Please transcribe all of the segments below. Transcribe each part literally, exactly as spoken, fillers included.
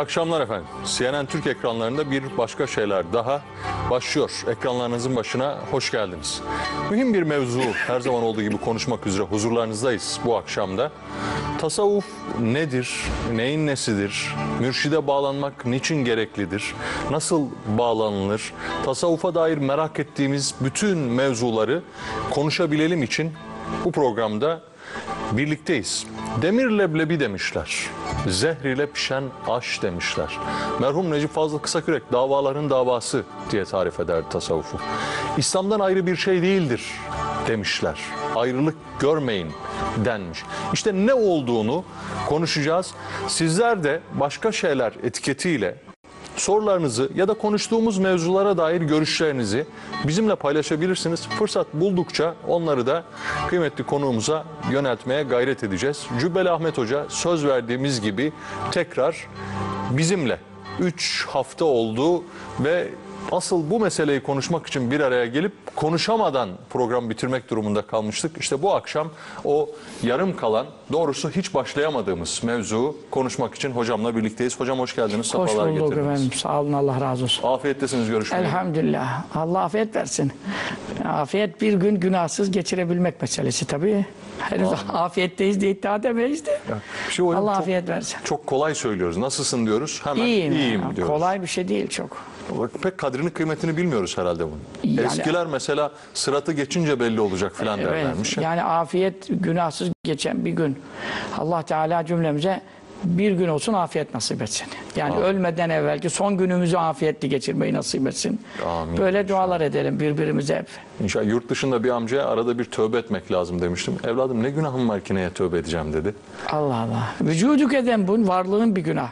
akşamlar efendim. C N N Türk ekranlarında bir başka şeyler daha başlıyor. Ekranlarınızın başına hoş geldiniz. Mühim bir mevzu, her zaman olduğu gibi konuşmak üzere huzurlarınızdayız bu akşamda. Tasavvuf nedir, neyin nesidir, mürşide bağlanmak niçin gereklidir, nasıl bağlanılır, tasavvufa dair merak ettiğimiz bütün mevzuları konuşabilelim için bu programda birlikteyiz. Demir leblebi demişler, zehr ile pişen aş demişler. Merhum Necip Fazıl Kısakürek davaların davası diye tarif ederdi tasavvufu. İslam'dan ayrı bir şey değildir demişler. Ayrılık görmeyin denmiş. İşte ne olduğunu konuşacağız. Sizler de başka şeyler etiketiyle sorularınızı ya da konuştuğumuz mevzulara dair görüşlerinizi bizimle paylaşabilirsiniz. Fırsat buldukça onları da kıymetli konuğumuza yöneltmeye gayret edeceğiz. Cübbeli Ahmet Hoca söz verdiğimiz gibi tekrar bizimle üç hafta oldu ve asıl bu meseleyi konuşmak için bir araya gelip konuşamadan programı bitirmek durumunda kalmıştık. İşte bu akşam o yarım kalan, doğrusu hiç başlayamadığımız mevzuu konuşmak için hocamla birlikteyiz. Hocam hoş geldiniz. Hoş Safalar bulduk getirdiniz. efendim. Sağ olun, Allah razı olsun. Afiyettesiniz, görüşmeye. Elhamdülillah. Allah afiyet versin. Afiyet bir gün günahsız geçirebilmek meselesi tabii. Henüz afiyetteyiz diye iddia edemeyiz de. Ya, şey hocam, Allah çok, afiyet versin. Çok kolay söylüyoruz. Nasılsın diyoruz. Hemen İyiyim. iyiyim Ya, diyoruz. kolay bir şey değil çok. Pek kadrini kıymetini bilmiyoruz herhalde bunun. Yani- Eskiler mesela sıratı geçince belli olacak filan Evet, derlermiş. yani afiyet günahsız geçen bir gün. Allah Teala cümlemize bir gün olsun afiyet nasip etsin. Yani Amin. ölmeden evvelki son günümüzü afiyetli geçirmeyi nasip etsin. Amin. Böyle dualar edelim birbirimize hep. İnşallah yurt dışında bir amcaya arada bir tövbe etmek lazım demiştim. Evladım ne günahım var ki neye tövbe edeceğim dedi. Allah Allah. Vücuduk eden bu varlığın bir günah.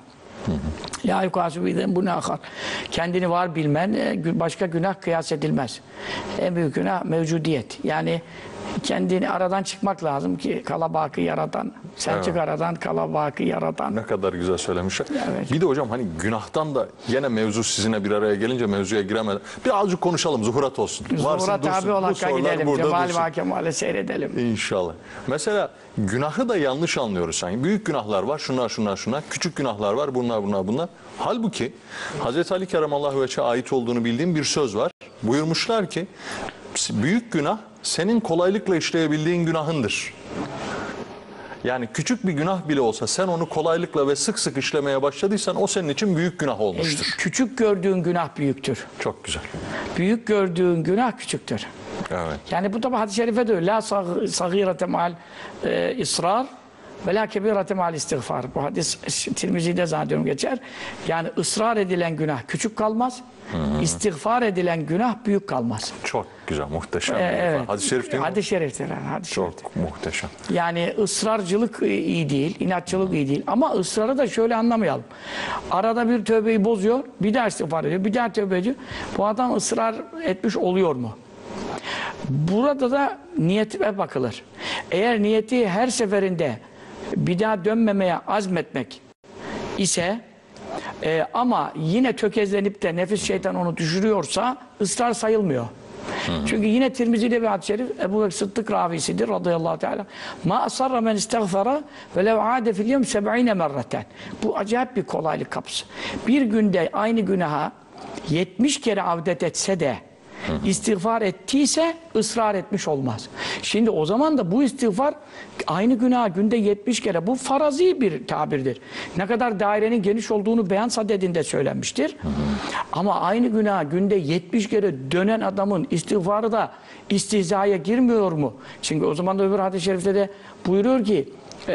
Ya yukarısı bir bu ne akar. Kendini var bilmen başka günah kıyas edilmez. En büyük günah mevcudiyet. Yani kendini aradan çıkmak lazım ki kalabakı yaratan. Sen Evet. çık aradan kalabakı yaratan. Ne kadar güzel söylemişler. Evet. Bir de hocam hani günahtan da yine mevzu sizinle bir araya gelince mevzuya giremeden birazcık konuşalım, zuhurat olsun. Zuhurat abi ol Bu Hakk'a sorular gidelim. burada Cemal dursun. ve Kemal'e seyredelim. İnşallah. Mesela günahı da yanlış anlıyoruz sanki. Büyük günahlar var, şunlar şunlar şunlar. Küçük günahlar var, bunlar bunlar bunlar. Halbuki Hazreti Ali Keremallahu Veç'e ait olduğunu bildiğim bir söz var. Buyurmuşlar ki büyük günah senin kolaylıkla işleyebildiğin günahındır. Yani küçük bir günah bile olsa sen onu kolaylıkla ve sık sık işlemeye başladıysan o senin için büyük günah olmuştur. E, küçük gördüğün günah büyüktür. Çok güzel. Büyük gördüğün günah küçüktür. Evet. Yani bu tabi hadis-i şerife de öyle. La sagirete mal e, ısrar ve la kebirete mal istiğfar. Bu hadis Tirmizi'de zannediyorum geçer. Yani ısrar edilen günah küçük kalmaz. Hı hı. İstiğfar edilen günah büyük kalmaz. Çok güzel, muhteşem. Ee, evet. Hadis-i şerif değil mi? Hadis-i şeriftir. Hadis-i Çok şeriftir. muhteşem. Yani ısrarcılık iyi değil, inatçılık iyi değil. Ama ısrarı da şöyle anlamayalım. Arada bir tövbeyi bozuyor, bir daha istiğfar ediyor, bir daha tövbe ediyor. Bu adam ısrar etmiş oluyor mu? Burada da niyetine bakılır. Eğer niyeti her seferinde bir daha dönmemeye azmetmek ise e, ama yine tökezlenip de nefis şeytan onu düşürüyorsa ısrar sayılmıyor. Hı hı. Çünkü yine Tirmizi'de bir hadis-i şerif Ebu Bekir Sıddık ravisidir radıyallahu teala. Ma asarra men istiğfara ve lev ade fil yevm seb'ine merreten. Bu acayip bir kolaylık kapısı. Bir günde aynı günaha yetmiş kere avdet etse de Hı hı. İstiğfar ettiyse ısrar etmiş olmaz. Şimdi o zaman da bu istiğfar aynı günah günde yetmiş kere, bu farazi bir tabirdir. Ne kadar dairenin geniş olduğunu Beyan Saded'inde söylenmiştir. Hı hı. Ama aynı günah günde yetmiş kere dönen adamın istiğfarı da istihzaya girmiyor mu? Çünkü o zaman da öbür hadis-i şerifte de buyuruyor ki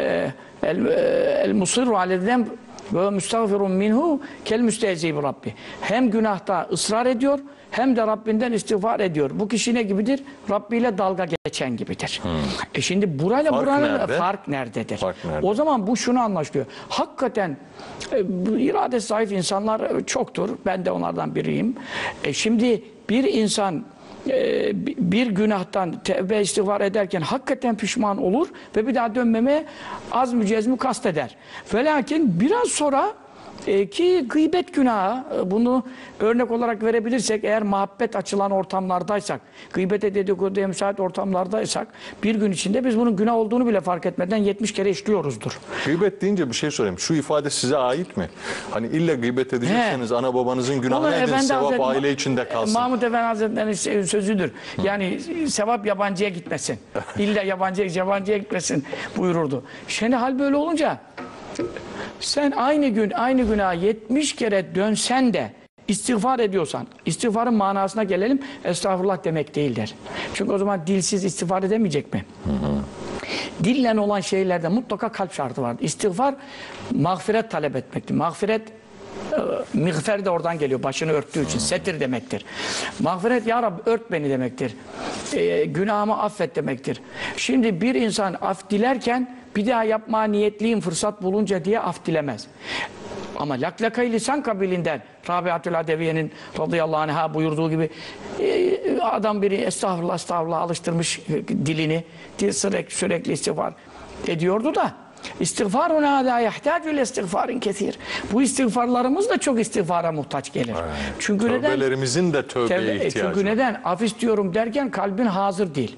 el, el musirru alezem ve müstağfirun minhu kel müstehzi bi rabbi. Hem günahta ısrar ediyor hem de Rabbinden istiğfar ediyor. Bu kişi ne gibidir? Rabbi ile dalga geçen gibidir. Hmm. E şimdi burayla fark buranın nerede? fark nerededir? Fark nerede? O zaman bu şunu anlaşılıyor. Hakikaten e, irade zayıf insanlar çoktur. Ben de onlardan biriyim. E, şimdi bir insan e, bir günahtan tevbe istiğfar ederken hakikaten pişman olur ve bir daha dönmemeye azmü cezmü kasteder. Ve lakin biraz sonra E, ki gıybet günahı, e, bunu örnek olarak verebilirsek, eğer muhabbet açılan ortamlardaysak, gıybete, dedikoduya müsait ortamlardaysak, bir gün içinde biz bunun günah olduğunu bile fark etmeden yetmiş kere işliyoruzdur. Gıybet deyince bir şey sorayım. Şu ifade size ait mi? Hani illa gıybet edecekseniz He. ana babanızın günahını Vallahi edin, Efendi sevap Hazretleri- aile içinde kalsın. Mahmud Efendi Hazretleri'nin sözüdür. Yani sevap yabancıya gitmesin. İlla yabancıya, yabancıya gitmesin buyururdu. Şimdi hal böyle olunca sen aynı gün aynı günah yetmiş kere dönsen de istiğfar ediyorsan, istiğfarın manasına gelelim, estağfurullah demek değildir. Çünkü o zaman dilsiz istiğfar edemeyecek mi? Hı hı. Dillen olan şeylerde mutlaka kalp şartı vardır. İstiğfar, mağfiret talep etmektir. Mağfiret, e, mağfer de oradan geliyor, başını örttüğü için, setir demektir. Mağfiret, ya Rabbi ört beni demektir. E, günahımı affet demektir. Şimdi bir insan af dilerken, bir daha yapmaya niyetliyim fırsat bulunca diye af dilemez. Ama laklakayı lisan kabilinden Rabiatül Adeviye'nin radıyallahu anh'a buyurduğu gibi e, adam biri estağfurullah estağfurullah alıştırmış dilini sürekli, sürekli istiğfar ediyordu da İstiğfarun hâdâ yahtâcül istiğfârin kesîr. Bu istiğfarlarımız da çok istiğfara muhtaç gelir. Evet. Çünkü neden? Tövbelerimizin de tövbeye Tevbe, ihtiyacı Çünkü var. neden? Af istiyorum derken kalbin hazır değil.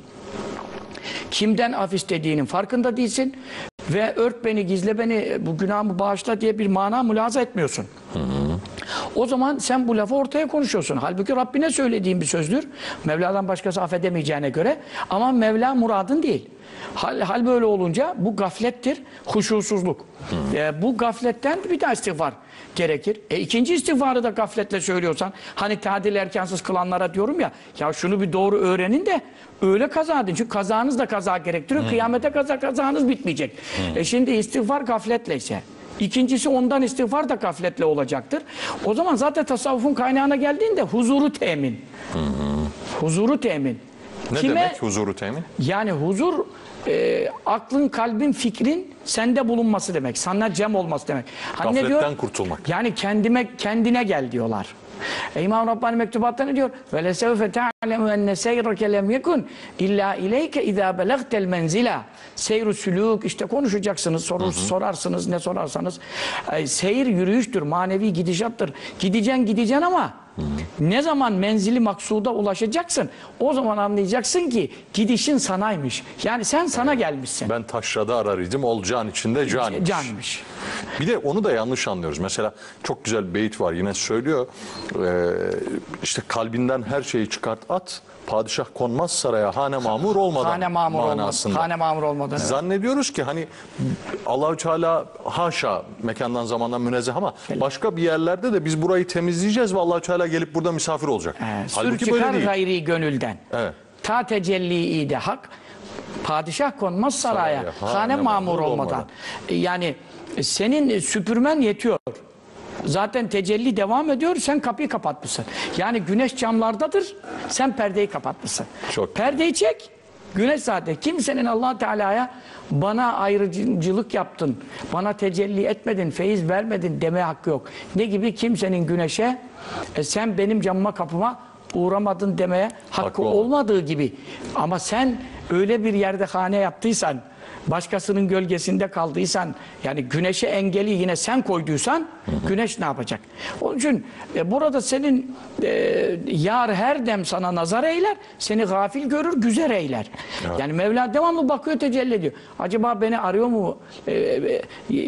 Kimden af istediğinin farkında değilsin ve ört beni, gizle beni, bu günahımı bağışla diye bir mana mülahaza etmiyorsun. Hı hı. O zaman sen bu lafı ortaya konuşuyorsun. Halbuki Rabbine söylediğin bir sözdür. Mevla'dan başkası affedemeyeceğine göre. Ama Mevla muradın değil. Hal, hal böyle olunca bu gaflettir, huşusuzluk. E, bu gafletten bir daha istiğfar gerekir. E, ikinci istiğfarı da gafletle söylüyorsan, hani tadil erkansız kılanlara diyorum ya, ya şunu bir doğru öğrenin de öyle kaza edin. Çünkü kazanız da kaza gerektiriyor. Hmm. Kıyamete kaza kazanız bitmeyecek. Hmm. E şimdi istiğfar gafletle ise. İkincisi ondan istiğfar da gafletle olacaktır. O zaman zaten tasavvufun kaynağına geldiğinde huzuru temin. Hmm. Huzuru temin. Ne Kime? demek huzuru temin? Yani huzur, e, aklın, kalbin, fikrin sende bulunması demek. Sana cem olması demek. Hani ne Gafletten diyor? kurtulmak. Yani kendime, kendine gel diyorlar. E, İmam Rabbani mektubatta ne diyor? وَلَسَوْفَ تَعْلَمُ اَنَّ سَيْرَكَ لَمْ يَكُنْ اِلَّا اِلَيْكَ اِذَا بَلَغْتَ الْمَنْزِلَ Seyr-ü sülûk, işte konuşacaksınız, sorur, hı hı. sorarsınız, ne sorarsanız. E, seyir yürüyüştür, manevi gidişattır. Gideceksin, gideceksin ama hı hı. ne zaman menzili maksuda ulaşacaksın, o zaman anlayacaksın ki gidişin sanaymış. Yani sen sana gelmişsin. Ben taşrada ararıydım, olacağın içinde canmış. Canmış. Bir de onu da yanlış anlıyoruz. Mesela çok güzel bir beyit var, yine söylüyor. Ee, işte kalbinden her şeyi çıkart at, padişah konmaz saraya hane mamur olmadan Hane mamur manasında. olmadan. Hane mamur olmadan. Evet. Zannediyoruz ki hani Allah-u Teala haşa mekandan zamandan münezzeh ama başka bir yerlerde de biz burayı temizleyeceğiz ve Allah-u Teala gelip burada misafir olacak. Evet. Halbuki Sür böyle çıkar değil. gayri gönülden. Evet. Ta tecelli de hak. Padişah konmaz saraya. Saraya, Hane, hane mamur mamur olmadan. olmadan. Yani senin süpürmen yetiyor. Zaten tecelli devam ediyor, sen kapıyı kapatmışsın. Yani güneş camlardadır, sen perdeyi kapatmışsın. Çok Perdeyi çek, güneş zaten. Kimsenin Allah Teala'ya bana ayrıcılık yaptın, bana tecelli etmedin, feyiz vermedin demeye hakkı yok. Ne gibi kimsenin güneşe e, sen benim camıma kapıma uğramadın demeye hakkı, hakkı olmadığı gibi. Ama sen öyle bir yerde hane yaptıysan, başkasının gölgesinde kaldıysan, yani güneşe engeli yine sen koyduysan, hı hı. güneş ne yapacak? Onun için e, burada senin e, yar her dem sana nazar eyler, seni gafil görür, güzel eyler. Evet. Yani Mevla devamlı bakıyor, tecelli ediyor. Acaba beni arıyor mu? E, e,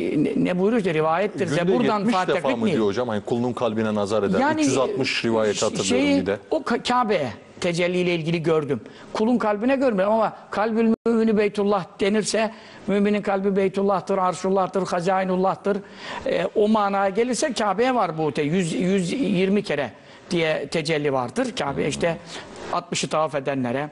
ne buyuruyor işte, rivayettir. Günde Zebur'dan yetmiş Fatih defa mı diyor hocam? Hani kulunun kalbine nazar eder. yani, üç yüz altmış rivayet hatırlıyorum şeyi, bir de. O Kabe'ye tecelliyle ilgili gördüm. Kulun kalbine görmedim ama kalbül mümini Beytullah denirse, müminin kalbi Beytullah'tır, Arşullah'tır, Hazainullah'tır. E, o manaya gelirse Kabe'ye var bu te. yüz yirmi kere diye tecelli vardır. Kabe'ye işte altmışı tavaf edenlere,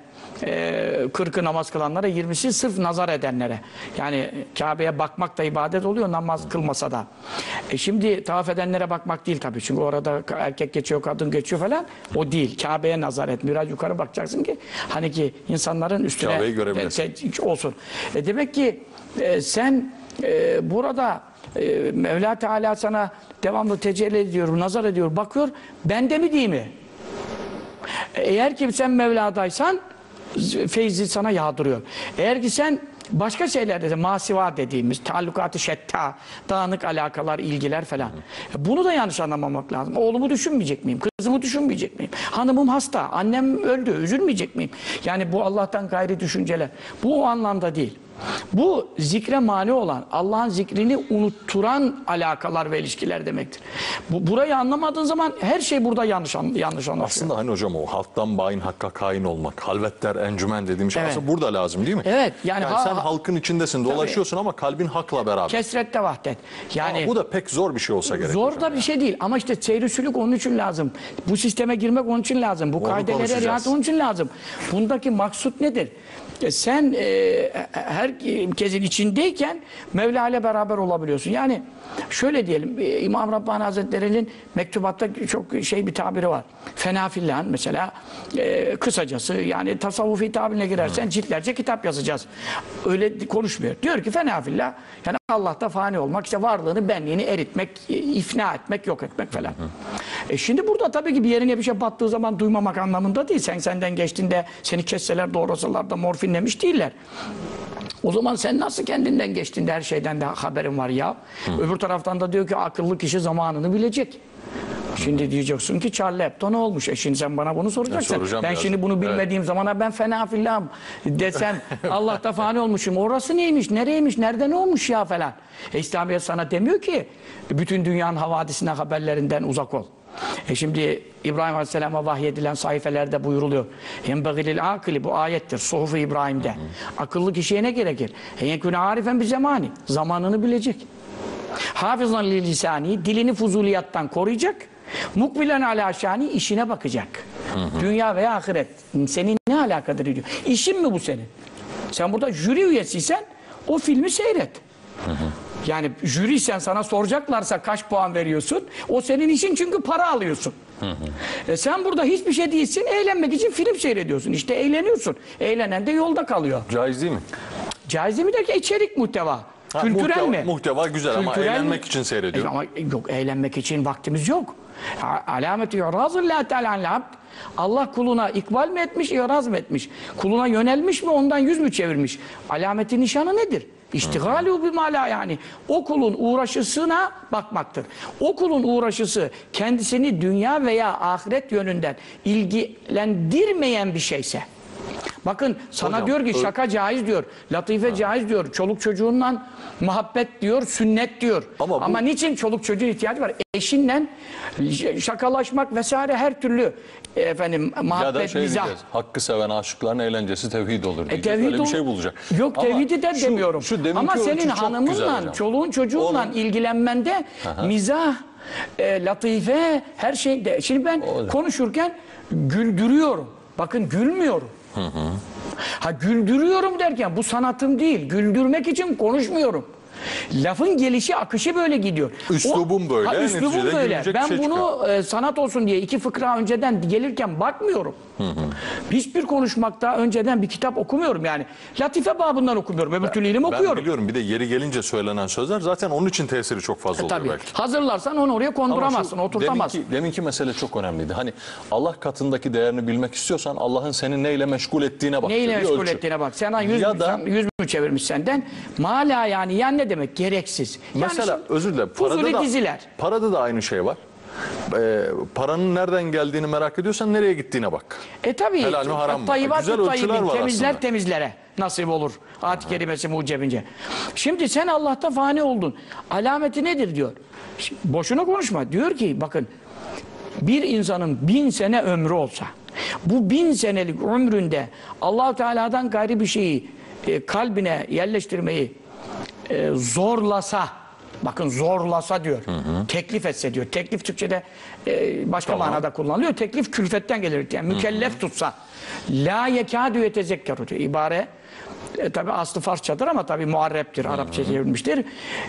kırkı namaz kılanlara, yirmisi sırf nazar edenlere. Yani Kabe'ye bakmak da ibadet oluyor, namaz kılmasa da. E şimdi tavaf edenlere bakmak değil tabii. Çünkü orada erkek geçiyor, kadın geçiyor falan. O değil. Kabe'ye nazar et. Biraz yukarı bakacaksın ki hani ki insanların üstüne Kabe'yi görebilirsin. olsun. E demek ki e, sen e, burada e, Mevla Teala sana devamlı tecelli ediyor, nazar ediyor, bakıyor. Bende mi değil mi? Eğer ki sen Mevla'daysan feyzi sana yağdırıyor. Eğer ki sen Başka şeylerde de masiva dediğimiz tallukat-ı şetta, dağınık alakalar, ilgiler falan. Bunu da yanlış anlamamak lazım. Oğlumu düşünmeyecek miyim? Kızımı düşünmeyecek miyim? Hanımım hasta, annem öldü, üzülmeyecek miyim? Yani bu Allah'tan gayri düşünceler. Bu o anlamda değil. Bu zikre mani olan, Allah'ın zikrini unutturan alakalar ve ilişkiler demektir. Bu, burayı anlamadığın zaman her şey burada yanlış, yanlış anlaşılıyor. Aslında hani hocam o halktan bayin hakka kain olmak, halvetler encümen dediğim şey Evet. aslında burada lazım değil mi? Evet. Yani, Yani ha, sen ha, halkın içindesin, dolaşıyorsun ama kalbin hakla beraber. kesrette vahdet. Yani Ama bu da pek zor bir şey olsa gerek. zor hocam da bir şey değil ama işte seyri-sülük onun için lazım. Bu sisteme girmek onun için lazım. Bu Onu kaidelere konuşacağız. riayet onun için lazım. Bundaki maksut nedir? E sen e, herkesin içindeyken Mevla ile beraber olabiliyorsun. Yani şöyle diyelim, e, İmam Rabbani Hazretleri'nin mektubatta çok şey bir tabiri var. Fenafillan mesela e, kısacası yani tasavvufi tabirine girersen hmm. ciltlerce kitap yazacağız. Öyle konuşmuyor. Diyor ki fenafillah yani Allah'ta fani olmak, işte varlığını, benliğini eritmek, ifna etmek, yok etmek falan. Hı. E şimdi burada tabii ki bir yerine bir şey battığı zaman duymamak anlamında değil. Sen senden geçtiğinde seni kesseler, doğrasalar da morfinlemiş değiller. O zaman sen nasıl kendinden geçtiğinde her şeyden de haberin var ya. Hı. Öbür taraftan da diyor ki akıllı kişi zamanını bilecek. Şimdi diyeceksin ki Charlie Hebdo ne olmuş? E şimdi sen bana bunu soracaksın. Ben, ben şimdi bunu bilmediğim evet. zamana ben fena filan desem Allah'ta fani olmuşum. Orası neymiş? Nereymiş? Nerede ne olmuş ya falan. E İslamiyet sana demiyor ki bütün dünyanın havadisine haberlerinden uzak ol. E şimdi İbrahim Aleyhisselam'a vahyedilen sayfelerde buyuruluyor. Yenbegilil akili bu ayettir. Suhuf-u İbrahim'de. Hı hı. Akıllı kişiye ne gerekir? Yenkûne arifen bir zamani. Zamanını bilecek. Hafızan li lisani, dilini fuzuliyattan koruyacak. Mukbilen ala şani, işine bakacak. Hı hı. Dünya veya ahiret. Senin ne alakadar ediyor? İşin mi bu senin? Sen burada jüri üyesiysen o filmi seyret. Hı hı. Yani jüriysen sana soracaklarsa kaç puan veriyorsun? O senin işin çünkü para alıyorsun. Hı hı. E sen burada hiçbir şey değilsin, eğlenmek için film seyrediyorsun. İşte eğleniyorsun. Eğlenen de yolda kalıyor. Caiz değil mi? Caiz değil mi de ki içerik muhteva. Ha, kültürel muhteva, mi? Muhteva güzel Kültürel ama eğlenmek mi? için seyrediyorum. E, ama yok, eğlenmek için vaktimiz yok. Alameti yurazillâhi teâlâ Allah kuluna ikbal mi etmiş, iraz mı etmiş? Kuluna yönelmiş mi, ondan yüz mü çevirmiş? Alameti nişanı nedir? İştigalü bimâlâ yani. O kulun uğraşısına bakmaktır. O kulun uğraşısı kendisini dünya veya ahiret yönünden ilgilendirmeyen bir şeyse. Bakın sana Hocam, diyor ki şaka caiz diyor, latife ha. caiz diyor, çoluk çocuğunla muhabbet diyor, sünnet diyor. Ama, bu... Ama niçin çoluk çocuğun ihtiyacı var? Eşinle şakalaşmak vesaire her türlü efendim muhabbet, ya da şey mizah. Diyeceğiz, hakkı seven aşıkların eğlencesi tevhid olur diyeceğiz. E, tevhid Öyle bir şey bulacak. Yok Ama tevhidi de şu, demiyorum. Şu Ama senin hanımınla, çoluğun çocuğunla Onun... ilgilenmende Aha. mizah, e, latife, her şeyde. Şimdi ben Olur. konuşurken güldürüyorum. Bakın gülmüyorum. Hı hı. Ha güldürüyorum derken bu sanatım değil. Güldürmek için konuşmuyorum. Lafın gelişi, akışı böyle gidiyor. Üslubum böyle. Ha, üslubum böyle. Ben şey bunu e, sanat olsun diye iki fıkra önceden gelirken bakmıyorum. Hı hı. Hiçbir konuşmakta önceden bir kitap okumuyorum yani. Latife babından okumuyorum. Öbür türlü ilim okuyorum. Ben biliyorum. Bir de yeri gelince söylenen sözler zaten onun için tesiri çok fazla e, oluyor tabii. belki. Hazırlarsan onu oraya konduramazsın, şu, oturtamazsın. Deminki, deminki mesele çok önemliydi. Hani Allah katındaki değerini bilmek istiyorsan Allah'ın seni neyle meşgul ettiğine bak. Neyle meşgul ölçü. ettiğine bak. Sen yüz, ya mü, da, yüz mü çevirmiş senden? Mala yani. Yani ne demek? Gereksiz. Mesela yani özür dilerim. Parada da, diziler. parada da aynı şey var. Ee, paranın nereden geldiğini merak ediyorsan nereye gittiğine bak. E tabii. Helal mi haram mı? Güzel ölçüler var temizler aslında. Temizlere nasip olur. Ayet-i kerimesi mucebince. Şimdi sen Allah'ta fani oldun. Alameti nedir diyor. Şimdi, boşuna konuşma. Diyor ki bakın bir insanın bin sene ömrü olsa bu bin senelik ömründe Allah-u Teala'dan gayri bir şeyi e, kalbine yerleştirmeyi e, zorlasa, bakın zorlasa diyor, hı hı. teklif etse diyor. Teklif Türkçe'de e, başka tamam. manada kullanılıyor. Teklif külfetten gelir. Yani mükellef hı hı. tutsa. La yekâdü yetezekkeru diyor. İbare e, tabi aslı Farsçadır ama tabi muarreptir. Arapça çevrilmiştir.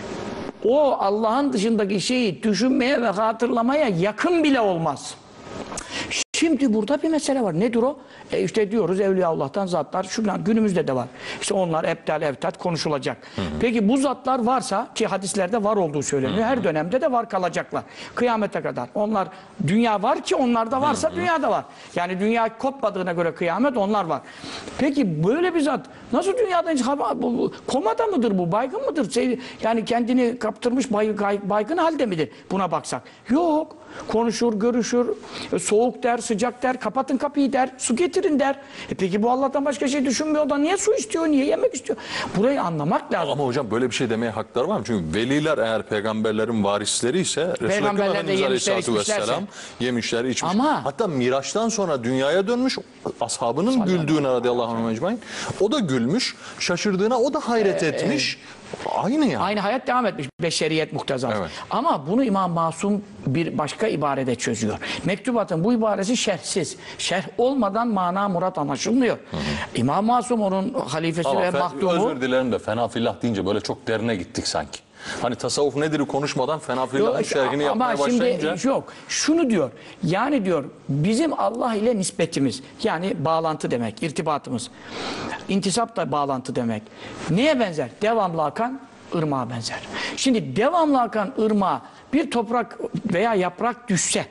O Allah'ın dışındaki şeyi düşünmeye ve hatırlamaya yakın bile olmaz. Şimdi burada bir mesele var. Nedir o? E işte diyoruz Evliyaullah'tan zatlar, şunlar günümüzde de var. İşte onlar ebtel, evtat konuşulacak. Hı hı. Peki bu zatlar varsa, ki hadislerde var olduğu söyleniyor. Hı hı. Her dönemde de var kalacaklar. Kıyamete kadar. Onlar, dünya var ki onlarda varsa hı hı. dünya da var. Yani dünya kopmadığına göre kıyamet onlar var. Peki böyle bir zat nasıl dünyadan hiç komada mıdır bu? Baygın mıdır? Şey, yani kendini kaptırmış bay, baygın halde midir? Buna baksak. Yok. Konuşur, görüşür, soğuk der, sıcak der, kapatın kapıyı der, su getirin der. E peki bu Allah'tan başka şey düşünmüyor da niye su istiyor, niye yemek istiyor? Burayı anlamak lazım. Ama hocam böyle bir şey demeye hakları var mı? Çünkü veliler eğer peygamberlerin varisleri ise Resul-i Ekrem Efendimiz Aleyhisselatü Vesselam yemişler, içmiş. Ama, hatta Miraç'tan sonra dünyaya dönmüş, ashabının güldüğüne radıyallahu anh ecmaîn, o da gülmüş, şaşırdığına o da hayret ee, etmiş. Aynı yani. Aynı hayat devam etmiş. Beşeriyet muktezası. Evet. Ama bunu İmam Masum bir başka ibarede çözüyor. Mektubatın bu ibaresi şerhsiz. Şerh olmadan mana murat anlaşılmıyor. Hı hı. İmam Masum onun halifesi ama ve mahdumu. Özür dilerim de fena fillah deyince böyle çok derine gittik sanki. Hani tasavvuf nedir konuşmadan fena fillahın şerhini yapmaya başlayınca. Ama şimdi yok. Şunu diyor. Yani diyor bizim Allah ile nispetimiz. Yani bağlantı demek. İrtibatımız. İntisap da bağlantı demek. Neye benzer? Devamlı akan ırmağa benzer. Şimdi devamlı akan ırmağa bir toprak veya yaprak düşse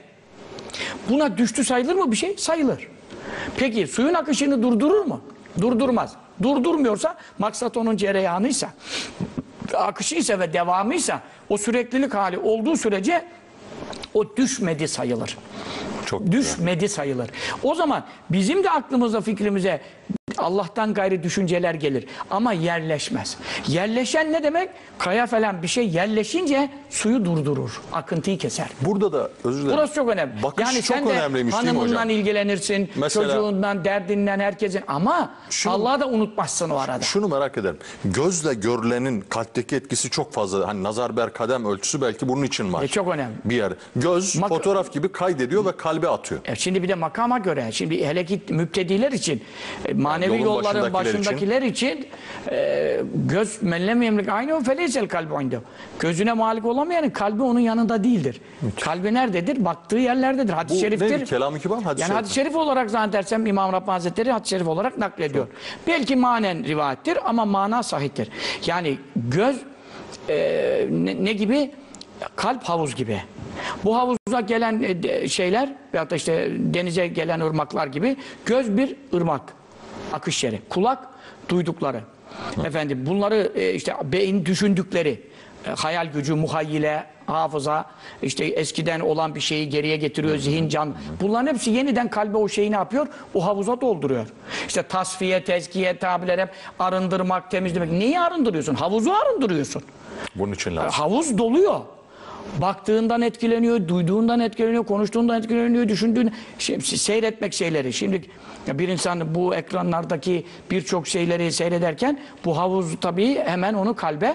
buna düştü sayılır mı bir şey? Sayılır. Peki suyun akışını durdurur mu? Durdurmaz. Durdurmuyorsa maksat onun cereyanıysa, akışıysa ve devamıysa, o süreklilik hali olduğu sürece o düşmedi sayılır. Çok düşmedi güzel. sayılır. O zaman bizim de aklımıza, fikrimize Allah'tan gayri düşünceler gelir. Ama yerleşmez. Yerleşen ne demek? Kaya falan bir şey yerleşince suyu durdurur. Akıntıyı keser. Burada da özür dilerim. Burası çok önemli. Bakış yani çok sen de önemliymiş değil mi hocam? hanımından ilgilenirsin, mesela, çocuğundan, derdinden, herkesin. Ama Allah'ı da unutmazsın o arada. Şunu merak ederim. Gözle görülenin kalpteki etkisi çok fazla. Hani nazar ber kadem ölçüsü belki bunun için var. E çok önemli. Bir yer. Göz Mak fotoğraf gibi kaydediyor ve kalbe atıyor. E şimdi bir de makama göre. Şimdi hele ki müptediler için, e, manevi yani yolların başındakiler, başındakiler için, için e, göz mellem yemlik aynı o feleysel kalbi oynuyor. Gözüne malik olamayanın kalbi onun yanında değildir. Müthiş. Kalbi nerededir? Baktığı yerlerdedir. Hadis-i şeriftir. Neydi? Kelam-ı kibar hadis-i yani hadis-i şerif olarak zannedersem İmam Rabbani Hazretleri hadis-i şerif olarak naklediyor. Çok. Belki manen rivayettir ama mana sahihtir. Yani göz e, ne, ne gibi? Kalp havuz gibi. Bu havuza gelen e, şeyler veyahut da işte denize gelen ırmaklar gibi göz bir ırmak. Akış yeri. Kulak duydukları. Hı. Efendim bunları e, işte beyin düşündükleri. E, hayal gücü, muhayyile, hafıza, işte eskiden olan bir şeyi geriye getiriyor, zihin, can. Bunların hepsi yeniden kalbe o şeyi ne yapıyor? O havuza dolduruyor. İşte tasfiye, tezkiye, tabirler hep arındırmak, temizlemek. Neyi arındırıyorsun? Havuzu arındırıyorsun. Bunun için lazım. Havuz doluyor. Baktığından etkileniyor, duyduğundan etkileniyor, konuştuğundan etkileniyor, düşündüğün şey, seyretmek şeyleri. Şimdi bir insan bu ekranlardaki birçok şeyleri seyrederken bu havuz tabii hemen onu kalbe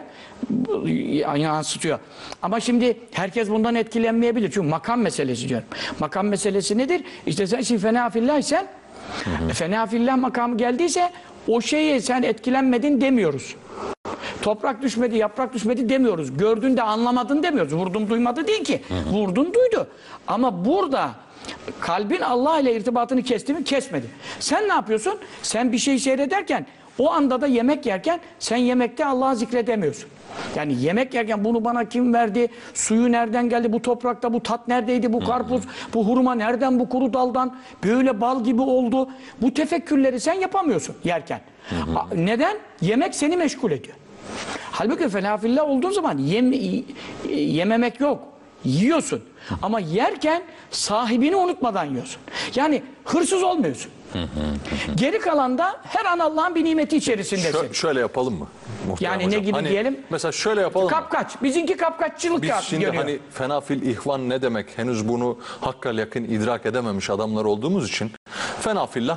yansıtıyor. Ama şimdi herkes bundan etkilenmeyebilir. Çünkü makam meselesi diyorum. Makam meselesi nedir? İşte sen şimdi fena fillahsen, fena fillah makamı geldiyse o şeyi sen etkilenmedin demiyoruz. Toprak düşmedi, yaprak düşmedi demiyoruz. Gördün de anlamadın demiyoruz. Vurdum duymadı değil ki. Hı hı. Vurdun duydu. Ama burada kalbin Allah ile irtibatını kesti mi? Kesmedi. Sen ne yapıyorsun? Sen bir şey seyrederken, o anda da yemek yerken sen yemekte Allah'ı zikredemiyorsun. Yani yemek yerken bunu bana kim verdi? Suyu nereden geldi? Bu toprakta bu tat neredeydi? Bu karpuz, hı hı. bu hurma nereden? Bu kuru daldan böyle bal gibi oldu. Bu tefekkürleri sen yapamıyorsun yerken. Hı hı. Neden? Yemek seni meşgul ediyor. Halbuki felafillah olduğun zaman yem, yememek yok. Yiyorsun. Ama yerken sahibini unutmadan yiyorsun. Yani hırsız olmuyorsun. Geri kalanda her an Allah'ın bir nimeti içerisindesin. Şö şöyle yapalım mı? Yani hocam. Ne gibi hani, diyelim? Mesela şöyle yapalım Kapkaç. Bizimki kapkaççılık Biz şimdi görüyor. hani fenafil ihvan ne demek? Henüz bunu hakkal yakın idrak edememiş adamlar olduğumuz için fenafillah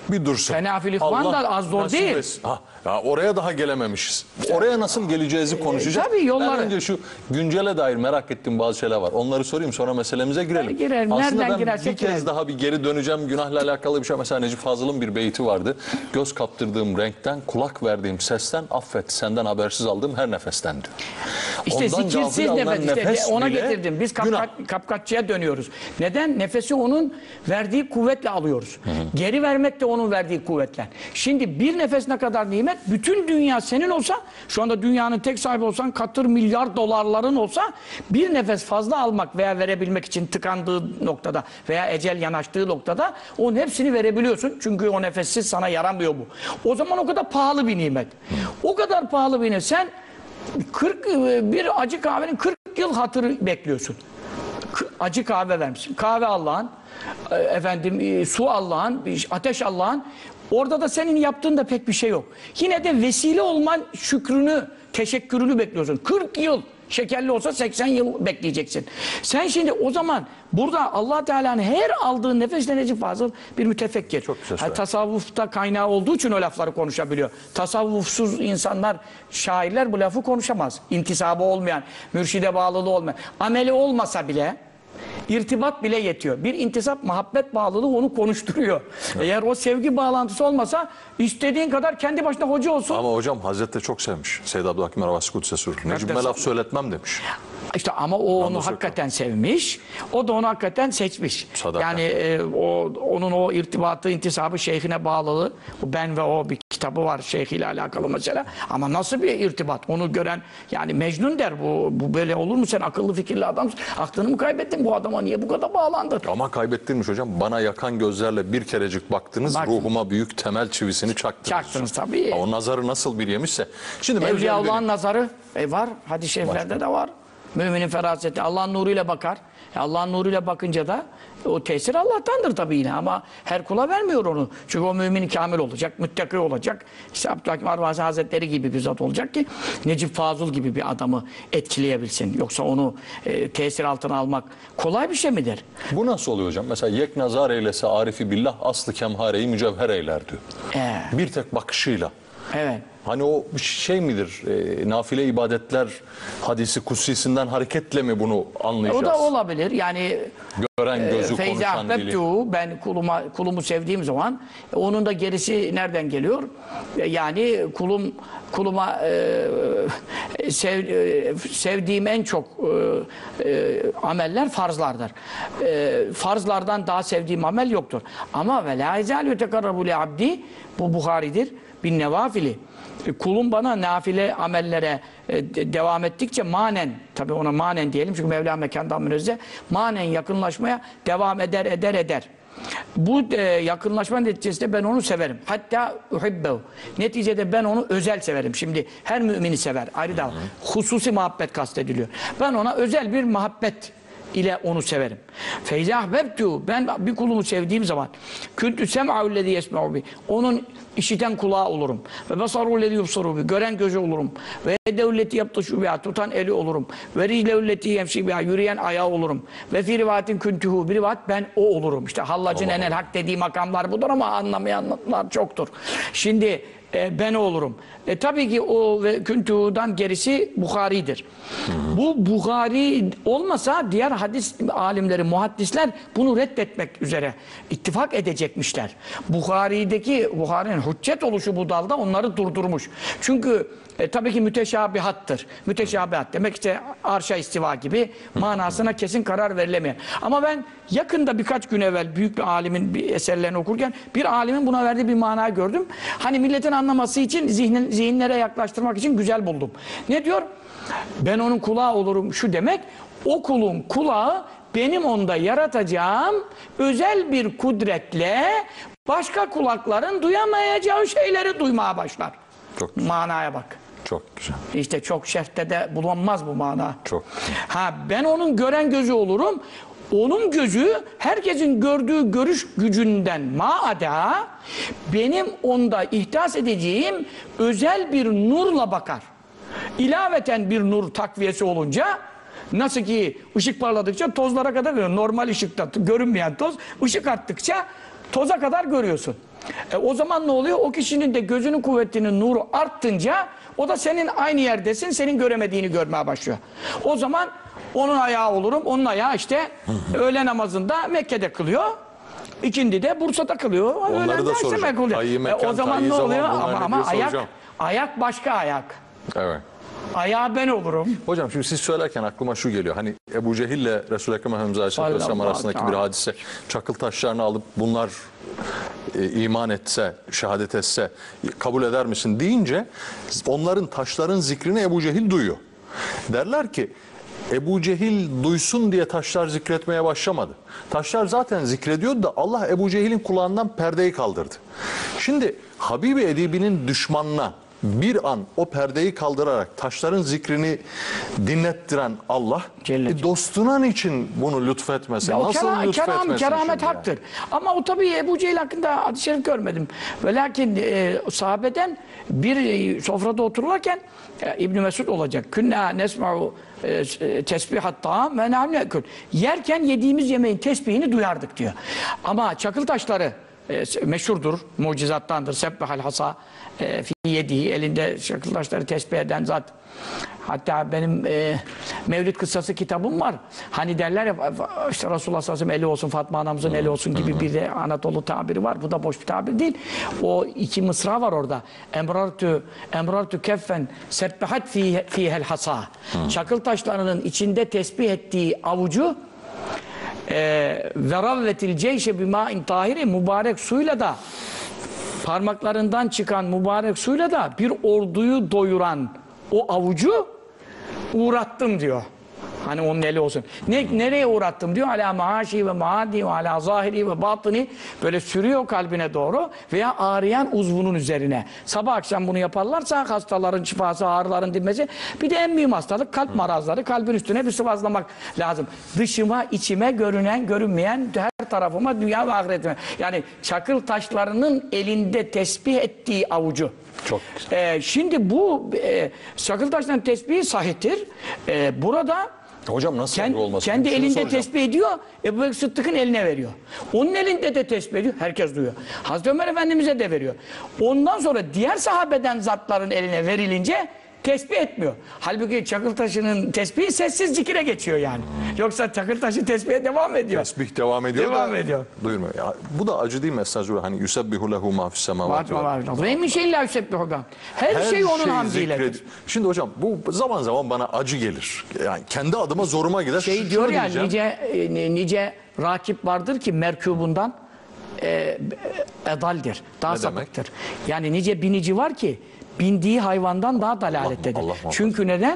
Bir dursun. Fenafil ihvan da az zor nasip değil. etsin. Ha, ya oraya daha gelememişiz. Oraya nasıl geleceğizi konuşacağız. tabii yolları- Ben önce şu güncele dair merak ettiğim bazı şeyler var. Onları sorayım, sonra meselemize girelim. Girelim. Aslında Nereden ben girersek bir kez girelim. daha bir geri döneceğim. Günahla alakalı bir şey. Mesela Necip Fazıl'ın bir beyti vardı. Göz kaptırdığım renkten, kulak verdiğim sesten, affet senden habersiz aldığım her nefesten diyor. İşte Ondan zikirsiz gafil alınan nefes, işte nefes ona bile getirdim. Biz günah. kapkaç, kapkaççıya dönüyoruz. Neden? Nefesi onun verdiği kuvvetle alıyoruz. Hı hı. Geri vermek de onun verdiği kuvvetle. Şimdi bir nefes ne kadar nimet? Bütün dünya senin olsa, şu anda dünyanın tek sahibi olsan, katır milyar dolarların olsa, bir nefes fazla almak veya verebilmek için tıkandığı noktada veya ecel yanaştığı noktada onun hepsini verebiliyorsun. Çünkü o nefessiz sana yaramıyor bu. O zaman o kadar pahalı bir nimet. O kadar pahalı bir nimet. Sen kırk bir acı kahvenin kırk yıl hatırı bekliyorsun. Acı kahve vermişsin. Kahve Allah'ın, efendim su Allah'ın, ateş Allah'ın. Orada da senin yaptığın da pek bir şey yok. Yine de vesile olman şükrünü, teşekkürünü bekliyorsun. kırk yıl şekerli olsa seksen yıl bekleyeceksin. Sen şimdi o zaman burada Allah Teala'nın her aldığı nefesle Necip Fazıl bir mütefekkir. Çok güzel. Yani tasavvufta kaynağı olduğu için o lafları konuşabiliyor. Tasavvufsuz insanlar, şairler bu lafı konuşamaz. İntisabı olmayan, mürşide bağlılığı olmayan, ameli olmasa bile İrtibat bile yetiyor. Bir intisap, muhabbet bağlılığı onu konuşturuyor. Evet. Eğer o sevgi bağlantısı olmasa istediğin kadar kendi başına hoca olsun. Ama hocam Hazretleri çok sevmiş. Seyyid Abdülhakim Arvasi Kudüs'e sürür. Necip'ime laf söyletmem demiş. İşte ama o onu Anlaşılır. hakikaten sevmiş. O da onu hakikaten seçmiş. Sadakat. Yani e, o onun o irtibatı, intisabı, şeyhine bağlılığı. Ben ve o bir kitabı var şeyhiyle alakalı mesela. Ama nasıl bir irtibat? Onu gören yani Mecnun der bu, bu böyle olur mu, sen akıllı fikirli adamsın. Aklını mı kaybettin, bu adama niye bu kadar bağlandın? Ama kaybettirmiş hocam. Bana yakan gözlerle bir kerecik baktınız, Bak, ruhuma büyük temel çivisini çaktınız. Çaktınız tabii. O nazarı nasıl bir yemişse. Şimdi Evliya Allah'ın nazarı e var. Hadis-i şeriflerde de var. Müminin feraseti Allah'ın nuruyla bakar. E Allah'ın nuruyla bakınca da o tesir Allah'tandır tabii yine ama her kula vermiyor onu. Çünkü o mümin kamil olacak, müttaki olacak. İşte Abdülhakim Arvasi Hazretleri gibi bir zat olacak ki Necip Fazıl gibi bir adamı etkileyebilsin. Yoksa onu e, tesir altına almak kolay bir şey midir? Bu nasıl oluyor hocam? Mesela yek nazar eylese arifi billah aslı kemhareyi mücevher eyler diyor. Ee, bir tek bakışıyla. Evet. Hani o şey midir? E, nafile ibadetler hadisi kutsisinden hareketle mi bunu anlayacağız? O da olabilir. Yani gören gözü, e, konuşan dili. Ben kuluma, kulumu sevdiğim zaman e, onun da gerisi nereden geliyor? E, yani kulum kuluma e, sev, e, sevdiğim en çok e, e, ameller farzlardır. E, farzlardan daha sevdiğim amel yoktur. Ama ve la izâl yutekarrabu li abdi, bu Buhari'dir. Bin nevafili. Kulum bana nafile amellere e, de, devam ettikçe manen, tabi ona manen diyelim çünkü Mevla mekandan münezzeh, manen yakınlaşmaya devam eder eder eder. Bu e, yakınlaşma neticesinde ben onu severim. Hatta uhibbehu. Neticede ben onu özel severim. Şimdi her mümini sever. Ayrı da hususi muhabbet kastediliyor. Ben ona özel bir muhabbet ile onu severim. Feyza ahbebtu, ben bir kulumu sevdiğim zaman küntü sem'a'u lezî yesme'u bi, onun işiten kulağı olurum. Ve basaru lezî yubsaru bi, gören gözü olurum. Ve yedevleti yaptışu biha, tutan eli olurum. Ve riclevleti yemşi biha, yürüyen ayağı olurum. Ve fi rivayetin küntühü, bir rivayet ben o olurum. İşte hallacın Allah enel hak dediği makamlar budur ama anlamayanlar çoktur. Şimdi E, ben olurum. E, tabii ki o ve Küntü'den gerisi Bukhari'dir. Hı hı. Bu Bukhari olmasa diğer hadis alimleri, muhaddisler bunu reddetmek üzere ittifak edecekmişler. Bukhari'deki, Bukhari'nin hüccet oluşu bu dalda onları durdurmuş. Çünkü e, tabii ki müteşabihattır. Müteşabihat demek işte arşa istiva gibi manasına kesin karar verilemeyen. Ama ben yakında birkaç gün evvel büyük bir alimin bir eserlerini okurken bir alimin buna verdiği bir mana gördüm. Hani milletin anlaması için, zihnin, zihinlere yaklaştırmak için güzel buldum. Ne diyor? Ben onun kulağı olurum şu demek, o kulun kulağı benim onda yaratacağım özel bir kudretle başka kulakların duyamayacağı şeyleri duymaya başlar. Çok güzel. Manaya bak. Çok güzel. İşte çok şerhte de bulunmaz bu mana. Çok. Ha, ben onun gören gözü olurum. Onun gözü herkesin gördüğü görüş gücünden maada benim onda ihdas edeceğim özel bir nurla bakar. İlaveten bir nur takviyesi olunca, nasıl ki ışık parladıkça tozlara kadar görüyorsun. Normal ışıkta görünmeyen toz, ışık arttıkça toza kadar görüyorsun. E, o zaman ne oluyor? O kişinin de gözünün kuvvetinin nuru arttınca o da senin aynı yerdesin, senin göremediğini görmeye başlıyor. O zaman onun ayağı olurum, onun ayağı işte öğle namazında Mekke'de kılıyor. İkindi de Bursa'da kılıyor. Onları da soracağım. Ayı, mekan, e, o zaman tayyi, ne zaman, oluyor? bunlar Ama, ne ama diye ayak, soracağım. ayak başka ayak. Evet. Ayağı ben olurum. Hocam şimdi siz söylerken aklıma şu geliyor. Hani Ebu Cehil ile Resul-i Ekrem Efendimiz Aleyhisselatü Vesselam Allah arasındaki Allah. bir hadise. Çakıl taşlarını alıp bunlar e, iman etse, şehadet etse kabul eder misin deyince onların taşların zikrini Ebu Cehil duyuyor. Derler ki Ebu Cehil duysun diye taşlar zikretmeye başlamadı. Taşlar zaten zikrediyordu da Allah Ebu Cehil'in kulağından perdeyi kaldırdı. Şimdi Habibi Edibi'nin düşmanına bir an o perdeyi kaldırarak taşların zikrini dinlettiren Allah e, dostuna için bunu lütfetmesin? Ya Nasıl kera, lütfetmesin? keram, keramet şimdi haktır. Ama o tabii Ebu Cehil hakkında hadis-i şerif görmedim. Ve lakin e, sahabeden bir e, sofrada otururken e, İbn Mesud olacak. Künna nesma'u e, tesbihat ta'am ve nahnu nekul. Yerken yediğimiz yemeğin tesbihini duyardık diyor. Ama çakıl taşları e, meşhurdur, mucizattandır. Sebbehal hasa e, fi yediği, elinde çakıl taşları tesbih eden zat. Hatta benim e, Mevlid kıssası kitabım var. Hani derler ya işte Resulullah sallallahu aleyhi ve sellem eli olsun, Fatma anamızın eli olsun gibi bir de Anadolu tabiri var. Bu da boş bir tabir değil. O iki mısra var orada. Emrartu emrartu keffen sebbehat fi fihel hasa. Çakıl taşlarının içinde tesbih ettiği avucu ve ravvetil ceyşe bima'in tahiri, mübarek suyla da parmaklarından çıkan mübarek suyla da bir orduyu doyuran o avucu uğrattım diyor. Hani onun eli olsun. Ne, nereye uğrattım diyor? Ala maaşi ve maadi ve ala zahiri ve batini, böyle sürüyor kalbine doğru veya ağrıyan uzvunun üzerine. Sabah akşam bunu yaparlarsa hastaların şifası, ağrıların dinmesi. Bir de en mühim hastalık kalp marazları. Kalbin üstüne bir sıvazlamak lazım. Dışıma, içime, görünen, görünmeyen, her tarafıma, dünya ve ahiretime. Yani çakıl taşlarının elinde tesbih ettiği avucu. Çok Ee, şimdi bu e, çakıl taşlarının tesbihi sahihtir. Ee, burada hocam nasıl Kend, olmasın? kendi Şunu elinde soracağım. tesbih ediyor, Ebu Bekir Sıddık'ın eline veriyor. Onun elinde de tesbih ediyor, herkes duyuyor. Hazreti Ömer Efendimiz'e de veriyor. Ondan sonra diğer sahabeden zatların eline verilince tesbih etmiyor. Halbuki çakıl taşının tesbihi sessiz zikire geçiyor yani. Yoksa çakıl taşı tesbihe devam ediyor. Tesbih devam ediyor Devam da ediyor. duyurmuyor. Ya, bu da acı değil mi estağfurullah? Hani yusebbihu lehu ma fis semavati vel Ve min şeyin la yusebbihu ben. Her, her şey onun hamdiyledir. zikredi- Şimdi hocam bu zaman zaman bana acı gelir. Yani kendi adıma zoruma gider. Şey Şunu diyor ya, diyeceğim. nice e, nice rakip vardır ki merkubundan e, edaldir. Daha Ne sapıktır. Yani nice binici var ki bindiği hayvandan daha dalalettedir. Allah muhafaza. Çünkü neden?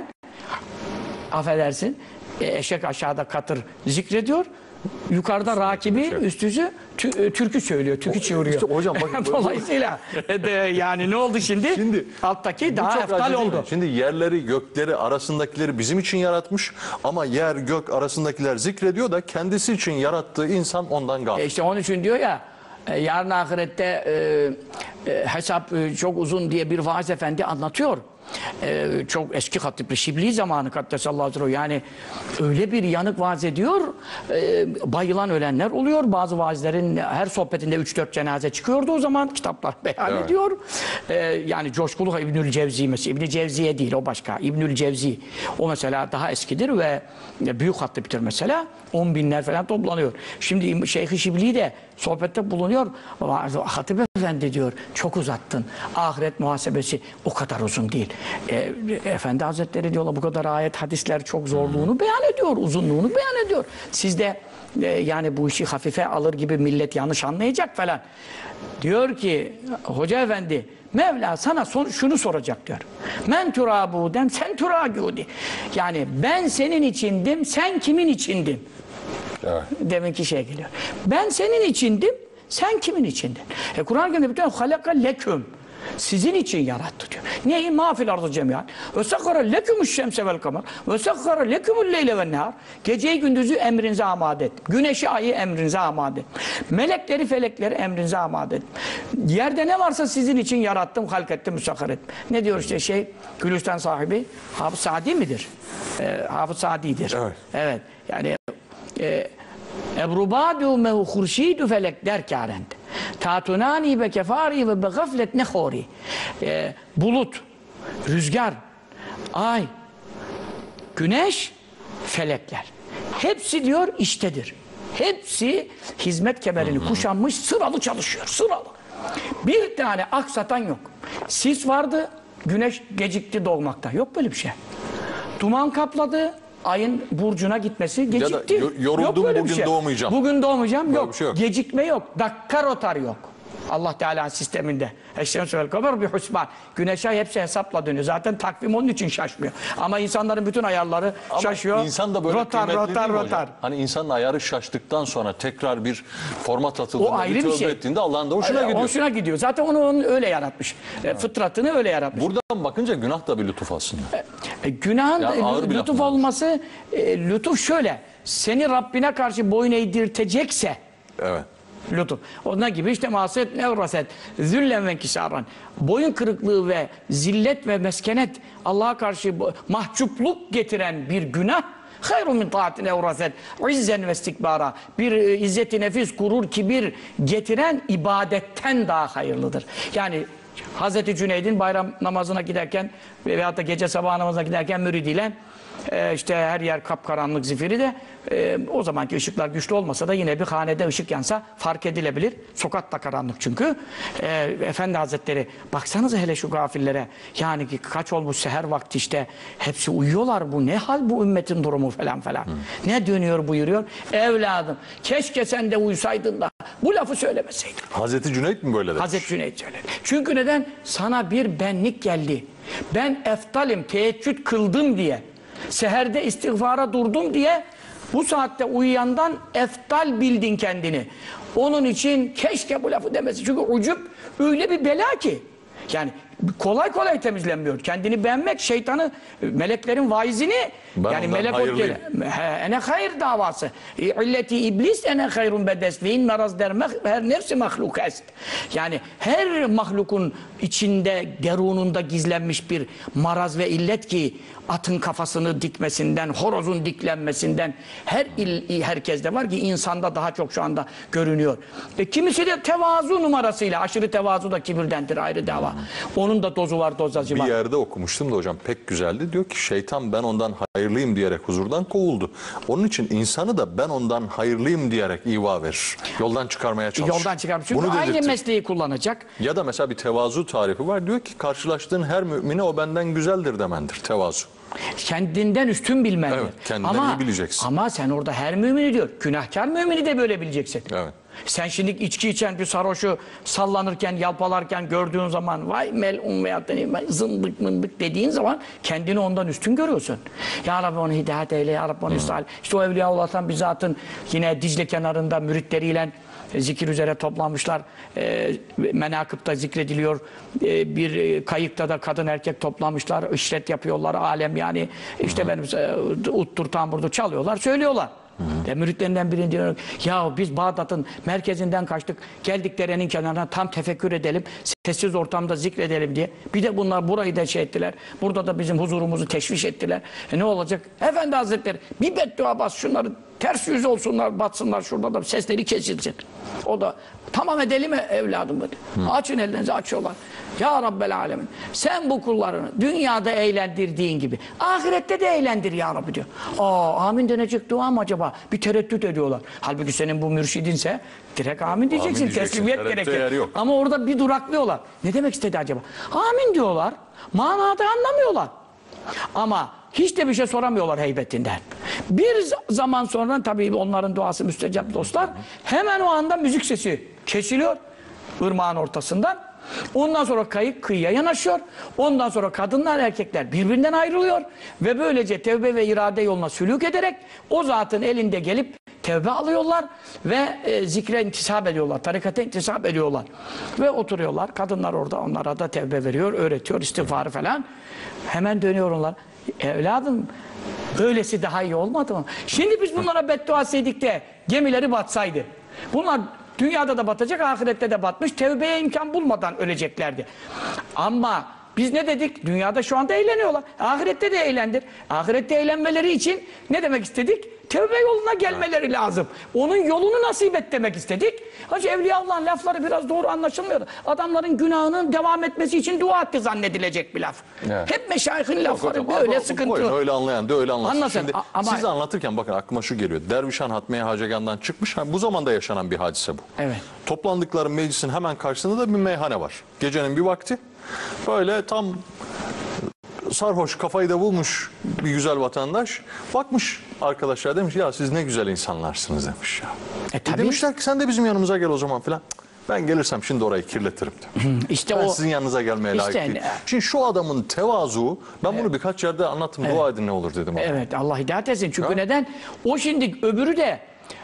Affedersin. E, eşek aşağıda katır zikrediyor. Yukarıda rakibi şey. üstüzü tü, e, türkü söylüyor, türkü çığırıyor. işte hocam bakın- Dolayısıyla e, de, yani ne oldu şimdi? Şimdi alttaki Bu daha çok eftal acı değil mi? oldu. Şimdi yerleri, gökleri, arasındakileri bizim için yaratmış ama yer, gök arasındakiler zikrediyor da kendisi için yarattığı insan ondan gafil. E işte onun için diyor ya, e, yarın ahirette e, e, hesap e, çok uzun diye bir vaaz efendi anlatıyor. E, çok eski hatipli, Şibli zamanı kaddesallahu aleyhi. Yani öyle bir yanık vaaz ediyor, e, bayılan ölenler oluyor. Bazı vaazlerin her sohbetinde üç dört cenaze çıkıyordu o zaman, kitaplar beyan Evet. ediyor. E, yani coşkulu İbnül Cevzi mesela, İbn Cevziye değil o başka, İbnül Cevzi. O mesela daha eskidir ve büyük hatiptir mesela. On binler falan toplanıyor. Şimdi Şeyh-i Şibli de sohbette bulunuyor. Hatip Efendi diyor, çok uzattın. Ahiret muhasebesi o kadar uzun değil. E, Efendi Hazretleri diyorlar bu kadar ayet, hadisler çok zorluğunu beyan ediyor, uzunluğunu beyan ediyor. Siz de e, yani bu işi hafife alır gibi millet yanlış anlayacak falan. Diyor ki Hoca Efendi, Mevla sana son, şunu soracak diyor. Men turabuden sen turagudi. Yani ben senin içindim, sen kimin içindin? Evet. Deminki şey geliyor. Ben senin içindim, sen kimin içindin? E Kur'an-ı Kerim'de bütün halaka leküm. Sizin için yarattı diyor. Neyi? Mafil ardı cemiyan. Ve sakkara lekümüş şemse vel kamer. Ve sakkara lekümül leyle ve nehar. Geceyi gündüzü emrinize amade et. Güneşi ayı emrinize amade et. Melekleri felekleri emrinize amade et. Yerde ne varsa sizin için yarattım, halkettim, müsakkar ettim. Ne diyor işte şey, Gülistan sahibi Hafız Sadi midir? Ee, Hafız Sadi'dir. Evet. Evet. Yani e, Ebrubadu mehu hurşidü felek der kârend. Tatunani be kefari ve be gaflet nehori. Ee, bulut, rüzgar, ay, güneş, felekler. Hepsi diyor iştedir. Hepsi hizmet kemerini kuşanmış, sıralı çalışıyor, sıralı. Bir tane aksatan yok. Sis vardı, güneş gecikti doğmakta. Yok böyle bir şey. Duman kapladı, ayın burcuna gitmesi gecikti. Ya da yoruldum, yok bugün şey. doğmayacağım. Bugün doğmayacağım, yok. Şey yok. Gecikme yok, dakika rotar yok. Allah Teala'nın sisteminde. Eşşemsü vel kamer bir husban. Güneş ay hepsi hesapla dönüyor. Zaten takvim onun için şaşmıyor. Ama insanların bütün ayarları Ama şaşıyor. insan da böyle rotar, kıymetli rotar, değil mi rotar. hocam? Hani insanın ayarı şaştıktan sonra tekrar bir format atıldığında, O ayrı bir tövbe şey. ettiğinde Allah'ın da hoşuna gidiyor. Hoşuna gidiyor. Zaten onu, onu öyle yaratmış. Evet. Fıtratını öyle yaratmış. Buradan bakınca günah da bir lütuf aslında. E, günahın Ya, e, ağır bir lütuf laf olması, e, lütuf şöyle. Seni Rabbine karşı boyun eğdirtecekse Evet. lütuf. Onun gibi işte maset nevraset, züllen ve kisaran. Boyun kırıklığı ve zillet ve meskenet, Allah'a karşı mahcupluk getiren bir günah, hayrun min taatin evraset, izzen ve istikbara. Bir e, izzeti nefis, gurur, kibir getiren ibadetten daha hayırlıdır. Yani Hazreti Cüneyd'in bayram namazına giderken veyahut da gece sabah namazına giderken müridiyle e, işte her yer kapkaranlık zifiri de e, o zamanki ışıklar güçlü olmasa da yine bir hanede ışık yansa fark edilebilir. Sokak da karanlık çünkü. E, Efendi Hazretleri baksanıza hele şu gafillere, yani ki kaç olmuş seher vakti işte hepsi uyuyorlar, bu ne hal bu ümmetin durumu falan falan. Hı. Ne dönüyor buyuruyor? Evladım keşke sen de uyusaydın da bu lafı söylemeseydin. Hazreti Cüneyt mi böyle demiş? Hazreti Cüneyt söyledi. Çünkü neden? Sana bir benlik geldi. Ben eftalim, teheccüd kıldım diye, seherde istiğfara durdum diye bu saatte uyuyandan eftal bildin kendini. Onun için keşke bu lafı demesi. Çünkü ucup öyle bir bela ki. Yani kolay kolay temizlenmiyor. Kendini beğenmek şeytanı, meleklerin vaizini, ben yani melek hayırlıyım. ene hayır davası. İlleti iblis ene hayrun bedes ve in meraz dermek her nefsi mahluk est. Yani her mahlukun içinde, derununda gizlenmiş bir maraz ve illet ki atın kafasını dikmesinden, horozun diklenmesinden her il, herkeste var ki insanda daha çok şu anda görünüyor. E, kimisi de tevazu numarasıyla, aşırı tevazu da kibirdendir, ayrı dava. Onun da dozu var, dozajı var. Bir yerde okumuştum da hocam pek güzeldi. Diyor ki şeytan ben ondan hayırlıyım diyerek huzurdan kovuldu. Onun için insanı da ben ondan hayırlıyım diyerek iva verir. Yoldan çıkarmaya çalışır. Yoldan çıkarmış. Çünkü Bunu aynı dedirtir. mesleği kullanacak. Ya da mesela bir tevazu tarifi var. Diyor ki karşılaştığın her mümine o benden güzeldir demendir. Tevazu. Kendinden üstün bilmendir. Evet, kendinden ama, iyi bileceksin. Ama sen orada her mümini diyor. Günahkar mümini de böyle bileceksin. Evet. Sen şimdi içki içen bir sarhoşu sallanırken, yalpalarken gördüğün zaman vay melun veyahut da zındık mındık dediğin zaman kendini ondan üstün görüyorsun. Ya Rabbi onu hidayet eyle, Ya Rabbi onu ıslah eyle. İşte o Evliyaullah'tan bir zatın yine Dicle kenarında müritleriyle zikir üzere toplanmışlar. E, menakıpta zikrediliyor. E, bir e, kayıkta da kadın erkek toplanmışlar. İşret yapıyorlar. Alem yani. İşte Hı-hı. benim e, uttur tamburdur çalıyorlar. Söylüyorlar. E, müritlerinden biri diyor ya biz Bağdat'ın merkezinden kaçtık. Geldik derenin kenarına tam tefekkür edelim. Sessiz ortamda zikredelim diye. Bir de bunlar burayı da şey ettiler. Burada da bizim huzurumuzu teşviş ettiler. E, ne olacak? Efendi Hazretleri bir beddua bas şunları ters yüz olsunlar, batsınlar şurada da sesleri kesilsin. O da tamam edelim mi evladım dedi. Hı. Açın ellerinizi açıyorlar. Ya Rabbel Alemin sen bu kullarını dünyada eğlendirdiğin gibi ahirette de eğlendir ya Rabbi diyor. Aa amin denecek dua mı acaba? Bir tereddüt ediyorlar. Halbuki senin bu mürşidinse direkt amin diyeceksin. Amin diyeceksin. Teslimiyet gerekir. Ama orada bir duraklıyorlar. Ne demek istedi acaba? Amin diyorlar. Manada anlamıyorlar. Ama hiç de bir şey soramıyorlar heybetinden. Bir zaman sonra tabii onların duası müstecap dostlar. Hemen o anda müzik sesi kesiliyor ırmağın ortasından. Ondan sonra kayık kıyıya yanaşıyor. Ondan sonra kadınlar erkekler birbirinden ayrılıyor. Ve böylece tevbe ve irade yoluna sülük ederek o zatın elinde gelip tevbe alıyorlar. Ve e, zikre intisap ediyorlar. Tarikata intisap ediyorlar. Ve oturuyorlar. Kadınlar orada onlara da tevbe veriyor. Öğretiyor istiğfarı falan. Hemen dönüyor onlar. Evladım böylesi daha iyi olmadı mı? Şimdi biz bunlara beddua etseydik de gemileri batsaydı. Bunlar dünyada da batacak, ahirette de batmış. Tevbeye imkan bulmadan öleceklerdi. Ama biz ne dedik? Dünyada şu anda eğleniyorlar. Ahirette de eğlendir. Ahirette eğlenmeleri için ne demek istedik? tevbe yoluna gelmeleri lazım. Onun yolunu nasip et demek istedik. Hacı Evliyaullah'ın lafları biraz doğru anlaşılmıyor. Adamların günahının devam etmesi için dua etti zannedilecek bir laf. Evet. Hep meşayihin lafları Hocam, böyle ama sıkıntı. buyurun, öyle anlayan da öyle anlasın. Anlasın, Şimdi ama- siz anlatırken bakın aklıma şu geliyor. Dervişhan Hatmiye Hacegan'dan çıkmış. Ha, bu zamanda yaşanan bir hadise bu. Evet. Toplandıkları meclisin hemen karşısında da bir meyhane var. Gecenin bir vakti böyle tam sarhoş, kafayı da bulmuş bir güzel vatandaş. Bakmış arkadaşlar, demiş ya siz ne güzel insanlarsınız demiş ya. E, E, tabii. demişler ki sen de bizim yanımıza gel o zaman filan. Ben gelirsem şimdi orayı kirletirim demiş. İşte Ben o sizin yanınıza gelmeye İşte layık değilim. ne- Şimdi şu adamın tevazu, ben bunu birkaç yerde anlattım. Dua edin ne olur dedim. ona. Evet, Allah hidayet etsin. Çünkü Ha? neden? O şimdi öbürü de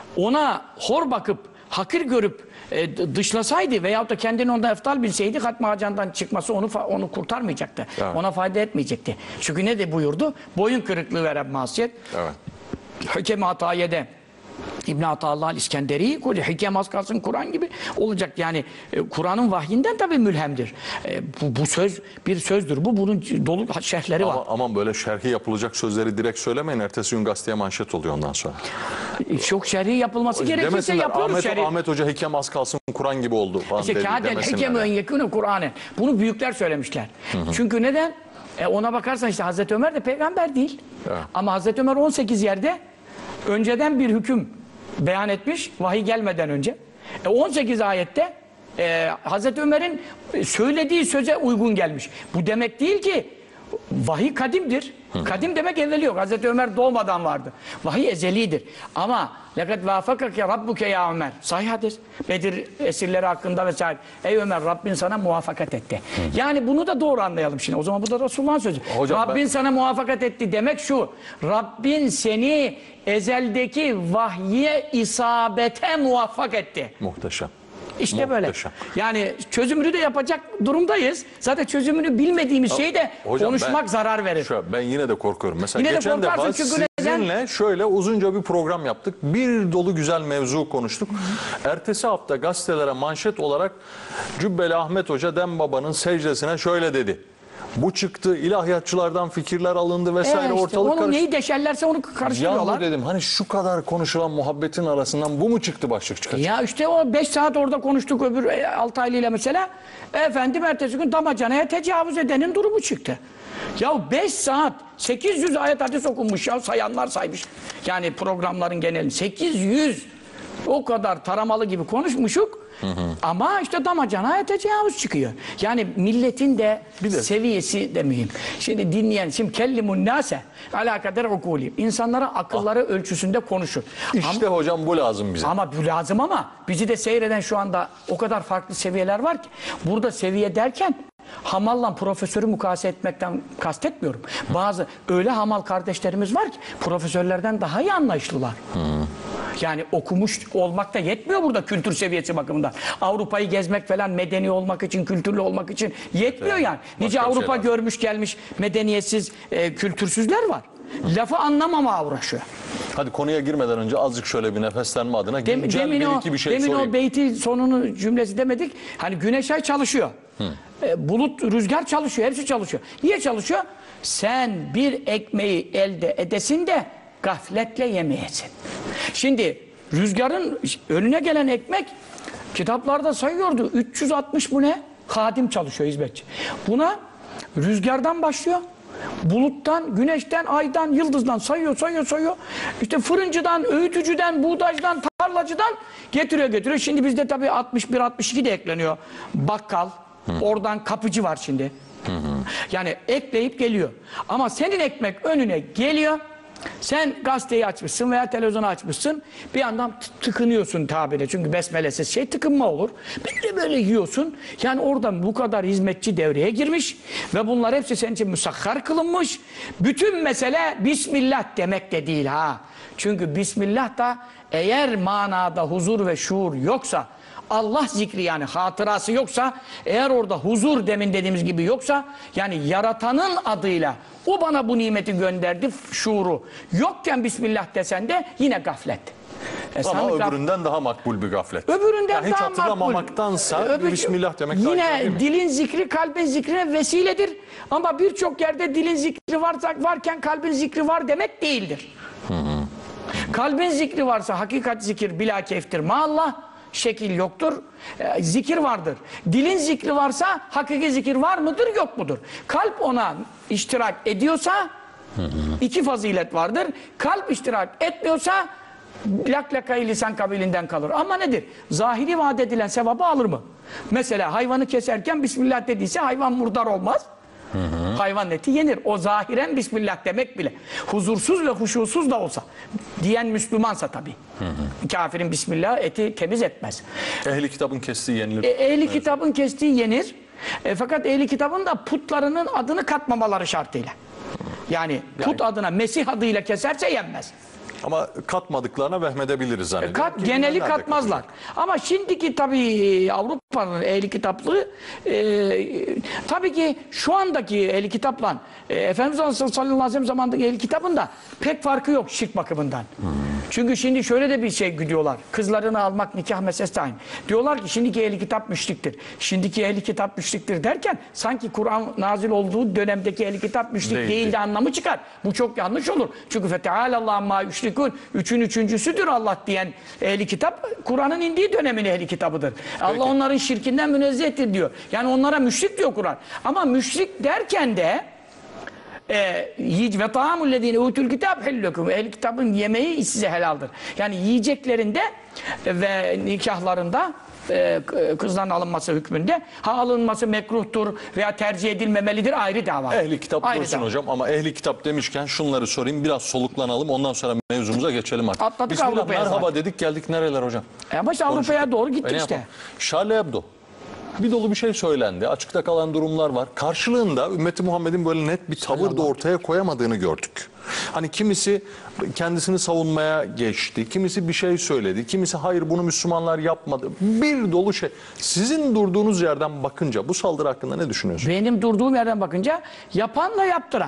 ona hor bakıp, hakir görüp e, d- dışlasaydı veyahut da kendini ondan eftal bilseydi Hatmi Hacan'dan çıkması onu fa- onu kurtarmayacaktı. Evet. Ona fayda etmeyecekti. Çünkü ne de buyurdu? Boyun kırıklığı veren masiyet. Evet. Hakem Atayiye'de İbn-i Atallah'ın İskenderi, Hikem az kalsın Kur'an gibi olacak. Yani e, Kur'an'ın vahyinden tabii mülhemdir. E, bu, bu söz bir sözdür. Bu bunun dolu şerhleri var. Ama, aman böyle şerhi yapılacak sözleri direkt söylemeyin. Ertesi gün gazeteye manşet oluyor ondan sonra. Çok şerhi yapılması gerekirse Demesinler yapıyoruz Ahmet, şerhi. Ahmet Hoca hikem az kalsın Kur'an gibi oldu falan İşte dedi, kâdel demesinler hekemü en yani. yekûne Kur'an'ı. Bunu büyükler söylemişler. Çünkü neden? E ona bakarsan işte Hazreti Ömer de peygamber değil. Evet. Ama Hazreti Ömer on sekiz yerde önceden bir hüküm beyan etmiş, vahiy gelmeden önce. E on sekiz ayette e, Hazreti Ömer'in söylediği söze uygun gelmiş. Bu demek değil ki vahiy kadimdir. Kadim demek evveli yok. Hazreti Ömer doğmadan vardı. Vahiy ezelidir. Ama lekad vafakake rabbuke ya Ömer. Sahih hadis. Bedir esirleri hakkında vesaire. Ey Ömer, Rabbin sana muvaffakat etti. Yani bunu da doğru anlayalım şimdi. O zaman bu da Resulullah'ın sözü. Hocam Rabbin ben- sana muvaffakat etti demek şu. Rabbin seni ezeldeki vahye isabete muvaffak etti. Muhteşem. İşte böyle. Muhteşem. Yani çözümünü de yapacak durumdayız. Zaten çözümünü bilmediğimiz şeyi de Hocam konuşmak ben- zarar verir. Şu, ben yine de korkuyorum. Mesela Yine de geçen defa korkarsın çünkü sizinle şöyle uzunca bir program yaptık. Bir dolu güzel mevzu konuştuk. Ertesi hafta gazetelere manşet olarak Cübbeli Ahmet Hoca Dem Baba'nın secdesine şöyle dedi. Bu çıktı, ilahiyatçılardan fikirler alındı vesaire, Evet işte, ortalık onu karıştı. neyi deşerlerse onu karıştırıyorlar. Yahu dedim hani şu kadar konuşulan muhabbetin arasından bu mu çıktı başlık çıkacak? Ya işte o beş saat orada konuştuk öbür e, Altaylı ile mesela. Efendim ertesi gün damacanaya tecavüz edenin durumu çıktı. Ya beş saat sekiz yüz ayet hadis okunmuş ya, sayanlar saymış. Yani programların genelini sekiz yüz, o kadar taramalı gibi konuşmuşuk. Hı hı. Ama işte damacanaya tecavüz çıkıyor. Yani milletin de, Bir de seviyesi de mühim. Şimdi dinleyen, şimdi kellimun nase ala kader ukuli. İnsanlara akılları ah. ölçüsünde konuşur. İşte ama, hocam bu lazım bize. Ama bu lazım ama bizi de seyreden şu anda o kadar farklı seviyeler var ki. Burada seviye derken hamalla profesörü mukayese etmekten kastetmiyorum. Bazı öyle hamal kardeşlerimiz var ki profesörlerden daha iyi anlayışlılar. Hı. Yani okumuş olmak da yetmiyor burada kültür seviyesi bakımından. Avrupa'yı gezmek falan medeni olmak için, kültürlü olmak için yetmiyor evet, yani. Nice Avrupa şeyler görmüş gelmiş medeniyetsiz, e, kültürsüzler var. Lafı anlamama uğraşıyor. Hadi konuya girmeden önce azıcık şöyle bir nefeslenme adına Dem, güncel demin bir o, iki bir şey demin sorayım. o beyti sonunu cümlesi demedik. Hani güneş ay çalışıyor. E, bulut, rüzgar çalışıyor. Hepsi çalışıyor. Niye çalışıyor? Sen bir ekmeği elde edesin de gafletle yemeyesin. Şimdi rüzgarın önüne gelen ekmek kitaplarda sayıyordu. üç yüz altmış bu ne? Hadim çalışıyor, hizmetçi. Buna rüzgardan başlıyor. Buluttan, güneşten, aydan, yıldızdan sayıyor, sayıyor, sayıyor. İşte fırıncıdan, öğütücüden, buğdaycıdan, tarlacıdan getiriyor, getiriyor. Şimdi bizde tabii altmış bir altmış iki de ekleniyor. Bakkal, hı. Oradan kapıcı var şimdi. Hı hı. Yani ekleyip geliyor. Ama senin ekmek önüne geliyor. Sen gazeteyi açmışsın veya televizyonu açmışsın. Bir yandan tıkınıyorsun tabire. Çünkü besmelesiz şey tıkınma olur. Bir de böyle yiyorsun. Yani oradan bu kadar hizmetçi devreye girmiş. Ve bunlar hepsi senin için müsakhar kılınmış. Bütün mesele Bismillah demek de değil ha. Çünkü Bismillah da eğer manada huzur ve şuur yoksa, Allah zikri yani hatırası yoksa, eğer orada huzur demin dediğimiz gibi yoksa, yani yaratanın adıyla o bana bu nimeti gönderdi şuuru yokken Bismillah desen de yine gaflet. E ama öbüründen gaf... daha makbul bir gaflet. Öbüründen yani hiç daha hatırlamamaktansa Öbür... Bismillah demek yine daha iyi, dilin zikri kalbin zikrine vesiledir. Ama birçok yerde dilin zikri varsa, varken kalbin zikri var demek değildir. Hı hı. Kalbin zikri varsa hakikat zikir bila keyftir. Maallah şekil yoktur. E, zikir vardır. Dilin zikri varsa hakiki zikir var mıdır yok mudur? Kalp ona iştirak ediyorsa iki fazilet vardır. Kalp iştirak etmiyorsa laklakayı lisan kabilinden kalır. Ama nedir? Zahiri vaat edilen sevabı alır mı? Mesela hayvanı keserken Bismillah dediyse hayvan murdar olmaz. Hı hı. Hayvan eti yenir. O zahiren Bismillah demek bile. Huzursuz ve huşusuz da olsa. Diyen Müslümansa tabii. Hı hı. Kafirin Bismillah eti temiz etmez. Ehli kitabın kestiği yenilir. E, ehli evet. kitabın kestiği yenir. E, fakat ehli kitabın da putlarının adını katmamaları şartıyla. Yani, yani put adına Mesih adıyla keserse yenmez. Ama katmadıklarına vehmedebiliriz zannediyorum. Kat, geneli katmazlar. Ama şimdiki tabii Avrupa'nın ehli kitaplığı e, tabii ki şu andaki ehli kitapla e, Efendimiz sallallahu aleyhi ve sellem zamanındaki ehli kitabın da pek farkı yok şirk bakımından. Hmm. Çünkü şimdi şöyle de bir şey gidiyorlar. Kızlarını almak nikah meselesi aynı. Diyorlar ki şimdiki ehli kitap müşriktir. Şimdiki ehli kitap müşriktir derken sanki Kur'an nazil olduğu dönemdeki ehli kitap müşrik değil, değil de anlamı çıkar. Bu çok yanlış olur. Çünkü feteâlallâhu amma yüşrik üçün üçüncüsüdür Allah diyen ehli kitap, Kur'an'ın indiği dönemin ehli kitabıdır. Peki. Allah onların şirkinden münezzehtir diyor. Yani onlara müşrik diyor Kur'an. Ama müşrik derken de ve ta'amullezine utul kitab hillükum. Ehli kitabın yemeği size helaldir. Yani yiyeceklerinde ve nikahlarında kızların alınması hükmünde ha alınması mekruhtur veya tercih edilmemelidir ayrı dava. Ehli kitap ayrı dursun dava. Hocam ama ehli kitap demişken şunları sorayım biraz soluklanalım ondan sonra mevzumuza geçelim artık. Atladık Avrupa'ya. Merhaba zaten. dedik geldik nereler hocam? E ama işte Avrupa'ya doğru gittik işte. Charlie Hebdo. Bir dolu bir şey söylendi. Açıkta kalan durumlar var. Karşılığında ümmeti Muhammed'in böyle net bir tavır da ortaya koyamadığını gördük. Hani kimisi kendisini savunmaya geçti. Kimisi bir şey söyledi. Kimisi hayır bunu Müslümanlar yapmadı. Bir dolu şey. Sizin durduğunuz yerden bakınca bu saldırı hakkında ne düşünüyorsunuz? Benim durduğum yerden bakınca yapanla yaptıran.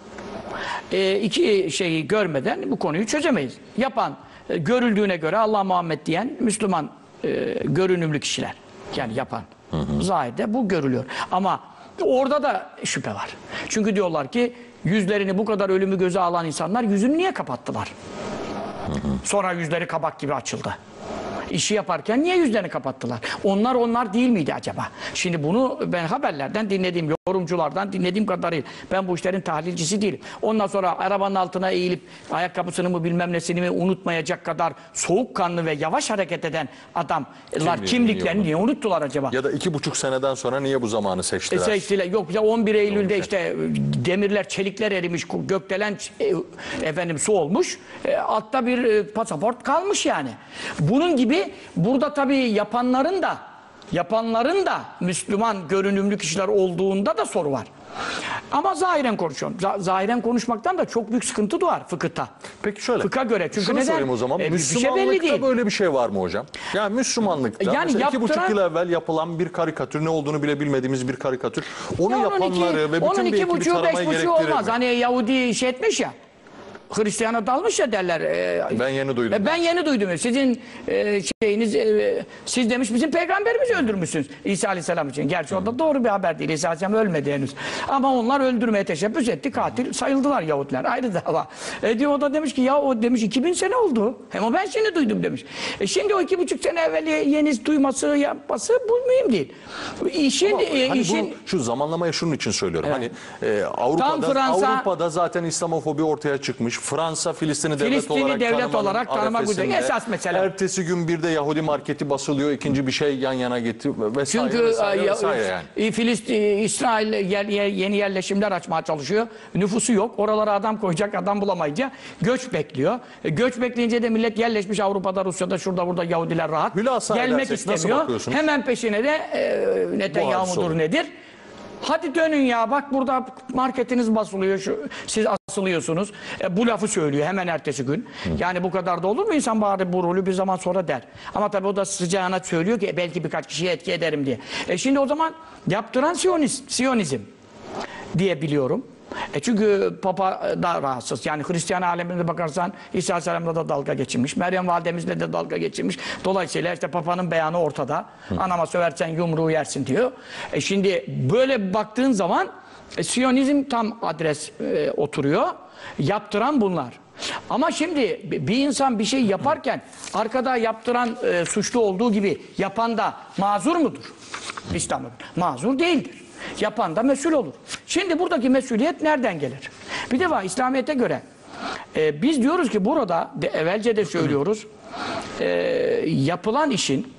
E, iki şeyi görmeden bu konuyu çözemeyiz. Yapan e, görüldüğüne göre Allah Muhammed diyen Müslüman e, görünümlü kişiler. Yani yapan. Hı hı. Zahirde bu görülüyor. Ama orada da şüphe var. Çünkü diyorlar ki yüzlerini bu kadar ölümü göze alan insanlar yüzünü niye kapattılar? Hı hı. Sonra yüzleri kabak gibi açıldı. İşi yaparken niye yüzlerini kapattılar? Onlar onlar değil miydi acaba? Şimdi bunu ben haberlerden dinlediğim, yorumculardan dinlediğim kadarıyla ben bu işlerin tahlilcisi değilim. Ondan sonra arabanın altına eğilip ayakkabısını mı bilmem nesini mi unutmayacak kadar soğukkanlı ve yavaş hareket eden adamlar Kimliğini kimliklerini niye unuttular acaba? Ya da iki buçuk seneden sonra niye bu zamanı seçtiler? E seçtiler. Yok ya on bir Eylül'de işte demirler, çelikler erimiş, gökdelen e, efendim su olmuş. E, altta bir e, pasaport kalmış yani. Bunun gibi burada tabii yapanların da yapanların da Müslüman görünümlü kişiler olduğunda da soru var. Ama zahiren konuşuyorum. Z zahiren konuşmaktan da çok büyük sıkıntı doğar fıkıhta. Peki şöyle. Fıkha göre. Çünkü şunu neden? sorayım o zaman. E, Müslümanlıkta şey böyle bir şey var mı hocam? Yani Müslümanlıkta yani mesela yaptıran, iki buçuk yıl evvel yapılan bir karikatür, ne olduğunu bile bilmediğimiz bir karikatür. Onu ya yapanları iki, ve bütün onun bir iki ekibi buçuğu, taramayı beş gerektirir olmaz. mi? Hani Yahudi şey etmiş ya. Hristiyan'a dalmış ya derler. E, ben yeni duydum. E, ben yeni duydum. Sizin e, şeyiniz, e, siz demiş bizim peygamberimizi öldürmüşsünüz İsa Aleyhisselam için. Gerçi o da doğru bir haber değil. İsa Aleyhisselam ölmedi henüz. Ama onlar öldürmeye teşebbüs etti. Katil sayıldılar Yahudiler. Ayrı dava. E diyor o da demiş ki ya o demiş iki bin sene oldu. Hem ben şimdi duydum demiş. E şimdi o iki buçuk sene evvel yeni duyması yapması bu mühim değil. İşin, Ama, e, hani işin bu, şu zamanlamayı şunun için söylüyorum. Evet. Hani e, Avrupa'da, Fransa, Avrupa'da zaten İslamofobi ortaya çıkmış. Fransa Filistin'i devlet Filistin'i olarak devlet olarak tanımak üzere esas mesele. Ertesi gün bir de Yahudi marketi basılıyor. İkinci bir şey yan yana getiriyor vesaire. Çünkü vesaire, ya, vesaire yani. Filistin, İsrail yer, yer, yeni yerleşimler açmaya çalışıyor. Nüfusu yok. Oralara adam koyacak adam bulamayınca göç bekliyor. E, göç bekleyince de millet yerleşmiş Avrupa'da, Rusya'da, şurada burada Yahudiler rahat. Hülasa gelmek istemiyor. Hemen peşine de e, Netanyahu mudur nedir? Hadi dönün ya bak burada marketiniz basılıyor, şu, siz asılıyorsunuz. E, bu lafı söylüyor hemen ertesi gün. Hı. Yani bu kadar da olur mu insan bari bu rolü bir zaman sonra der. Ama tabii o da sıcağına söylüyor ki belki birkaç kişiye etki ederim diye. E şimdi o zaman yaptıran Siyonist, Siyonizm diye biliyorum. E çünkü Papa da rahatsız. Yani Hristiyan alemine bakarsan İsa Aleyhisselam'la da dalga geçirmiş. Meryem Validemizle de dalga geçirmiş. Dolayısıyla işte Papa'nın beyanı ortada. Hı. Anama söversen yumruğu yersin diyor. E şimdi böyle baktığın zaman e, Siyonizm tam adres e, oturuyor. Yaptıran bunlar. Ama şimdi bir insan bir şey yaparken arkada yaptıran e, suçlu olduğu gibi yapan da mazur mudur? İslam'da mazur değildir. Yapan da mesul olur. Şimdi buradaki mesuliyet nereden gelir? Bir defa İslamiyet'e göre e, biz diyoruz ki burada de, evvelce de söylüyoruz e, yapılan işin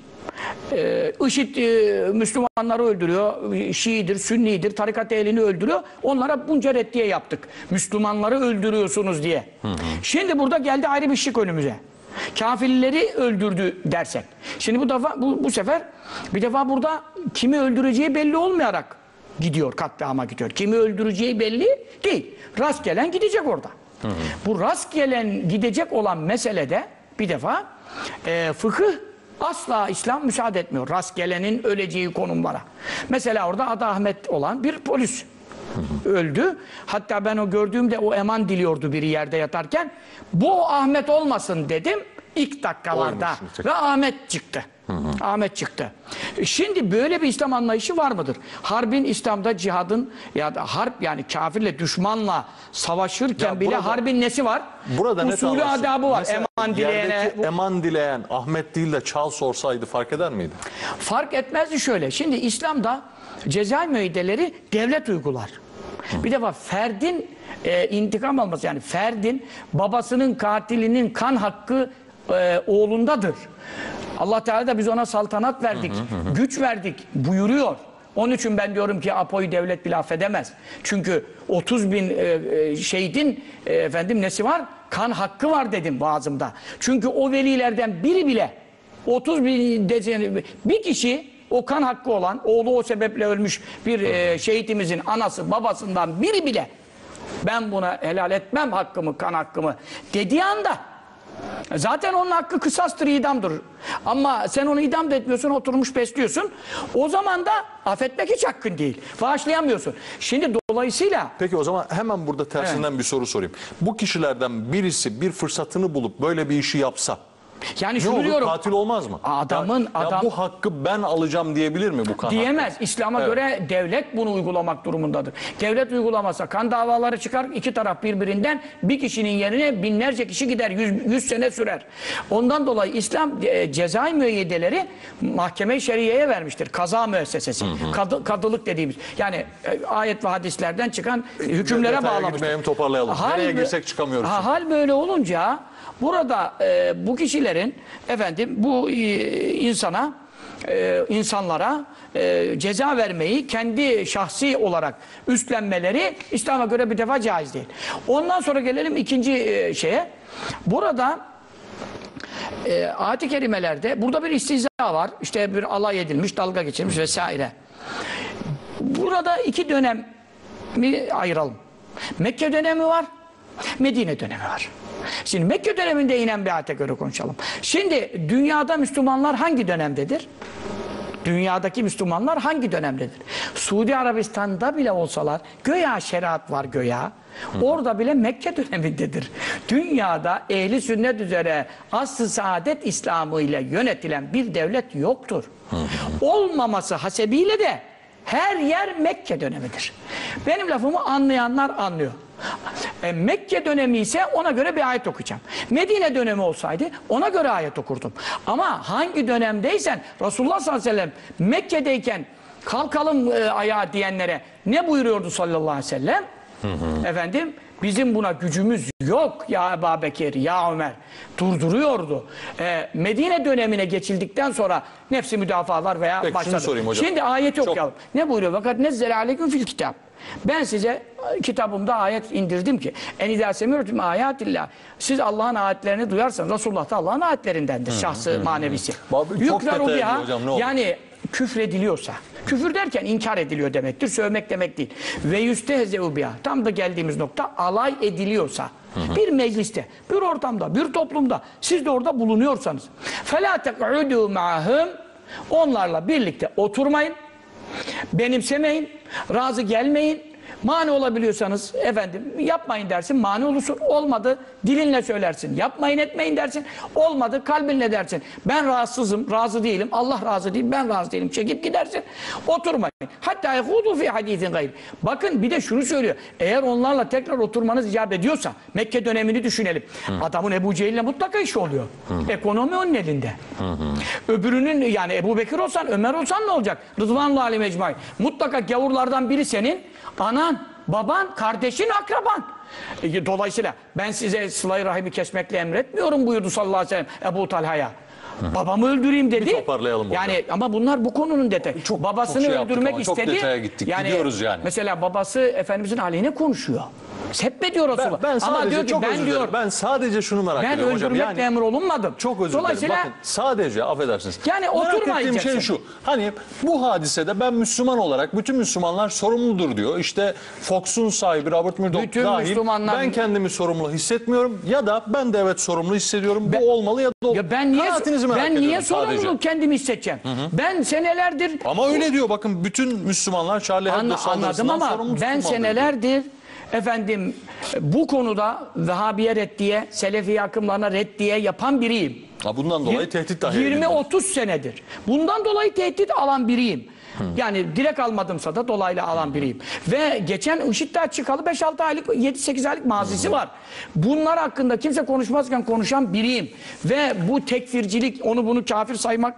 e, IŞİD e, Müslümanları öldürüyor, Şiidir, Sünnidir, tarikat ehlini öldürüyor. Onlara bunca reddiye yaptık. Müslümanları öldürüyorsunuz diye. Hı hı. Şimdi burada geldi ayrı bir şık önümüze. Kafirleri öldürdü dersek. Şimdi bu defa bu, bu sefer bir defa burada kimi öldüreceği belli olmayarak gidiyor, katliama gidiyor. Kimi öldüreceği belli değil. Rast gelen gidecek orada. Hı hı. Bu rast gelen gidecek olan meselede bir defa e, fıkıh asla İslam müsaade etmiyor. Rast gelenin öleceği konumlara. Mesela orada adı Ahmet olan bir polis hı hı. öldü. Hatta ben o gördüğümde o eman diliyordu biri yerde yatarken. Bu Ahmet olmasın dedim ilk dakikalarda. Ve Ahmet çıktı. Hı hı. Ahmet çıktı. Şimdi böyle bir İslam anlayışı var mıdır? Harbin İslam'da cihadın ya da harp yani kafirle düşmanla savaşırken ya bile burada, harbin nesi var? Burada usulü adabı var. Mesela eman dileyene. Eman dileyen Ahmet değil de Çal sorsaydı fark eder miydi? Fark etmezdi şöyle. Şimdi İslam'da ceza müeyyideleri devlet uygular. Hı. Bir defa ferdin e, intikam alması yani ferdin babasının katilinin kan hakkı e, oğlundadır. Allah Teala da biz ona saltanat verdik, hı hı hı. güç verdik buyuruyor. Onun için ben diyorum ki Apo'yu devlet bile affedemez. Çünkü otuz bin e, e, şehidin e, efendim nesi var? Kan hakkı var dedim vaazımda. Çünkü o velilerden biri bile otuz bin de, bir kişi o kan hakkı olan oğlu o sebeple ölmüş bir e, şehitimizin anası babasından biri bile ben buna helal etmem hakkımı kan hakkımı dediği anda zaten onun hakkı kısastır, idamdır. Ama sen onu idam da etmiyorsun, oturmuş besliyorsun. O zaman da affetmek hiç hakkın değil. Bağışlayamıyorsun. Şimdi dolayısıyla... Peki o zaman hemen burada tersinden evet. bir soru sorayım. Bu kişilerden birisi bir fırsatını bulup böyle bir işi yapsa yani ne olur? Diyorum, Katil olmaz mı? Adamın ya, adam ya bu hakkı ben alacağım diyebilir mi bu kan diyemez. hakkı? İslam'a evet. göre devlet bunu uygulamak durumundadır. Devlet uygulamasa kan davaları çıkar, iki taraf birbirinden bir kişinin yerine binlerce kişi gider, yüz, yüz sene sürer. Ondan dolayı İslam e, cezai müeyyideleri mahkeme-i şeriyeye vermiştir. Kaza müessesesi. Hı hı. Kadı, kadılık dediğimiz. Yani e, ayet ve hadislerden çıkan e, hükümlere bağlamıştır. Toparlayalım. Hal, Nereye girsek çıkamıyoruz. Ha, hal böyle olunca burada e, bu kişilerin efendim bu e, insana e, insanlara e, ceza vermeyi kendi şahsi olarak üstlenmeleri İslam'a göre bir defa caiz değil. Ondan sonra gelelim ikinci e, şeye. Burada e, ayet-i kerimelerde burada bir istihza var. İşte bir alay edilmiş, dalga geçilmiş vesaire. Burada iki dönem mi ayıralım. Mekke dönemi var, Medine dönemi var. Şimdi Mekke döneminde inen bir ayete göre konuşalım. Şimdi dünyada Müslümanlar hangi dönemdedir? Dünyadaki Müslümanlar hangi dönemdedir? Suudi Arabistan'da bile olsalar göya şeriat var göya. Orada bile Mekke dönemindedir. Dünyada ehli sünnet üzere asr-ı saadet İslamı ile yönetilen bir devlet yoktur. Olmaması hasebiyle de her yer Mekke dönemidir. Benim lafımı anlayanlar anlıyor. E, Mekke dönemi ise ona göre bir ayet okuyacağım. Medine dönemi olsaydı ona göre ayet okurdum. Ama hangi dönemdeysen Resulullah sallallahu aleyhi ve sellem Mekke'deyken kalkalım e, ayağa diyenlere ne buyuruyordu sallallahu aleyhi ve sellem? Hı hı. Efendim bizim buna gücümüz yok ya Ebu Bekir, ya Ömer durduruyordu. Ee, Medine dönemine geçildikten sonra nefsi müdafalar veya Peki, başladı. Şimdi ayeti Çok... okuyalım. Ne buyuruyor? Fakat nezzele aleyküm fil kitap. Ben size kitabımda ayet indirdim ki en idâ semî'tum âyâtillah. Siz Allah'ın ayetlerini duyarsanız Resulullah da Allah'ın ayetlerindendir. Hı, şahsı hı, manevisi. Yükler biha yani küfrediliyorsa. Küfür derken inkar ediliyor demektir. Sövmek demek değil. Ve yüstehze'u biha. Tam da geldiğimiz nokta alay ediliyorsa. Hı hı. Bir mecliste, bir ortamda, bir toplumda siz de orada bulunuyorsanız. فَلَا تَقْعُدُوا مَعَهُمْ Onlarla birlikte oturmayın. Benimsemeyin. Razı gelmeyin. Mani olabiliyorsanız efendim yapmayın dersin, mani olursun. Olmadı dilinle söylersin. Yapmayın etmeyin dersin. Olmadı kalbinle dersin. Ben rahatsızım, razı değilim. Allah razı değil, ben razı değilim. Çekip gidersin. Oturmayın. Hatta yehudu fi hadisin gayr. Bakın bir de şunu söylüyor. Eğer onlarla tekrar oturmanız icap ediyorsa Mekke dönemini düşünelim. Hı. Adamın Ebu Cehil'le mutlaka iş oluyor. Hı. Ekonomi onun elinde. Hı hı. Öbürünün yani Ebu Bekir olsan, Ömer olsan ne olacak? Rıdvanullah aleyhi mecmai. Mutlaka gavurlardan biri senin anan, baban, kardeşin, akraban. Dolayısıyla ben size sıla-i rahimi kesmekle emretmiyorum buyurdu sallallahu aleyhi ve sellem Ebu Talha'ya. Babamı öldüreyim dedi. Bir toparlayalım yani hocam. ama bunlar bu konunun detayı. Çok, babasını çok şey öldürmek ama, istedi. Çok detaya gittik. Yani, Gidiyoruz yani. Mesela babası Efendimizin aleyhine konuşuyor. Sepmediyor Resulullah. Ben, ben sadece, ama diyor ki çok ben diyor ben sadece şunu merak ben ediyorum hocam. Ben öldürmekle emir olunmadım. Çok özür dilerim. Bakın sadece affedersiniz. Yani merak oturmayacaksın. ettiğim şey şu. Hani bu hadisede ben Müslüman olarak bütün Müslümanlar sorumludur diyor. İşte Fox'un sahibi Robert Murdoch bütün dahil Müslümanlar... ben kendimi sorumlu hissetmiyorum ya da ben de evet sorumlu hissediyorum. Ben, bu olmalı ya da ya ben niye ben niye sorumluluk kendimi hissedeceğim? Hı hı. Ben senelerdir ama öyle diyor bakın bütün Müslümanlar Charlie Hebdo anladım ama ben senelerdir diyor. Efendim bu konuda Vehhabiye reddiye, Selefi akımlarına reddiye yapan biriyim. Ha, bundan dolayı tehdit dahi yirmi otuz senedir. Bundan dolayı tehdit alan biriyim. Hı. Yani direkt almadımsa da dolaylı alan biriyim. Ve geçen IŞİD'den çıkalı beş altı aylık, yedi sekiz aylık mazisi Hı. var. Bunlar hakkında kimse konuşmazken konuşan biriyim. Ve bu tekfircilik, onu bunu kafir saymak,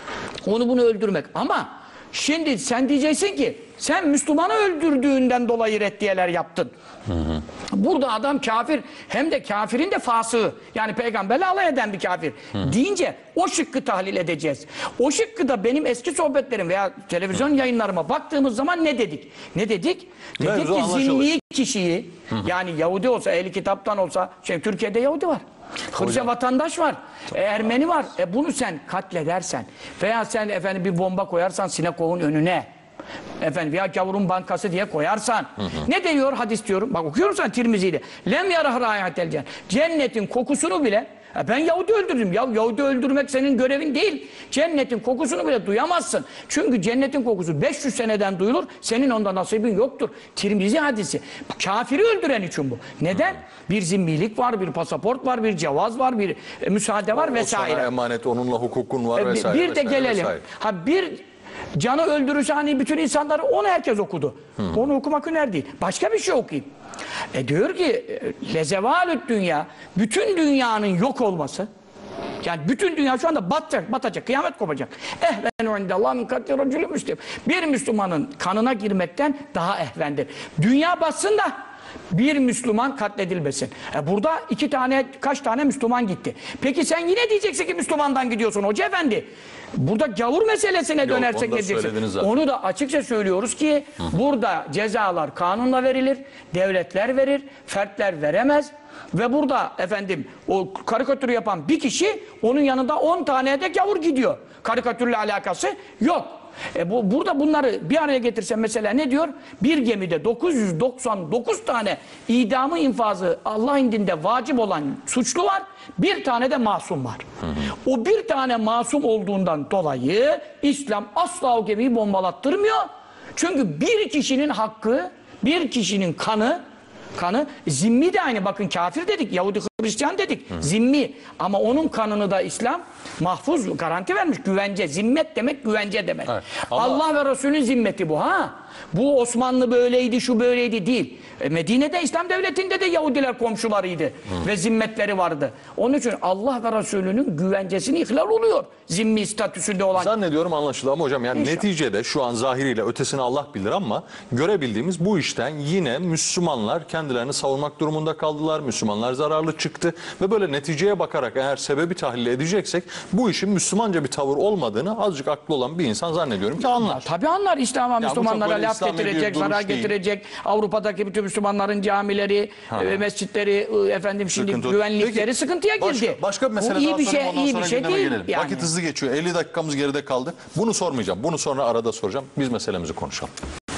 onu bunu öldürmek. Ama şimdi sen diyeceksin ki sen Müslümanı öldürdüğünden dolayı reddiyeler yaptın. Hı hı. Burada adam kafir hem de kafirin de fasığı yani peygamberle alay eden bir kafir hı. deyince o şıkkı tahlil edeceğiz. O şıkkı da benim eski sohbetlerim veya televizyon yayınlarıma baktığımız zaman ne dedik? Ne dedik? Dedik Mevzu ki zimmi kişiyi hı hı. yani Yahudi olsa, ehli kitaptan olsa şey, Türkiye'de Yahudi var. Hristiyan vatandaş var, e, Ermeni var. E, bunu sen katledersen veya sen efendim bir bomba koyarsan sinagogun önüne efendim veya gavurun bankası diye koyarsan hı hı. ne diyor hadis diyorum. Bak okuyorum sen Tirmizi'de. Lem yarah raihatel cennet. Cennetin kokusunu bile e, ben Yahudi öldürdüm. Ya Yahudi öldürmek senin görevin değil. Cennetin kokusunu bile duyamazsın. Çünkü cennetin kokusu beş yüz seneden duyulur. Senin onda nasibin yoktur. Tirmizi hadisi. Kafiri öldüren için bu. Neden? Hı. Bir zimmilik var, bir pasaport var, bir cevaz var, bir e, müsaade var o, vesaire. O sana emanet, onunla hukukun var vesaire. E, bir de vesaire, gelelim. Vesaire. Ha bir canı öldürürse hani bütün insanları onu herkes okudu. Hmm. Onu okumak önemli değil. Başka bir şey okuyayım. E diyor ki lezevalüt dünya bütün dünyanın yok olması yani bütün dünya şu anda batacak, batacak, kıyamet kopacak. Ehvenu indallah min katli racülü müslim. Bir Müslümanın kanına girmekten daha ehvendir. Dünya batsın da bir Müslüman katledilmesin. E burada iki tane, kaç tane Müslüman gitti. Peki sen yine diyeceksin ki Müslümandan gidiyorsun Hoca Efendi. Burada gavur meselesine Yok, dönersek ne diyeceksin? Onu da açıkça söylüyoruz ki Hı. burada cezalar kanunla verilir, devletler verir, fertler veremez. Ve burada efendim o karikatürü yapan bir kişi onun yanında on tane de gavur gidiyor. Karikatürle alakası yok. E bu, burada bunları bir araya getirsen mesela ne diyor? Bir gemide dokuz yüz doksan dokuz tane idamı infazı Allah indinde vacip olan suçlu var. Bir tane de masum var. Hı hı. O bir tane masum olduğundan dolayı İslam asla o gemiyi bombalattırmıyor. Çünkü bir kişinin hakkı, bir kişinin kanı kanı zimmi de aynı bakın kafir dedik Yahudi Hristiyan dedik Hı. zimmi ama onun kanını da İslam mahfuz garanti vermiş güvence zimmet demek güvence demek evet, ama... Allah ve Resulün zimmeti bu ha bu Osmanlı böyleydi şu böyleydi değil e, Medine'de İslam devletinde de Yahudiler komşularıydı Hı. ve zimmetleri vardı onun için Allah ve Resulünün güvencesini ihlal oluyor zimmi statüsünde olan zannediyorum anlaşıldı ama hocam yani İnşallah. Neticede şu an zahiriyle ötesini Allah bilir ama görebildiğimiz bu işten yine Müslümanlar kendilerini savunmak durumunda kaldılar Müslümanlar zararlı çıktı ve böyle neticeye bakarak eğer sebebi tahlil edeceksek bu işin Müslümanca bir tavır olmadığını azıcık aklı olan bir insan zannediyorum ki anlar. Tabii anlar. İslam'a Müslümanlara laf İslami getirecek, zarar getirecek. Avrupa'daki bütün Müslümanların camileri, e, mescitleri, e, efendim şimdi Sıkıntı. güvenlikleri Peki, sıkıntıya girdi. Başka, başka bir mesele bu iyi daha bir sorayım, şey, iyi bir şey değil. Yani. Vakit hızlı geçiyor. elli dakikamız geride kaldı. Bunu sormayacağım. Bunu sonra arada soracağım. Biz meselemizi konuşalım.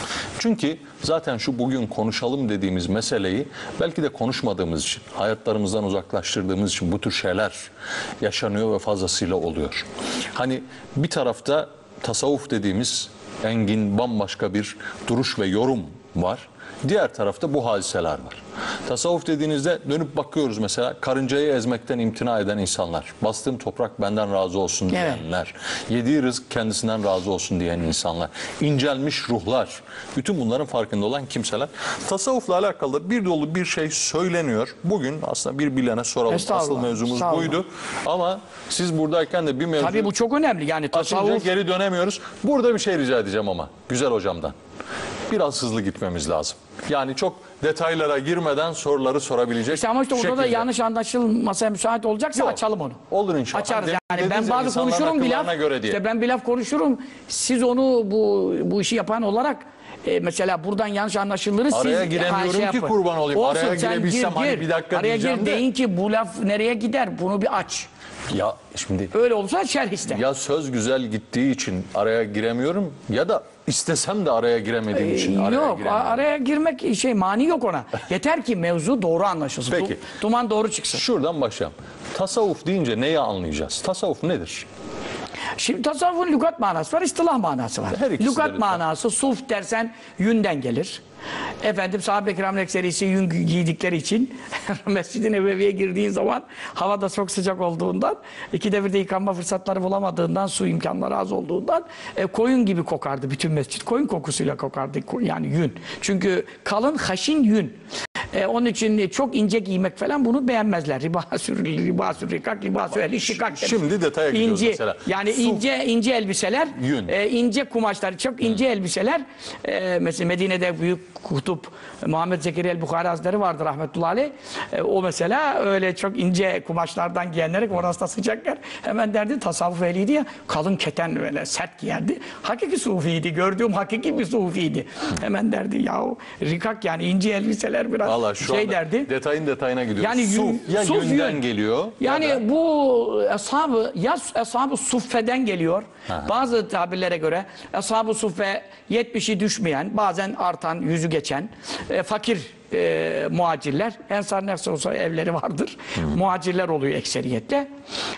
Çünkü zaten şu bugün konuşalım dediğimiz meseleyi belki de konuşmadığımız için, hayatlarımızdan uzaklaştırdığımız için bu tür şeyler yaşanıyor ve fazlasıyla oluyor. Hani bir tarafta tasavvuf dediğimiz engin, bambaşka bir duruş ve yorum var. Diğer tarafta bu hadiseler var. Tasavvuf dediğinizde dönüp bakıyoruz mesela, karıncayı ezmekten imtina eden insanlar, bastığım toprak benden razı olsun diyenler, yediği rızık kendisinden razı olsun diyen insanlar, incelmiş ruhlar, bütün bunların farkında olan kimseler. Tasavvufla alakalı bir dolu bir şey söyleniyor. Bugün aslında bir bilene soralım. Asıl mevzumuz buydu. Ama siz buradayken de bir mevzu... Tabii bu çok önemli. Yani tasavvuf... geri dönemiyoruz. Burada bir şey rica edeceğim ama güzel hocamdan. Biraz hızlı gitmemiz lazım. Yani çok detaylara girmeden soruları sorabilecek İşte ama işte orada şekilde. da yanlış anlaşılmasaya müsait olacaksa Yok, açalım onu. Olur inşallah. Açarız Hani yani. dediniz Ben ya, bazı insanların konuşurum bir laf. akıllarına göre diye. İşte ben bir laf konuşurum. Siz onu bu bu işi yapan olarak e, mesela buradan yanlış anlaşılırız. Araya siz, giremiyorum şey ki yapın. kurban olayım. Olsun, Araya sen girebilsem gir, hani gir. bir dakika Araya diyeceğim gir de. deyin ki bu laf nereye gider? Bunu bir aç. Ya şimdi Öyle olsa şerh ister. ya söz güzel gittiği için araya giremiyorum ya da istesem de araya giremediğim için araya Yok, giremiyorum. araya girmek şey mani yok ona. Yeter ki mevzu doğru anlaşılsın. Peki. Du- Duman doğru çıksın. Şuradan başlayalım. Tasavvuf deyince neyi anlayacağız? Tasavvuf nedir? Şimdi tasavvufun lügat manası var, istilah manası var. Her ikisi de Lügat lütfen. manası suf dersen yünden gelir. Efendim sahabe-i kiramın ekserisi yün giydikleri için Mescid-i Nebevi'ye girdiğin zaman hava da çok sıcak olduğundan, ikide bir de yıkanma fırsatları bulamadığından, su imkanları az olduğundan e, koyun gibi kokardı bütün mescit. Koyun kokusuyla kokardı yani yün. Çünkü kalın haşin yün. E, onun için çok ince giymek falan bunu beğenmezler. Riba-sür, riba-sür rikak, riba-sür ehli şikak. Şimdi detaya gidiyoruz İnce, mesela. yani Su- ince ince elbiseler, Yün. e, ince kumaşlar, çok ince elbiseler. E, mesela Medine'de büyük kutup Muhammed Zekeriya el-Bukhari Hazretleri vardı rahmetullahi aleyh. E, o mesela öyle çok ince kumaşlardan giyenlere orası da sıcak yer. Hemen derdi tasavvuf ehliydi ya, kalın keten böyle sert giyerdi. Hakiki sufiydi. Gördüğüm hakiki bir sufiydi. Hemen derdi yahu rikak yani ince elbiseler biraz Vallahi şu şey anda derdi. detayın detayına gidiyoruz. Yani yün- Suf ya suf yünden yün. geliyor. Yani ya da... bu ashab-ı ya ashab-ı suffeden geliyor. Aha. Bazı tabirlere göre ashab-ı suffe yetmişi düşmeyen, bazen artan, yüzü geçen e, fakir e, muhacirler. Ensar nasıl olsa evleri vardır. Hmm. Muhacirler oluyor ekseriyetle.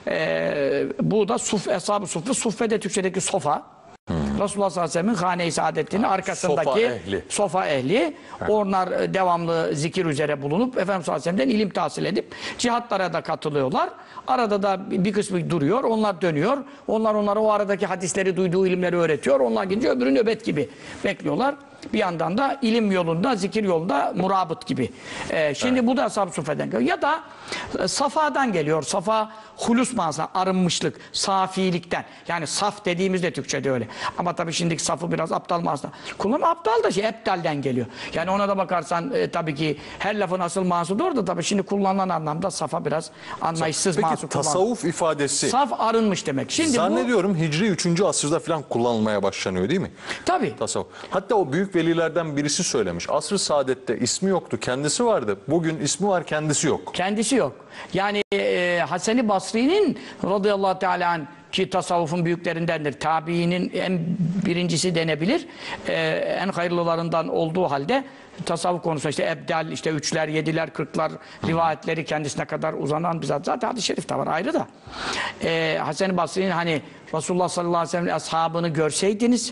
E, bu da suf, ashab-ı suffe. Suffe de Türkçedeki sofa. Hmm. Resulullah sallallahu aleyhi ve sellem'in hane-i saadetinin arkasındaki sofa ehli. sofa ehli. Onlar e, devamlı zikir üzere bulunup Efendimiz sallallahu aleyhi ve sellem'den ilim tahsil edip cihatlara da katılıyorlar. Arada da bir kısmı duruyor. Onlar dönüyor. Onlar onlara o aradaki hadisleri, duyduğu ilimleri öğretiyor. Onlar gidince öbürü nöbet gibi bekliyorlar. Bir yandan da ilim yolunda, zikir yolunda murabıt gibi. Ee, şimdi evet. Bu da ashab-ı suffeden geliyor. Ya da e, safadan geliyor. Safa hulus manasına, arınmışlık, safilikten. Yani saf dediğimizde Türkçe'de öyle. Ama tabii şimdiki safı biraz aptal manasına. Kullanım aptal da şey, eptalden geliyor. Yani ona da bakarsan e, tabii ki her lafın asıl manası doğru da tabii şimdi kullanılan anlamda safa biraz anlayışsız Peki manası kullanılıyor. tasavvuf ifadesi Saf arınmış demek. Şimdi zannediyorum bu, Hicri üçüncü asırda falan kullanılmaya başlanıyor değil mi? Tabii. Tasavvuf. Hatta o büyük velilerden birisi söylemiş. Asr-ı Saadet'te ismi yoktu, kendisi vardı. Bugün ismi var, kendisi yok. Kendisi yok. Yani e, Hasan-ı Basri'nin radıyallahu teala anh, ki tasavvufun büyüklerindendir. Tabiinin en birincisi denebilir. E, en hayırlılarından olduğu halde tasavvuf konusunda işte ebdal, işte üçler, yediler, kırklar rivayetleri kendisine kadar uzanan bizzat zaten hadis-i şerif de var ayrı da. E, Hasan-ı Basri'nin hani Resulullah sallallahu aleyhi ve sellem ashabını görseydiniz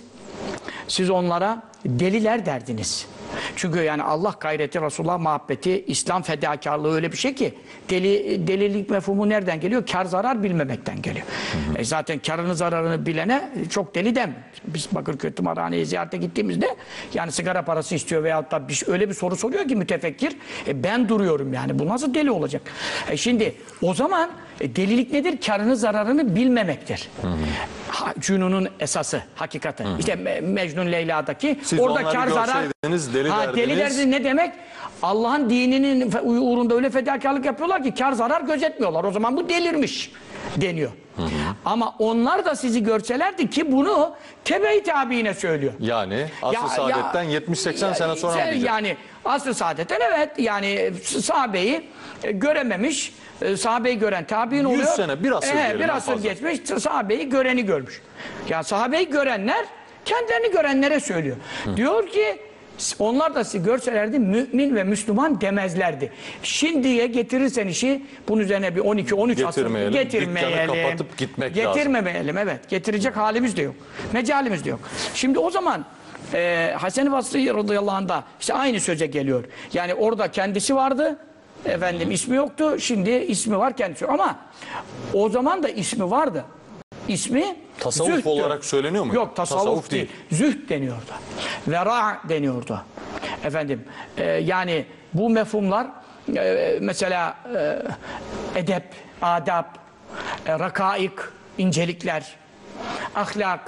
siz onlara deliler derdiniz. Çünkü yani Allah gayreti, Resulullah muhabbeti, İslam fedakarlığı öyle bir şey ki deli, delilik mefhumu nereden geliyor? Kar zarar bilmemekten geliyor. Hı hı. E zaten karını zararını bilene çok deli dem. Biz Bakırköy Tımarhane'ye ziyarete gittiğimizde yani sigara parası istiyor veyahut da bir, öyle bir soru soruyor ki mütefekkir. E ben duruyorum yani. Bu nasıl deli olacak? E şimdi o zaman e delilik nedir? Karını zararını bilmemektir. Hı hı. Ha, Cünun'un esası, hakikati. Hı hı. İşte Me Mecnun Leyla'daki siz orada kar zarar. Deli ha, derdiniz. Deli derdi ne demek? Allah'ın dininin uğrunda öyle fedakarlık yapıyorlar ki kar zarar gözetmiyorlar. O zaman bu delirmiş deniyor. Hı hı. Ama onlar da sizi görselerdi ki bunu tebe-i tabiine söylüyor. Yani asr-ı saadetten yetmiş seksen sene sonra mı diyeceğim? Yani asr-ı saadetten evet yani sahabeyi e, görememiş, e, sahabeyi gören tabiin oluyor. yüz sene bir asır e, bir asır fazla. geçmiş sahabeyi göreni görmüş. Ya sahabeyi görenler kendilerini görenlere söylüyor. Hı. Diyor ki onlar da sizi görselerdi mümin ve Müslüman demezlerdi. Şimdiye getirirsen işi bunun üzerine bir on iki on üç asır getirmeyelim. Dükkanı kapatıp gitmek Getirmemeyelim lazım. Evet. Getirecek halimiz de yok. Mecalimiz de yok. Şimdi o zaman e, Hasan-ı Basri radıyallahu anh'da işte aynı söze geliyor. Yani orada kendisi vardı. Efendim ismi yoktu. Şimdi ismi var kendisi yok. Ama o zaman da ismi vardı. İsmi Tasavvuf zühdü. olarak söyleniyor mu? Yok tasavvuf, Tasavvuf değil. değil. Zühd deniyordu. Vera deniyordu. Efendim e, yani bu mefhumlar e, mesela e, edep, adab, e, rakaik, incelikler, ahlak,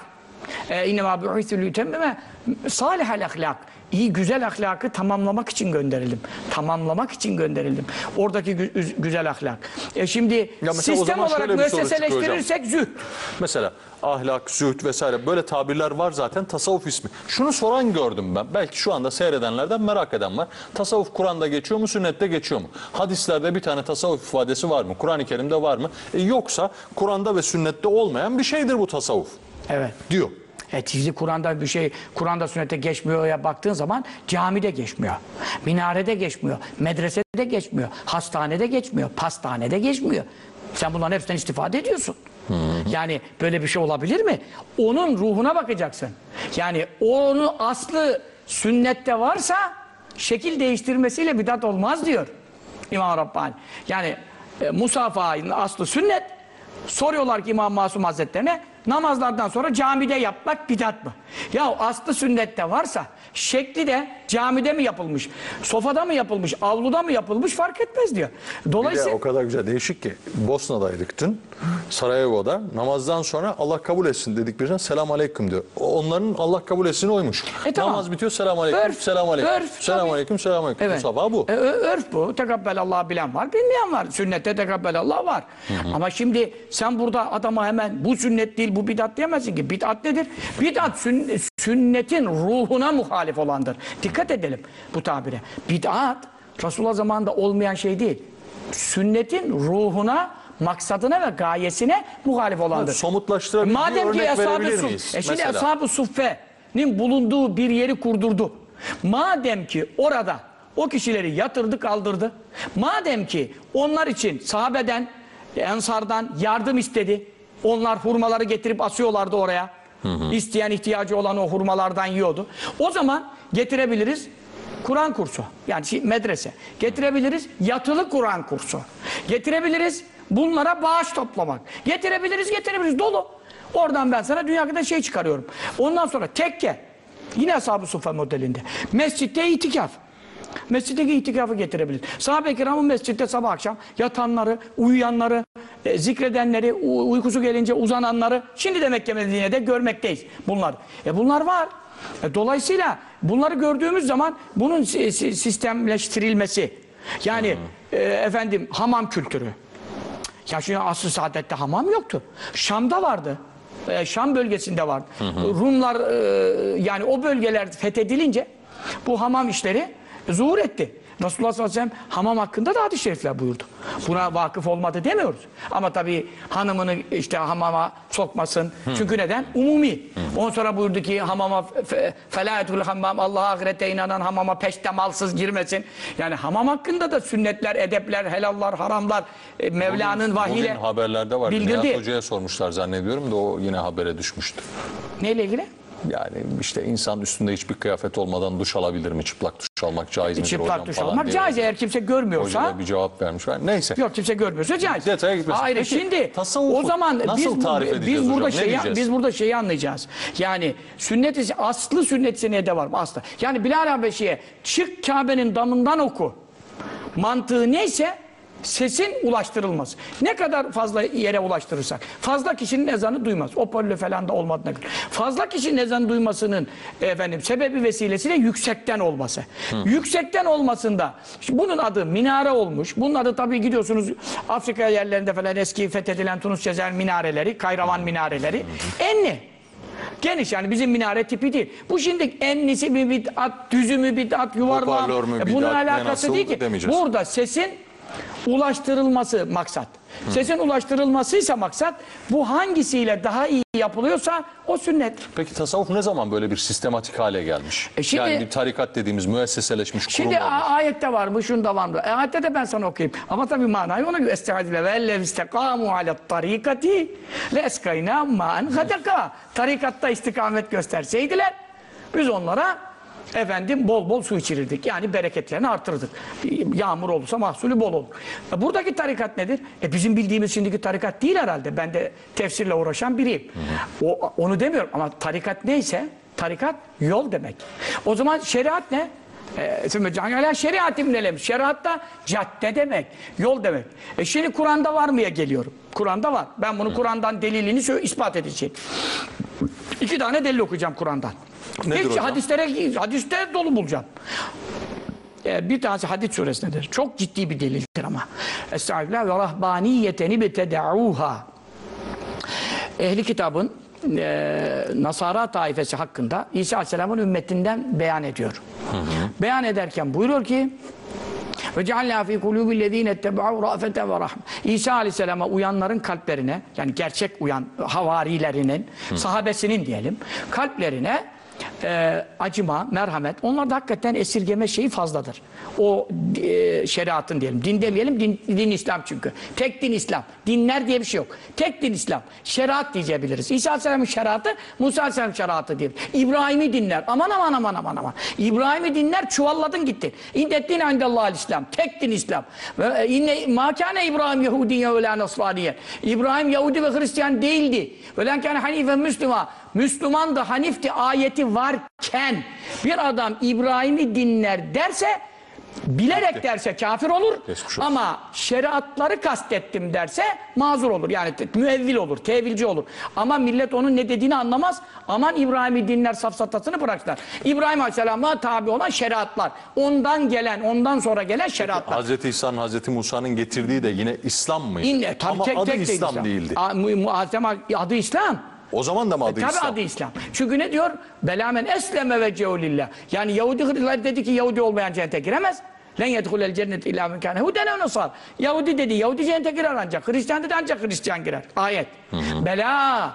İnnemâ bu'ithü liyutemmime salihal ahlak. İyi, güzel ahlakı tamamlamak için gönderildim. Tamamlamak için gönderildim. Oradaki gü güzel ahlak. E şimdi sistem olarak müesseseleştirirsek zühd. Mesela ahlak, zühd vesaire böyle tabirler var zaten tasavvuf ismi. Şunu soran gördüm ben. Belki şu anda seyredenlerden merak eden var. Tasavvuf Kur'an'da geçiyor mu, sünnette geçiyor mu? Hadislerde bir tane tasavvuf ifadesi var mı? Kur'an-ı Kerim'de var mı? E yoksa Kur'an'da ve sünnette olmayan bir şeydir bu tasavvuf. Evet. Diyor. E çizgi Kur'an'da bir şey, Kur'an'da sünnete geçmiyor ya baktığın zaman camide geçmiyor. Minarede geçmiyor. Medresede geçmiyor. Hastanede geçmiyor. Pastanede geçmiyor. Sen bunların hepsinden istifade ediyorsun. Hı hı. Yani böyle bir şey olabilir mi? Onun ruhuna bakacaksın. Yani onun aslı sünnette varsa şekil değiştirmesiyle bidat olmaz diyor İmam Rabbani. Yani e, musafahanın aslı sünnet. Soruyorlar ki İmam Masum Hazretlerine, namazlardan sonra camide yapmak bidat mı? Ya aslı sünnette varsa şekli de camide mi yapılmış, sofada mı yapılmış, avluda mı yapılmış fark etmez diyor. Dolayısıyla bir de o kadar güzel değişik ki Bosna'daydık dün Sarajevo'da namazdan sonra Allah kabul etsin dedik birden selam aleyküm diyor. Onların Allah kabul etsin oymuş. E, tamam. Namaz bitiyor selam aleyküm, Örf, selam aleyküm, örf, selam aleyküm, selam aleyküm. Evet. Bu sabah bu. E, örf bu. Tekabbelallah bilen var, bilmeyen var. Sünnette tekabbelallah var. Hı hı. Ama şimdi sen burada adama hemen bu sünnet değil, bu bidat diyemezsin ki. Bidat nedir? Bidat sünnet, sünnetin ruhuna muhalif olandır. Dikkat edelim bu tabire. Bid'at Resulullah zamanında olmayan şey değil. Sünnetin ruhuna, maksadına ve gayesine muhalif olandır. Somutlaştırabilir Madem ki örnek verebilir Ashab-ı miyiz? E şimdi Mesela. Ashab-ı Suffe'nin bulunduğu bir yeri kurdurdu. Madem ki orada o kişileri yatırdı kaldırdı. Madem ki onlar için sahabeden, ensardan yardım istedi. Onlar hurmaları getirip asıyorlardı oraya. Hı hı. İsteyen ihtiyacı olan o hurmalardan yiyordu. O zaman getirebiliriz Kur'an kursu. Yani medrese. Getirebiliriz yatılı Kur'an kursu. Getirebiliriz bunlara bağış toplamak. Getirebiliriz getirebiliriz dolu. Oradan ben sana dünya kadar şey çıkarıyorum. Ondan sonra tekke. Yine Ashab-ı Suffe modelinde. Mescitte itikaf. Mescitteki itikafı getirebilir. Sahabe-i kiramın mescitte sabah akşam yatanları, uyuyanları, e, zikredenleri, uykusu gelince uzananları şimdi de Mekke Medine'de görmekteyiz bunlar. E bunlar var. E, dolayısıyla bunları gördüğümüz zaman bunun sistemleştirilmesi yani e, efendim hamam kültürü. Ya şimdi asr-ı saadette hamam yoktu. Şam'da vardı. E, Şam bölgesinde vardı. Hı hı. Rumlar e, yani o bölgeler fethedilince bu hamam işleri zuhur etti. Resulullah sallallahu aleyhi ve sellem hamam hakkında da hadis-i şerifler buyurdu. Buna vakıf olmadı demiyoruz. Ama tabii hanımını işte hamama sokmasın. Hı. Çünkü neden? Umumi. Hı. Ondan sonra buyurdu ki hamama felâetul hammam Allah'a ahirete inanan hamama peştemalsız girmesin. Yani hamam hakkında da sünnetler, edepler, helallar, haramlar e, Mevla'nın vahiyle bugün haberlerde var. bildirdi. Nihat Hoca'ya sormuşlar zannediyorum da o yine habere düşmüştü. Neyle ilgili? Yani işte insan üstünde hiçbir kıyafet olmadan duş alabilir mi? Çıplak duş almak caiz midir Çıplak hocam duş falan almak diye. caiz eğer kimse görmüyorsa. Hoca da bir cevap vermiş. Neyse. Yok kimse görmüyorsa caiz. Detaya gitmesin. Hayır Peki, şimdi o zaman nasıl biz, tarif edeceğiz biz burada hocam? şeyi biz burada şeyi anlayacağız. Yani sünnet aslı sünnet senede var mı? Aslı. Yani Bilal Habeşi'ye çık Kabe'nin damından oku. Mantığı neyse sesin ulaştırılması. Ne kadar fazla yere ulaştırırsak. Fazla kişinin ezanı duymaz. Hoparlör falan da olmadığına göre. Fazla kişinin ezanı duymasının efendim sebebi vesilesiyle yüksekten olması. Hı. Yüksekten olmasında bunun adı minare olmuş. Bunun adı tabii gidiyorsunuz Afrika yerlerinde falan eski fethedilen Tunus Cezayir minareleri, Kayravan minareleri. Enli. Geniş yani bizim minare tipi değil. Bu şimdi enlisi mi bid'at, düzü mü bid'at, yuvarlağı mı? Bunun alakası değil ki. Burada sesin ulaştırılması maksat. Hı. Sesin ulaştırılmasıysa maksat, bu hangisiyle daha iyi yapılıyorsa o sünnet. Peki tasavvuf ne zaman böyle bir sistematik hale gelmiş? E şimdi, yani bir tarikat dediğimiz müesseseleşmiş kurum şimdi olmuş. Ayette var mı, şunda var mı? E, ayette de ben sana okuyayım. Ama tabii manayı ona göre estağfirullah. Ve ellezî istekâmû alet tarikati le eskaynâ mâen gadaka. Tarikatta istikamet gösterseydiler Biz onlara efendim bol bol su içirirdik. Yani bereketlerini artırırdık. Yağmur olursa mahsulü bol olur. E buradaki tarikat nedir? E bizim bildiğimiz şimdiki tarikat değil herhalde. Ben de tefsirle uğraşan biriyim. Hı hı. O, onu demiyorum ama tarikat neyse tarikat yol demek. O zaman şeriat ne? Ee, şeriatim nelemiş? Şeriatta cadde demek, yol demek. E şimdi Kur'an'da var mıya geliyorum? Kur'an'da var. Ben bunu Kur'an'dan delilini şöyle ispat edeceğim. İki tane delil okuyacağım Kur'an'dan. Hiç hadislere, hadiste dolu bulacağım. Ee, bir tanesi Hadid suresindedir. Çok ciddi bir delildir ama. Estağfirullah ve rahbaniyeteni betedauha. Ehli kitabın e, Nasara taifesi hakkında İsa Aleyhisselam'ın ümmetinden beyan ediyor. Hı hı. Beyan ederken buyuruyor ki ve cealna fi kulubillezine etteba'u ra'feten ve rahme. İsa Aleyhisselam'a uyanların kalplerine, yani gerçek uyan havarilerinin, hı. sahabesinin diyelim, kalplerine e, acıma, merhamet, onlarda hakikaten esirgeme şeyi fazladır. O e, şeriatın diyelim. Din demeyelim, din, din İslam çünkü. Tek din İslam. Dinler diye bir şey yok. Tek din İslam. Şeriat diyebiliriz. İsa Aleyhisselam'ın şeriatı, Musa Aleyhisselam'ın şeriatı diyelim. İbrahim'i dinler. Aman aman aman aman aman. İbrahim'i dinler, çuvalladın gitti. İndeddin indellahil İslam. Tek din İslam. Ve inne makane İbrahim Yahudiye ve la Nasraniye. İbrahim Yahudi ve Hristiyan değildi. Ve lankâne hanifen Müslüman. Müslüman da Hanif'ti ayeti varken bir adam İbrahim'i dinler derse, bilerek derse kafir olur ama şeriatları kastettim derse mazur olur. Yani müevvil olur, tevilci olur. Ama millet onun ne dediğini anlamaz. Aman İbrahim'i dinler safsatasını bıraksınlar. İbrahim Aleyhisselam'a tabi olan şeriatlar. Ondan gelen, ondan sonra gelen şeriatlar. Hazreti İsa'nın, Hazreti Musa'nın getirdiği de yine İslam mıydı? İnne, tabii ama tek, adı tek İslam İslam değildi. A, mu, muazzem adı İslam. O zaman da mı adı e, tabii İslam? adı İslam. Çünkü ne diyor? Belamen esleme ve ceulillah. Yani Yahudi Hristiyan dedi ki Yahudi olmayan cennete giremez. Len yedhulel cennet illa men kâne huden ev nasar. Yahudi dedi Yahudi cennete girer ancak. Hristiyan dedi ancak Hristiyan girer. Ayet. Hı hı. Bela.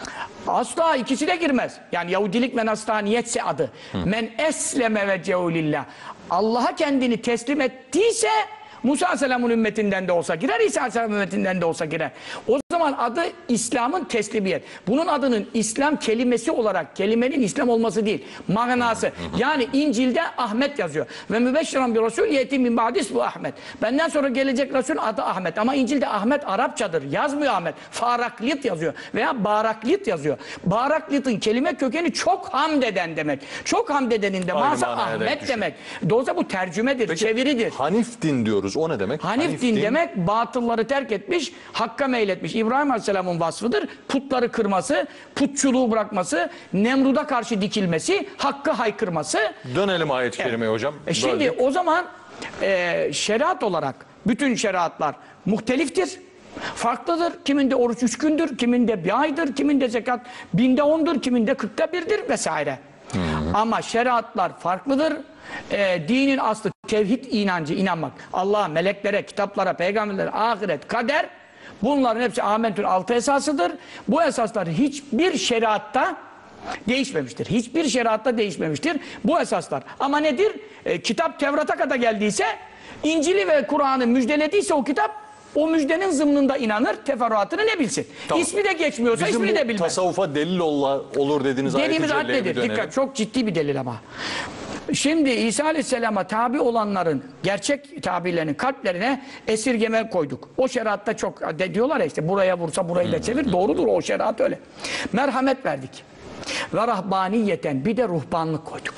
Asla ikisi de girmez. Yani Yahudilik ve Nasraniyetse adı. Hı. Men esleme ve ceulillah. Allah'a kendini teslim ettiyse Musa Aleyhisselam'ın ümmetinden de olsa girer, İsa Aleyhisselam'ın ümmetinden de olsa girer. O zaman adı İslam'ın teslimiyet. Bunun adının İslam kelimesi olarak, kelimenin İslam olması değil, manası. Yani İncil'de Ahmet yazıyor. Ve mübeşşiran bir Resul yetim min ba'dis bu Ahmet. Benden sonra gelecek Resul adı Ahmet. Ama İncil'de Ahmet Arapçadır. Yazmıyor Ahmet. Faraklit yazıyor. Veya Baraklit yazıyor. Baraklit'in kelime kökeni çok hamd eden demek. Çok hamd edenin de masa Ahmet demek. Dolayısıyla bu tercümedir, peki, çeviridir. Hanif din diyoruz. O ne demek? Hanif, Hanif din, din demek batılları terk etmiş, hakka meyletmiş. İbrahim Aleyhisselam'ın vasfıdır. Putları kırması, putçuluğu bırakması, Nemrud'a karşı dikilmesi, hakkı haykırması. Dönelim ayet-i kerimeye evet. hocam. E şimdi Böldük. O zaman e, şeriat olarak bütün şeriatlar muhteliftir. Farklıdır. Kiminde oruç üç gündür, kiminde bir aydır, kiminde zekat binde ondur, kiminde kırkta birdir vesaire. Hı hı. Ama şeriatlar farklıdır. E, dinin aslı tevhid inancı, inanmak. Allah'a, meleklere, kitaplara, peygamberlere, ahiret, kader, bunların hepsi amentül altı esasıdır. Bu esaslar hiçbir şeriatta değişmemiştir. Hiçbir şeriatta değişmemiştir bu esaslar. Ama nedir? E, kitap Tevrat'a kadar geldiyse, İncil'i ve Kur'an'ı müjdelediyse o kitap, o müjdenin zımnında inanır, teferruatını ne bilsin. Tamam. İsmi de geçmiyorsa bizim ismini de bilmez. Tasavvufa delil olla, olur dediğiniz dediğimiz ayet nedir? Dikkat, çok ciddi bir delil ama. Şimdi İsa Aleyhisselam'a tabi olanların, gerçek tabilerinin kalplerine esirgeme koyduk. O şeriatta çok, de diyorlar ya işte buraya vursa burayı da çevir. Doğrudur, o şeriat öyle. Merhamet verdik. Ve rahbaniyeten, bir de ruhbanlık koyduk.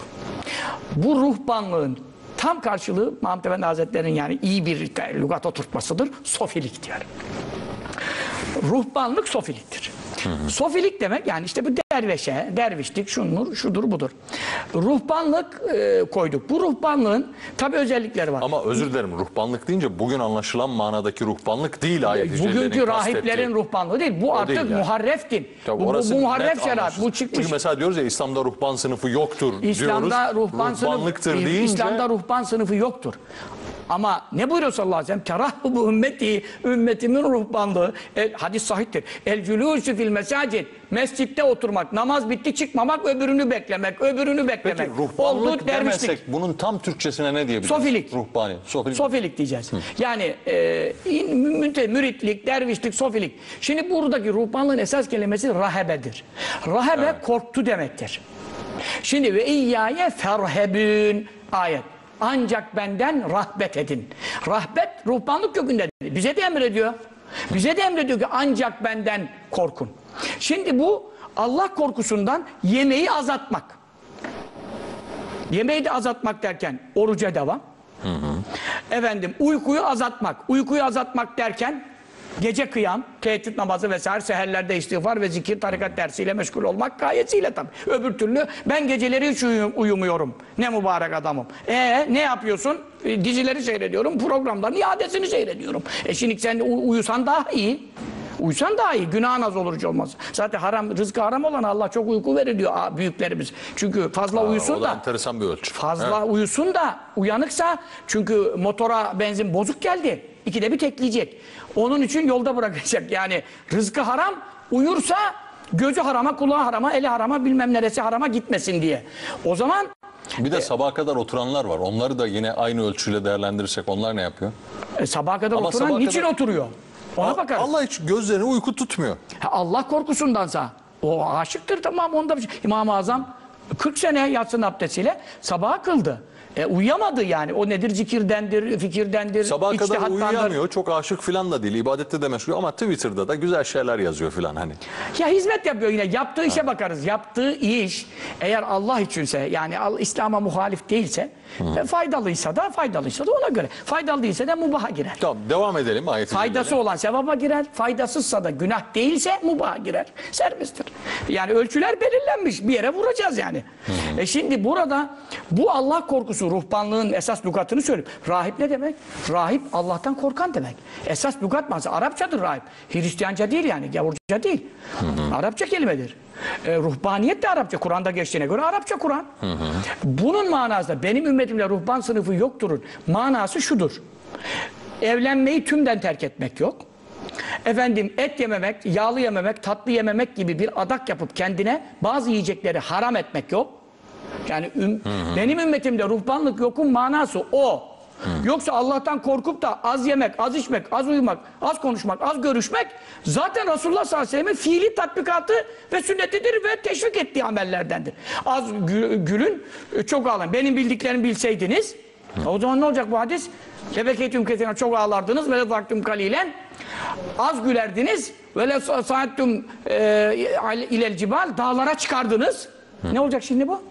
Bu ruhbanlığın tam karşılığı Mahmud Efendi Hazretleri'nin yani iyi bir lügat oturtmasıdır. Sofilik diyor. Ruhbanlık sofiliktir. Hı hı. Sofilik demek yani işte bu derveşe, dervişlik, şundur, şudur, budur. Ruhbanlık e, koyduk. Bu ruhbanlığın tabi özellikleri var. Ama özür dilerim, ruhbanlık deyince bugün anlaşılan manadaki ruhbanlık değil ayet-i bugünkü rahiplerin ruhbanlığı değil. Bu o artık değil yani. Muharref din. Tabii, bu, bu, bu muharref şeriat. Bu çıkmış. Çünkü mesela diyoruz ya İslam'da ruhban sınıfı yoktur İslam'da diyoruz. Ruhban ruhbanlıktır sınıfı, deyince... İslam'da ruhban sınıfı yoktur. Ama ne buyuruyor sallallahu aleyhi ve sellem? Terahhubu ümmeti, ümmetimin ruhbanlığı. El, hadis sahihtir. El cülûsü fil mesacid. Mescitte oturmak, namaz bitti çıkmamak, öbürünü beklemek, öbürünü beklemek. Peki ruhbanlık demesek bunun tam Türkçesine ne diyebiliriz? Sofilik. Ruhbani. Sofilik, sofilik diyeceğiz. Hı. Yani e, müritlik, dervişlik, sofilik. Şimdi buradaki ruhbanlığın esas kelimesi rahebedir. Rahebe evet. korktu demektir. Şimdi ve iyyâye ferhebün ayet. Ancak benden rahbet edin. Rahbet ruhbanlık kökündedir. Bize de emrediyor. Bize de emrediyor ki ancak benden korkun. Şimdi bu Allah korkusundan yemeği azaltmak. Yemeği de azaltmak derken oruca devam. Hı hı. Efendim uykuyu azaltmak. Uykuyu azaltmak derken gece kıyam, teheccüd namazı vesaire, seherlerde istiğfar ve zikir, tarikat dersiyle meşgul olmak gayesiyle tabii. Öbür türlü ben geceleri hiç uyumuyorum. Ne mübarek adamım. E ne yapıyorsun? E, dizileri seyrediyorum, programların iadesini seyrediyorum. E şimdi sen uyusan daha iyi. Uyusan daha iyi. Günahın az olur hiç olmaz. Zaten haram, rızkı haram olan Allah çok uyku verir diyor büyüklerimiz. Çünkü fazla Aa, uyusun o da, da enteresan bir ölçü. Fazla evet. uyusun da uyanıksa, çünkü motora benzin bozuk geldi. İkide bir tekleyecek. Onun için yolda bırakacak. Yani rızkı haram, uyursa gözü harama, kulağı harama, eli harama, bilmem neresi harama gitmesin diye. O zaman bir de e, sabaha kadar oturanlar var. Onları da yine aynı ölçüyle değerlendirirsek onlar ne yapıyor? E, sabaha kadar Ama oturan sabaha niçin kadar... oturuyor? Ona bakarız. Allah hiç gözlerini uyku tutmuyor. Ha, Allah korkusundansa o aşıktır, tamam, onda bir şey. İmam-ı Azam kırk sene yatsın abdestiyle sabaha kıldı. E, uyuyamadı yani. O nedir? Zikirdendir, fikirdendir, sabaha kadar içtihattandır. uyuyamıyor. Çok aşık filan da değil. İbadette de meşgul ama Twitter'da da güzel şeyler yazıyor filan hani. Ya hizmet yapıyor yine. Yaptığı işe ha. bakarız. Yaptığı iş eğer Allah içinse, yani İslam'a muhalif değilse, e, faydalıysa da faydalıysa da ona göre. Faydalı değilse de mubaha girer. Tamam, devam edelim ayeti. Faydası olan sevaba girer. Faydasızsa da günah değilse mubaha girer. Serbesttir. Yani ölçüler belirlenmiş. Bir yere vuracağız yani. Hı hı. E şimdi burada bu Allah korkusu, ruhbanlığın esas lügatını söyleyeyim. Rahip ne demek? Rahip Allah'tan korkan demek. Esas lügat manası Arapçadır rahip. Hristiyanca değil yani, gavurca değil. Hı hı. Arapça kelimedir. E, ruhbaniyet de Arapça. Kur'an'da geçtiğine göre Arapça Kur'an. Bunun manası da benim ümmetimde ruhban sınıfı yokturun. Manası şudur. Evlenmeyi tümden terk etmek yok. Efendim et yememek, yağlı yememek, tatlı yememek gibi bir adak yapıp kendine bazı yiyecekleri haram etmek yok. Yani üm, hı hı. benim ümmetimde ruhbanlık yokun manası o. Hı. Yoksa Allah'tan korkup da az yemek, az içmek, az uyumak, az konuşmak, az görüşmek zaten Resulullah sallallahu aleyhi ve sellem'in fiili tatbikatı ve sünnetidir ve teşvik ettiği amellerdendir. Az gülün, çok ağlayın. Benim bildiklerimi bilseydiniz, hı. o zaman ne olacak bu hadis? Lebeketüm kesene, çok ağlardınız ve lezaktüm kalilen, az gülerdiniz ve le saattum ilel cibal, dağlara çıkardınız. Hı. Ne olacak şimdi bu?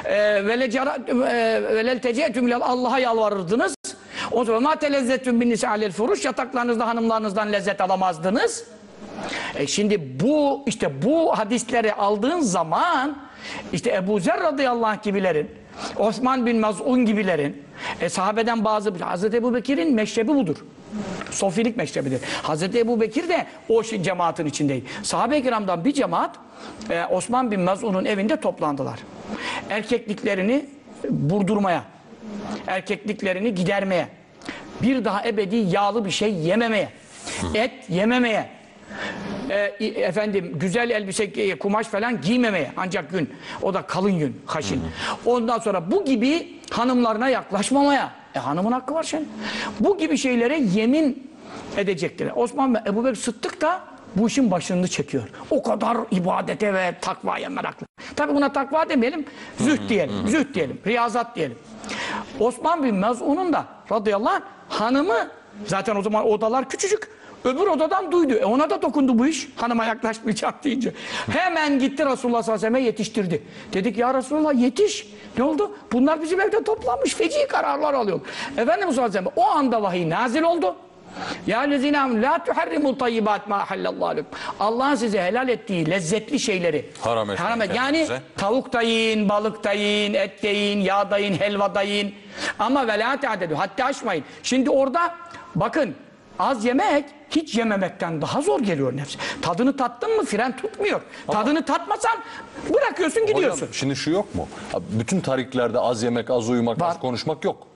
Velel tecetüm ilal, Allah'a yalvarırdınız. O zaman ma telezzetüm bin nisa'lel furuş, yataklarınızda hanımlarınızdan lezzet alamazdınız. E şimdi bu işte bu hadisleri aldığın zaman işte Ebu Zer radıyallahu anh gibilerin, Osman bin Maz'un gibilerin, e, sahabeden bazı, Hazreti Ebu Bekir'in meşrebi budur. Sofilik meşrebidir. Hazreti Ebu Bekir de o cemaatin içindeydi. Sahabe-i kiramdan bir cemaat e, Osman bin Maz'un'un evinde toplandılar. Erkekliklerini burdurmaya, erkekliklerini gidermeye, bir daha ebedi yağlı bir şey yememeye, et yememeye, e, efendim güzel elbise, kumaş falan giymemeye, ancak gün, o da kalın yün, haşin. Ondan sonra bu gibi hanımlarına yaklaşmamaya. E hanımın hakkı var şimdi. Bu gibi şeylere yemin edecektir. Osman ve Ebu Bekir Sıddık da bu işin başını çekiyor. O kadar ibadete ve takvaya meraklı. Tabi buna takva demeyelim, zühd diyelim, zühd diyelim, riyazat diyelim. Osman bin Maz'un'un da radıyallahu anh hanımı, zaten o zaman odalar küçücük, öbür odadan duydu. E ona da dokundu bu iş, hanıma yaklaşmayacak deyince. Hemen gitti Resulullah sallallahu aleyhi ve sellem'e yetiştirdi. Dedik ya Resulullah yetiş. Ne oldu? Bunlar bizim evde toplanmış, feci kararlar alıyor. Efendimiz sallallahu aleyhi ve sellem o anda vahiy nazil oldu. Ya lezînâ la tuharrimû tayyibât mâ hallallâhu lekum. Allah'ın size helal ettiği lezzetli şeyleri haram etmeyin. Yani tavuk da yiyin, balık da yiyin, et de yiyin, yağ da yiyin, helva da yiyin. Ama ve lâ te'adedû, hatta aşmayın. Şimdi orada bakın, az yemek hiç yememekten daha zor geliyor nefse. Tadını tattın mı fren tutmuyor. Ama tadını tatmasan bırakıyorsun, gidiyorsun. Hocam, şimdi şu yok mu? Bütün tariklerde az yemek, az uyumak, var. Az konuşmak yok.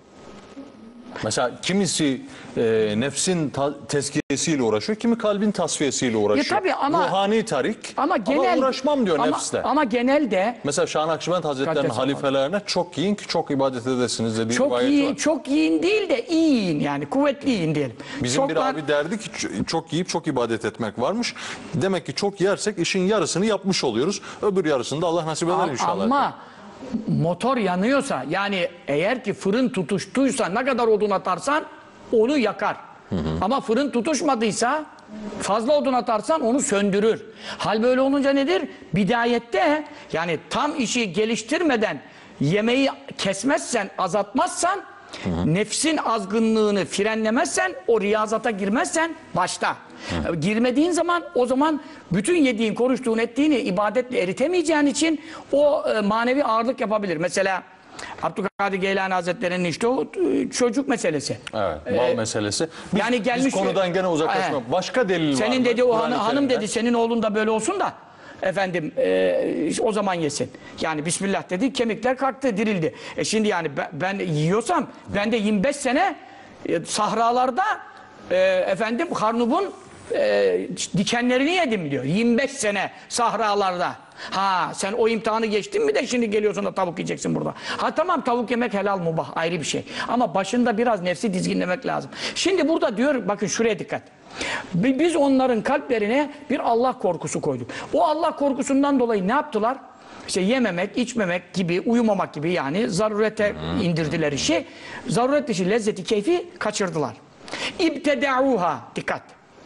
Mesela kimisi e, nefsin tezkiyesiyle uğraşıyor, kimi kalbin tasfiyesiyle uğraşıyor. Ya ama, ruhani tarik ama, genel, ama uğraşmam diyor ama, nefsle. Ama genelde... Mesela Şah-ı Nakşibend Hazretleri'nin halifelerine çok yiyin ki çok ibadet edesiniz dediği çok rivayet yiyin, var. Çok yiyin değil de iyi yiyin, yani kuvvetli yiyin diyelim. Bizim çok bir var... abi derdi ki çok yiyip çok ibadet etmek varmış. Demek ki çok yersek işin yarısını yapmış oluyoruz. Öbür yarısını da Allah nasip eder inşallah. Ama motor yanıyorsa, yani eğer ki fırın tutuştuysa ne kadar odun atarsan onu yakar. Hı hı. Ama fırın tutuşmadıysa fazla odun atarsan onu söndürür. Hal böyle olunca nedir? Bidayette, yani tam işi geliştirmeden yemeği kesmezsen, azaltmazsan, hı hı, nefsin azgınlığını frenlemezsen, o riyazata girmezsen başta. Hı. Girmediğin zaman, o zaman bütün yediğin, konuştuğun, ettiğini ibadetle eritemeyeceğin için o e, manevi ağırlık yapabilir. Mesela Abdülkadir Geylani Hazretleri'nin işte o çocuk meselesi. Evet, mal ee, meselesi. Biz, yani gelmiş, biz konudan gene uzaklaşmak. E, Başka delil var mı? Senin dedi o hanı, hanım dedi, senin oğlun da böyle olsun da efendim e, o zaman yesin. Yani Bismillah dedi, kemikler kalktı, dirildi. E şimdi yani ben, ben yiyorsam, ben de yirmi beş sene e, sahralarda e, efendim Harnub'un e, dikenlerini yedim diyor. yirmi beş sene sahralarda. Ha sen o imtihanı geçtin mi de şimdi geliyorsun da tavuk yiyeceksin burada. Ha tamam, tavuk yemek helal mubah, ayrı bir şey. Ama başında biraz nefsi dizginlemek lazım. Şimdi burada diyor, bakın şuraya dikkat. Biz onların kalplerine bir Allah korkusu koyduk. O Allah korkusundan dolayı ne yaptılar? İşte yememek, içmemek gibi, uyumamak gibi, yani zarurete indirdiler işi. Zaruret dışı lezzeti, keyfi kaçırdılar. İbtedauha, dikkat.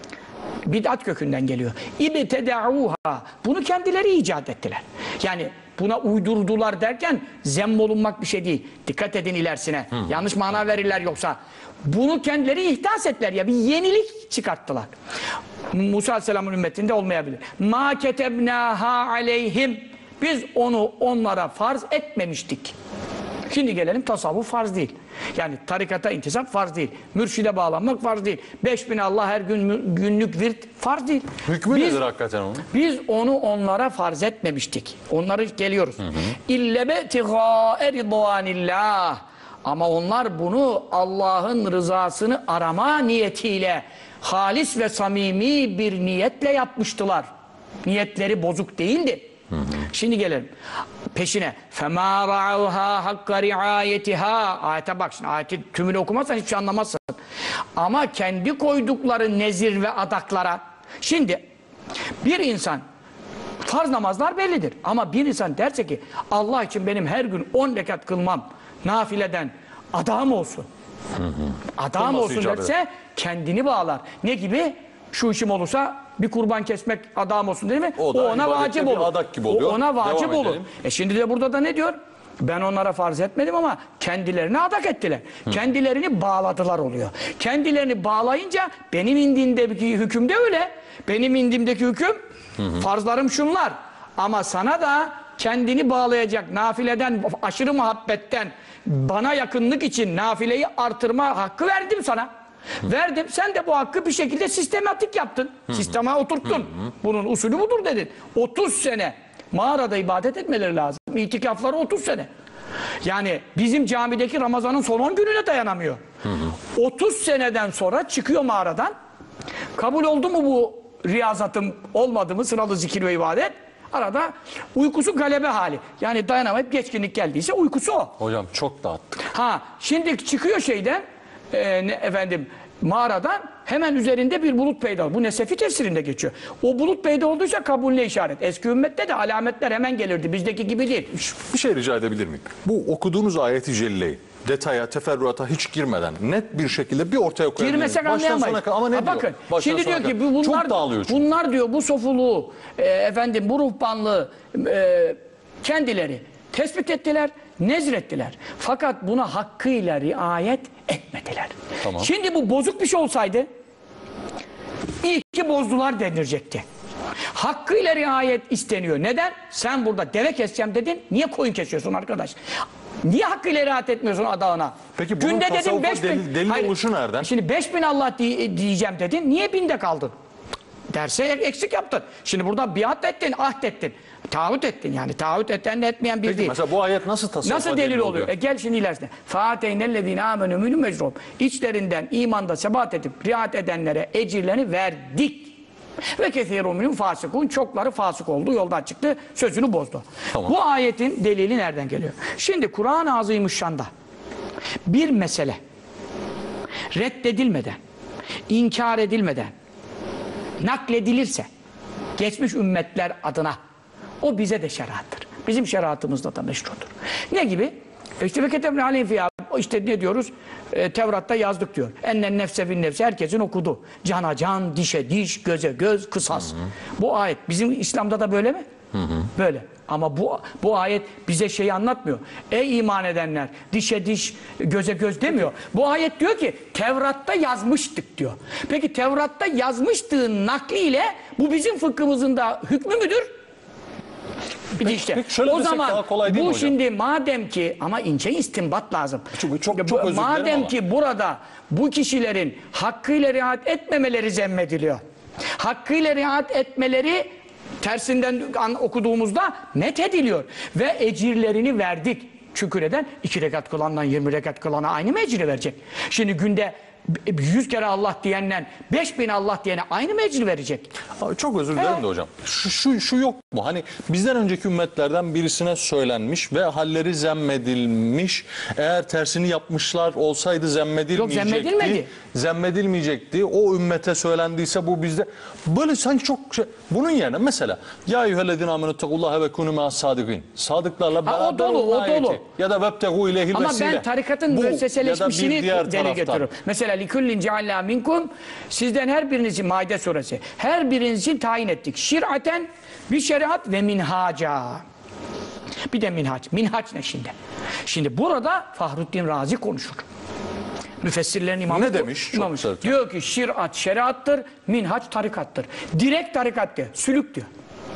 Bid'at kökünden geliyor. İbtedauha. Bunu kendileri icat ettiler. Yani buna uydurdular derken zemmolunmak bir şey değil. Dikkat edin ilerisine. Hı. Yanlış mana verirler yoksa. Bunu kendileri ihdas ettiler ya. Bir yenilik çıkarttılar. Musa Aleyhisselam'ın ümmetinde olmayabilir. Ma ketebnaha aleyhim. Biz onu onlara farz etmemiştik. Şimdi gelelim, tasavvuf farz değil. Yani tarikata intisap farz değil. Mürşide bağlanmak farz değil. Beş bin Allah her gün günlük virt farz değil. Hükmü biz, nedir hakikaten onun? Biz onu onlara farz etmemiştik. Onları geliyoruz. İlle betigâe ridvanillah. Ama onlar bunu Allah'ın rızasını arama niyetiyle, halis ve samimi bir niyetle yapmıştılar. Niyetleri bozuk değildi. Hı hı. Şimdi gelelim peşine. فَمَا رَعَوْهَا حَقَّ رِعَايَتِهَا. Ayete bak şimdi, ayeti tümünü okumazsan hiçbir şey anlamazsın. Ama kendi koydukları nezir ve adaklara. Şimdi bir insan, farz namazlar bellidir. Ama bir insan derse ki Allah için benim her gün on rekat kılmam nafileden adağım olsun. Hı hı. Adağım olsun derse kendini bağlar. Ne gibi? Şu işim olursa bir kurban kesmek adam olsun değil mi? O, o ona vacip olur. Adak gibi oluyor. O ona vacip olur. E şimdi de burada da ne diyor? Ben onlara farz etmedim ama kendilerine adak ettiler. Hı. Kendilerini bağladılar oluyor. Kendilerini bağlayınca benim indimdeki hüküm de öyle. Benim indimdeki hüküm, hı hı, farzlarım şunlar. Ama sana da kendini bağlayacak, nafileden, aşırı muhabbetten bana yakınlık için nafileyi artırma hakkı verdim sana. Hı. Verdim. Sen de bu hakkı bir şekilde sistematik yaptın. Hı hı. Sisteme oturttun. Hı hı. Bunun usulü budur dedin. otuz sene mağarada ibadet etmeleri lazım. İtikafları otuz sene. Yani bizim camideki Ramazan'ın son on gününe dayanamıyor. Hı hı. otuz seneden sonra çıkıyor mağaradan. Kabul oldu mu bu riyazatım, olmadı mı sıralı zikir ve ibadet? Arada uykusu galebe hali. Yani dayanamayıp geçkinlik geldiyse uykusu o. Hocam çok dağıttık. Ha, şimdi çıkıyor şeyden, e, ne, efendim mağaradan, hemen üzerinde bir bulut peyda olur. Bu Nesefi tefsirinde geçiyor. O bulut peyda olduysa kabulüne işaret. Eski ümmette de alametler hemen gelirdi. Bizdeki gibi değil. Bir şey rica edebilir miyim? Bu okuduğunuz ayeti celleyi detaya, teferruata hiç girmeden net bir şekilde bir ortaya koyabilirim. Girmesek anlayamayız. Ama ne ha, diyor? bakın, Baştan şimdi diyor ki bunlar, çok dağılıyor çünkü. Bunlar diyor bu sofuluğu, e, efendim bu ruhbanlığı e, kendileri tespit ettiler, nezrettiler. Fakat buna hakkıyla riayet etmediler. Tamam. Şimdi bu bozuk bir şey olsaydı iyi ki bozdular denilecekti. Hakkıyla riayet isteniyor. Neden? Sen burada deve keseceğim dedin. Niye koyun kesiyorsun arkadaş? Niye hakkıyla riayet etmiyorsun adağına? Peki bunun günde dedim beş bin. Delil, delil oluşu nereden? Şimdi beş bin Allah diye, diyeceğim dedin. Niye binde kaldın? Derse eksik yaptın. Şimdi burada biat ettin, ahd ettin. Taahhüt ettin yani. Taahhüt eden de etmeyen bir Peki, değil. Mesela bu ayet nasıl tasavvufa Nasıl delil oluyor? oluyor? E gel şimdi ilerisine. فَاَتَيْنَ amenü münü mecrum. İçlerinden imanda sebat edip riayet edenlere ecirlerini verdik. Ve kethîrû minhum fâsikûn. Çokları fasık oldu, yoldan çıktı, sözünü bozdu. Tamam. Bu ayetin delili nereden geliyor? Şimdi Kur'an-ı Azimüşşan'da bir mesele reddedilmeden, inkar edilmeden nakledilirse geçmiş ümmetler adına o bize de şeriattır. Bizim şeriatımızda da meşrudur. Ne gibi? İşte ve ketebne aleyhim fîhâ, işte ne diyoruz? E, Tevrat'ta yazdık diyor. Ennen nefse bin nefse, herkesin okudu. Cana can, dişe diş, göze göz, kısas. Hı hı. Bu ayet bizim İslam'da da böyle mi? Hı hı. Böyle. Ama bu bu ayet bize şeyi anlatmıyor. Ey iman edenler, dişe diş, göze göz demiyor. Bu ayet diyor ki Tevrat'ta yazmıştık diyor. Peki Tevrat'ta yazmıştığın nakliyle bu bizim fıkhımızın da hükmü müdür? Bir de işte. Peki şöyle o desek zaman daha kolay değil mi bu hocam? şimdi madem ki ama ince istinbat lazım. Çok, çok, çok özür dilerim madem ama. ki burada bu kişilerin hakkıyla riayet etmemeleri zemmediliyor. Hakkıyla riayet etmeleri tersinden okuduğumuzda net ediliyor. Ve ecirlerini verdik. Şükür eden iki rekat kılandan yirmi rekat kılana aynı mı ecri verecek? Şimdi günde yüz kere Allah diyenden beş bin Allah diyene aynı mı ecri verecek? Abi çok özür dilerim Evet. de hocam. Şu, şu, şu yok mu? Hani bizden önceki ümmetlerden birisine söylenmiş ve halleri zemmedilmiş. Eğer tersini yapmışlar olsaydı zemmedilmeyecekti. Yok, zemmedilmedi. Zemmedilmeyecekti. O ümmete söylendiyse bu bizde. Böyle sanki çok şey. Bunun yerine mesela ya eyyühellezine amenüttekullaha ve kûnû me'as sâdıkîn. Sadıklarla Ha, o beraber dolu, olma o ayeti. dolu. Ya da vebtegû ileyhil Ama vesile. ben tarikatın Bu müesseseleşmişini ya da bir diğer deli taraftan. getiriyorum. Mesela likullin ceallâ minkum, sizden her biriniz için Maide suresi, her biriniz için tayin ettik. Şir'aten bir şeriat ve minhaca. Bir de minhaç. Minhaç ne şimdi? Şimdi burada Fahruddin Razi konuşur. Müfessirlerin imamı. Ne demiş? Çok imamı. güzel. Diyor ki şir'at şeriattır, minhaç tarikattır. Direkt tarikat diyor. Sülük diyor.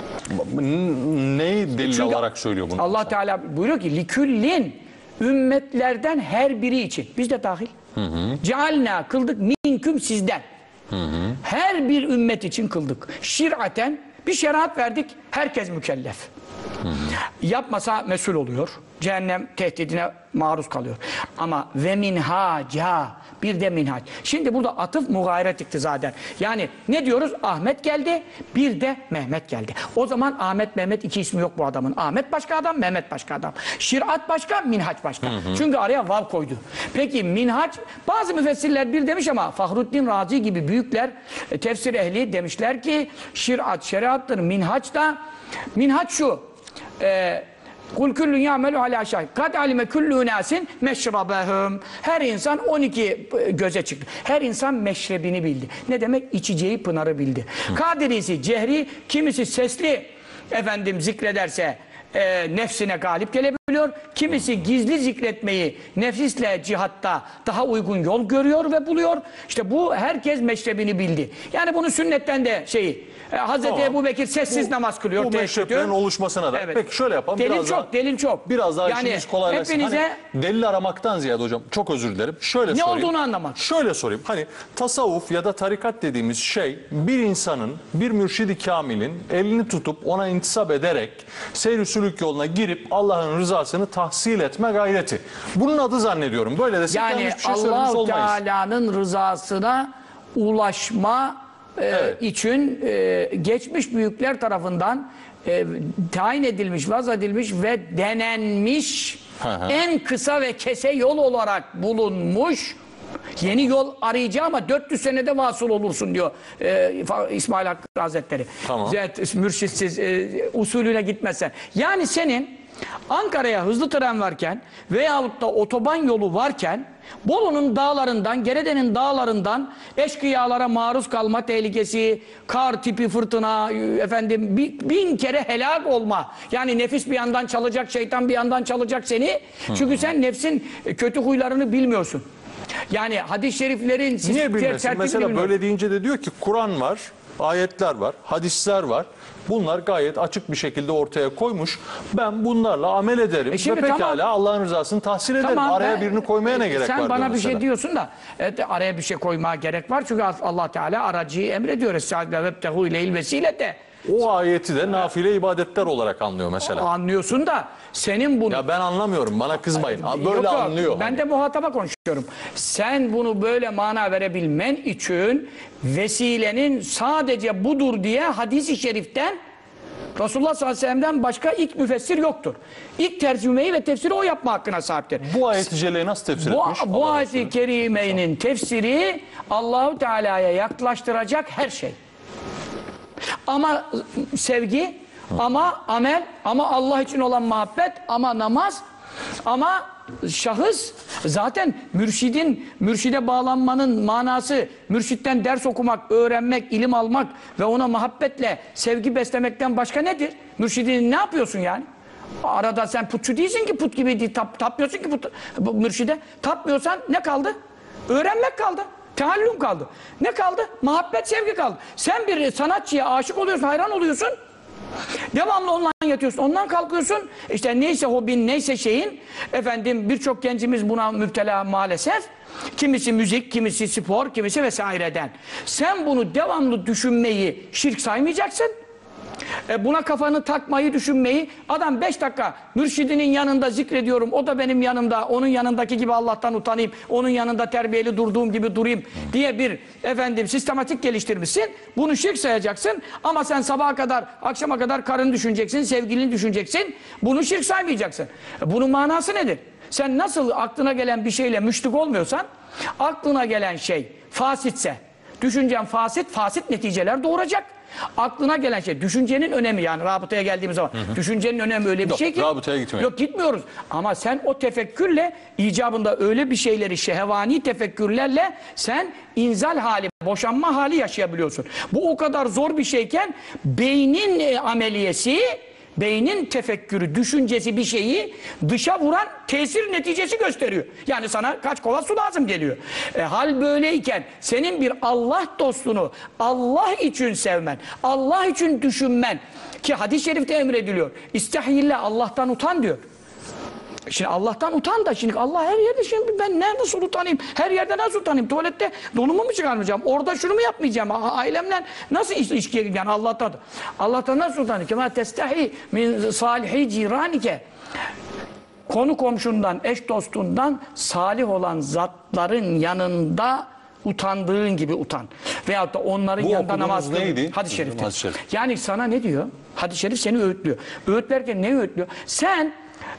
Neyi delil Çünkü olarak söylüyor bunu? Allah Teala buyuruyor ki liküllin, ümmetlerden her biri için. Biz de dahil. Cealna, kıldık minküm sizden. Hı hı. Her bir ümmet için kıldık. Şir'aten bir şeriat verdik. Herkes mükellef. Hı hı. Yapmasa mesul oluyor. Cehennem tehdidine maruz kalıyor. Ama ve minhaca, bir de minhac. Şimdi burada atıf mugayret iktizaden. Yani ne diyoruz? Ahmet geldi, bir de Mehmet geldi. O zaman Ahmet, Mehmet iki ismi yok bu adamın. Ahmet başka adam, Mehmet başka adam. Şirat başka, minhac başka. Hı hı. Çünkü araya vav koydu. Peki minhac, bazı müfessirler bir demiş ama Fahruddin Razi gibi büyükler, tefsir ehli demişler ki şirat şeriattır, minhac da minhac şu. Eee Kul küllün ya'melu ala şahid. Kad alime küllü unasin meşrabehum. Her insan on iki göze çıktı. Her insan meşrebini bildi. Ne demek? İçeceği pınarı bildi. Hı. Kadirisi cehri, kimisi sesli efendim zikrederse e, nefsine galip gelebiliyor. Kimisi gizli zikretmeyi nefisle cihatta daha uygun yol görüyor ve buluyor. İşte bu herkes meşrebini bildi. Yani bunu sünnetten de şeyi e, Hazreti Tamam. Ebu Bekir sessiz bu, namaz kılıyor. Bu meşreplerin oluşmasına da. Evet. Peki şöyle yapalım. Delil biraz çok, daha, delil çok. Biraz daha yani işimiz kolaylaşsın. hepinize Hani delil aramaktan ziyade hocam çok özür dilerim. Şöyle ne sorayım. olduğunu anlamak. Şöyle sorayım. Hani tasavvuf ya da tarikat dediğimiz şey bir insanın, bir mürşidi kamilin elini tutup ona intisap ederek seyr-i sülük yoluna girip Allah'ın rızasını tahsil etme gayreti. Bunun adı zannediyorum. Böyle desek yani yanlış bir şey söylemiş Allah-u olmayız. Teala'nın rızasına ulaşma e, Evet. için e, geçmiş büyükler tarafından e, tayin edilmiş, vaz edilmiş ve denenmiş Hı hı. en kısa ve kese yol olarak bulunmuş. Yeni yol arayacağım ama dört yüz senede vasıl olursun diyor e, İsmail Hakkı Hazretleri. Tamam. Zet, mürşitsiz e, usulüne gitmezsen. Yani senin Ankara'ya hızlı tren varken veyahut da otoban yolu varken Bolu'nun dağlarından, Gerede'nin dağlarından eşkıyalara maruz kalma tehlikesi, kar tipi fırtına, efendim bin, bin kere helak olma. Yani nefis bir yandan çalacak, şeytan bir yandan çalacak seni. Çünkü sen nefsin kötü huylarını bilmiyorsun. Yani hadis-i şeriflerin Niye bilmesin? Mesela bilmiyor. böyle deyince de diyor ki Kur'an var, ayetler var, hadisler var. Bunlar gayet açık bir şekilde ortaya koymuş. Ben bunlarla amel ederim E şimdi ve pekala tamam. Allah'ın rızasını tahsil ederim. Tamam, Araya ben- birini koymaya ne gerek sen var? Sen bana diyor bir mesela. şey diyorsun da evet, araya bir şey koymaya gerek var. Çünkü Allah Teala aracıyı emrediyor. Estağfirullah vebtehu ileyhil vesilete. O ayeti de nafile ibadetler olarak anlıyor mesela. Anlıyorsun da senin bunu... Ya ben anlamıyorum, bana kızmayın. Ha, Yok, Böyle yok. anlıyor. Ben de muhataba konuşuyorum. Sen bunu böyle mana verebilmen için vesilenin sadece budur diye hadis-i şeriften Resulullah sallallahu aleyhi ve sellem'den başka ilk müfessir yoktur. İlk tercümeyi ve tefsiri o yapma hakkına sahiptir. Bu ayet-i celleyi nasıl tefsir Bu, etmiş? bu Allah ayet-i Resulü. kerimenin tefsiri Allahu Teala'ya yaklaştıracak her şey. Ama sevgi ama amel, ama Allah için olan muhabbet, ama namaz, ama şahıs. Zaten mürşidin, mürşide bağlanmanın manası, mürşitten ders okumak, öğrenmek, ilim almak ve ona muhabbetle sevgi beslemekten başka nedir? Mürşidin ne yapıyorsun yani? Arada sen putçu değilsin ki, put gibi değil, tap, tapmıyorsun ki put, bu mürşide. Tapmıyorsan ne kaldı? Öğrenmek kaldı. Teallüm kaldı. Ne kaldı? Muhabbet, sevgi kaldı. Sen bir sanatçıya aşık oluyorsun, hayran oluyorsun. Devamlı ondan yatıyorsun, ondan kalkıyorsun. İşte neyse hobin, neyse şeyin. Efendim birçok gencimiz buna müptela maalesef. Kimisi müzik, kimisi spor, kimisi vesaireden. Sen bunu devamlı düşünmeyi şirk saymayacaksın. E buna kafanı takmayı, düşünmeyi, adam beş dakika mürşidinin yanında zikrediyorum, o da benim yanımda, onun yanındaki gibi Allah'tan utanayım, onun yanında terbiyeli durduğum gibi durayım diye bir efendim sistematik geliştirmişsin. Bunu şirk sayacaksın ama sen sabaha kadar, akşama kadar karını düşüneceksin, sevgilini düşüneceksin. Bunu şirk saymayacaksın. E bunun manası nedir? Sen nasıl aklına gelen bir şeyle müşrik olmuyorsan, aklına gelen şey fasitse, düşüncen fasit, fasit neticeler doğuracak. Aklına gelen şey, düşüncenin önemi yani rabıtaya geldiğimiz zaman. Hı hı. Düşüncenin önemi öyle bir yok, şey ki. Rabıtaya gitmeyin. Yok gitmiyoruz. Ama sen o tefekkürle, icabında öyle bir şeyleri, şehvani tefekkürlerle sen inzal hali, boşanma hali yaşayabiliyorsun. Bu o kadar zor bir şeyken beynin e, ameliyesi, beynin tefekkürü, düşüncesi bir şeyi dışa vuran tesir neticesi gösteriyor. Yani sana kaç kova su lazım geliyor. E, hal böyleyken senin bir Allah dostunu Allah için sevmen, Allah için düşünmen ki hadis-i şerifte emrediliyor. İstahille Allah'tan utan diyor. Şimdi Allah'tan utan da şimdi Allah her yerde şimdi ben nerede nasıl utanayım? Her yerde nasıl utanayım? Tuvalette donumu mu çıkarmayacağım? Orada şunu mu yapmayacağım? Ailemle nasıl ilişkiye gireyim? Yani Allah'tan Allah'tan nasıl utanayım? Kema testahi min salihi ciranike. Konu komşundan, eş dostundan salih olan zatların yanında utandığın gibi utan. Veyahut da onların bu yanında namaz neydi? Hadis-i şerifte. Hadis-i şerif. Yani sana ne diyor? Hadis-i şerif seni öğütlüyor. Öğütlerken ne öğütlüyor? Sen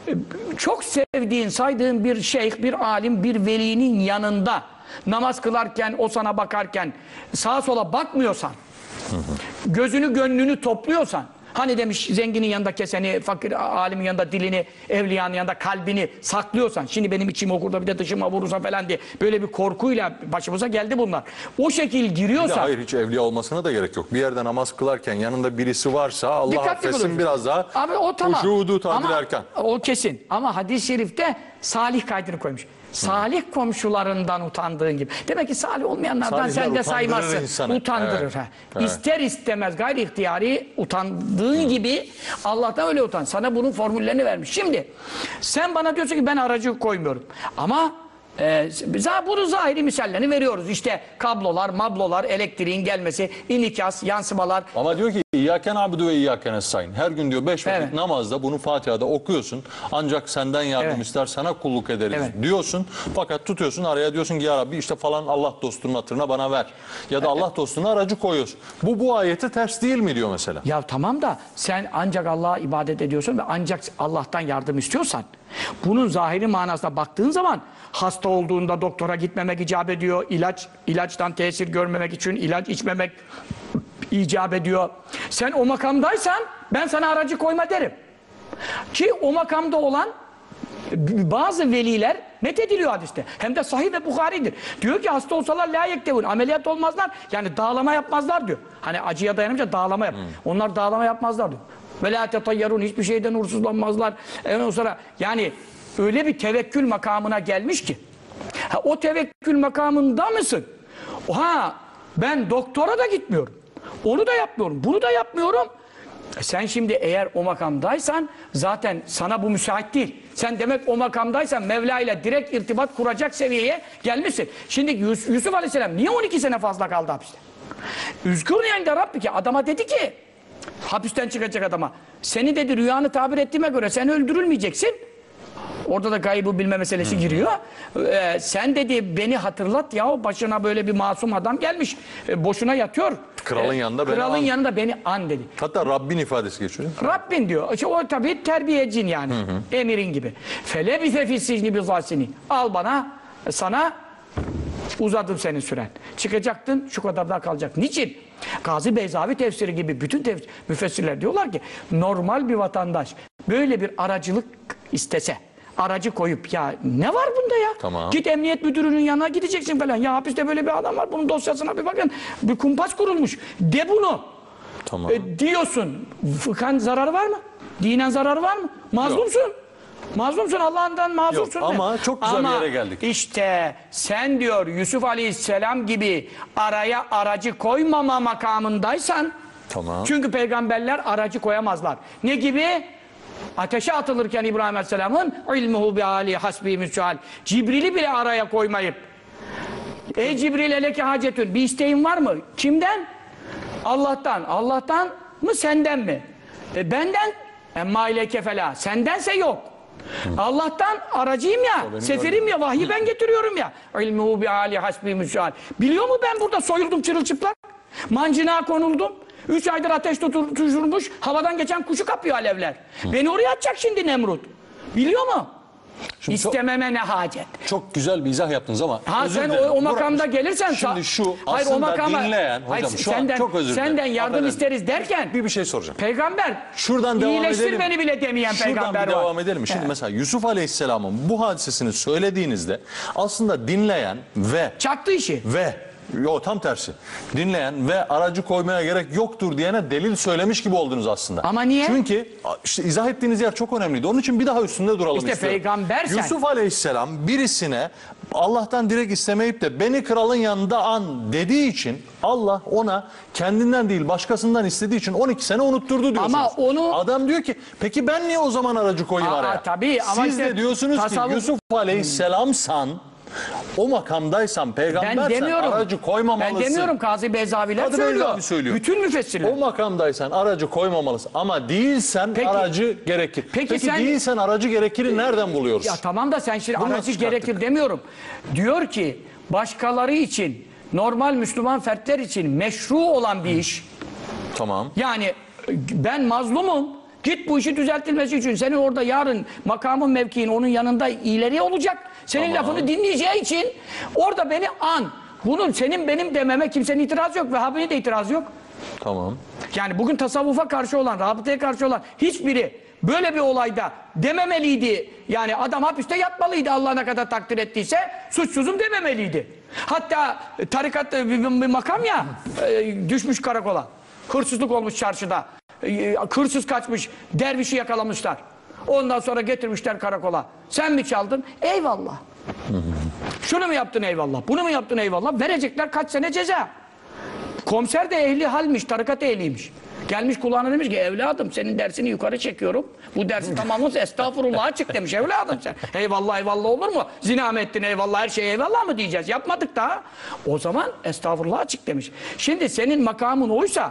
çok sevdiğin, saydığın bir şeyh, bir alim, bir velinin yanında namaz kılarken, o sana bakarken sağa sola bakmıyorsan, hı hı. gözünü gönlünü topluyorsan, hani demiş zenginin yanında keseni, fakir alimin yanında dilini, evliyanın yanında kalbini saklıyorsan, şimdi benim içim okur da bir de dışıma vurursa falan diye böyle bir korkuyla başımıza geldi bunlar. O şekil giriyorsan... Hayır, hiç evliya olmasına da gerek yok. Bir yerde namaz kılarken yanında birisi varsa Allah affetsin biraz daha abi, o tamam. huşudu tabir erken. O kesin. Ama hadis-i şerifte salih kaydını koymuş. Salih komşularından utandığın gibi. Demek ki salih olmayanlardan Salihler sen de saymazsın. Insanı. Utandırır. Evet. Ha. Evet. İster istemez gayri ihtiyari utandığın hmm. gibi Allah'tan öyle utan. Sana bunun formüllerini vermiş. Şimdi sen bana diyorsun ki ben aracı koymuyorum. Ama Ee, bunu zahiri misallerini veriyoruz. İşte kablolar, mablolar, elektriğin gelmesi, inikas, yansımalar. Ama diyor ki İyyâken abudu ve İyyâken nestaîn. Her gün diyor beş vakit evet. namazda bunu Fatiha'da okuyorsun. Ancak senden yardım evet. ister, sana kulluk ederiz evet. diyorsun. Fakat tutuyorsun araya diyorsun ki ya Rabbi işte falan Allah dostunun hatırına bana ver. Ya da evet. Allah dostuna aracı koyuyorsun. Bu bu ayete ters değil mi diyor mesela. Ya tamam da sen ancak Allah'a ibadet ediyorsun ve ancak Allah'tan yardım istiyorsan bunun zahiri manasına baktığın zaman hasta olduğunda doktora gitmemek icap ediyor. İlaç, ilaçtan tesir görmemek için ilaç içmemek icap ediyor. Sen o makamdaysan ben sana aracı koyma derim. Ki o makamda olan bazı veliler methediliyor hadiste. Hem de sahih ve Bukhari'dir. Diyor ki hasta olsalar la yektevun. Ameliyat olmazlar. Yani dağlama yapmazlar diyor. Hani acıya dayanamayınca dağlama yap. Hmm. Onlar dağlama yapmazlar diyor. Ve la tetayyarun. Hiçbir şeyden uğursuzlanmazlar. Ondan sonra yani öyle bir tevekkül makamına gelmiş ki. Ha, o tevekkül makamında mısın? Ha, ben doktora da gitmiyorum. Onu da yapmıyorum. Bunu da yapmıyorum. E sen şimdi eğer o makamdaysan zaten sana bu müsait değil. Sen demek o makamdaysan Mevla ile direkt irtibat kuracak seviyeye gelmişsin. Şimdi Yus Yusuf Aleyhisselam niye on iki sene fazla kaldı hapiste? Üzgün yani Rabbi ki adama dedi ki hapisten çıkacak adama. Seni dedi rüyanı tabir ettiğime göre sen öldürülmeyeceksin. Orada da gaybı bilme meselesi hmm. giriyor. Ee, sen dedi beni hatırlat ya başına böyle bir masum adam gelmiş. Ee, boşuna yatıyor. Kralın ee, yanında kralın beni yanında beni an dedi. Hatta Rabbin ifadesi geçiyor. Rabbin diyor. İşte o tabii terbiyecin yani. Hı hı. Emirin gibi. Felebize fissicni bizasini. Al bana sana Uzadım senin süren. Çıkacaktın, şu kadar daha kalacak. Niçin? Gazi Beyzavi tefsiri gibi bütün tefsir, müfessirler diyorlar ki normal bir vatandaş böyle bir aracılık istese, aracı koyup ya ne var bunda ya? Tamam. Git emniyet müdürünün yanına gideceksin falan. Ya hapiste böyle bir adam var, bunun dosyasına bir bakın. Bir kumpas kurulmuş. De bunu. Tamam. E, diyorsun. Fıkhan zararı var mı? Dinen zararı var mı? Mazlumsun. Yok. Mazlumsun, Allah'ından mazursun. Yok, ama çok güzel ama bir yere geldik. İşte sen diyor Yusuf Aleyhisselam gibi araya aracı koymama makamındaysan. Tamam. Çünkü peygamberler aracı koyamazlar. Ne gibi? Ateşe atılırken İbrahim Aleyhisselam'ın ilmuhu bi ali hasbi müsual. Cibril'i bile araya koymayıp ey Cibril eleke hacetün, bir isteğin var mı? Kimden? Allah'tan. Allah'tan mı senden mi? E, benden emma ileke fela. Sendense yok. Hı. Allah'tan aracıyım ya, seferim ya, vahyi ben getiriyorum ya. İlmuhu bi ali hasbi müsual. Biliyor mu ben burada soyuldum çırılçıplak? Mancınığa konuldum. Üç aydır ateş tutuşturmuş, havadan geçen kuşu kapıyor alevler. Hı. Beni oraya atacak şimdi Nemrut. Biliyor mu? Şimdi İstememe çok, ne hacet. Çok güzel bir izah yaptınız ama ha, sen o, o makamda gelirsen şimdi şu hayır, aslında o makama, dinleyen hocam hayır, şu senden, an çok özür dilerim. Senden yardım Affedin. isteriz derken bir bir şey soracağım. Peygamber şuradan devam iyileştir edelim. beni bile demeyen şuradan peygamber bir var. devam edelim. Şimdi He. mesela Yusuf Aleyhisselam'ın bu hadisesini söylediğinizde aslında dinleyen ve çaktı işi. Ve Yo tam tersi. Dinleyen ve aracı koymaya gerek yoktur diyene delil söylemiş gibi oldunuz aslında. Ama niye? Çünkü işte izah ettiğiniz yer çok önemliydi. Onun için bir daha üstünde duralım işte istiyorum. Peygamber sen. Yusuf Aleyhisselam birisine Allah'tan direkt istemeyip de beni kralın yanında an dediği için Allah ona kendinden değil başkasından istediği için on iki sene unutturdu diyorsunuz. Ama onu... Adam diyor ki peki ben niye o zaman aracı koyayım Aa, araya? tabii, ama Siz işte de diyorsunuz tasavvuf... ki Yusuf Aleyhisselamsan o makamdaysan, peygambersen aracı koymamalısın. Ben demiyorum, Gazi Beyzaviler söylüyor. söylüyor. Bütün müfessirler. O makamdaysan aracı koymamalısın ama değilsen peki, aracı gerekir. Peki, peki sen, değilsen aracı gerekiri nereden buluyoruz? Ya tamam da sen şimdi Bunu aracı gerekir demiyorum. Diyor ki başkaları için, normal Müslüman fertler için meşru olan bir iş. Tamam. Yani ben mazlumum. Git bu işi düzeltilmesi için senin orada yarın makamın mevkiin onun yanında ileri olacak. Senin tamam. lafını dinleyeceği için orada beni an. Bunun senin benim dememe kimsenin itirazı yok. Vehhabi'nin de itirazı yok. Tamam. Yani bugün tasavvufa karşı olan, rabıtaya karşı olan hiçbiri böyle bir olayda dememeliydi. Yani adam hapiste yatmalıydı Allah ne kadar takdir ettiyse suçsuzum dememeliydi. Hatta tarikat bir, bir makam ya düşmüş karakola. Hırsızlık olmuş çarşıda. Hırsız kaçmış, dervişi yakalamışlar. Ondan sonra getirmişler karakola. Sen mi çaldın? Eyvallah. Şunu mu yaptın eyvallah, bunu mu yaptın eyvallah. Verecekler kaç sene ceza. Komiser de ehli halmiş, tarikat ehliymiş. Gelmiş kulağına demiş ki evladım senin dersini yukarı çekiyorum. Bu dersi tamamlamışsın estağfurullah çık demiş evladım sen. Eyvallah eyvallah olur mu? Zina mı ettin eyvallah her şeye eyvallah mı diyeceğiz? Yapmadık daha. O zaman estağfurullah çık demiş. Şimdi senin makamın oysa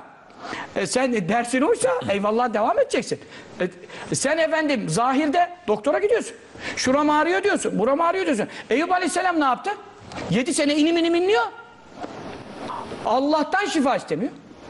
E sen dersin oysa eyvallah devam edeceksin. E, sen efendim zahirde doktora gidiyorsun. Şuram ağrıyor diyorsun, buram ağrıyor diyorsun. Eyüp Aleyhisselam ne yaptı? Yedi sene inim inim inliyor. Allah'tan şifa istemiyor.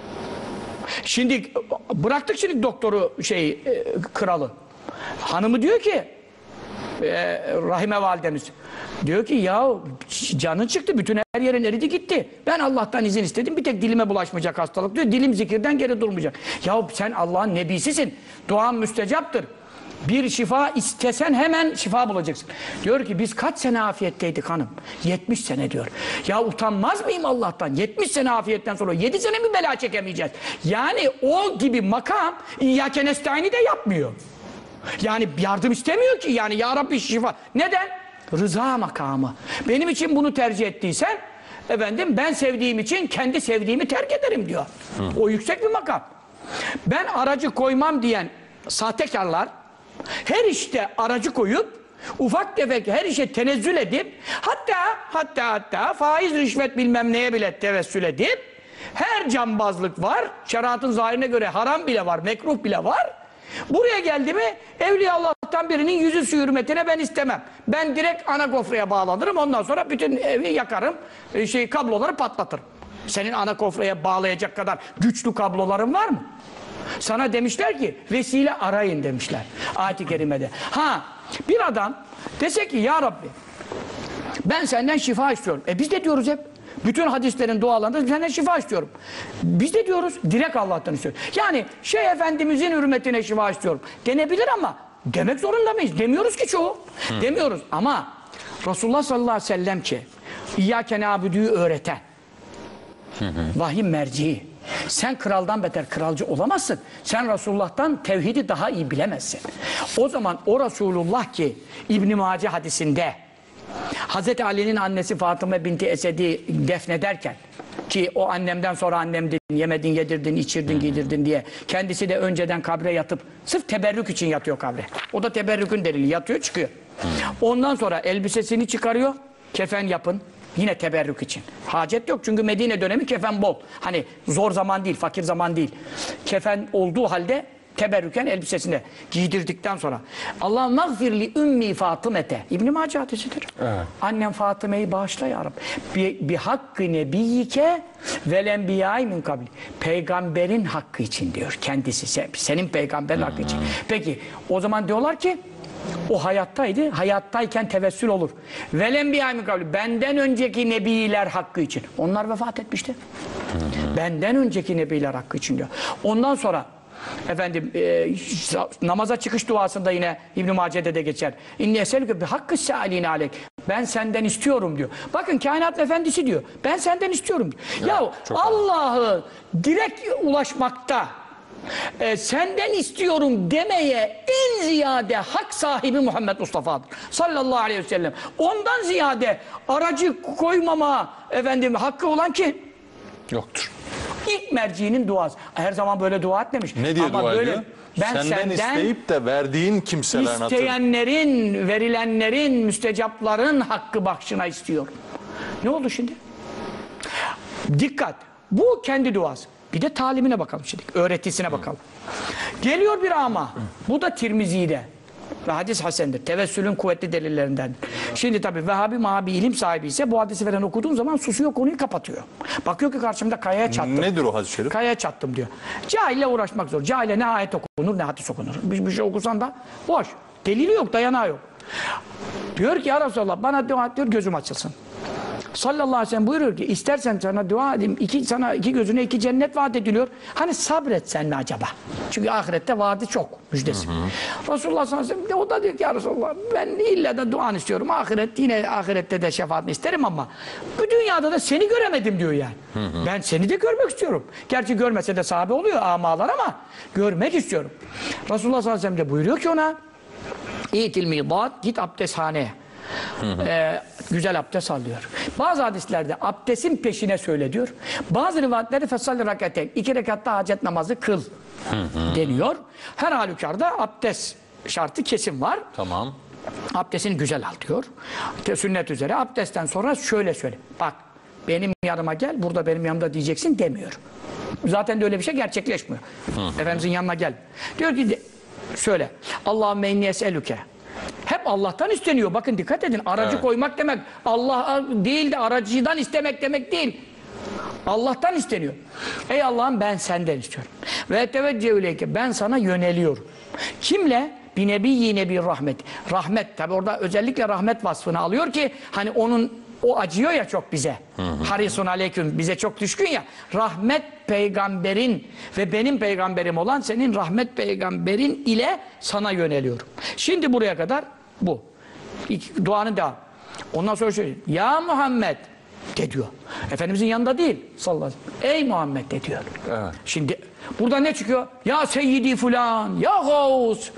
Şimdi bıraktık şimdi doktoru şey e, kralı. Hanımı diyor ki e, Rahime validemiz diyor ki ya canın çıktı bütün her yerin eridi gitti. Ben Allah'tan izin istedim bir tek dilime bulaşmayacak hastalık diyor. Dilim zikirden geri durmayacak. Ya sen Allah'ın nebisisin. Duan müstecaptır. Bir şifa istesen hemen şifa bulacaksın. Diyor ki biz kaç sene afiyetteydik hanım? yetmiş sene diyor. Ya utanmaz mıyım Allah'tan? yetmiş sene afiyetten sonra yedi sene mi bela çekemeyeceğiz? Yani o gibi makam İyyâke nestaîn'i de yapmıyor. Yani yardım istemiyor ki yani ya Rabbi şifa. Neden? Rıza makamı. Benim için bunu tercih ettiysen efendim ben sevdiğim için kendi sevdiğimi terk ederim diyor. Hı. O yüksek bir makam. Ben aracı koymam diyen sahtekarlar her işte aracı koyup ufak tefek her işe tenezzül edip hatta hatta hatta faiz rüşvet bilmem neye bile tevessül edip her cambazlık var. Şeriatın zahirine göre haram bile var, mekruh bile var. Buraya geldi mi Evliya Allah'tan birinin yüzü su hürmetine ben istemem. Ben direkt ana gofreye bağlanırım. Ondan sonra bütün evi yakarım. Şey, kabloları patlatırım. Senin ana gofreye bağlayacak kadar güçlü kabloların var mı? Sana demişler ki vesile arayın demişler. Ayet-i kerimede. Ha bir adam dese ki ya Rabbi Ben senden şifa istiyorum. E biz de diyoruz hep. Bütün hadislerin dualarında senden şifa istiyorum. Biz de diyoruz direkt Allah'tan istiyoruz. Yani şey Efendimizin hürmetine şifa istiyorum denebilir ama demek zorunda mıyız? Demiyoruz ki çoğu. Hı. Demiyoruz ama Resulullah sallallahu aleyhi ve sellem ki İyyâke nâbudû'yu öğreten hı hı. vahiy merci. Sen kraldan beter kralcı olamazsın. Sen Resulullah'tan tevhidi daha iyi bilemezsin. O zaman o Resulullah ki İbn-i Mace hadisinde Hazreti Ali'nin annesi Fatıma binti Esed'i defnederken ki o annemden sonra annemdin, yemedin, yedirdin, içirdin, giydirdin diye kendisi de önceden kabre yatıp sırf teberrük için yatıyor kabre. O da teberrükün delili. Yatıyor, çıkıyor. Ondan sonra elbisesini çıkarıyor. Kefen yapın. Yine teberrük için. Hacet yok çünkü Medine dönemi kefen bol. Hani zor zaman değil, fakir zaman değil. Kefen olduğu halde teberrüken elbisesine giydirdikten sonra Allah mağfirli ümmi Fatımete İbn-i Mace hadisidir. Evet. Annem Fatıme'yi bağışla ya Rabbi. Bi, bi hakkı nebiyyike vel enbiyâi min kabli. Peygamberin hakkı için diyor kendisi. Sen, senin peygamberin hakkı için. Peki o zaman diyorlar ki o hayattaydı. Hayattayken tevessül olur. Vel enbiyâi min kabli. Benden önceki nebiler hakkı için. Onlar vefat etmişti. Benden önceki nebiler hakkı için diyor. Ondan sonra efendim e, namaza çıkış duasında yine İbn-i Mace'de de geçer. İnni eselüke bi hakkı sâline aleyk. Ben senden istiyorum diyor. Bakın kainat efendisi diyor. Ben senden istiyorum diyor. Ya, ya Allah'ı direkt ulaşmakta e, senden istiyorum demeye en ziyade hak sahibi Muhammed Mustafa'dır. Sallallahu aleyhi ve sellem. Ondan ziyade aracı koymama efendim hakkı olan kim? Yoktur. İlk merciğinin duası. Her zaman böyle dua etmemiş. Ne diye ama dua böyle, ediyor? Ben senden, senden isteyip de verdiğin kimselerin hatırı. İsteyenlerin, verilenlerin, müstecapların hakkı bahşına istiyorum. Ne oldu şimdi? Dikkat. Bu kendi duası. Bir de talimine bakalım şimdi. Öğretisine bakalım. Geliyor bir ama. Bu da Tirmizi'de. Ve hadis hasendir. Tevessülün kuvvetli delillerinden. Şimdi tabii Vehhabi Mahabi ilim sahibi ise bu hadisi veren okuduğun zaman susuyor, konuyu kapatıyor. Bakıyor ki karşımda kayaya çattım. Nedir o hadis-i şerif? Kayaya çattım diyor. Cahille uğraşmak zor. Cahile ne ayet okunur ne hadis okunur. Bir, bir şey okusan da boş. Delili yok, dayanağı yok. Diyor ki ya Resulallah bana dua et diyor gözüm açılsın. Sallallahu aleyhi ve sellem buyuruyor ki istersen sana dua edeyim, iki, sana iki gözüne iki cennet vaat ediliyor. Hani sabretsen mi acaba? Çünkü ahirette vaadi çok müjdesi. Hı hı. Resulullah sallallahu aleyhi ve sellem o da diyor ki ya Resulallah ben illa da duanı istiyorum. Ahiret yine ahirette de şefaatini isterim ama bu dünyada da seni göremedim diyor yani. Hı hı. Ben seni de görmek istiyorum. Gerçi görmese de sahabe oluyor amalar ama görmek istiyorum. Resulullah sallallahu aleyhi ve sellem de buyuruyor ki ona İtil midat git abdesthaneye. Hı hı. Ee, güzel abdest al diyor. Bazı hadislerde abdestin peşine söyle diyor. Bazı rivayetlerde fesal rakaten iki rekatta hacet namazı kıl hı hı. deniyor. Her halükarda abdest şartı kesin var. Tamam. Abdestini güzel al diyor. Sünnet üzere abdestten sonra şöyle söyle. Bak benim yanıma gel burada benim yanımda diyeceksin demiyor. Zaten de öyle bir şey gerçekleşmiyor. Hı hı. Efendimizin yanına gel. Diyor ki de, söyle. Allahümme inni es'elüke. Hep Allah'tan isteniyor. Bakın dikkat edin. Aracı evet. koymak demek Allah değil de aracıdan istemek demek değil. Allah'tan isteniyor. Ey Allah'ım ben senden istiyorum. Ve teveccühüleyke ben sana yöneliyorum. Kimle? Bir nebiyine bir rahmet. Rahmet. Tabi orada özellikle rahmet vasfını alıyor ki hani onun o acıyor ya çok bize. Hı hı. Harisun aleyküm bize çok düşkün ya. Rahmet peygamberin ve benim peygamberim olan senin rahmet peygamberin ile sana yöneliyorum. Şimdi buraya kadar bu. İlk, duanın devam. Ondan sonra şöyle. Ya Muhammed de diyor. Efendimizin yanında değil. Sallallahu aleyhi ve sellem. Ey Muhammed de diyor. Evet. Şimdi burada ne çıkıyor? Ya seyyidi fulan, ya gavs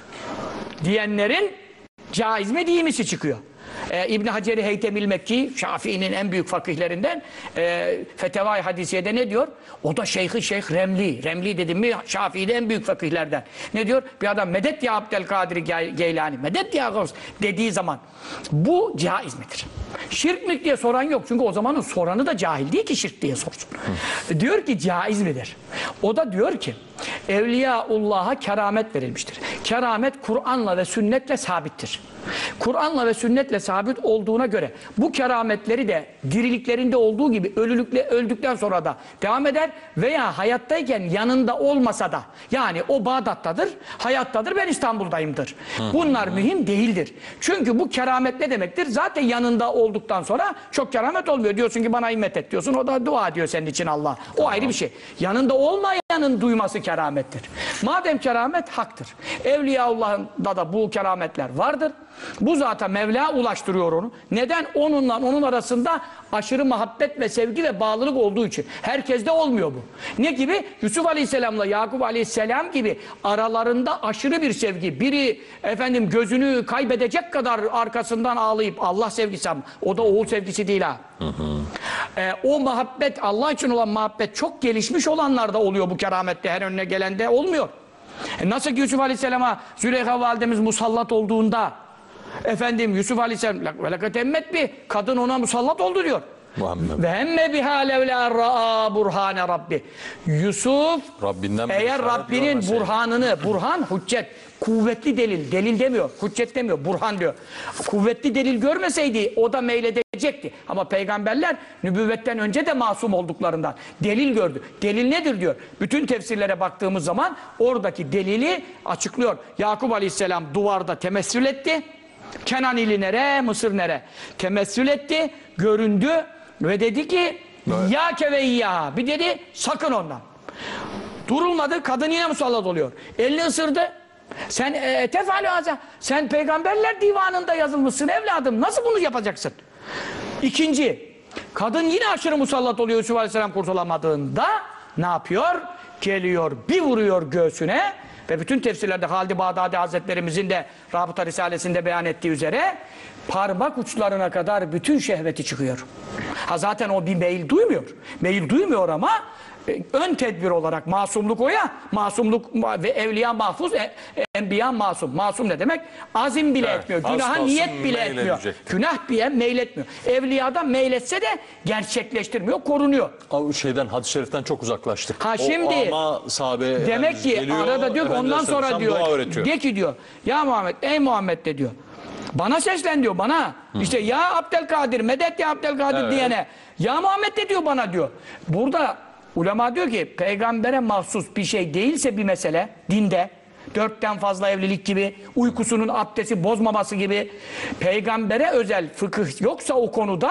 diyenlerin caiz mi değil misi çıkıyor. Ee, İbn Hacer-i Heytemil Mekki, Şafii'nin en büyük fakihlerinden e, Fetevai Hadisiye'de ne diyor? O da Şeyh-i Şeyh Remli. Remli dedim mi Şafii'de en büyük fakihlerden. Ne diyor? Bir adam medet ya Abdülkadir Geylani, medet ya Gavs dediği zaman bu caiz midir? Şirk mi diye soran yok. Çünkü o zamanın soranı da cahil değil ki şirk diye sorsun. Hı. Diyor ki caiz midir? O da diyor ki Evliyaullah'a keramet verilmiştir. Keramet Kur'an'la ve sünnetle sabittir. Kur'an'la ve sünnetle sabit olduğuna göre bu kerametleri de diriliklerinde olduğu gibi ölülükle öldükten sonra da devam eder veya hayattayken yanında olmasa da, yani o Bağdat'tadır, hayattadır, ben İstanbul'dayımdır. Bunlar mühim değildir. Çünkü bu keramet ne demektir? Zaten yanında olduktan sonra çok keramet olmuyor. Diyorsun ki bana himmet et diyorsun. O da dua ediyor senin için Allah. O tamam. ayrı bir şey. Yanında olmayanın duyması keramettir. Madem keramet haktır. Evliyaullah'da da bu kerametler vardır. Bu zaten Mevla ulaştırıyor onu. Neden? Onunla onun arasında aşırı muhabbet ve sevgi ve bağlılık olduğu için. Herkeste olmuyor bu. Ne gibi? Yusuf Aleyhisselam'la Yakup Aleyhisselam gibi aralarında aşırı bir sevgi. Biri efendim gözünü kaybedecek kadar arkasından ağlayıp Allah sevgisi ama o da oğul sevgisi değil ha. Hı hı. Ee, o muhabbet, Allah için olan muhabbet çok gelişmiş olanlarda oluyor bu keramette. Her önüne gelende olmuyor. E nasıl ki Yusuf Aleyhisselam'a Züleyha validemiz musallat olduğunda efendim Yusuf Aleyhisselam velakat emmet bir kadın ona musallat oldu diyor. Muhammed. Ve hemme biha levla ra'a burhane Rabbi. Yusuf Rabbinden eğer Rabbinin burhanını, burhan hüccet, kuvvetli delil, delil demiyor, hüccet demiyor, burhan diyor. Kuvvetli delil görmeseydi o da meyledecekti. Ama peygamberler nübüvvetten önce de masum olduklarından delil gördü. Delil nedir diyor. Bütün tefsirlere baktığımız zaman oradaki delili açıklıyor. Yakup Aleyhisselam duvarda temessül etti. Kenan ili nere, Mısır nere? Temessül etti, göründü ve dedi ki ya keveyya, bir dedi sakın ondan. Durulmadı, kadın yine musallat oluyor. Elini ısırdı. Sen e, tefalü haza, sen peygamberler divanında yazılmışsın evladım, nasıl bunu yapacaksın? İkinci, kadın yine aşırı musallat oluyor Yusuf Aleyhisselam kurtulamadığında ne yapıyor? Geliyor, bir vuruyor göğsüne. Ve bütün tefsirlerde Halid-i Bağdadi Hazretlerimizin de Rabıta Risalesi'nde beyan ettiği üzere parmak uçlarına kadar bütün şehveti çıkıyor. Ha zaten o bir meyil duymuyor. Meyil duymuyor ama e, ön tedbir olarak masumluk o ya. Masumluk ve evliya mahfuz, e, enbiya masum. Masum ne demek? Azim bile evet, etmiyor. Günaha niyet bile etmiyor. Günah bile meyletmiyor. Evliyada meyletse de gerçekleştirmiyor, korunuyor. O şeyden, hadis-i şeriften çok uzaklaştık. Ha şimdi, o ama sahabe demek ki geliyor, arada diyor ondan sonra diyor, de ki diyor, ya Muhammed, ey Muhammed de diyor. Bana seslen diyor, bana. Hı. İşte ya Abdülkadir, medet ya Abdülkadir evet. diyene. Ya Muhammed de diyor bana diyor. Burada ulema diyor ki peygambere mahsus bir şey değilse bir mesele dinde, dörtten fazla evlilik gibi, uykusunun abdesti bozmaması gibi, peygambere özel fıkıh yoksa o konuda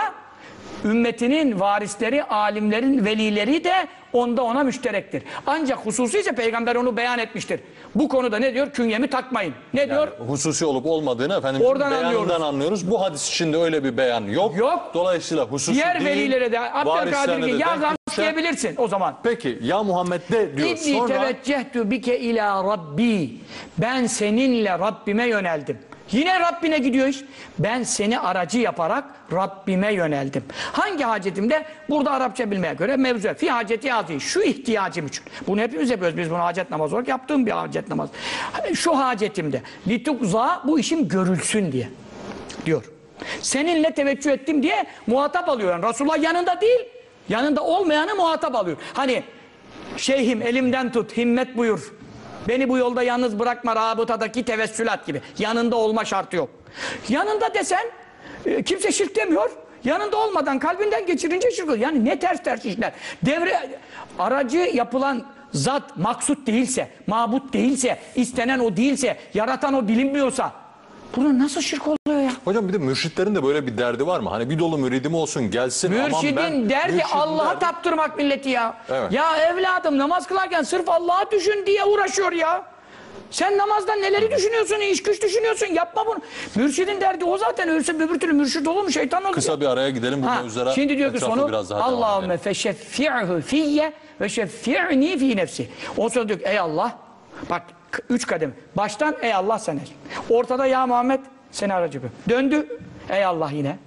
ümmetinin varisleri, alimlerin velileri de onda ona müşterektir. Ancak hususi ise peygamber onu beyan etmiştir. Bu konuda ne diyor? Künyemi takmayın. Ne yani diyor? Hususi olup olmadığını efendim oradan beyanından anlıyoruz. anlıyoruz. Bu hadis içinde öyle bir beyan yok. Yok. Dolayısıyla hususi diğer değil. Velilere de Abdülkadir ya gams diyebilirsin o zaman. Peki ya Muhammed de diyor. İdni sonra teveccehtu bike ila Rabbi. Ben seninle Rabbime yöneldim. Yine Rabbine gidiyor iş. Ben seni aracı yaparak Rabbime yöneldim. Hangi hacetimde? Burada Arapça bilmeye göre mevzu. Fi haceti yazıyor. Şu ihtiyacım için. Bunu hepimiz yapıyoruz. Biz bunu hacet namazı olarak yaptığım bir hacet namazı. Şu hacetimde. Litukza, bu işim görülsün diye. Diyor. Seninle teveccüh ettim diye muhatap alıyor. Yani Resulullah yanında değil. Yanında olmayanı muhatap alıyor. Hani şeyhim elimden tut, himmet buyur. Beni bu yolda yalnız bırakma, rabıtadaki tevessülat gibi. Yanında olma şartı yok. Yanında desen e, kimse şirk demiyor. Yanında olmadan kalbinden geçirince şirk oluyor. Yani ne ters ters işler. Devre aracı yapılan zat maksut değilse, mabut değilse, istenen o değilse, yaratan o bilinmiyorsa bunun nasıl şirk oluyor ya? Hocam bir de mürşitlerin de böyle bir derdi var mı? Hani bir dolu müridim olsun gelsin. Mürşidin ben, derdi Allah'a taptırmak milleti ya. Evet. Ya evladım namaz kılarken sırf Allah'a düşün diye uğraşıyor ya. Sen namazdan neleri düşünüyorsun, iş güç düşünüyorsun, yapma bunu. Mürşidin derdi o zaten, ölse öbür türlü mürşid olur mu, şeytan olur. Kısa ya. bir araya gidelim bu mevzulara. Şimdi diyor ki sonu Allahümme feşeffi'hu fiyye ve şeffi'ni fi nefsi. O sonra diyor ki ey Allah, bak üç kadem. Baştan ey Allah sen el. Ortada ya Muhammed seni aracı yapıyor. Döndü ey Allah yine.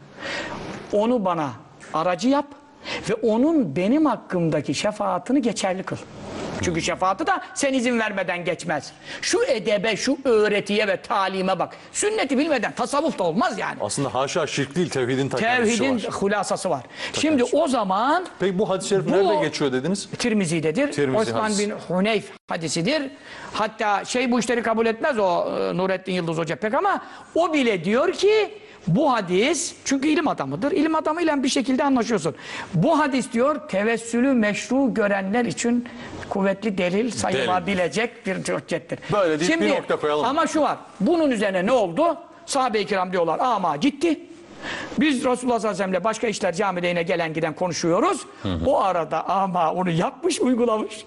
Onu bana aracı yap ve onun benim hakkımdaki şefaatini geçerli kıl. Çünkü şefaati de sen izin vermeden geçmez. Şu edebe, şu öğretiye ve talime bak. Sünneti bilmeden tasavvuf da olmaz yani. Aslında haşa şirk değil, tevhidin takıntısı Tevhidin var. hulasası var. Şimdi o zaman Peki bu hadis-i şerif Bu- nerede geçiyor dediniz? Tirmizi'dedir. Tirmizi Osman hadisi. bin Huneyf hadisidir. Hatta şey bu işleri kabul etmez o e, Nurettin Yıldız Hoca pek ama o bile diyor ki bu hadis, çünkü ilim adamıdır. İlim adamıyla bir şekilde anlaşıyorsun. Bu hadis diyor tevessülü meşru görenler için kuvvetli delil sayılabilecek bir hüccettir. Böyle deyip bir nokta koyalım. Ama şu var. Bunun üzerine ne oldu? Sahabe-i kiram diyorlar ama gitti. Biz Resulullah sallallahu aleyhi ve sellem'le başka işler camide yine gelen giden konuşuyoruz. Hı hı. O arada ama onu yapmış, uygulamış.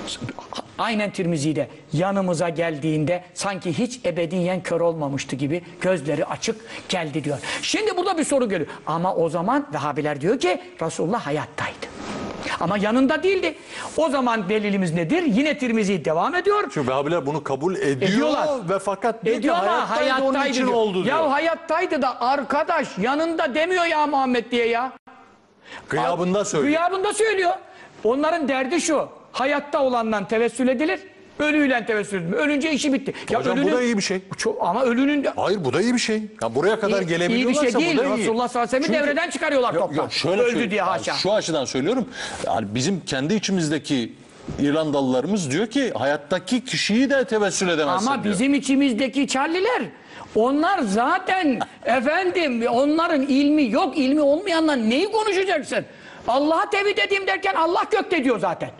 Aynen Tirmizi'de yanımıza geldiğinde sanki hiç ebediyen kör olmamıştı gibi gözleri açık geldi diyor. Şimdi burada bir soru geliyor. Ama o zaman Vehhabiler diyor ki Resulullah hayattaydı. Ama yanında değildi. O zaman delilimiz nedir? Yine Tirmizi devam ediyor. Çünkü Vehhabiler bunu kabul ediyor Ediyorlar. ve fakat diyor Ediyor ki ama hayattaydı, hayattaydı onun için diyor. oldu diyor. Ya hayattaydı da arkadaş yanında demiyor ya Muhammed diye ya. Gıyabında söylüyor. Gıyabında söylüyor. Onların derdi şu. Hayatta olandan tevessül edilir. Ölüyle tevessül edilir. Ölünce işi bitti. Ya Hocam ölünün, bu da iyi bir şey. Çok, ama ölünün de Hayır bu da iyi bir şey. Ya buraya kadar iyi, iyi bir gelebiliyorlarsa şey değil. bu da iyi. Resulullah sallallahu aleyhi ve sellem'i Çünkü- devreden çıkarıyorlar Yok, toptan. yok, şöyle Öldü söyleyeyim. diye Yani haşa. şu açıdan söylüyorum. Yani bizim kendi içimizdeki İrlandalılarımız diyor ki hayattaki kişiyi de tevessül edemezsin Ama diyor. bizim içimizdeki Charliler onlar zaten efendim onların ilmi yok. İlmi olmayanla neyi konuşacaksın? Allah'a tevhid edeyim derken Allah gökte diyor zaten.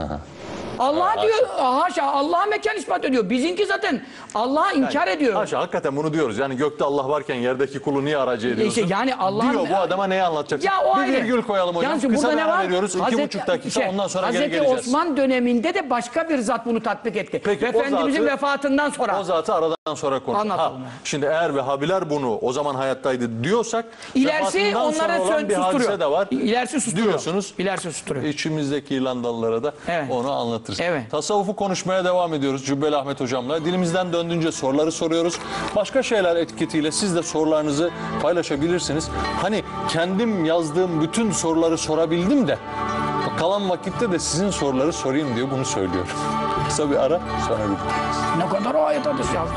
Allah Ha, diyor haşa Allah'a mekan ispat ediyor. Bizimki zaten Allah'a inkar ediyor. Haşa hakikaten bunu diyoruz. Yani gökte Allah varken yerdeki kulu niye aracı ediyorsun? İşte yani Allah'ın- diyor bu adama neyi anlatacaksın? Ya o bir ayrı. virgül koyalım hocam. Yalnız Kısa burada bir ne ara var? veriyoruz. İki Hazreti- buçuk dakika şey, ondan sonra geri Hazreti geleceğiz. Osman döneminde de başka bir zat bunu tatbik etti. Peki, Ve o Efendimizin zatı- vefatından sonra. O zatı aradan sonra konuşalım. Anlatalım. Şimdi eğer Vehhabiler bunu o zaman hayattaydı diyorsak İlerisi vefatından sonra onları olan sön- bir hadise susturuyor. de var. İlerisi susturuyor. Diyorsunuz. İlerisi susturuyor. İçimizdeki İrlandalılara da Evet. onu anlatırız. Evet. Tasavvufu konuşmaya devam ediyoruz Cübbeli Ahmet hocamla. Dilimizden döndüğünce soruları soruyoruz. Başka şeyler etiketiyle siz de sorularınızı paylaşabilirsiniz. Hani kendim yazdığım bütün soruları sorabildim de kalan vakitte de sizin soruları sorayım diyor bunu söylüyor. Kısa bir ara sonra bir. Ne kadar o ayet hadis yazdı.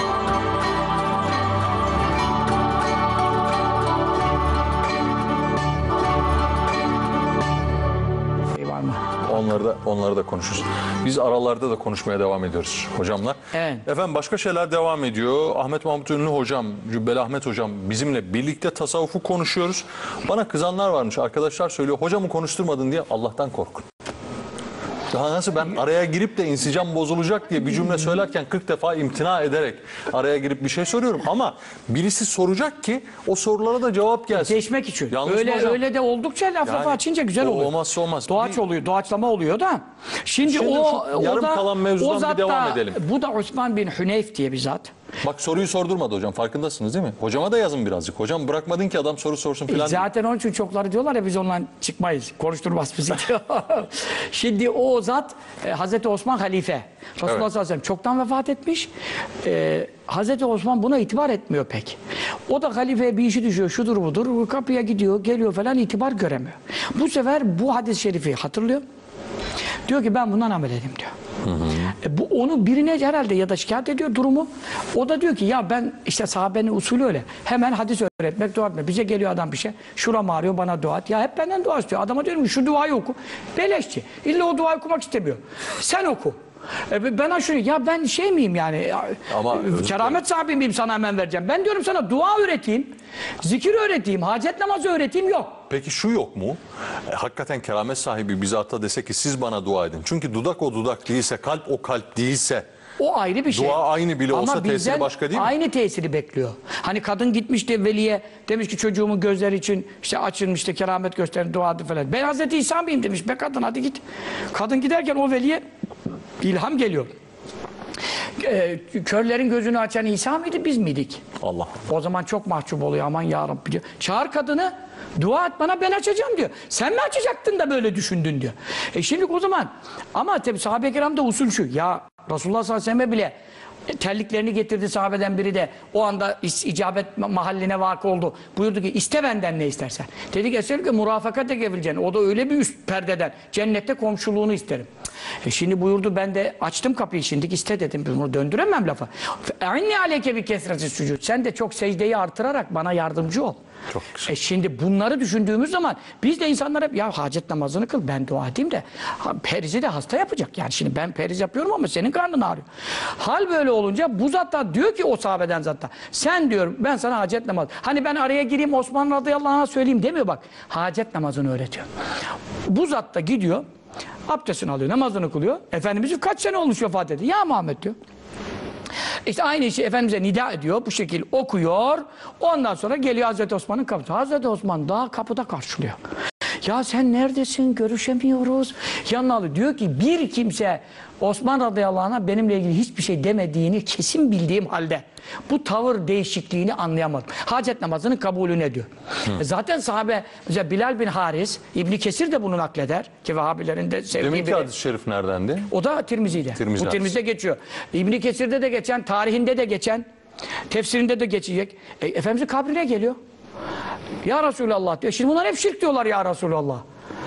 Şey var mı? Onları da onları da konuşuruz. Biz aralarda da konuşmaya devam ediyoruz hocamla. Evet. Efendim başka şeyler devam ediyor. Ahmet Mahmut Ünlü hocam, Cübbeli Ahmet hocam bizimle birlikte tasavvufu konuşuyoruz. Bana kızanlar varmış. Arkadaşlar söylüyor. Hocamı konuşturmadın diye Allah'tan korkun. Daha nasıl ben araya girip de insicam bozulacak diye bir cümle söylerken kırk defa imtina ederek araya girip bir şey soruyorum. Ama birisi soracak ki o sorulara da cevap gelsin. Geçmek için. Yanlış mı öyle hocam? öyle de oldukça laf lafı Yani açınca güzel o oluyor. olmazsa olmaz. Doğaç Bir- oluyor, doğaçlama oluyor da. Şimdi, Şimdi o, şu o yarım da, kalan mevzudan o bir zat devam da- edelim. Bu da Osman bin Huneyf diye bir zat. Bak soruyu sordurmadı hocam farkındasınız değil mi? Hocama da yazın birazcık. Hocam bırakmadın ki adam soru sorsun filan. Zaten onun için çokları diyorlar ya biz ondan çıkmayız. Konuşturmaz bizi diyor. Şimdi o zat e, Hazreti Osman halife. Resulullah sallallahu aleyhi ve sellem çoktan vefat etmiş. E, Hazreti Osman buna itibar etmiyor pek. O da halifeye bir işi düşüyor. Şudur budur. Kapıya gidiyor, geliyor falan itibar göremiyor. Bu sefer bu hadis-i şerifi hatırlıyor. Diyor ki ben bundan amel edeyim diyor. Hı hı. E, bu onu birine herhalde ya da şikayet ediyor durumu. O da diyor ki ya ben işte sahabenin usulü öyle. Hemen hadis öğretmek, dua etmek. Bize geliyor adam bir şey. Şuram ağrıyor bana dua et. Ya hep benden dua istiyor. Adama diyorum ki şu duayı oku. Beleşçi. İlla o duayı okumak istemiyor. Sen oku. E, ben şunu ya ben şey miyim yani Ama e, keramet sahibi miyim sana hemen vereceğim. Ben diyorum sana dua öğreteyim. Zikir öğreteyim. Hacet namazı öğreteyim yok. Peki şu yok mu? E, hakikaten keramet sahibi bizzat dese ki siz bana dua edin. Çünkü dudak o dudak değilse, kalp o kalp değilse O ayrı bir şey. dua aynı bile olsa Ama tesiri bizden başka değil mi? aynı tesiri bekliyor. Hani kadın gitmiş de veliye demiş ki çocuğumun gözleri için işte açılmış işte keramet gösterin dua edin falan. Ben Hazreti İsa mıyım demiş. Be kadın hadi git. Kadın giderken o veliye ilham geliyor. Ee, körlerin gözünü açan İsa mıydı biz miydik? Allah. O zaman çok mahcup oluyor aman ya Rabbi diyor. Çağır kadını dua et bana ben açacağım diyor. Sen mi açacaktın da böyle düşündün diyor. E şimdi o zaman ama tabi sahabe-i kiramda usul şu. Ya Resulullah sallallahu aleyhi ve sellem'e bile terliklerini getirdi sahabeden biri de o anda icabet mahalline vakı oldu. Buyurdu ki iste benden ne istersen. Dedi ki eserim ki murafakat edebileceğin. O da öyle bir üst perdeden. Cennette komşuluğunu isterim. E şimdi buyurdu ben de açtım kapıyı şimdi iste dedim. Bunu döndüremem lafı. E'inni aleyke bi kesreti sucud. Sen de çok secdeyi artırarak bana yardımcı ol. Çok güzel. E şimdi bunları düşündüğümüz zaman biz de insanlar hep ya hacet namazını kıl ben dua edeyim de ha, perizi de hasta yapacak. Yani şimdi ben periz yapıyorum ama senin karnın ağrıyor. Hal böyle olunca bu zat da diyor ki o sahabeden zatta sen diyor ben sana hacet namazı. Hani ben araya gireyim Osman radıyallahu anh'a söyleyeyim demiyor bak. Hacet namazını öğretiyor. Bu zat da gidiyor abdestini alıyor namazını kılıyor. Efendimiz kaç sene olmuş vefat etti. Ya Muhammed diyor. İşte aynı işi Efendimiz'e nida ediyor. Bu şekil okuyor. Ondan sonra geliyor Hazreti Osman'ın kapısı. Hazreti Osman daha kapıda karşılıyor. Ya sen neredesin? Görüşemiyoruz. Yanına alıyor. Diyor ki bir kimse Osman radıyallahu anh'a benimle ilgili hiçbir şey demediğini kesin bildiğim halde bu tavır değişikliğini anlayamadım. Hacet namazının kabulüne diyor. E zaten sahabe mesela Bilal bin Haris, İbn Kesir de bunu nakleder ki Vehhabilerin de sevdiği Deminki biri. hadis-i şerif neredendi? O da Tirmizi'de. Tirmizi Bu Tirmizi'de geçiyor. İbn Kesir'de de geçen, tarihinde de geçen, tefsirinde de geçecek. E, Efendimiz'in kabrine geliyor. Ya Resulallah diyor. Şimdi bunlar hep şirk diyorlar ya Resulallah.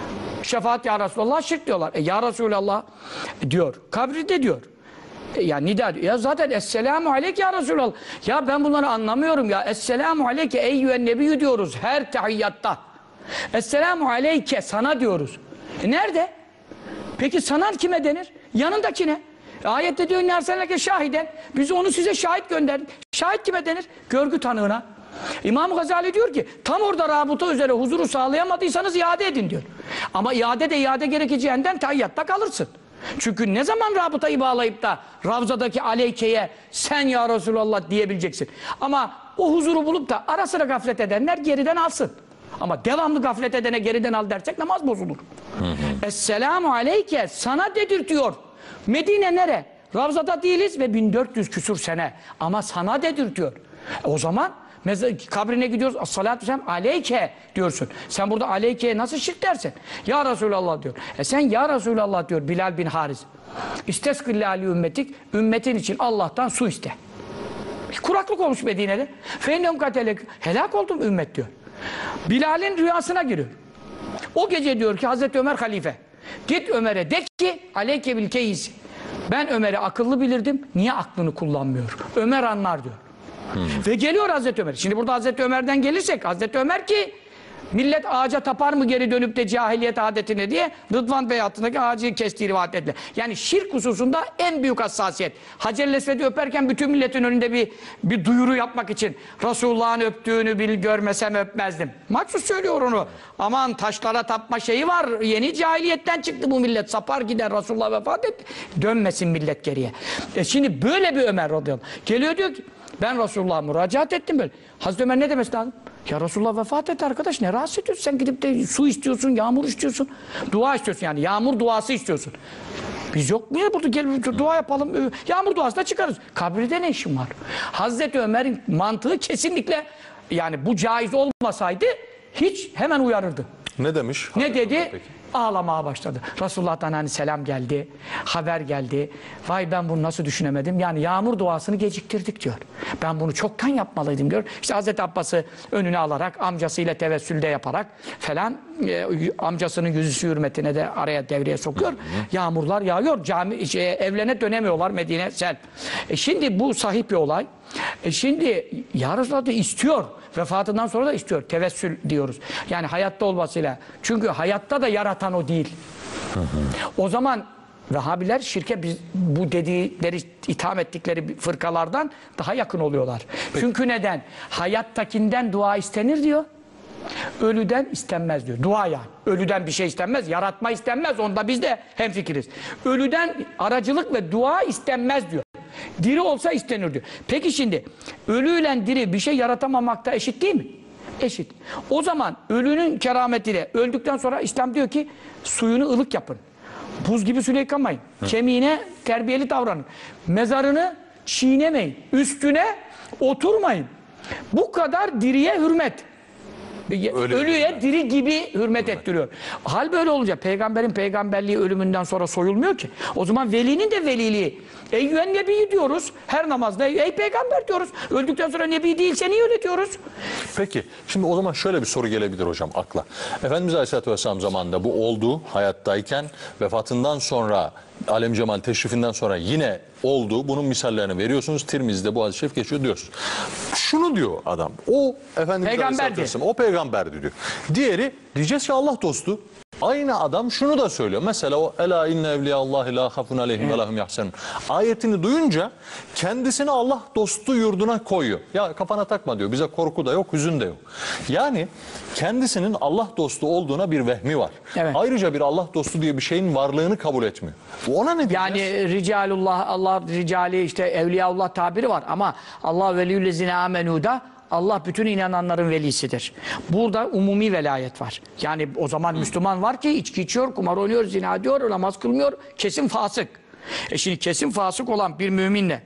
Şefaat ya Resulallah şirk diyorlar. E, ya Resulallah diyor. Kabrinde diyor. E, ya nida diyor. Ya zaten Esselamu Aleyke ya Resulallah. Ya ben bunları anlamıyorum ya. Esselamu Aleyke eyyühen nebiyyü diyoruz her tahiyyatta. Esselamu Aleyke sana diyoruz. E, nerede? Peki sana kime denir? Yanındakine. E, ayette diyor nerseleke şahiden. Biz onu size şahit gönderdik. Şahit kime denir? Görgü tanığına. İmam Gazali diyor ki tam orada rabıta üzere huzuru sağlayamadıysanız iade edin diyor. Ama iade de iade gerekeceğinden tahiyyatta kalırsın. Çünkü ne zaman rabıtayı bağlayıp da Ravza'daki Aleyke'ye sen ya Resulallah diyebileceksin. Ama o huzuru bulup da ara sıra gaflet edenler geriden alsın. Ama devamlı gaflet edene geriden al dersek namaz bozulur. Esselamu Aleyke sana dedirtiyor. Medine nere? Ravza'da değiliz ve bin dört yüz küsur sene. Ama sana dedirtiyor. E o zaman kabrine gidiyoruz. As-salatu selam aleyke diyorsun. Sen burada aleyke'ye nasıl şirk dersin? Ya Resulallah diyor. E sen ya Resulallah diyor Bilal bin Haris. İsteskillâli ümmetik. Ümmetin için Allah'tan su iste. Kuraklık olmuş Medine'de. Feynem katelek. Helak oldum ümmet diyor. Bilal'in rüyasına giriyor. O gece diyor ki Hazreti Ömer halife. Git Ömer'e de ki aleyke bil keyis. Ben Ömer'i akıllı bilirdim. Niye aklını kullanmıyor? Ömer anlar diyor. Hmm. Ve geliyor Hazreti Ömer. Şimdi burada Hazreti Ömer'den gelirsek Hazreti Ömer ki millet ağaca tapar mı geri dönüp de cahiliyet adetine diye Rıdvan Bey hattındaki ağacı kestiği rivayet edilir. Yani şirk hususunda en büyük hassasiyet. Hacer-i Esved'i öperken bütün milletin önünde bir bir duyuru yapmak için Resulullah'ın öptüğünü bil görmesem öpmezdim. Maksus söylüyor onu. Aman taşlara tapma şeyi var. Yeni cahiliyetten çıktı bu millet. Sapar gider Resulullah vefat etti. Dönmesin millet geriye. E şimdi böyle bir Ömer radıyallahu anh. Geliyor diyor ki ben Resulullah'a müracaat ettim böyle. Hazreti Ömer ne demesi lazım? Ya Resulullah vefat etti arkadaş ne rahatsız ediyorsun? Sen gidip de su istiyorsun, yağmur istiyorsun. Dua istiyorsun yani yağmur duası istiyorsun. Biz yok mu ya burada gel dua yapalım. Yağmur duasına çıkarız. Kabirde ne işin var? Hazreti Ömer'in mantığı kesinlikle yani bu caiz olmasaydı hiç hemen uyarırdı. Ne demiş? Ne dedi? Peki. Ağlamaya başladı. Resulullah'tan hani selam geldi, haber geldi. Vay ben bunu nasıl düşünemedim? Yani yağmur duasını geciktirdik diyor. Ben bunu çoktan yapmalıydım diyor. İşte Hazreti Abbas'ı önüne alarak, amcasıyla tevessülde yaparak falan e, amcasının yüzüsü hürmetine de araya devreye sokuyor. Hı hı. Yağmurlar yağıyor. Cami, şey, evlerine dönemiyorlar Medine sel. E şimdi bu sahih bir olay. E şimdi ya Resulullah da istiyor. Vefatından sonra da istiyor. Tevessül diyoruz. Yani hayatta olmasıyla. Çünkü hayatta da yaratan o değil. Hı hı. O zaman Vehhabiler şirke biz, bu dedikleri, itham ettikleri fırkalardan daha yakın oluyorlar. Peki. Çünkü neden? Hayattakinden dua istenir diyor. Ölüden istenmez diyor. Dua yani. Ölüden bir şey istenmez. Yaratma istenmez. Onda biz de hemfikiriz. Ölüden aracılık ve dua istenmez diyor. Diri olsa istenir diyor. Peki şimdi ölüyle diri bir şey yaratamamakta eşit değil mi? Eşit. O zaman ölünün kerametiyle öldükten sonra İslam diyor ki suyunu ılık yapın. Buz gibi suyla yıkamayın. Hı. Kemiğine terbiyeli davranın. Mezarını çiğnemeyin. Üstüne oturmayın. Bu kadar diriye hürmet. Öyle ölüye diri gibi hürmet ettiriyor. Hal böyle olunca peygamberin peygamberliği ölümünden sonra soyulmuyor ki. O zaman velinin de veliliği. Eyyühen nebi diyoruz. Her namazda ey peygamber diyoruz. Öldükten sonra nebi değilse niye öyle diyoruz? Peki şimdi o zaman şöyle bir soru gelebilir hocam akla. Efendimiz Aleyhisselatü Vesselam zamanında bu oldu hayattayken, vefatından sonra Alem Cemal teşrifinden sonra yine oldu. Bunun misallerini veriyorsunuz. Tirmizi'de bu hadis-i şerif geçiyor diyorsunuz. Şunu diyor adam. O Efendimiz Aleyhisselatü Vesselam o peygamberdi diyor. Diğeri diyeceğiz ki Allah dostu. Aynı adam şunu da söylüyor. Mesela o ela inne evliyallahi la khafun aleyhim ve lahum yahsenun ayetini duyunca kendisini Allah dostu yurduna koyuyor. Ya kafana takma diyor. Bize korku da yok, hüzün de yok. Yani kendisinin Allah dostu olduğuna bir vehmi var. Evet. Ayrıca bir Allah dostu diye bir şeyin varlığını kabul etmiyor. Ona ne diyeceğiz? Yani ricalullah, Allah ricali işte evliyaullah tabiri var ama Allah veliyüllezine amenu'da Allah bütün inananların velisidir. Burada umumi velayet var. Yani o zaman Hı. Müslüman var ki içki içiyor, kumar oynuyor, zina ediyor, namaz kılmıyor, kesin fasık. E şimdi kesin fasık olan bir müminle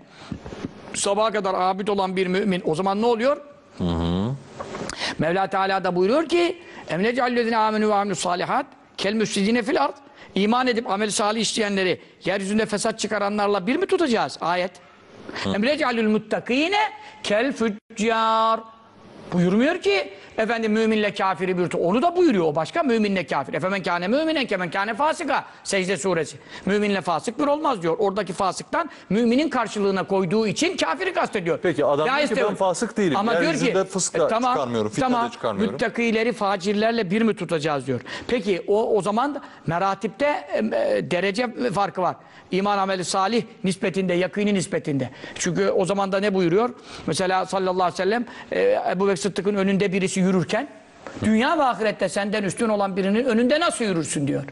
sabaha kadar abid olan bir mümin o zaman ne oluyor? Hı hı. Mevla Teala da buyuruyor ki emnecallezine amenu ve aminu salihat kel müfsidine fil ard iman edip amel salih işleyenleri yeryüzünde fesat çıkaranlarla bir mi tutacağız? Ayet. Emrecalül muttakine kel füccar buyurmuyor ki efendim müminle kafiri bir onu da buyuruyor o başka müminle kafir. Efemen kâne müminen kemen kâne fasıka secde suresi. Müminle fasık bir olmaz diyor. Oradaki fasıktan müminin karşılığına koyduğu için kafiri kastediyor. Peki adam diyor ki ben fasık değilim. Ama diyor ki fıska e, tamam, çıkarmıyorum, fitne tamam, de çıkarmıyorum. Müttakileri facirlerle bir mi tutacağız diyor. Peki o o zaman da meratipte e, derece farkı var. İman ameli salih nispetinde, yakini nispetinde. Çünkü o zaman da ne buyuruyor? Mesela sallallahu aleyhi ve sellem e, Ebu Bekir Sıddık'ın önünde birisi yürürken dünya ve ahirette senden üstün olan birinin önünde nasıl yürürsün diyor.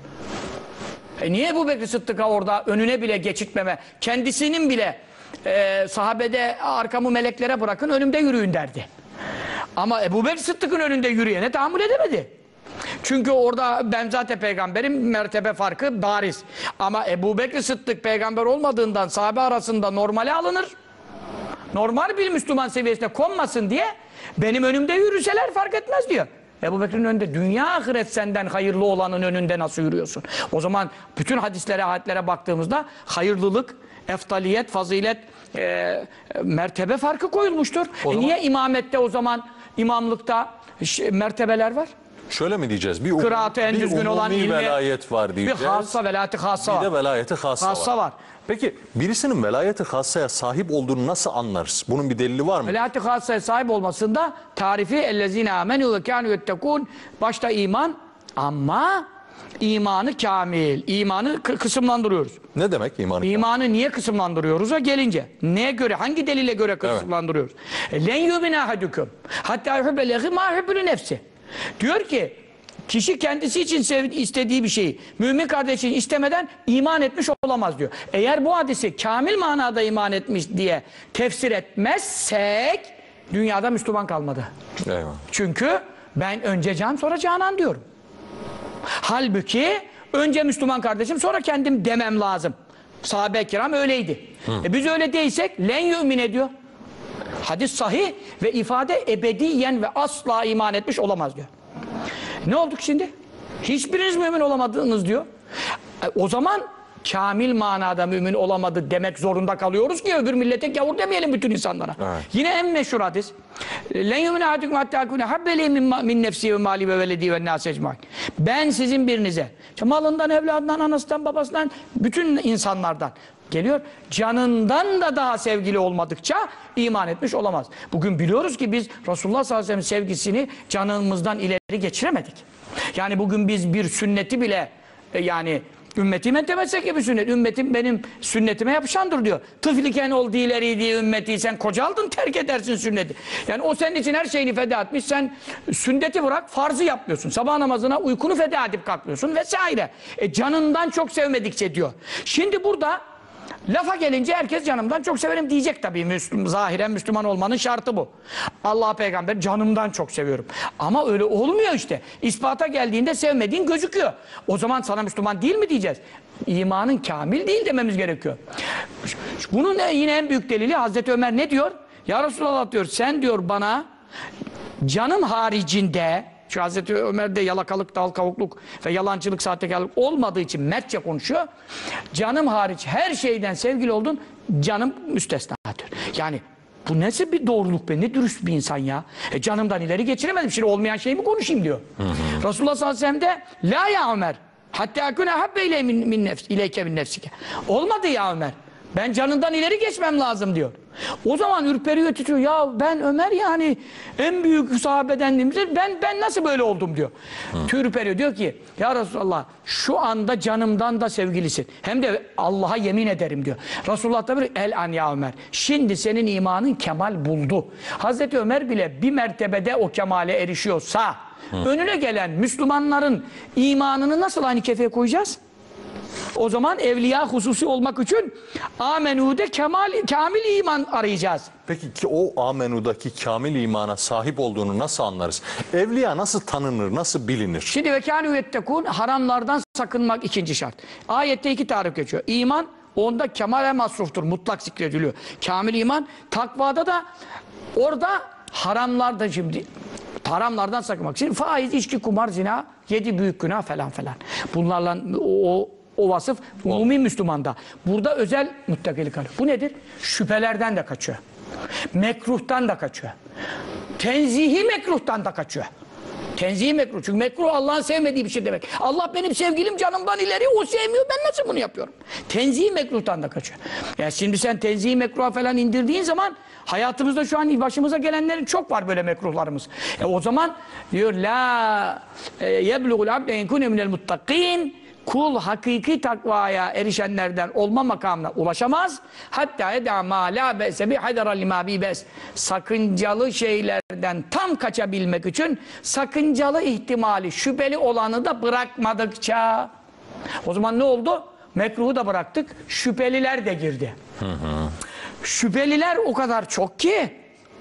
E niye Ebu Bekir Sıddık'a orada önüne bile geçitmeme, kendisinin bile e, sahabede arkamı meleklere bırakın önümde yürüyün derdi. Ama Ebu Bekir Sıddık'ın önünde yürüyene tahammül edemedi. Çünkü orada ben zaten peygamberim mertebe farkı bariz. Ama Ebu Bekir Sıddık peygamber olmadığından sahabe arasında normale alınır. Normal bir Müslüman seviyesine konmasın diye benim önümde yürüseler fark etmez diyor. Ebu Bekir'in önünde dünya ahiret senden hayırlı olanın önünde nasıl yürüyorsun? O zaman bütün hadislere, ayetlere baktığımızda hayırlılık, eftaliyet, fazilet, e, mertebe farkı koyulmuştur. E niye imamette o zaman imamlıkta mertebeler var? Şöyle mi diyeceğiz? Bir, Kıraatı en düzgün olan ilmi, velayet var diyeceğiz. Bir hassa, velayeti hassa var. Bir de velayeti hassa, hassa var. var. Peki birisinin velayeti hassaya sahip olduğunu nasıl anlarız? Bunun bir delili var mı? Velayeti hassaya sahip olmasında tarifi ellezine amenu ve kânü yettekûn başta iman ama imanı kamil. İmanı kısımlandırıyoruz. Ne demek imanı kamil? İmanı niye kısımlandırıyoruz'a gelince? Neye göre? Hangi delile göre kısımlandırıyoruz? Len yubina ahadukum hatta yuhibbe lehi ma yuhibbu nefsi. Diyor ki kişi kendisi için sev, istediği bir şeyi mümin kardeşini istemeden iman etmiş olamaz diyor. Eğer bu hadisi kamil manada iman etmiş diye tefsir etmezsek dünyada Müslüman kalmadı. Eyvallah. Çünkü ben önce can sonra canan diyorum. Halbuki önce Müslüman kardeşim sonra kendim demem lazım. Sahabe-i kiram öyleydi. E biz öyle değilsek len yu'min ediyor. Hadis sahih ve ifade ebediyen ve asla iman etmiş olamaz diyor. Ne olduk şimdi? Hiçbiriniz mümin olamadınız diyor. E, o zaman kamil manada mümin olamadı demek zorunda kalıyoruz ki öbür millete gavur demeyelim bütün insanlara. Evet. Yine en meşhur hadis. Len yu'mine ahadukum hatta ekûne habbeli min nefsi ve mali ve veledi ve nâs ecmaîn. Ben sizin birinize malından, evladından, anasından, babasından, bütün insanlardan geliyor. Canından da daha sevgili olmadıkça iman etmiş olamaz. Bugün biliyoruz ki biz Resulullah sallallahu aleyhi ve sellem sevgisini canımızdan ileri geçiremedik. Yani bugün biz bir sünneti bile e, yani ümmetime temessek gibi sünnet. Ümmetim benim sünnetime yapışandır diyor. Tıfliken ol ileri diye ümmeti sen kocaldın terk edersin sünneti. Yani o senin için her şeyini feda etmiş. Sen sünneti bırak farzı yapmıyorsun. Sabah namazına uykunu feda edip kalkmıyorsun vesaire. E canından çok sevmedikçe diyor. Şimdi burada lafa gelince herkes canımdan çok severim diyecek tabii. Müslüm, zahiren Müslüman olmanın şartı bu. Allah peygamber canımdan çok seviyorum. Ama öyle olmuyor işte. İspata geldiğinde sevmediğin gözüküyor. O zaman sana Müslüman değil mi diyeceğiz? İmanın kamil değil dememiz gerekiyor. Bunun yine en büyük delili Hazreti Ömer ne diyor? Ya Resulallah diyor sen diyor bana canım haricinde Çünkü Hazreti Ömer'de yalakalık, dal kavukluk ve yalancılık, sahtekarlık olmadığı için mertçe konuşuyor. Canım hariç her şeyden sevgili oldun, canım müstesna diyor. Yani bu nasıl bir doğruluk be, ne dürüst bir insan ya. E canımdan ileri geçiremedim, şimdi olmayan şeyi mi konuşayım diyor. Hı hı. Resulullah sallallahu aleyhi ve sellem de la ya Ömer hatta akune habbe ile min, min nefs, ileyke min nefsike. Olmadı ya Ömer. Ben canından ileri geçmem lazım diyor. O zaman ürperiyor, titriyor. Ya ben Ömer yani en büyük sahabeden ben ben nasıl böyle oldum diyor. Hı. Ürperiyor, diyor ki ya Resulallah şu anda canımdan da sevgilisin. Hem de Allah'a yemin ederim diyor. Resulullah da bir el an ya Ömer. Şimdi senin imanın kemal buldu. Hazreti Ömer bile bir mertebede o kemale erişiyorsa Hı. önüne gelen Müslümanların imanını nasıl aynı kefeye koyacağız? O zaman evliya hususi olmak için amenu'de kemal, kamil iman arayacağız. Peki ki o amenu'daki kamil imana sahip olduğunu nasıl anlarız? Evliya nasıl tanınır, nasıl bilinir? Şimdi ve kânû yettekûn, haramlardan sakınmak ikinci şart. Ayette iki tarif geçiyor. İman onda kemale masruftur, mutlak zikrediliyor. Kamil iman, takvada da orada haramlarda şimdi haramlardan sakınmak. Şimdi faiz, içki, kumar, zina, yedi büyük günah falan falan. Bunlarla o O vasıf umumi Müslümanda. Burada özel muttakilik alıyor. Bu nedir? Şüphelerden de kaçıyor. Mekruhtan da kaçıyor. Tenzihi mekruhtan da kaçıyor. Tenzihi mekruh. Çünkü mekruh Allah'ın sevmediği bir şey demek. Allah benim sevgilim canımdan ileri, o sevmiyor, ben nasıl bunu yapıyorum? Tenzihi mekruhtan da kaçıyor. Yani şimdi sen tenzihi mekruha falan indirdiğin zaman hayatımızda şu an başımıza gelenlerin çok var böyle mekruhlarımız. E o zaman diyor la yeblugul abde in kune minel muttakin. Kul hakiki takvaya erişenlerden olma makamına ulaşamaz. Hatta ed'a ma la be'se bi hadara lima bi bes. Sakıncalı şeylerden tam kaçabilmek için sakıncalı ihtimali, şüpheli olanı da bırakmadıkça. O zaman ne oldu? Mekruhu da bıraktık. Şüpheliler de girdi. Hı hı. Şüpheliler o kadar çok ki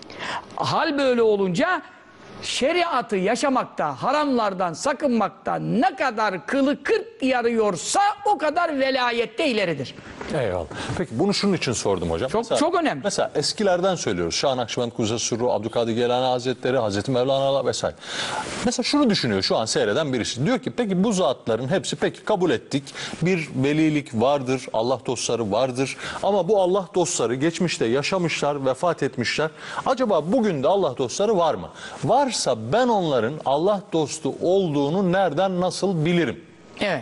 hal böyle olunca şeriatı yaşamakta, haramlardan sakınmakta ne kadar kılı kırk yarıyorsa o kadar velayette ileridir. Eyvallah. Peki bunu şunun için sordum hocam. Çok mesela, çok önemli. Mesela eskilerden söylüyoruz. Şah Nakşibend Kudüs'e Sürru, Abdülkadir Geylani Hazretleri, Hazreti Mevlana vesaire. Mesela şunu düşünüyor şu an seyreden birisi. Diyor ki peki bu zatların hepsi peki kabul ettik. Bir velilik vardır, Allah dostları vardır. Ama bu Allah dostları geçmişte yaşamışlar, vefat etmişler. Acaba bugün de Allah dostları var mı? Varsa ben onların Allah dostu olduğunu nereden nasıl bilirim? Evet.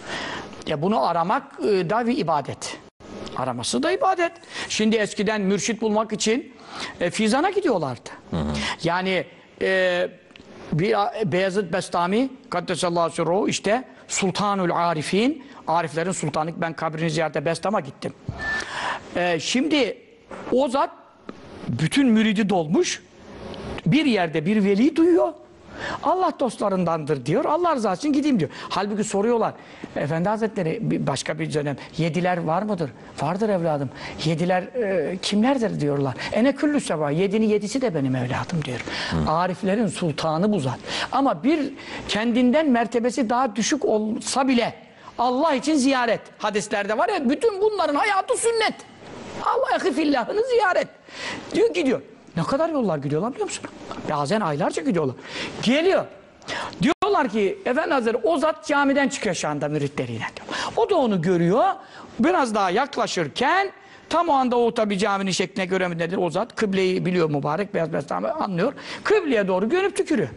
Ya bunu aramak e, da bir ibadet. Araması da ibadet. Şimdi eskiden mürşit bulmak için e, Fizan'a gidiyorlardı. Hı hı. Yani e, bir Beyazıt Bestami Kaddesallahu sirruhu işte Sultanul Arifin, Ariflerin sultanı, ben kabrini ziyarete Bestam'a gittim. E, şimdi o zat bütün müridi dolmuş. Bir yerde bir veli duyuyor. Allah dostlarındandır diyor. Allah rızası için gideyim diyor. Halbuki soruyorlar. Efendi Hazretleri başka bir dönem. Yediler var mıdır? Vardır evladım. Yediler e, kimlerdir diyorlar. Ene küllü seva. Yedinin yedisi de benim evladım diyor. Hı. Ariflerin sultanı bu zat. Ama bir kendinden mertebesi daha düşük olsa bile Allah için ziyaret. Hadislerde var ya, bütün bunların hayatı sünnet. Allah-u fillahını ziyaret. Diyor gidiyor. Ne kadar yollar gidiyorlar biliyor musun? Bazen aylarca gidiyorlar. Geliyor. Diyorlar ki Efendi Hazretleri o zat camiden çıkıyor şu anda müritleriyle diyor. O da onu görüyor. Biraz daha yaklaşırken tam o anda o tabi caminin şekline göre mi nedir o zat? Kıbleyi biliyor mübarek beyaz beyaz anlıyor. Kıbleye doğru görüp tükürüyor.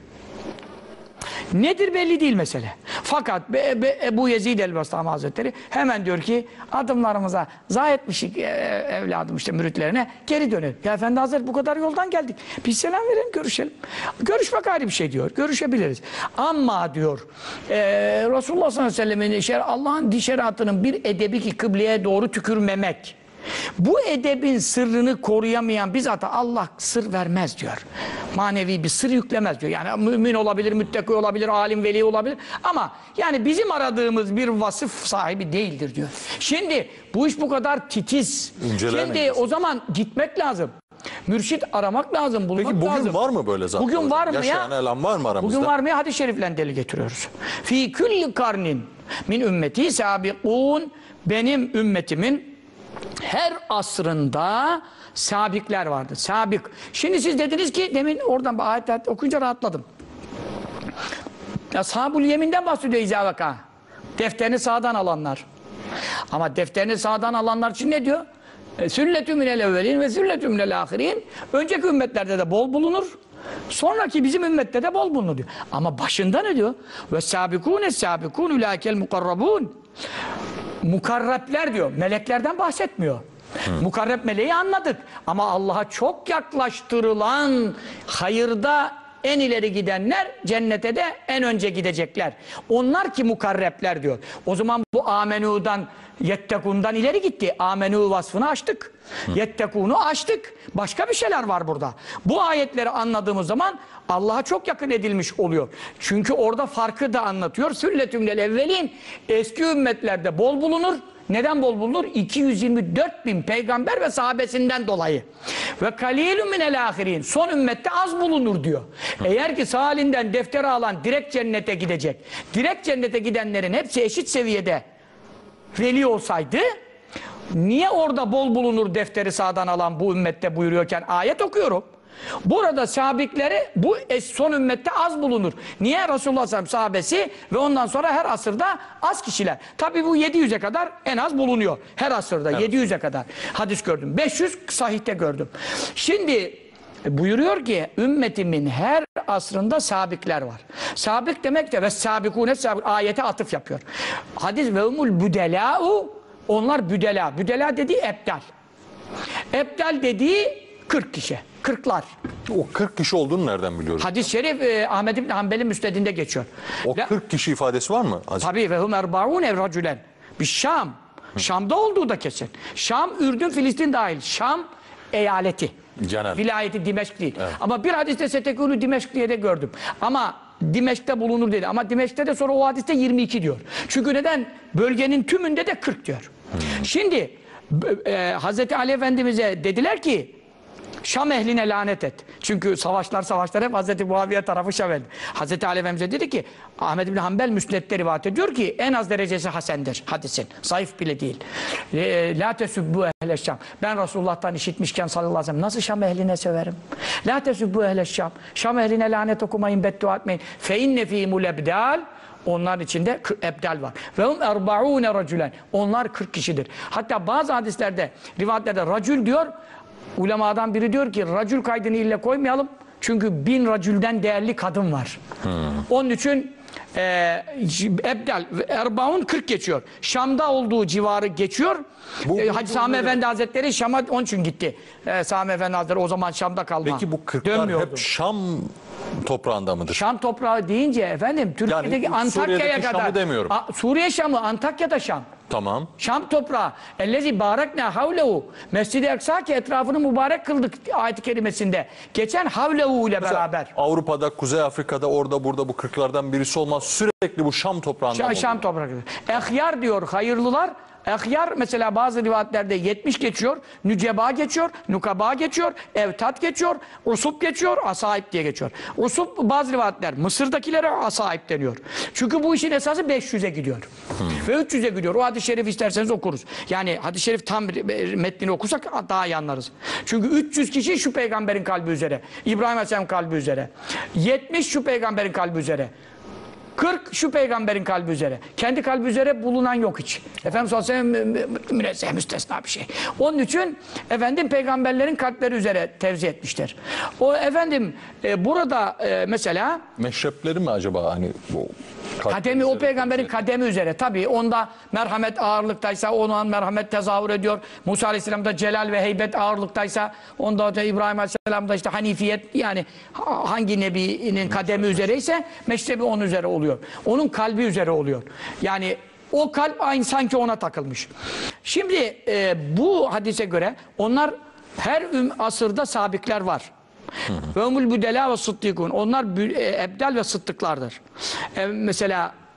Nedir belli değil mesele. Fakat be, be, Ebu Yezid el-Bestami Hazretleri hemen diyor ki adımlarımıza zayi etmişik e, evladım işte müritlerine geri dönelim. Ya Efendi Hazretleri bu kadar yoldan geldik. Bir selam verelim görüşelim. Görüşmek ayrı bir şey diyor. Görüşebiliriz. Ama diyor e, Resulullah sallallahu aleyhi ve sellem'in Allah'ın şeriatının bir edebi ki kıbleye doğru tükürmemek. Bu edebin sırrını koruyamayan bizzat Allah sır vermez diyor. Manevi bir sır yüklemez diyor. Yani mümin olabilir, müttaki olabilir, alim, veli olabilir. Ama yani bizim aradığımız bir vasıf sahibi değildir diyor. Şimdi bu iş bu kadar titiz. Şimdi o zaman gitmek lazım. Mürşit aramak lazım, bulmak lazım. Peki bugün lazım. var mı böyle zatlar? Bugün var mı ya? Yaşayan elan var mı aramızda? Bugün var mı ya? Hadis-i şerifle delil getiriyoruz. Fi külli karnin min ümmeti sabikun, benim ümmetimin her asrında sabikler vardı. Sabik. Şimdi siz dediniz ki demin oradan bir ayet okuyunca rahatladım. Ashab-ül Yemin'den bahsediyor İzâveka. Defterini sağdan alanlar. Ama defterini sağdan alanlar için ne diyor? Sülletü minel evvelin ve sülletü minel ahirin. Önceki ümmetlerde de bol bulunur. Sonraki bizim ümmette de bol bulunur diyor. Ama başında ne diyor? Ve sâbikûne sâbikûn ulâkel mukarrabûn. Mukarrepler diyor. Meleklerden bahsetmiyor. Hı. Mukarreb meleği anladık. Ama Allah'a çok yaklaştırılan, hayırda en ileri gidenler cennete de en önce gidecekler. Onlar ki mukarrepler diyor. O zaman bu amenu'dan, yettekundan ileri gitti. Amenu vasfını açtık. Hı. Yettekunu açtık. Başka bir şeyler var burada. Bu ayetleri anladığımız zaman Allah'a çok yakın edilmiş oluyor. Çünkü orada farkı da anlatıyor. Sülletümlel evvelin, eski ümmetlerde bol bulunur. Neden bol bulunur? iki yüz yirmi dört bin peygamber ve sahabesinden dolayı. Ve kalilun minel ahirin. Son ümmette az bulunur diyor. Eğer ki sağlinden defteri alan direkt cennete gidecek. Direkt cennete gidenlerin hepsi eşit seviyede veli olsaydı, niye orada bol bulunur defteri sağdan alan bu ümmette buyuruyorken ayet okuyorum. Burada sabikleri bu son ümmette az bulunur. Niye? Resulullah sallallahu aleyhi ve sellem sahabesi ve ondan sonra her asırda az kişiler. Tabi bu yedi yüze kadar en az bulunuyor. Her asırda evet. yedi yüze kadar hadis gördüm. beş yüz sahihte gördüm. Şimdi buyuruyor ki ümmetimin her asrında sabikler var. Sabik demek de ve sabikune sabik ayete atıf yapıyor. Hadis ve umul büdelâ'u, onlar büdelâ. Büdelâ dediği ebdal. Ebdal dediği kırk kişi. Kırklar. O kırk kişi olduğunu nereden biliyoruz? Hadis-i şerif e, Ahmed İbni Hanbel'in müsnedinde geçiyor. O kırk kişi ifadesi var mı? Tabii ve hum erba'un evracülen. Bir Şam. Şam'da olduğu da kesin. Şam, Ürdün, Filistin dahil. Şam eyaleti. Genel. Vilayeti Dimeşk değil. Evet. Ama bir hadiste Setekûnü Dimeşk diye de gördüm. Ama Dimeşk'te bulunur dedi. Ama Dimeşk'te de sonra o hadiste yirmi iki diyor. Çünkü neden? Bölgenin tümünde de kırk diyor. Hmm. Şimdi e, Hazreti Ali Efendimiz'e dediler ki Şam ehline lanet et. Çünkü savaşlar savaşlar hep Hazreti Muaviye tarafı Şam ehli. Hazreti Ali Efendimiz'e dedi ki Ahmed İbni Hanbel Müsned'de rivayet ediyor ki en az derecesi hasendir hadisin. Zayıf bile değil. La tesubbu ehle Şam. Ben Resulullah'tan işitmişken sallallahu aleyhi ve sellem nasıl Şam ehline severim? La tesubbu ehle Şam. Şam ehline lanet okumayın, beddua etmeyin. Fe inne fîmul ebdal. Onların içinde ebdal var. Ve hum erba'ûne racülen. Onlar kırk kişidir. Hatta bazı hadislerde, rivayetlerde racül diyor. Ulemadan biri diyor ki racül kaydını ille koymayalım. Çünkü bin racülden değerli kadın var. Hmm. Onun için e, ebdal, erbaun kırk geçiyor. Şam'da olduğu civarı geçiyor. Bu, e, Hacı Sami Efendi Hazretleri Şam'a onun için gitti. E, Sami Efendi Hazretleri o zaman Şam'da kalma. Peki bu kırklar hep Şam toprağında mıdır? Şam toprağı deyince efendim Türkiye'deki yani, Antakya'ya kadar. Şam'ı demiyorum. A, Suriye Şam'ı, Antakya'da Şam. Tamam. Şam toprağı. Ellezi barakna havlehu. Mescid-i Eksa ki etrafını mübarek kıldık ayet-i kerimesinde. Geçen havlehu ile beraber. Avrupa'da, Kuzey Afrika'da, orada burada bu kırklardan birisi olmaz. Sürekli bu Şam toprağında. Şam, Şam toprağı. Ehyar diyor hayırlılar. Ehyar mesela bazı rivayetlerde yetmiş geçiyor, nüceba geçiyor, nukaba geçiyor, evtat geçiyor, usup geçiyor, asaip diye geçiyor. Usup bazı rivayetler Mısır'dakilere asaip deniyor. Çünkü bu işin esası beş yüze gidiyor. Hmm. Ve üç yüze gidiyor. O hadis-i şerif isterseniz okuruz. Yani hadis-i şerif tam metnini okursak daha iyi anlarız. Çünkü üç yüz kişi şu peygamberin kalbi üzere. İbrahim Aleyhisselam kalbi üzere. yetmiş şu peygamberin kalbi üzere. kırk şu peygamberin kalbi üzere. Kendi kalbi üzere bulunan yok hiç. Efendimiz sallallahu aleyhi ve sellem münezzeh, müstesna bir şey. Onun için efendim peygamberlerin kalpleri üzere tevzi etmişler. O efendim e, burada e, mesela meşrepleri mi acaba hani bu kademi o peygamberin kademi üzere. Tabii onda merhamet ağırlıktaysa onun merhamet tezahür ediyor. Musa Aleyhisselam'da celal ve heybet ağırlıktaysa onda da İbrahim Aleyhisselam'da işte hanifiyet yani hangi nebinin kademi üzereyse meşrebi onun üzere oluyor. Onun kalbi üzere oluyor. Yani o kalp aynı sanki ona takılmış. Şimdi e, bu hadise göre onlar her asırda sabikler var. Ve umul büdelâ ve sıddîkûn. Onlar e, ebdal ve sıddıklardır. E, mesela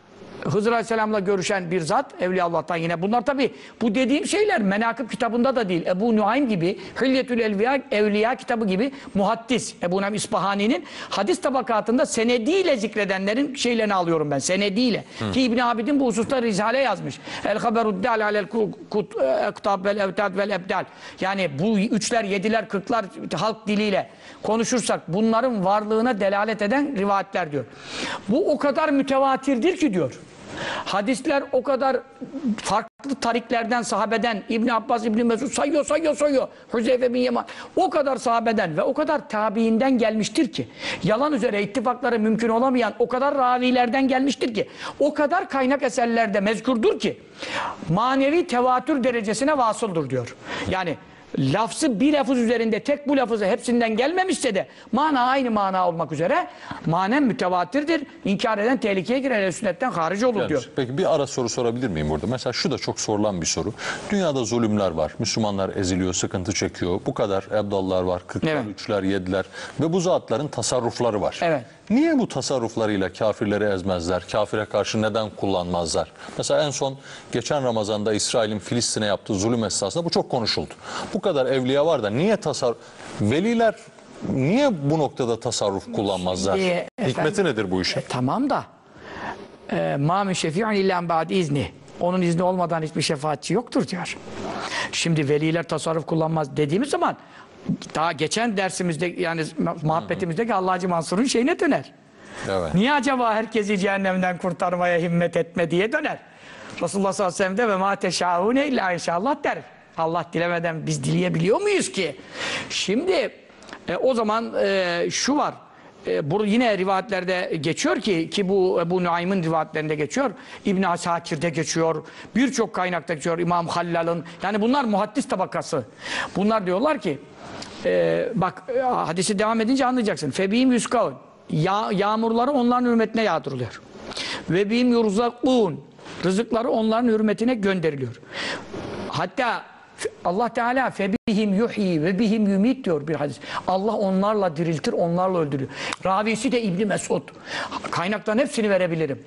Hızır Aleyhisselam'la görüşen bir zat, Evliya Allah'tan yine. Bunlar tabi bu dediğim şeyler Menakıb kitabında da değil. Ebu Nuaym gibi, Hilyetül Evliya, Evliya kitabı gibi muhaddis. Ebu Nuaym İsfahani'nin hadis tabakatında senediyle zikredenlerin şeylerini alıyorum ben. Senediyle. Hı. Ki İbn Abidin bu hususta risale yazmış. El haberuddal alel kuttab vel evtad vel ebdal. Yani bu üçler, yediler, kırklar halk diliyle konuşursak bunların varlığına delalet eden rivayetler diyor. Bu o kadar mütevatirdir ki diyor. Hadisler o kadar farklı tariklerden, sahabeden, İbn Abbas, İbn Mesud sayıyor, sayıyor, sayıyor. Huzeyfe bin Yaman. O kadar sahabeden ve o kadar tabiinden gelmiştir ki, yalan üzere ittifakları mümkün olamayan o kadar ravilerden gelmiştir ki, o kadar kaynak eserlerde mezkurdur ki, manevi tevatür derecesine vasıldır diyor. Yani lafzı bir lafız üzerinde tek bu lafızı hepsinden gelmemişse de mana aynı mana olmak üzere manen mütevatirdir. İnkar eden tehlikeye girer, sünnetten hariç olur diyor. Peki bir ara soru sorabilir miyim burada? Mesela şu da çok sorulan bir soru. Dünyada zulümler var. Müslümanlar eziliyor, sıkıntı çekiyor. Bu kadar ebdallar var. kırklar, evet. üçler, yediler ve bu zatların tasarrufları var. Evet. Niye bu tasarruflarıyla kafirleri ezmezler? Kafire karşı neden kullanmazlar? Mesela en son geçen Ramazan'da İsrail'in Filistin'e yaptığı zulüm esnasında bu çok konuşuldu. Bu kadar evliya var da niye tasarruf... Veliler niye bu noktada tasarruf kullanmazlar? Şimdi, Hikmeti efendim, nedir bu işin? E, tamam da مَا مِنْ شَفِيعٍ اِلَّا بَعْدِ izni. Onun izni olmadan hiçbir şefaatçi yoktur diyor. Şimdi veliler tasarruf kullanmaz dediğimiz zaman daha geçen dersimizde yani muhabbetimizdeki Allah'cı Mansur'un şeyine döner. Evet. Niye acaba herkesi cehennemden kurtarmaya himmet etme diye döner. Resulullah sallallahu aleyhi ve sellem de ve ma teşâhûne illâ inşallah der. Allah dilemeden biz dileyebiliyor muyuz ki? Şimdi e, o zaman e, şu var. E, bu yine rivayetlerde geçiyor ki ki bu bu Nuaym'ın rivayetlerinde geçiyor. İbn Asakir'de geçiyor. Birçok kaynakta geçiyor. İmam Hallal'ın. Yani bunlar muhaddis tabakası. Bunlar diyorlar ki e, bak e, hadisi devam edince anlayacaksın. Febihim yuskavun. Ya, yağmurları onların hürmetine yağdırılıyor. Ve bihim yurzakun. Rızıkları onların hürmetine gönderiliyor. Hatta Allah Teala febihim yuhyi ve bihim yumit diyor bir hadis. Allah onlarla diriltir, onlarla öldürür. Ravisi de İbn Mesud. Kaynaktan hepsini verebilirim.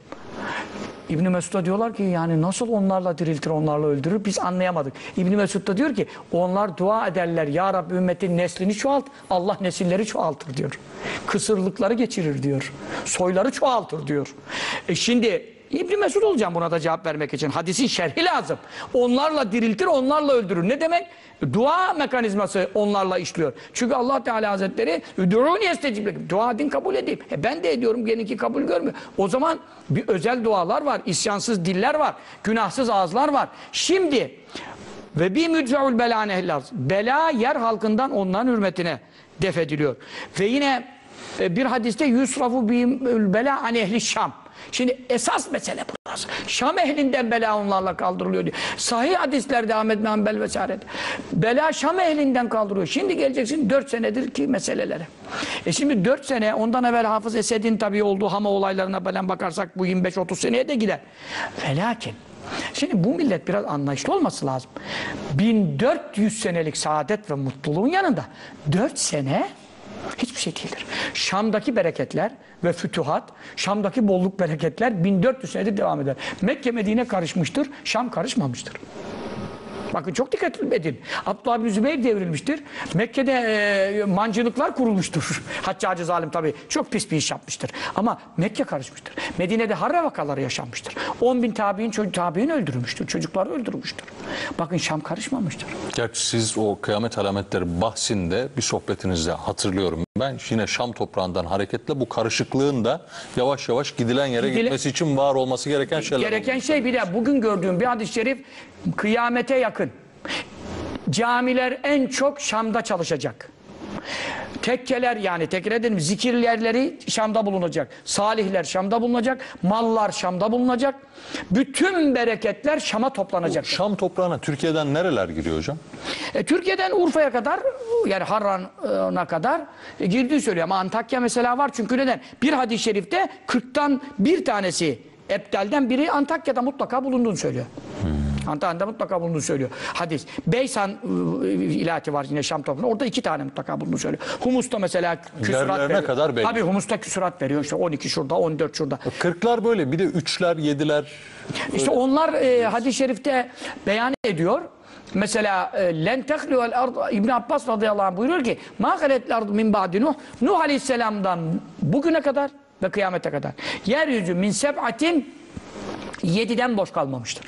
İbn Mesud'a diyorlar ki yani nasıl onlarla diriltir, onlarla öldürür? Biz anlayamadık. İbn Mesud da diyor ki onlar dua ederler. Ya Rabbi ümmetin neslini çoğalt. Allah nesilleri çoğaltır diyor. Kısırlıkları geçirir diyor. Soyları çoğaltır diyor. E şimdi İbn Mesud olacağım buna da cevap vermek için. Hadisin şerhi lazım. Onlarla diriltir, onlarla öldürür. Ne demek? Dua mekanizması onlarla işliyor. Çünkü Allah Teala Hazretleri "Üdûni estecib lekum." Dua edin kabul edeyim. E ben de ediyorum, geninki kabul görmüyor. O zaman bir özel dualar var, isyansız diller var, günahsız ağızlar var. Şimdi ve bi müdfeul belâ nehlâz. Bela yer halkından onların hürmetine def ediliyor. Ve yine bir hadiste yusrafu bihimül belâ an ehli Şam. Şimdi esas mesele burası. Şam ehlinden bela onlarla kaldırılıyor diyor. Sahih hadislerde Ahmed bin Hanbel vesaire. Bela Şam ehlinden kaldırıyor. Şimdi geleceksin dört senedir ki meselelere. E şimdi dört sene ondan evvel Hafız Esed'in tabii olduğu Hama olaylarına falan bakarsak bu yirmi beş otuz seneye de gider. Ve lakin şimdi bu millet biraz anlayışlı olması lazım. bin dört yüz senelik saadet ve mutluluğun yanında dört sene hiçbir şey değildir. Şam'daki bereketler ve fütuhat, Şam'daki bolluk bereketler bin dört yüz senedir devam eder. Mekke Medine karışmıştır, Şam karışmamıştır. Bakın çok dikkat edin. Abdullah bin Zübeyir devrilmiştir. Mekke'de e, mancınıklar kurulmuştur. Haccacı zalim tabii çok pis bir iş yapmıştır. Ama Mekke karışmıştır. Medine'de harra vakaları yaşanmıştır. on bin tabi'in çocuk tabi'in öldürmüştür. Çocukları öldürmüştür. Bakın Şam karışmamıştır. Gerçi siz o kıyamet alametleri bahsinde bir sohbetinizde hatırlıyorum. Ben yine Şam toprağından hareketle bu karışıklığın da yavaş yavaş gidilen yere Gidile... gitmesi için var olması gereken şeyler. Gereken olmuş. şey bir de bugün gördüğüm bir hadis-i şerif kıyamete yakın. Camiler en çok Şam'da çalışacak. Tekkeler yani tekrar edelim zikir yerleri Şam'da bulunacak. Salihler Şam'da bulunacak. Mallar Şam'da bulunacak. Bütün bereketler Şam'a toplanacak. Bu Şam toprağına Türkiye'den nereler giriyor hocam? E, Türkiye'den Urfa'ya kadar yani Harran'a kadar e, girdiği söylüyor. Ama Antakya mesela var çünkü neden? Bir hadis-i şerifte kırktan bir tanesi Ebdel'den biri Antakya'da mutlaka bulunduğunu söylüyor. Hmm. Antalya'da mutlaka bulunduğunu söylüyor. Hadis. Beysan ıı, ilahati var yine Şam toplumunda. Orada iki tane mutlaka bulunduğunu söylüyor. Humusta mesela küsurat Yerlerine veriyor. kadar belli. Tabii humusta küsurat veriyor. İşte on iki şurada, on dört şurada. Kırklar böyle, bir de üçler, yediler. İşte onlar e, hadis-i şerifte beyan ediyor. Mesela len tehluvel ard İbn Abbas radıyallahu anh buyuruyor ki ma haletl ardu min ba'di Nuh Nuh aleyhisselam'dan bugüne kadar ve kıyamete kadar yeryüzü min seb'atin yediden boş kalmamıştır.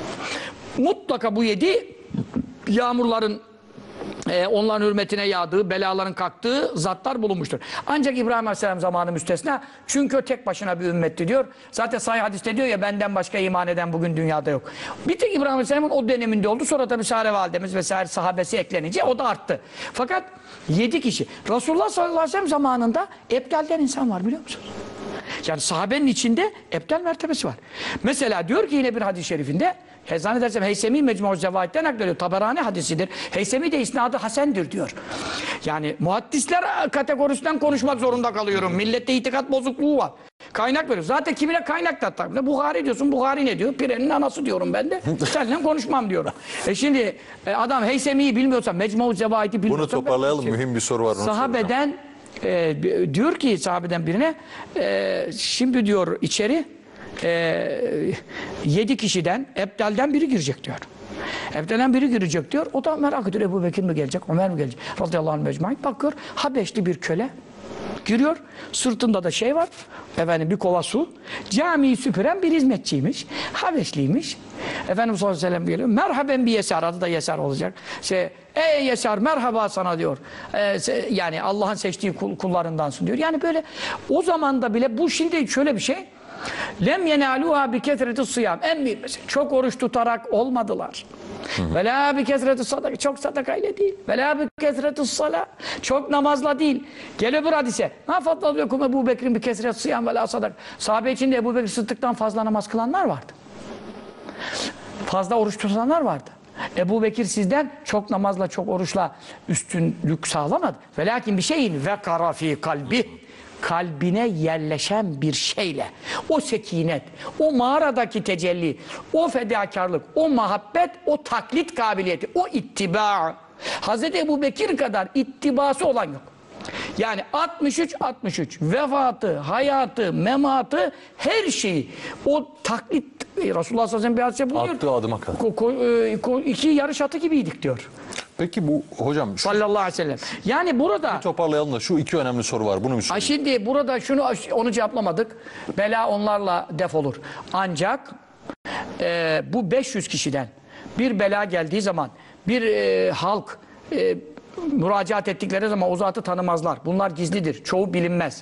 Mutlaka bu yedi yağmurların Ee, onların hürmetine yağdığı, belaların kalktığı zatlar bulunmuştur. Ancak İbrahim Aleyhisselam zamanı müstesna. Çünkü o tek başına bir ümmetti diyor. Zaten sahih hadiste diyor ya benden başka iman eden bugün dünyada yok. Bir tek İbrahim Aleyhisselam'ın o döneminde oldu. Sonra tabi Sare validemiz vesaire sahabesi eklenince o da arttı. Fakat yedi kişi. Resulullah sallallahu aleyhi ve sellem zamanında ebdalden insan var biliyor musunuz? Yani sahabenin içinde ebdal mertebesi var. Mesela diyor ki yine bir hadis-i şerifinde zannedersem Heysemi Mecmu-u Zevaid'den naklediyor. Taberani hadisidir. Heysemi de isnadı hasendir diyor. Yani muhaddisler kategorisinden konuşmak zorunda kalıyorum. Millette itikat bozukluğu var. Kaynak veriyor. Zaten kimine kaynak da tabii. Buhari diyorsun. Buhari ne diyor? Pirenin anası diyorum ben de. Seninle konuşmam diyorum. E şimdi adam Heysemi'yi bilmiyorsa, Mecmu-u Zevaid'i bilmiyorsa... Bunu toparlayalım. Mühim bir soru var. Sahabeden e, diyor ki sahabeden birine e, şimdi diyor içeri e, yedi kişiden ebdalden biri girecek diyor. Ebdalden biri girecek diyor. O da merak ediyor. Ebu Bekir mi gelecek? Ömer mi gelecek? Radıyallahu anh mecmaîn. Bakıyor. Habeşli bir köle giriyor. Sırtında da şey var. Efendim bir kova su. Camiyi süpüren bir hizmetçiymiş. Habeşliymiş. Efendimiz sallallahu aleyhi ve sellem geliyor. Merhaben bir Yesar. Adı da Yesar olacak. Şey, ey Yesar merhaba sana diyor. Ee, yani Allah'ın seçtiği kul, kullarındansın diyor. Yani böyle o zamanda bile bu şimdi şöyle bir şey. Lem yenaluha bi kesreti sıyam. En büyük mesela. Çok oruç tutarak olmadılar. Ve la bi kesreti sadaka. Çok sadakayla değil. Ve la bi kesreti sala. Çok namazla değil. Gel öbür hadise. Ma fadlalukum Ebu Bekir'in bi kesreti sıyam ve la sadaka. Sahabe içinde Ebu Bekir Sıddık'tan fazla namaz kılanlar vardı. Fazla oruç tutanlar vardı. Ebu Bekir sizden çok namazla, çok oruçla üstünlük sağlamadı. Ve lakin bir şeyin ve karafi kalbi. Kalbine yerleşen bir şeyle, o sekinet, o mağaradaki tecelli, o fedakarlık, o muhabbet, o taklit kabiliyeti, o ittiba. Hazreti Ebu Bekir kadar ittibası olan yok. Yani altmış üç altmış üç vefatı, hayatı, mematı, her şeyi o taklit Resulullah sallallahu aleyhi ve sellem bir hadise bulunuyor. Attığı adıma kadar. Ko, ko, ko, iki yarış atı gibiydik diyor. Peki bu hocam şu, Sallallahu aleyhi ve sellem. Yani burada toparlayalım da şu iki önemli soru var. Bunu bir Ha şimdi burada şunu onu cevaplamadık. Bela onlarla def olur. Ancak e, bu beş yüz kişiden bir bela geldiği zaman bir e, halk e, müracaat ettikleri zaman o zatı tanımazlar. Bunlar gizlidir. Çoğu bilinmez.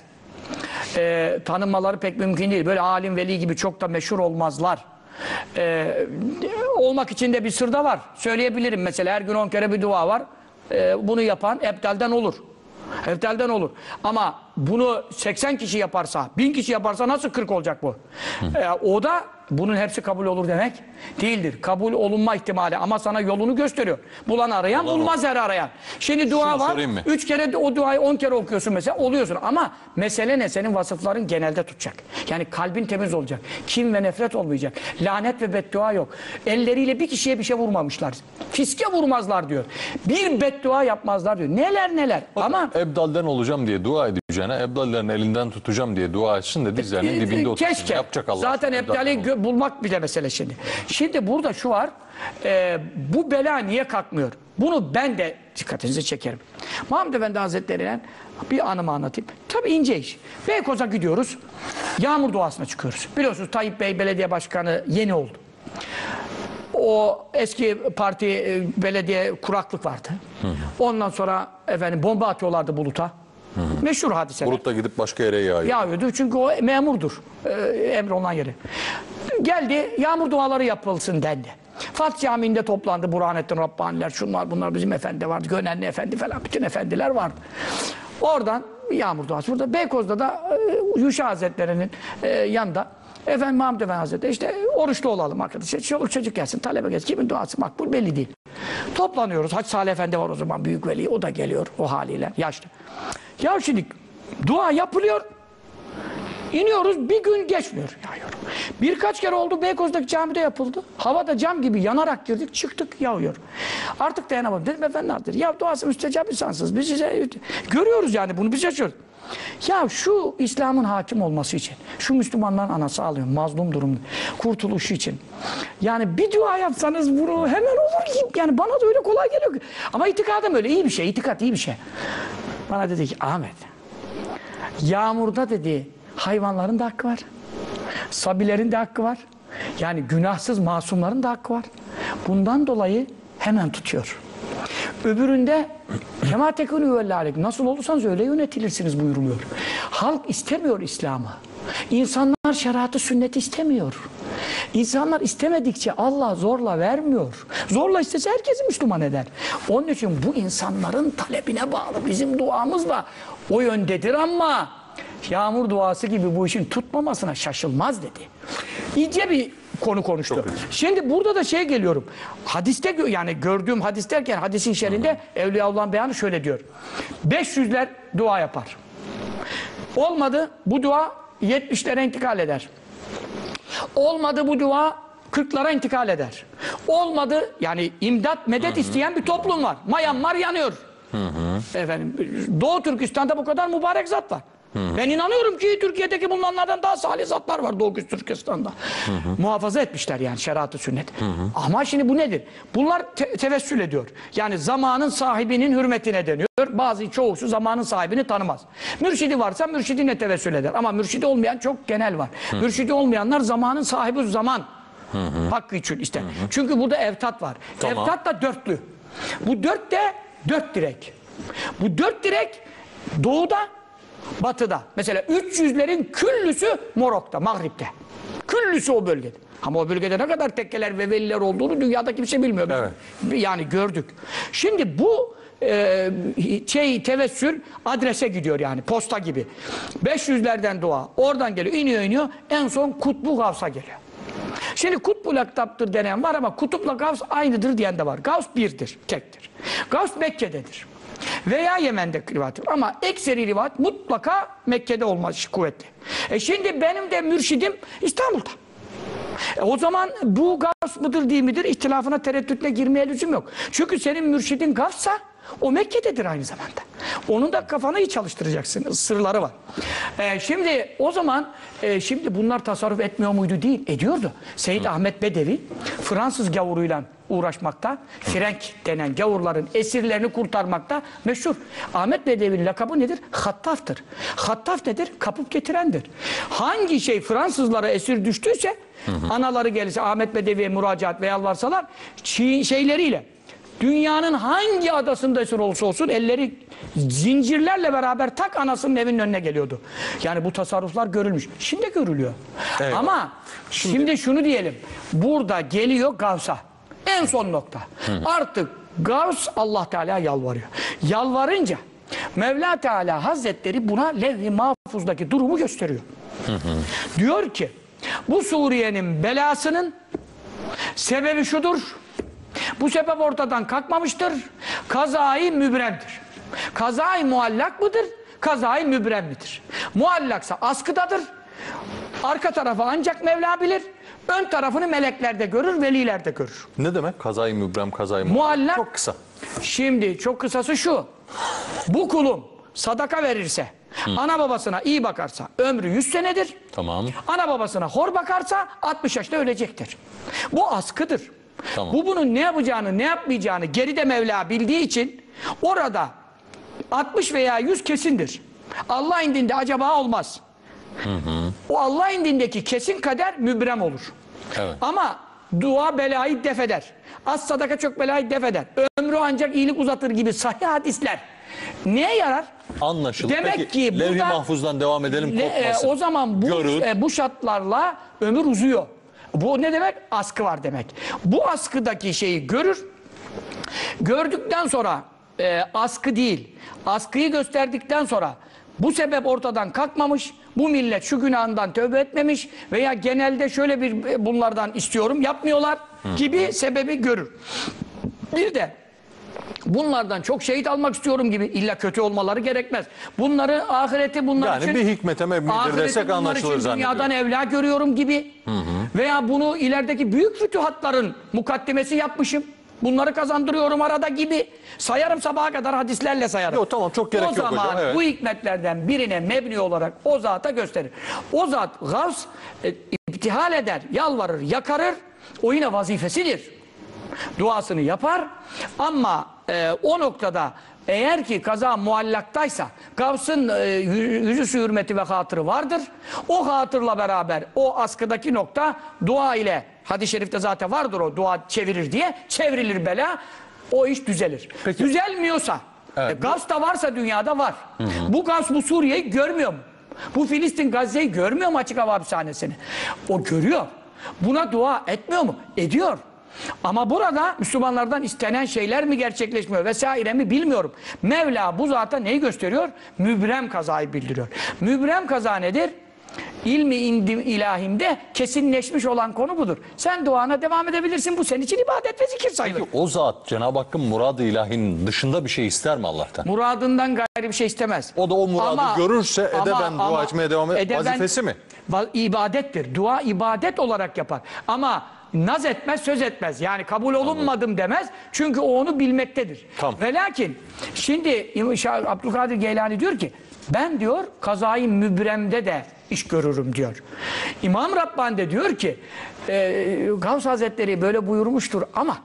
E, tanınmaları pek mümkün değil. Böyle alim veli gibi çok da meşhur olmazlar. Ee, olmak için de bir sır da var. Söyleyebilirim mesela her gün on kere bir dua var. Ee, bunu yapan ebdalden olur. Ebdalden olur. Ama bunu seksen kişi yaparsa, bin kişi yaparsa nasıl kırk olacak bu? Ee, o da bunun hepsi kabul olur demek değildir. Kabul olunma ihtimali ama sana yolunu gösteriyor. Bulan arayan, Bulan bulmaz her arayan. Şimdi dua Şunu var. Üç kere de o duayı on kere okuyorsun mesela, oluyorsun. Ama mesele ne? Senin vasıfların genelde tutacak. Yani kalbin temiz olacak. Kin ve nefret olmayacak. Lanet ve beddua yok. Elleriyle bir kişiye bir şey vurmamışlar. Fiske vurmazlar diyor. Bir beddua yapmazlar diyor. Neler neler. Bakın, ama ebdalden olacağım diye dua edeceğine, ebdallerin elinden tutacağım diye dua etsin de dizlerinin dibinde otursun. Keşke. Yapacak Allah. Zaten ebdali bulmak bile mesele şimdi. Şimdi burada şu var. E, bu bela niye kalkmıyor? Bunu ben de dikkatinizi çekerim. Mahmud Efendi Hazretleri'yle bir anımı anlatayım. Tabii ince iş. Beykoz'a gidiyoruz. Yağmur duasına çıkıyoruz. Biliyorsunuz Tayyip Bey belediye başkanı yeni oldu. O eski parti e, belediye kuraklık vardı. Hı hı. Ondan sonra efendim bomba atıyorlardı buluta. Hı hı. Meşhur hadiseler. Bulut da gidip başka yere yağıyor. Yağıyordu çünkü o memurdur. E, emri olan yeri. Geldi yağmur duaları yapılsın dendi. Fatih Camii'nde toplandı Burhanettin Rabbaniler, şunlar bunlar bizim efendi vardı. Gönenli efendi falan bütün efendiler vardı. Oradan yağmur duası. Burada Beykoz'da da e, Yuşa Hazretleri'nin e, yanında efendim Mahmud Efendi Hazretleri işte oruçlu olalım arkadaşlar. Çoluk çocuk gelsin, talebe gelsin. Kimin duası makbul belli değil. Toplanıyoruz. Hacı Salih Efendi var o zaman büyük veli. O da geliyor o haliyle yaşlı. Ya şimdi dua yapılıyor. İniyoruz bir gün geçmiyor. Yağıyor. Birkaç kere oldu, Beykoz'daki camide yapıldı. Havada cam gibi yanarak girdik, çıktık, yağıyor. Artık dayanamadım. Dedim efendim dedi. Ya duası müstecap insansınız. Biz size görüyoruz yani bunu, biz yaşıyoruz. Ya şu İslam'ın hakim olması için, şu Müslümanların anası ağlıyor, mazlum durumda, kurtuluşu için. Yani bir dua yapsanız bunu hemen olur ki. Yani bana da öyle kolay geliyor ki. Ama itikadım öyle, iyi bir şey, itikat iyi bir şey. Bana dedi ki Ahmet, yağmurda dedi hayvanların da hakkı var. Sabilerin de hakkı var. Yani günahsız masumların da hakkı var. Bundan dolayı hemen tutuyor. Öbüründe kema tekûnû vellâlik, nasıl olursanız öyle yönetilirsiniz buyuruluyor. Halk istemiyor İslam'ı. İnsanlar şeriatı, sünneti istemiyor. İnsanlar istemedikçe Allah zorla vermiyor. Zorla istese herkesi Müslüman eder. Onun için bu insanların talebine bağlı. Bizim duamız da o yöndedir ama yağmur duası gibi bu işin tutmamasına şaşılmaz dedi. İyice bir konu konuştu. Şimdi burada da şey geliyorum. Hadiste, yani gördüğüm hadis derken hadisin şerinde Evliyaullah'ın beyanı şöyle diyor. beş yüzler dua yapar. Olmadı bu dua yetmişlere intikal eder. Olmadı bu dua kırklara intikal eder. Olmadı yani imdat, medet isteyen bir toplum var. Myanmar yanıyor. Hı hı. Efendim, Doğu Türkistan'da bu kadar mübarek zat var. Hı hı. Ben inanıyorum ki Türkiye'deki bulunanlardan daha salih zatlar var Doğu Türkistan'da. Hı hı. Muhafaza etmişler yani şeriatı, sünnet. Hı hı. Ama şimdi bu nedir? Bunlar te tevessül ediyor. Yani zamanın sahibinin hürmetine deniyor. Bazı çoğusu zamanın sahibini tanımaz. Mürşidi varsa mürşidine tevessül eder. Ama mürşidi olmayan çok genel var. Hı. Mürşidi olmayanlar zamanın sahibi zaman. Hı hı. Hakkı için işte. Hı hı. Çünkü burada evtat var. Tamam. Evtat da dörtlü. Bu dört de dört direk. Bu dört direk doğuda, batıda. Mesela üç yüzlerin küllüsü Morok'ta, Mağrip'te. Küllüsü o bölgede. Ama o bölgede ne kadar tekkeler ve veliler olduğunu dünyada kimse bilmiyor. Evet. Yani gördük. Şimdi bu e, şey tevessül adrese gidiyor yani posta gibi. beş yüzlerden dua. Oradan geliyor, iniyor iniyor. En son Kutbu Gavs'a geliyor. Şimdi Kutbu Laktap'tır denen var ama Kutup'la Gavs aynıdır diyen de var. Gavs birdir, tektir. Gavs Mekke'dedir. Veya Yemen'de rivayet var. Ama ekseri rivayet mutlaka Mekke'de olması kuvvetli. E şimdi benim de mürşidim İstanbul'da. E o zaman bu Gavs mıdır değil midir ihtilafına, tereddütüne girmeye lüzum yok. Çünkü senin mürşidin Gavs'sa o Mekke'dedir aynı zamanda. Onun da kafanı iyi çalıştıracaksın. Sırları var. E şimdi o zaman e, şimdi bunlar tasarruf etmiyor muydu? Değil. Ediyordu. Seyyid Ahmet Bedevi Fransız gavuruyla uğraşmakta, Frenk denen gavurların esirlerini kurtarmakta meşhur. Ahmet Bedevi'nin lakabı nedir? Hattaftır. Hattaf nedir? Kapıp getirendir. Hangi şey Fransızlara esir düştüyse, hı hı. anaları gelirse Ahmet Bedevi'ye müracaat ve yalvarsalar şeyleriyle dünyanın hangi adasında esir olsa olsun elleri zincirlerle beraber tak anasının evinin önüne geliyordu. Yani bu tasarruflar görülmüş. Şimdi görülüyor. Evet. Ama şimdi... şimdi şunu diyelim. Burada geliyor Gavs'a. En son nokta. Hı. Artık Gavs Allah Teala yalvarıyor. Yalvarınca Mevla Teala Hazretleri buna levh-i mahfuzdaki durumu gösteriyor. Hı hı. Diyor ki bu Suriye'nin belasının sebebi şudur. Bu sebep ortadan kalkmamıştır. Kazayı mübremdir. Kazayı muallak mıdır? Kazayı mübrem midir? Muallaksa askıdadır. Arka tarafı ancak Mevla bilir. Ön tarafını melekler de görür, veliler de görür. Ne demek? Kazayı mübrem, kazayı muallak. Muallak. Çok kısa. Şimdi çok kısası şu. Bu kulum sadaka verirse, Hı. ana babasına iyi bakarsa ömrü yüz senedir. Tamam. Ana babasına hor bakarsa altmış yaşta ölecektir. Bu askıdır. Tamam. Bu bunun ne yapacağını, ne yapmayacağını geride Mevla bildiği için orada altmış veya yüz kesindir. Allah indinde acaba olmaz. Hı hı. O Allah indindeki kesin kader mübrem olur. Evet. Ama dua belayı def eder. Az sadaka çok belayı def eder. Ömrü ancak iyilik uzatır gibi sahih hadisler neye yarar? Anlaşıldı. Demek Peki, ki levh-i mahfuzdan devam edelim. Le, e, o zaman bu, e, bu şartlarla ömür uzuyor. Bu ne demek? Askı var demek. Bu askıdaki şeyi görür. Gördükten sonra e, askı değil, askıyı gösterdikten sonra bu sebep ortadan kalkmamış, bu millet şu günahından tövbe etmemiş veya genelde şöyle bir bunlardan istiyorum, yapmıyorlar gibi Hı. sebebi görür. Bir de bunlardan çok şehit almak istiyorum gibi, illa kötü olmaları gerekmez. Bunları ahireti bunlar Yani için, bir hikmete mebnidir desek anlaşılır zannediyorum. Dünyadan evla görüyorum gibi. Hı hı. Veya bunu ilerideki büyük fütühatların mukaddemesi yapmışım. Bunları kazandırıyorum arada gibi. Sayarım sabaha kadar, hadislerle sayarım. Yok tamam, çok gerek o yok hocam. zaman Evet. bu hikmetlerden birine mebni olarak o zata gösterir. O zat gavs e, iptihal eder, yalvarır, yakarır. O yine vazifesidir. Duasını yapar ama e, o noktada eğer ki kaza muallaktaysa Gavs'ın e, yüzüsü hürmeti ve hatırı vardır. O hatırla beraber o askıdaki nokta dua ile, hadis-i şerifte zaten vardır o dua çevirir diye, çevrilir bela, o iş düzelir. Peki. Düzelmiyorsa, Evet. e, Gavs da varsa dünyada var. Hı hı. Bu Gavs bu Suriye'yi görmüyor mu? Bu Filistin Gazze'yi görmüyor mu, açık hava hapishanesini? O görüyor. Buna dua etmiyor mu? Ediyor. Ama burada Müslümanlardan istenen şeyler mi gerçekleşmiyor vesaire mi bilmiyorum. Mevla bu zata neyi gösteriyor? Mübrem kazayı bildiriyor. Mübrem kaza nedir? İlmi indim ilahimde kesinleşmiş olan konu budur. Sen duana devam edebilirsin. Bu senin için ibadet ve zikir sayılır. Peki o zat Cenab-ı Hakk'ın muradı ilahinin dışında bir şey ister mi Allah'tan? Muradından gayrı bir şey istemez. O da o muradı ama, görürse edeben ama, dua ama, etmeye devam eder. Vazifesi mi? İbadettir. Dua ibadet olarak yapar. Ama naz etmez, söz etmez. Yani kabul olunmadım demez. Çünkü o onu bilmektedir. Tamam. Ve lakin şimdi Abdülkadir Geylani diyor ki ben diyor kazayı mübremde de iş görürüm diyor. İmam Rabbani de diyor ki e, Gavs Hazretleri böyle buyurmuştur ama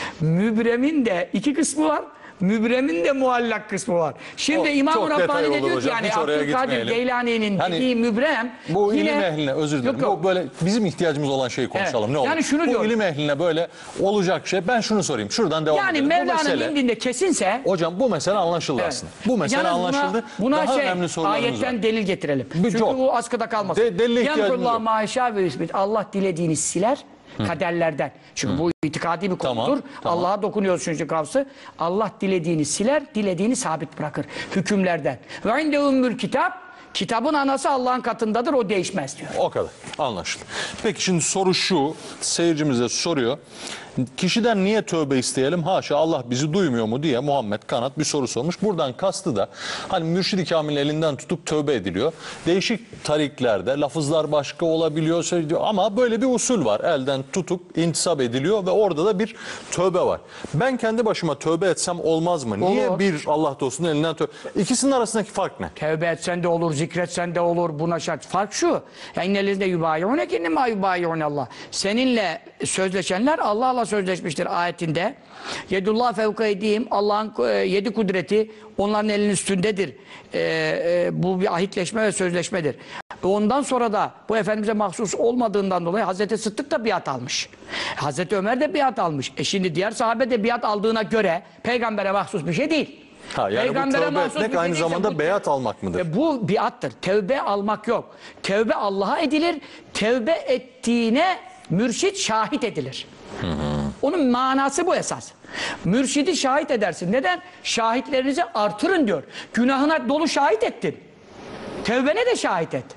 mübremin de iki kısmı var. Mübremin de muallak kısmı var. Şimdi O İmam Rabbani de diyor ki hocam, yani Abdülkadir Geylani'nin hani, dediği mübrem bu yine, ilim ehline özür dilerim. Yok, yok. Bu böyle bizim ihtiyacımız olan şeyi konuşalım. Evet. Ne olur? Yani şunu bu diyorum. ilim ehline böyle olacak şey. Ben şunu sorayım. Şuradan devam yani edelim. Mevla'nın mesele, indinde kesinse hocam bu mesele anlaşıldı evet. aslında. Bu mesele Yalnız anlaşıldı. Buna, buna Daha şey, önemli sorularımız ayetten var. delil getirelim. Bir Çünkü çok. bu askıda kalmasın. De, delile ihtiyacımız yok. maişâ ve ismit. Allah dilediğini siler. Hı. Kaderlerden. Çünkü Hı. bu itikadi bir konudur. Tamam, tamam. Allah'a dokunuyoruz çünkü kavsı. Allah dilediğini siler, dilediğini sabit bırakır. Hükümlerden. Ve inde ümmül kitap. Kitabın anası Allah'ın katındadır, o değişmez diyor. O kadar. Anlaşıldı. Peki şimdi soru şu. Seyircimiz de soruyor. Kişiden niye tövbe isteyelim? Haşa Allah bizi duymuyor mu diye Muhammed Kanat bir soru sormuş. Buradan kastı da hani Mürşid-i Kamil'in elinden tutup tövbe ediliyor. Değişik tariklerde lafızlar başka olabiliyor ama böyle bir usul var. Elden tutup intisap ediliyor ve orada da bir tövbe var. Ben kendi başıma tövbe etsem olmaz mı? Niye Olur. bir Allah dostunun elinden tövbe? İkisinin arasındaki fark ne? Tevbe etsen de olur, zikretsen de olur. Buna şart. Fark şu. Ya innellezine yubayyûne kinnema yubayyûne Allah. Seninle sözleşenler Allah'la sözleşmiştir ayetinde. Yedullah fevka edeyim. Allah'ın e, yedi kudreti onların elinin üstündedir. E, e, bu bir ahitleşme ve sözleşmedir. Ondan sonra da bu Efendimiz'e mahsus olmadığından dolayı Hazreti Sıddık da biat almış. Hazreti Ömer de biat almış. E şimdi diğer sahabe de biat aldığına göre peygambere mahsus bir şey değil. Ha, yani bu tövbe etmek aynı zamanda beyat almak mıdır? E, bu biattır. Tevbe almak yok. Tevbe Allah'a edilir. Tevbe ettiğine mürşit şahit edilir. Hı hı. Onun manası bu esas. Mürşidi şahit edersin. Neden? Şahitlerinizi artırın diyor. Günahına dolu şahit ettin. Tevbene de şahit et.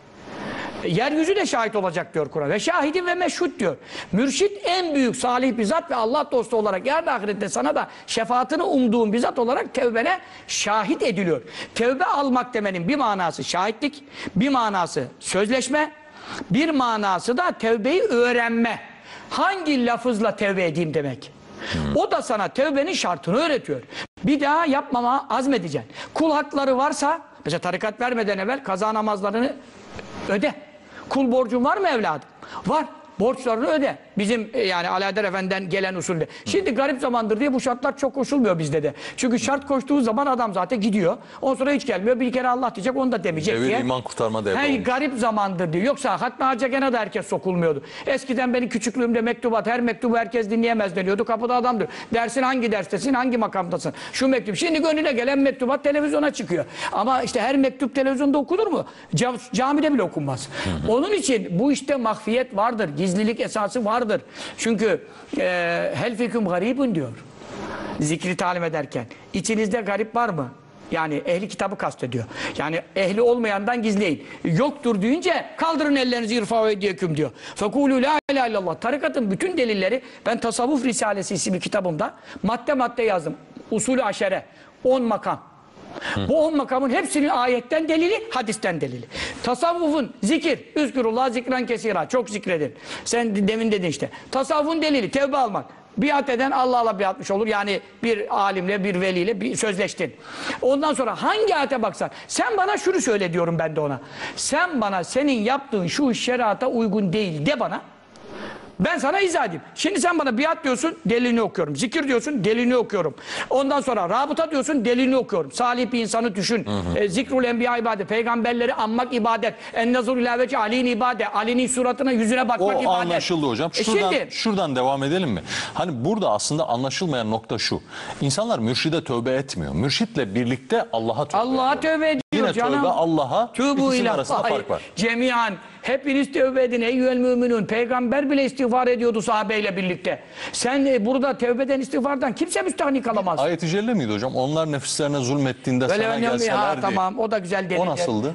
Yeryüzü de şahit olacak diyor Kur'an. Ve şahidin ve meşhud diyor. Mürşit en büyük salih bir zat ve Allah dostu olarak yarın ahirette sana da şefaatini umduğun bir zat olarak tevbene şahit ediliyor. Tevbe almak demenin bir manası şahitlik, bir manası sözleşme, bir manası da tevbeyi öğrenme. Hangi lafızla tevbe edeyim demek. Hmm. O da sana tevbenin şartını öğretiyor. Bir daha yapmama azmedeceksin. Kul hakları varsa, mesela tarikat vermeden evvel kaza namazlarını öde. Kul borcun var mı evladım? Var. Borçlarını öde. Bizim yani Alaeddin Efendi'den gelen usulde. Şimdi garip zamandır diye bu şartlar çok koşulmuyor bizde de. Çünkü şart koştuğu zaman adam zaten gidiyor. Ondan sonra hiç gelmiyor. Bir kere Allah diyecek, onu da demeyecek Devir diye. iman kurtarma devri Hey, olmuş. garip zamandır diyor. Yoksa Hatmi Hacı Gene de herkes sokulmuyordu. Eskiden benim küçüklüğümde mektubat, her mektubu herkes dinleyemez deniyordu. Kapıda adamdır. Dersin hangi derstesin, hangi makamdasın? Şu mektup. Şimdi gönlüne gelen mektubat televizyona çıkıyor. Ama işte her mektup televizyonda okunur mu? Cam, camide bile okunmaz. Hı hı. Onun için bu işte mahfiyet vardır. Gizlilik esası vardır. Çünkü e, hel fiküm garibun diyor. Zikri talim ederken. İçinizde garip var mı? Yani ehli kitabı kastediyor. Yani ehli olmayandan gizleyin. Yoktur deyince kaldırın ellerinizi irfa'u ediyeküm diyor. Fekûlû la ilahe illallah. Tarikatın bütün delilleri ben Tasavvuf Risalesi isimli kitabımda madde madde yazdım. Usulü aşere. on makam. Hı. Bu on makamın hepsinin ayetten delili, hadisten delili. Tasavvufun zikir, üzkürullah zikran kesira. Çok zikredin. Sen demin dedin işte. Tasavvufun delili, tevbe almak. Biat eden Allah'la biatmış olur. Yani bir alimle, bir veliyle bir sözleştin. Ondan sonra hangi ayete baksan, sen bana şunu söyle diyorum ben de ona. Sen bana senin yaptığın şu şerata uygun değil de bana. Ben sana izah edeyim. Şimdi sen bana biat diyorsun, delilini okuyorum. Zikir diyorsun, delilini okuyorum. Ondan sonra rabıta diyorsun, delilini okuyorum. Salih bir insanı düşün. Hı hı. E, zikrul enbiya ibadet. Peygamberleri anmak ibadet. Ennezur ilaveci Ali'nin ibadet. Ali'nin suratına, yüzüne bakmak o ibadet. O anlaşıldı hocam. Şuradan, e şimdi, şuradan devam edelim mi? Hani burada aslında anlaşılmayan nokta şu. İnsanlar mürşide tövbe etmiyor. Mürşitle birlikte Allah'a tövbe ediyor. Allah'a tövbe ediyor Yine canım. tövbe Allah'a. İkisinin arasında fark var. Cemiyan. Hepiniz tevbe edin eyyühel müminun. Peygamber bile istiğfar ediyordu sahabeyle birlikte. Sen e, burada tevbeden istiğfardan kimse müstahni kalamaz. Ayet-i Celle miydi hocam? Onlar nefislerine zulmettiğinde Vele sana gelselerdi. Ha, tamam o da güzel delil. O nasıldı?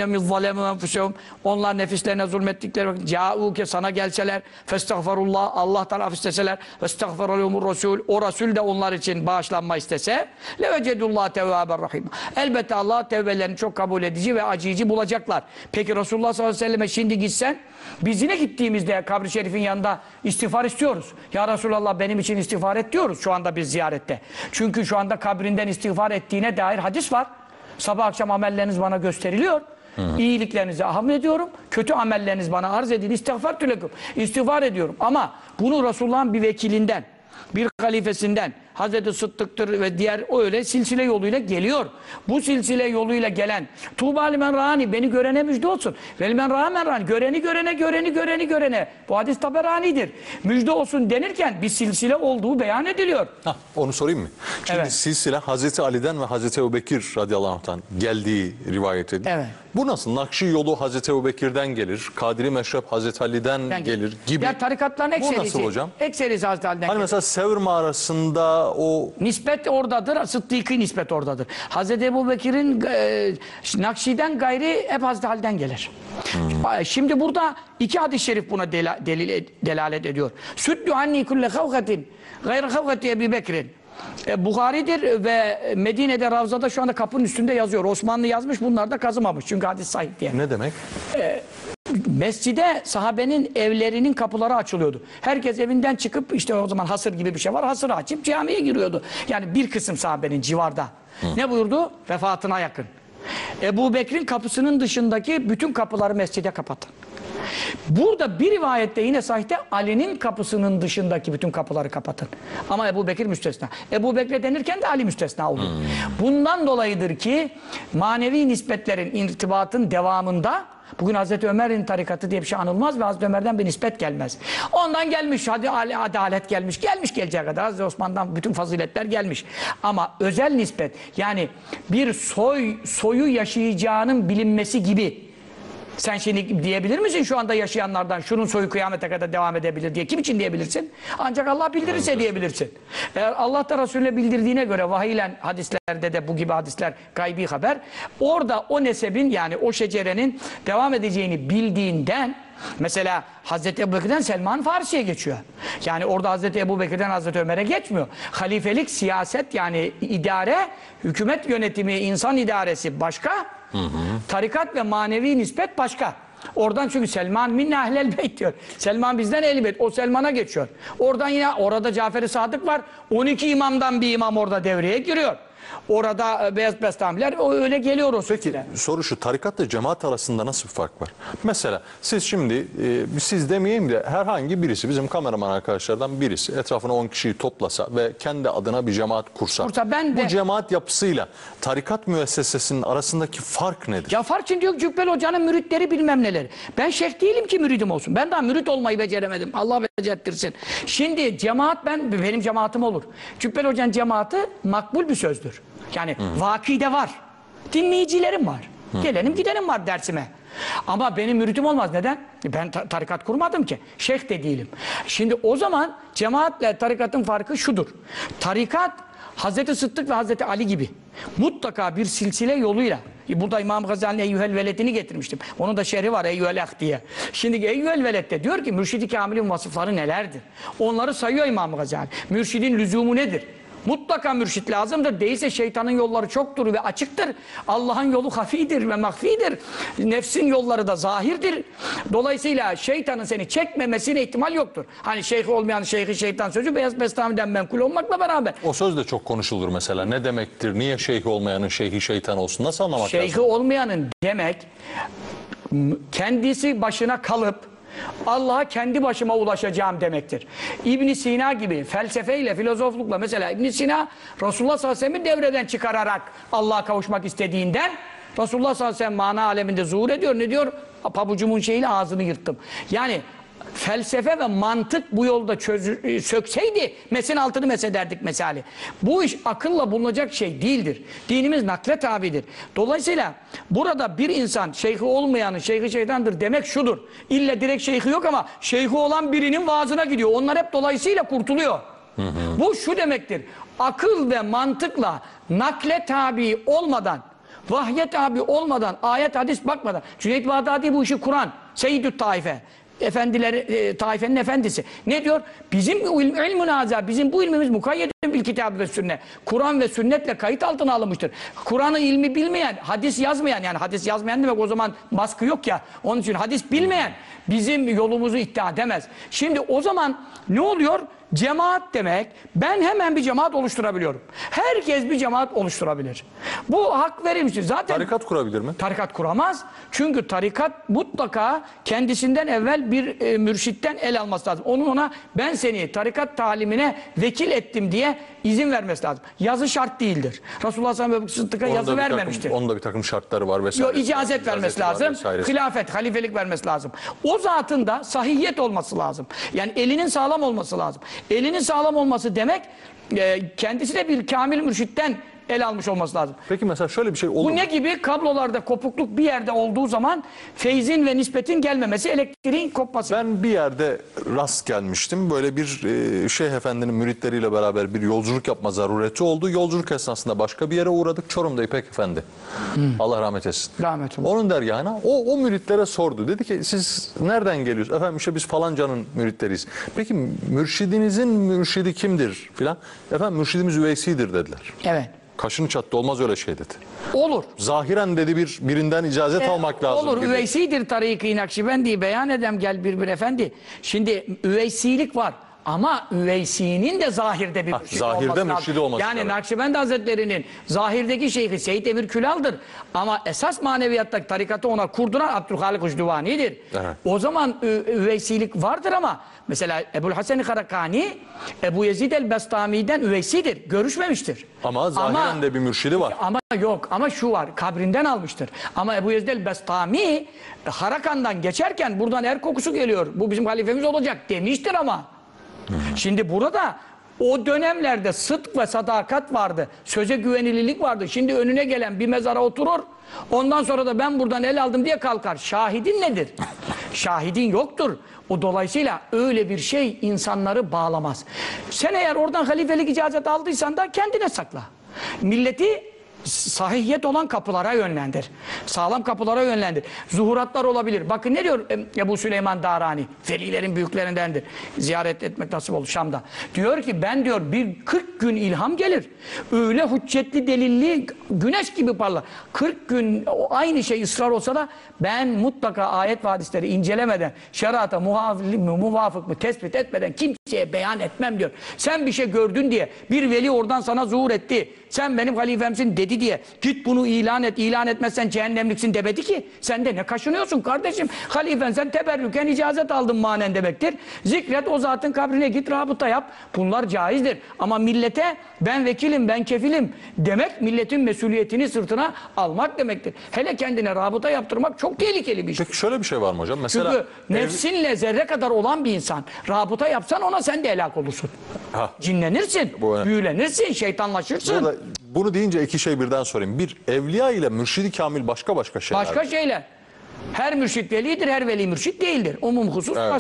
Onlar nefislerine zulmettikleri vakit câûke sana gelseler festağfarullah Allah'tan af isteseler festağfaralehumur Resul o Resul de onlar için bağışlanma istese levecedullah tevvâber rahim. Elbette Allah tevbelerini çok kabul edici ve acıyıcı bulacaklar. Peki Resulullah sallallahu aleyhi ve selleme şimdi gitsen, biz yine gittiğimizde kabri şerifin yanında istiğfar istiyoruz. Ya Resulallah benim için istiğfar et diyoruz şu anda biz ziyarette. Çünkü şu anda kabrinden istiğfar ettiğine dair hadis var. Sabah akşam amelleriniz bana gösteriliyor. Hı hı. İyiliklerinizi aham ediyorum. Kötü amelleriniz bana arz edin. İstiğfar tülekum. İstiğfar ediyorum. Ama bunu Resulullah'ın bir vekilinden, bir halifesinden, Hazreti Sıddık'tır ve diğer öyle silsile yoluyla geliyor. Bu silsile yoluyla gelen Tuğba limen râni beni görene müjde olsun. Vel men râmen râni göreni görene göreni göreni görene. Bu hadis Taberani'dir. Müjde olsun denirken bir silsile olduğu beyan ediliyor. Hah, onu sorayım mı? Şimdi evet. silsile Hazreti Ali'den ve Hazreti Ebubekir radıyallahu anh'tan geldiği rivayet edilir. Evet. Bu nasıl? Nakşi yolu Hazreti Ebubekir'den gelir. Kadiri Meşrep Hazreti Ali'den ben gelir gibi. Ya tarikatların ekserisi. Bu nasıl hocam? Ekserisi Hazreti Ali'den hani gelir. mesela Sevr mağarasında o... Nispet oradadır, Sıddık'ı nispet oradadır. Hazreti Ebubekir'in e, Nakşi'den gayri hep Hazreti Ali'den gelir. Hmm. Şimdi burada iki hadis-i şerif buna dela, delil, delalet ediyor. Süddü anni kulle kavgatin gayri kavgati Ebu Bekir'in. E, Buhari'dir ve Medine'de Ravza'da şu anda kapının üstünde yazıyor. Osmanlı yazmış, bunlar da kazımamış. Çünkü hadis sahih diye. Ne demek? E, mescide sahabenin evlerinin kapıları açılıyordu. Herkes evinden çıkıp işte o zaman hasır gibi bir şey var. Hasırı açıp camiye giriyordu. Yani bir kısım sahabenin civarda. Hı. Ne buyurdu? Vefatına yakın. Ebu Bekir'in kapısının dışındaki bütün kapıları mescide kapatın. Burada bir rivayette yine sahihte Ali'nin kapısının dışındaki bütün kapıları kapatın. Ama Ebu Bekir müstesna. Ebu Bekir denirken de Ali müstesna oluyor. Hmm. Bundan dolayıdır ki manevi nispetlerin, irtibatın devamında bugün Hazreti Ömer'in tarikatı diye bir şey anılmaz ve Hazreti Ömer'den bir nispet gelmez. Ondan gelmiş, hadi adalet gelmiş, gelmiş geleceği kadar Hazreti Osman'dan bütün faziletler gelmiş. Ama özel nispet, yani bir soy soyu yaşayacağının bilinmesi gibi. Sen şimdi diyebilir misin şu anda yaşayanlardan şunun soyu kıyamete kadar devam edebilir diye? Kim için diyebilirsin? Ancak Allah bildirirse evet. diyebilirsin. Eğer Allah da Resulüne bildirdiğine göre vahiyle hadislerde de bu gibi hadisler gaybi haber. Orada o nesebin yani o şecerenin devam edeceğini bildiğinden mesela Hazreti Ebubekir'den Selman Farisi'ye geçiyor. Yani orada Hazreti Ebubekir'den Hazreti Ömer'e geçmiyor. Halifelik, siyaset yani idare, hükümet yönetimi, insan idaresi başka. Hı hı. Tarikat ve manevi nispet başka. Oradan çünkü Selman minne ehlel beyt diyor. Selman bizden ehl-i beyt. O Selman'a geçiyor. Oradan yine orada Cafer-i Sadık var. on iki imamdan bir imam orada devreye giriyor. Orada Beyaz Bestamiler o öyle geliyor o Peki soru şu, tarikatla cemaat arasında nasıl bir fark var? Mesela siz şimdi e, siz demeyeyim de herhangi birisi, bizim kameraman arkadaşlardan birisi etrafına on kişiyi toplasa ve kendi adına bir cemaat kursa, kursa ben de, bu cemaat yapısıyla tarikat müessesesinin arasındaki fark nedir? Ya fark için diyor Cübbeli Hoca'nın müritleri bilmem neleri. Ben şeyh değilim ki müridim olsun. Ben daha mürit olmayı beceremedim. Allah becerttirsin. Şimdi cemaat ben benim cemaatim olur. Cübbeli Hoca'nın cemaati makbul bir sözdür. Yani hmm. vakide var. Dinleyicilerim var. Hmm. Gelenim gidenim var dersime. Ama benim müritim olmaz. Neden? Ben ta tarikat kurmadım ki. Şeyh de değilim. Şimdi o zaman cemaatle tarikatın farkı şudur. Tarikat Hazreti Sıddık ve Hazreti Ali gibi mutlaka bir silsile yoluyla. Burada İmam Gazali'nin Eyyühel Veled'ini getirmiştim. Onun da şerhi var Eyyühel Ah diye. Şimdi Eyyühel Veled'de diyor ki Mürşid-i Kamil'in vasıfları nelerdir? Onları sayıyor İmam Gazali. Mürşidin lüzumu nedir? Mutlaka mürşit lazımdır. Değilse şeytanın yolları çoktur ve açıktır. Allah'ın yolu hafidir ve mahfidir. Nefsin yolları da zahirdir. Dolayısıyla şeytanın seni çekmemesine ihtimal yoktur. Hani şeyhi olmayan şeyhi şeytan sözü Beyaz Bestami'den menkul olmakla beraber. O söz de çok konuşulur mesela. Ne demektir? Niye şeyhi olmayanın şeyhi şeytan olsun? Nasıl anlamak Şeyhi lazım? olmayanın demek kendisi başına kalıp Allah'a kendi başıma ulaşacağım demektir. İbn Sina gibi felsefeyle, filozoflukla mesela İbn Sina Resulullah sallallahu aleyhi ve sellem'i devreden çıkararak Allah'a kavuşmak istediğinden Resulullah sallallahu aleyhi ve sellem mana aleminde zuhur ediyor. Ne diyor? Pabucumun şeyiyle ağzını yırttım. Yani felsefe ve mantık bu yolda çözü, sökseydi mesin altını mesederdik mesali. Bu iş akılla bulunacak şey değildir. Dinimiz nakle tabidir. Dolayısıyla burada bir insan şeyhi olmayanın şeyhi şeytandır demek şudur. İlle direkt şeyhi yok ama şeyhi olan birinin vaazına gidiyor. Onlar hep dolayısıyla kurtuluyor. Hı hı. Bu şu demektir. Akıl ve mantıkla nakle tabi olmadan, vahye tabi olmadan, ayet hadis bakmadan. Cüneyt Bağdadi bu işi kuran Seyyidü Taife. Efendileri, e, taifenin efendisi. Ne diyor? Bizim ilm, ilmun azâ, bizim bu ilmimiz mukayyedun bil kitab ve sünnet. Kur'an ve sünnetle kayıt altına alınmıştır. Kur'an'ı ilmi bilmeyen, hadis yazmayan, yani hadis yazmayan demek o zaman baskı yok ya. Onun için hadis bilmeyen bizim yolumuzu iddia edemez. Şimdi o zaman ne oluyor? Cemaat demek, ben hemen bir cemaat oluşturabiliyorum. Herkes bir cemaat oluşturabilir. Bu hak verilmiştir. Zaten Tarikat kurabilir mi? Tarikat kuramaz. Çünkü tarikat mutlaka kendisinden evvel bir e, mürşitten el alması lazım. Onun ona ben seni tarikat talimine vekil ettim diye izin vermesi lazım. Yazı şart değildir. Resulullah sallallahu aleyhi ve sellem Sıddık'a yazı vermemiştir. Onun da bir takım şartları var vesaire. Yok, icazet vermesi lazım. Hilafet, halifelik vermesi lazım. O zatın da sahihiyet olması lazım. Yani elinin sağlam olması lazım. Elinin sağlam olması demek e, kendisi de bir kamil mürşitten el almış olması lazım. Peki mesela şöyle bir şey olur Bu mu? ne gibi? Kablolarda kopukluk bir yerde olduğu zaman feyzin ve nispetin gelmemesi, elektriğin kopması. Ben bir yerde rast gelmiştim. Böyle bir e, Şeyh Efendi'nin müritleriyle beraber bir yolculuk yapma zarureti oldu. Yolculuk esnasında başka bir yere uğradık. Çorum'da İpek Efendi. Hmm. Allah rahmet etsin. Rahmet olsun. Onun dergahına o, o müritlere sordu. Dedi ki siz nereden geliyorsunuz? Efendim işte biz falancanın müritleriyiz. Peki mürşidinizin mürşidi kimdir filan? Efendim mürşidimiz Üveysi'dir dediler. Evet. Kaşını çattı, olmaz öyle şey dedi. Olur. Zahiren dedi bir birinden icazet E, almak lazım olur. gibi. Üveysidir tariki Nakşibendi beyan edem gel bir bir efendi. Şimdi üveysilik var. Ama üveysinin de zahirde bir mürşidi zahirde olması lazım. mürşidi olması Yani lazım. Nakşibendi Hazretleri'nin zahirdeki şeyhi Seyyid Emir Külal'dır. Ama esas maneviyattaki tarikatı ona kurduran Abdülhalik Ucduvani'dir. Evet. O zaman üveysilik vardır ama mesela Ebu'l Hasan Karakani Ebu Yezid el-Bestami'den üveysidir. Görüşmemiştir. Ama zahiren ama, de bir mürşidi var. Ama yok. Ama şu var. Kabrinden almıştır. Ama Ebu Yezid el-Bestami Harakan'dan geçerken buradan er kokusu geliyor. Bu bizim halifemiz olacak demiştir ama. Şimdi burada o dönemlerde sıdk ve sadakat vardı. Söze güvenilirlik vardı. Şimdi önüne gelen bir mezara oturur. Ondan sonra da ben buradan el aldım diye kalkar. Şahidin nedir? Şahidin yoktur. O dolayısıyla öyle bir şey insanları bağlamaz. Sen eğer oradan halifelik icazet aldıysan da kendine sakla. Milleti sahihiyet olan kapılara yönlendir. Sağlam kapılara yönlendir. Zuhuratlar olabilir. Bakın ne diyor Ebu Süleyman Darani? Velilerin büyüklerindendir. Ziyaret etmek nasip oldu Şam'da. Diyor ki ben diyor bir kırk gün ilham gelir. Öyle hüccetli delilli güneş gibi parlar. kırk gün aynı şey ısrar olsa da ben mutlaka ayet ve hadisleri incelemeden, şerata muvafık mı tespit etmeden kimseye beyan etmem diyor. Sen bir şey gördün diye bir veli oradan sana zuhur etti. Sen benim halifemsin dedi diye git bunu ilan et, ilan etmezsen cehennemliksin demedi ki. Sen de ne kaşınıyorsun kardeşim? Halifen sen teberrüken icazet aldın manen demektir. Zikret o zatın kabrine git rabıta yap. Bunlar caizdir. Ama millete ben vekilim, ben kefilim demek milletin mesuliyetini sırtına almak demektir. Hele kendine rabıta yaptırmak çok tehlikeli bir şey. Peki şöyle bir şey var mı hocam? Mesela Çünkü ev... nefsinle zerre kadar olan bir insan rabıta yapsan ona sen de helak olursun. Ha. Cinlenirsin, büyülenirsin, şeytanlaşırsın. Burada bunu deyince iki şey birden sorayım. Bir, evliya ile mürşidi kamil başka başka şeyler. Başka şeyler. Her mürşit velidir, her veli mürşit değildir. Umum husus Evet. başka.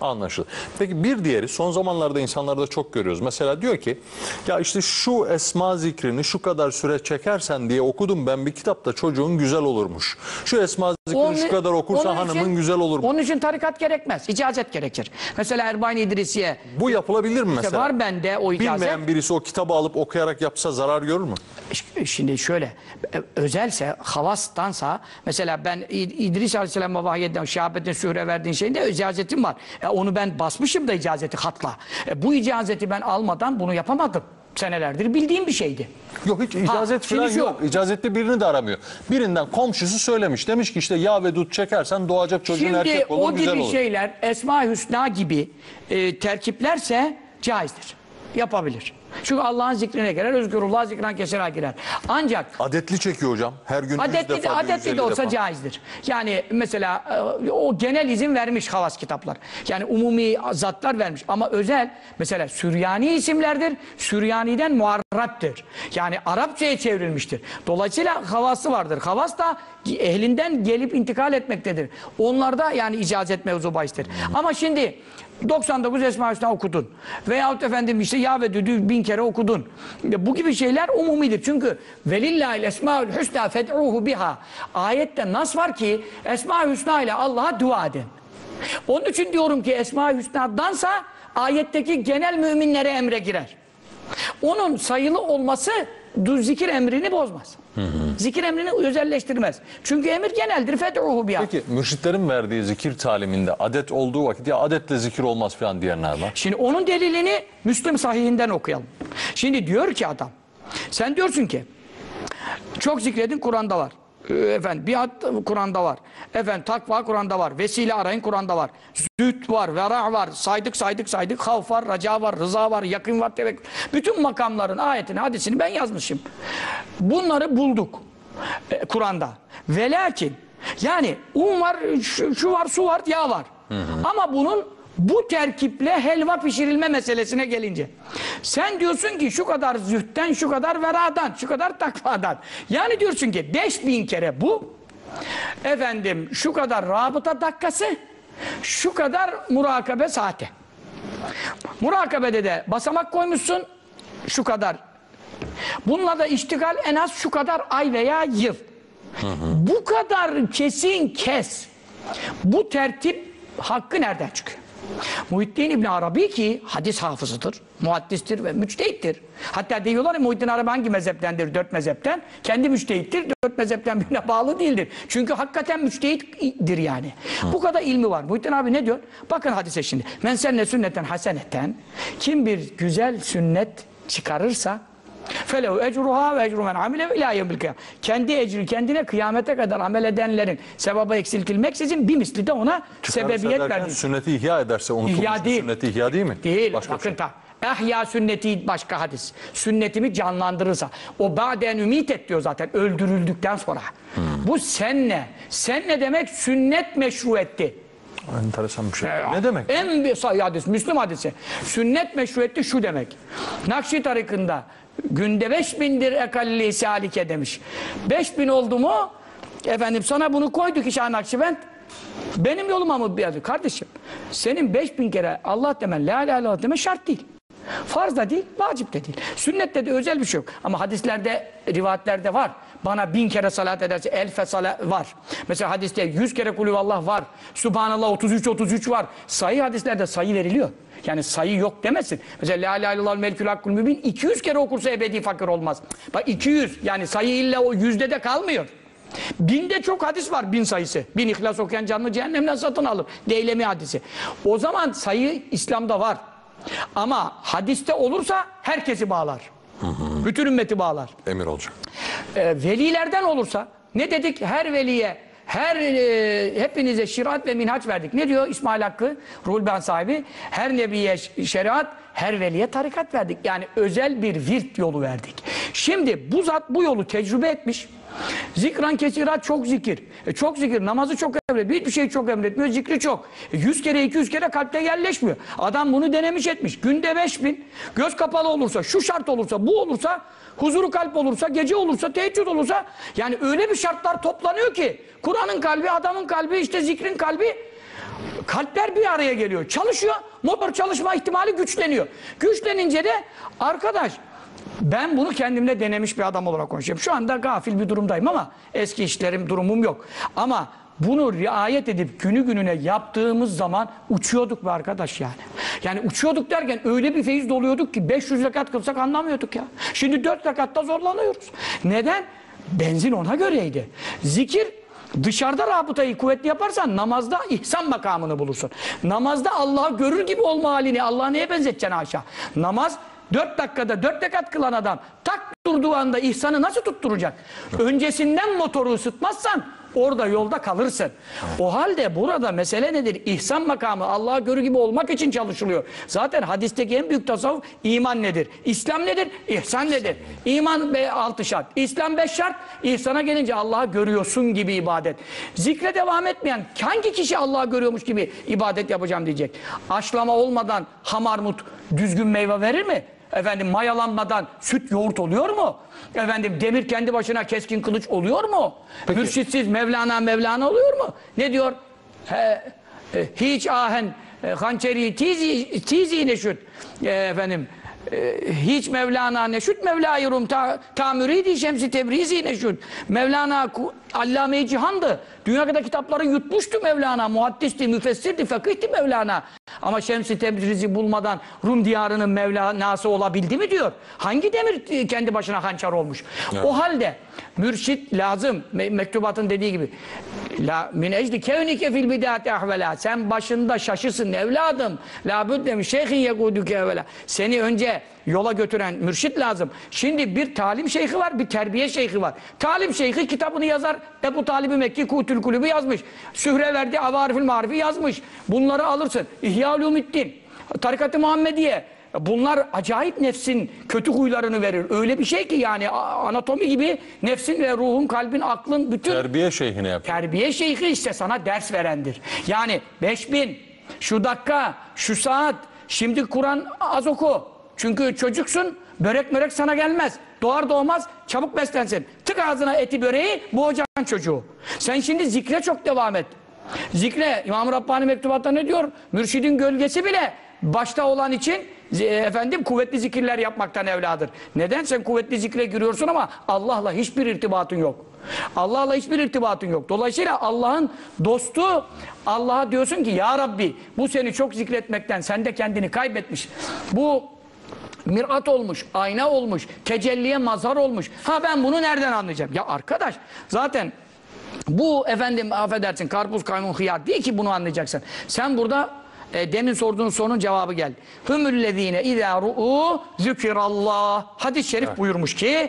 Anlaşıldı. Peki bir diğeri, son zamanlarda insanlarda çok görüyoruz. Mesela diyor ki ya işte şu esma zikrini şu kadar süre çekersen diye okudum ben bir kitapta, çocuğun güzel olurmuş. Şu esma zikrini Onu- şu kadar okursa onun hanımın için- güzel olurmuş. Onun için tarikat gerekmez. İcazet gerekir. Mesela Erbain İdrisiye Bu yapılabilir mi işte mesela? var bende o icazet. Bilmeyen birisi o kitabı alıp okuyarak yapsa zarar görür mü? Şimdi şöyle, özelse, havastansa, mesela ben İdris Aleyhisselam'a vahyeden Şahabettin Sühre verdiğin şeyinde icazetim var. E onu ben basmışım da icazeti hatla. E bu icazeti ben almadan bunu yapamadım. Senelerdir bildiğim bir şeydi. Yok hiç icazet şimdi falan şu- yok. İcazetli birini de aramıyor. Birinden komşusu söylemiş. Demiş ki işte yağ ve dut çekersen doğacak çocuğun Şimdi erkek olur, o güzel gibi olur. şeyler Esma-i Hüsna gibi e, terkiplerse caizdir. Yapabilir. Çünkü Allah'ın zikrine girer, özgürullah zikran kesera girer. Ancak Adetli çekiyor hocam. Her gün yüz adetli de, defa, adetli yüz elli de olsa defa. caizdir. Yani mesela e, o genel izin vermiş havas kitaplar. Yani umumi zatlar vermiş. Ama özel mesela Süryani isimlerdir. Süryani'den muarraptır. Yani Arapçaya çevrilmiştir. Dolayısıyla havası vardır. Havas da ehlinden gelip intikal etmektedir. Onlarda yani icazet mevzu bahistir. Ama şimdi doksan dokuz Esma-i Hüsna okudun. Veyahut efendim işte ya ve düdü bin kere okudun. Bu gibi şeyler umumidir. Çünkü velillahil esmaül hüsna fed'uhu biha. Ayette nas var ki Esma-i Hüsna ile Allah'a dua edin. Onun için diyorum ki Esma-i Hüsna'dansa ayetteki genel müminlere emre girer. Onun sayılı olması zikir emrini bozmaz. Hı hı. Zikir emrini özelleştirmez. Çünkü emir geneldir. Fed'uhu biha. Peki mürşitlerin verdiği zikir taliminde adet olduğu vakit ya adetle zikir olmaz falan diyenler var. Şimdi onun delilini Müslim sahihinden okuyalım. Şimdi diyor ki adam, sen diyorsun ki çok zikredin Kur'an'da var. Efendim biat Kur'an'da var. Efendim takva Kur'an'da var. Vesile arayın Kur'an'da var. Züht var, vera var. Saydık saydık saydık. Havf var, raca var, rıza var, yakın var, tevekkül. Bütün makamların ayetini, hadisini ben yazmışım. Bunları bulduk e, Kur'an'da. Ve lakin yani un var, şu, şu var, su var, yağ var. Hı hı. Ama bunun bu terkiple helva pişirilme meselesine gelince sen diyorsun ki şu kadar zühtten, şu kadar veradan, şu kadar takvadan. Yani diyorsun ki beş bin kere bu, efendim şu kadar rabıta dakikası, şu kadar murakabe saati. Murakabede de basamak koymuşsun şu kadar. Bununla da iştigal en az şu kadar ay veya yıl. Hı hı. Bu kadar kesin kes. Bu tertip hakkı nereden çıkıyor? Muhittin İbn Arabi ki hadis hafızıdır, muhaddistir ve müçtehittir. Hatta diyorlar ya Muhittin Arabi hangi mezheptendir? Dört mezhepten. Kendi müçtehittir, dört mezhepten birine bağlı değildir. Çünkü hakikaten müçtehittir yani. Hı. Bu kadar ilmi var. Muhittin Arabi ne diyor? Bakın hadise şimdi. Men senne sünneten haseneten. Kim bir güzel sünnet çıkarırsa felehu ecruha ve ecru men amile ila yevmil kıyam. Kendi ecri kendine kıyamete kadar amel edenlerin sevabı eksiltilmeksizin bir misli de ona Çıkarırsa sebebiyet derken verdi. sünneti ihya ederse unutulmuş İhya değil. sünneti ihya değil mi? Değil. Başka Bakın şey. ta. Ehya sünneti başka hadis. Sünnetimi canlandırırsa. O ba'den ümit et diyor zaten öldürüldükten sonra. Hmm. Bu senne. Senne demek sünnet meşru etti. Enteresan bir şey. Ee, ne demek? En bir sahih hadis, Müslüm hadisi. Sünnet meşru etti şu demek. Nakşi tarikında günde beş bindir ekalli salike demiş. Beş bin oldu mu efendim sana bunu koyduk işe Nakşibend. Benim yoluma mı bir adı? Kardeşim senin beş bin kere Allah demen, la ilahe illallah demen şart değil. Farz da değil, vacip de değil. Sünnette de özel bir şey yok. Ama hadislerde, rivayetlerde var. Bana bin kere salat ederse elfe salat var. Mesela hadiste yüz kere kulüvallah var. Subhanallah otuz üç otuz üç var. Sayı hadislerde sayı veriliyor. Yani sayı yok demesin. Mesela la ilahe illallah melkül hakkul mübin iki yüz kere okursa ebedi fakir olmaz. Bak iki yüz yani sayı illa o yüzde de kalmıyor. Binde çok hadis var, bin sayısı. Bin ihlas okuyan canlı cehennemden satın alır. Deylemi hadisi. O zaman sayı İslam'da var. Ama hadiste olursa herkesi bağlar. Hı hı. Bütün ümmeti bağlar. Emir olacak. Ee, velilerden olursa ne dedik? Her veliye, her e, hepinize şirat ve minhaç verdik. Ne diyor İsmail Hakkı, Ruhul Ben sahibi? Her nebiye şeriat, her veliye tarikat verdik. Yani özel bir virt yolu verdik. Şimdi bu zat bu yolu tecrübe etmiş. Zikran kesirat çok zikir. E çok zikir, namazı çok emrediyor. Hiçbir şey çok emretmiyor, zikri çok. E yüz kere, iki yüz kere kalpte yerleşmiyor. Adam bunu denemiş etmiş. Günde beş bin, göz kapalı olursa, şu şart olursa, bu olursa, huzuru kalp olursa, gece olursa, teheccüd olursa, yani öyle bir şartlar toplanıyor ki, Kur'an'ın kalbi, adamın kalbi, işte zikrin kalbi, kalpler bir araya geliyor. Çalışıyor. Motor çalışma ihtimali güçleniyor. Güçlenince de arkadaş, ben bunu kendimle denemiş bir adam olarak konuşuyorum. Şu anda gafil bir durumdayım ama eski işlerim, durumum yok. Ama bunu riayet edip günü gününe yaptığımız zaman uçuyorduk be arkadaş yani. Yani uçuyorduk derken öyle bir feyiz doluyorduk ki beş yüz rekat kılsak anlamıyorduk ya. Şimdi dört rekatta zorlanıyoruz. Neden? Benzin ona göreydi. Zikir, dışarıda rabıtayı kuvvetli yaparsan namazda ihsan makamını bulursun. Namazda Allah'ı görür gibi olma halini Allah'a neye benzeteceksin haşa? Namaz dört dakikada dört rekat kılan adam tak durduğu anda ihsanı nasıl tutturacak? Öncesinden motoru ısıtmazsan orada yolda kalırsın. O halde burada mesele nedir? İhsan makamı Allah'a görür gibi olmak için çalışılıyor. Zaten hadisteki en büyük tasavvuf iman nedir? İslam nedir? İhsan nedir? İman be altı şart. İslam beş şart. İhsana gelince Allah'ı görüyorsun gibi ibadet. Zikre devam etmeyen hangi kişi Allah'ı görüyormuş gibi ibadet yapacağım diyecek? Aşlama olmadan hamarmut düzgün meyve verir mi? Efendim mayalanmadan süt yoğurt oluyor mu? Efendim demir kendi başına keskin kılıç oluyor mu? Peki. Mürşitsiz Mevlana Mevlana oluyor mu? Ne diyor? He, e, hiç ahen e, hançeri tizi tizi neşüt e, efendim e, hiç Mevlana neşüt Mevla-i Rum ta, ta müridi şemsi tebrizi neşüt Mevlana Allame-i Cihan'dı. Dünya kadar kitapları yutmuştu Mevlana. Muhaddisti, müfessirdi, fakihti Mevlana. Ama Şems-i Tebrizi bulmadan Rum diyarının Mevlana'sı olabildi mi diyor. Hangi demir kendi başına hançer olmuş? Evet. O halde mürşit lazım. Me mektubatın dediği gibi. La min ecdi kevnike fil bidâti ahvela. Sen başında şaşısın evladım. La büddemi şeyhin yekûdüke evvela. Seni önce yola götüren mürşit lazım. Şimdi bir talim şeyhi var, bir terbiye şeyhi var. Talim şeyhi kitabını yazar. Ebu Talib-i Mekki Kutül Kulübü yazmış. Sühreverdi Avarifül Marifi yazmış. Bunları alırsın. İhya-ül-Ümiddin, Tarikat-ı Muhammediye. Bunlar acayip nefsin kötü huylarını verir. Öyle bir şey ki yani anatomi gibi nefsin ve ruhun, kalbin, aklın bütün... Terbiye şeyhine yapıyor. Terbiye şeyhi işte sana ders verendir. Yani beş bin, şu dakika, şu saat, şimdi Kur'an az oku. Çünkü çocuksun, börek mörek sana gelmez. Doğar doğmaz çabuk beslensin. Tık ağzına eti böreği, boğacaksın çocuğu. Sen şimdi zikre çok devam et. Zikre, İmam-ı Rabbani mektubatta ne diyor? Mürşidin gölgesi bile başta olan için efendim kuvvetli zikirler yapmaktan evladır. Neden? Sen kuvvetli zikre giriyorsun ama Allah'la hiçbir irtibatın yok. Allah'la hiçbir irtibatın yok. Dolayısıyla Allah'ın dostu, Allah'a diyorsun ki ya Rabbi bu seni çok zikretmekten sen de kendini kaybetmiş. Bu mirat olmuş, ayna olmuş, tecelliye mazhar olmuş. Ha ben bunu nereden anlayacağım? Ya arkadaş zaten bu efendim affedersin karpuz kaymun hıyar değil ki bunu anlayacaksın. Sen burada e, demin sorduğun sorunun cevabı geldi. Hümüllezine izâ ru'u zükirallah. Hadis-i şerif evet. Buyurmuş ki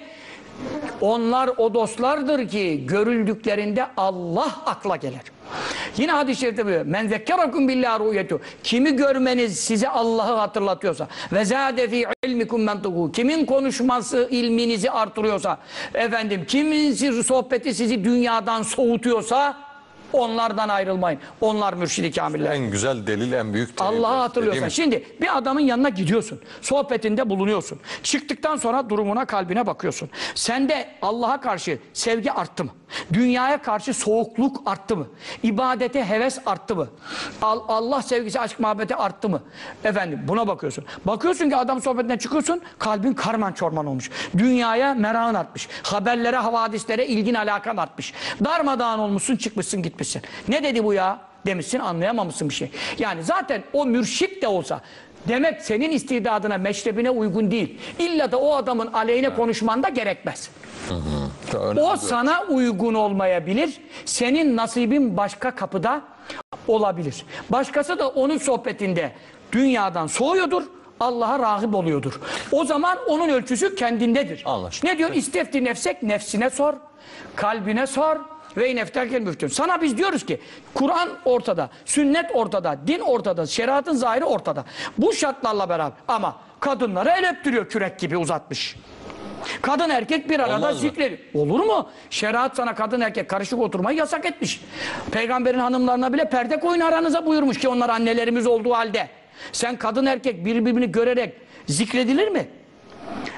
onlar o dostlardır ki görüldüklerinde Allah akla gelir. Yine hadis-i şerifte buyuruyor. Men zekkerakum billahi ru'yetu. Kimi görmeniz size Allah'ı hatırlatıyorsa ve zâde fî ilmikum mentuku. Kimin konuşması ilminizi artırıyorsa, efendim kimin sohbeti sizi dünyadan soğutuyorsa onlardan ayrılmayın. Onlar mürşid-i kamiller. En güzel delil, en büyük delil. Allah'ı hatırlıyorsan. Şimdi bir adamın yanına gidiyorsun. Sohbetinde bulunuyorsun. Çıktıktan sonra durumuna, kalbine bakıyorsun. Sende Allah'a karşı sevgi arttı mı? Dünyaya karşı soğukluk arttı mı? İbadete heves arttı mı? Allah sevgisi, aşk, muhabbeti arttı mı? Efendim buna bakıyorsun. Bakıyorsun ki adam sohbetinden çıkıyorsun, kalbin karman çorman olmuş. Dünyaya merakın artmış. Haberlere, havadislere ilgin alakan artmış. Darmadağın olmuşsun, çıkmışsın, gitmişsin. Ne dedi bu ya? Demişsin, anlayamamışsın bir şey. Yani zaten o mürşit de olsa demek senin istidadına, meşrebine uygun değil. İlla da o adamın aleyhine evet. Konuşman da gerekmez. Hı hı. O sana uygun olmayabilir. Senin nasibin başka kapıda olabilir. Başkası da onun sohbetinde dünyadan soğuyordur. Allah'a rahip oluyordur. O zaman onun ölçüsü kendindedir. Anlaştık. Ne diyor? İstefti nefsek, nefsine sor, kalbine sor. Ve nefterken müftün. Sana biz diyoruz ki Kur'an ortada, sünnet ortada, din ortada, şeriatın zahiri ortada. Bu şartlarla beraber ama kadınları el öptürüyor kürek gibi uzatmış. Kadın erkek bir arada zikrediyor. Olur mu? Şeriat sana kadın erkek karışık oturmayı yasak etmiş. Peygamberin hanımlarına bile perde koyun aranıza buyurmuş ki onlar annelerimiz olduğu halde. Sen kadın erkek birbirini görerek zikredilir mi?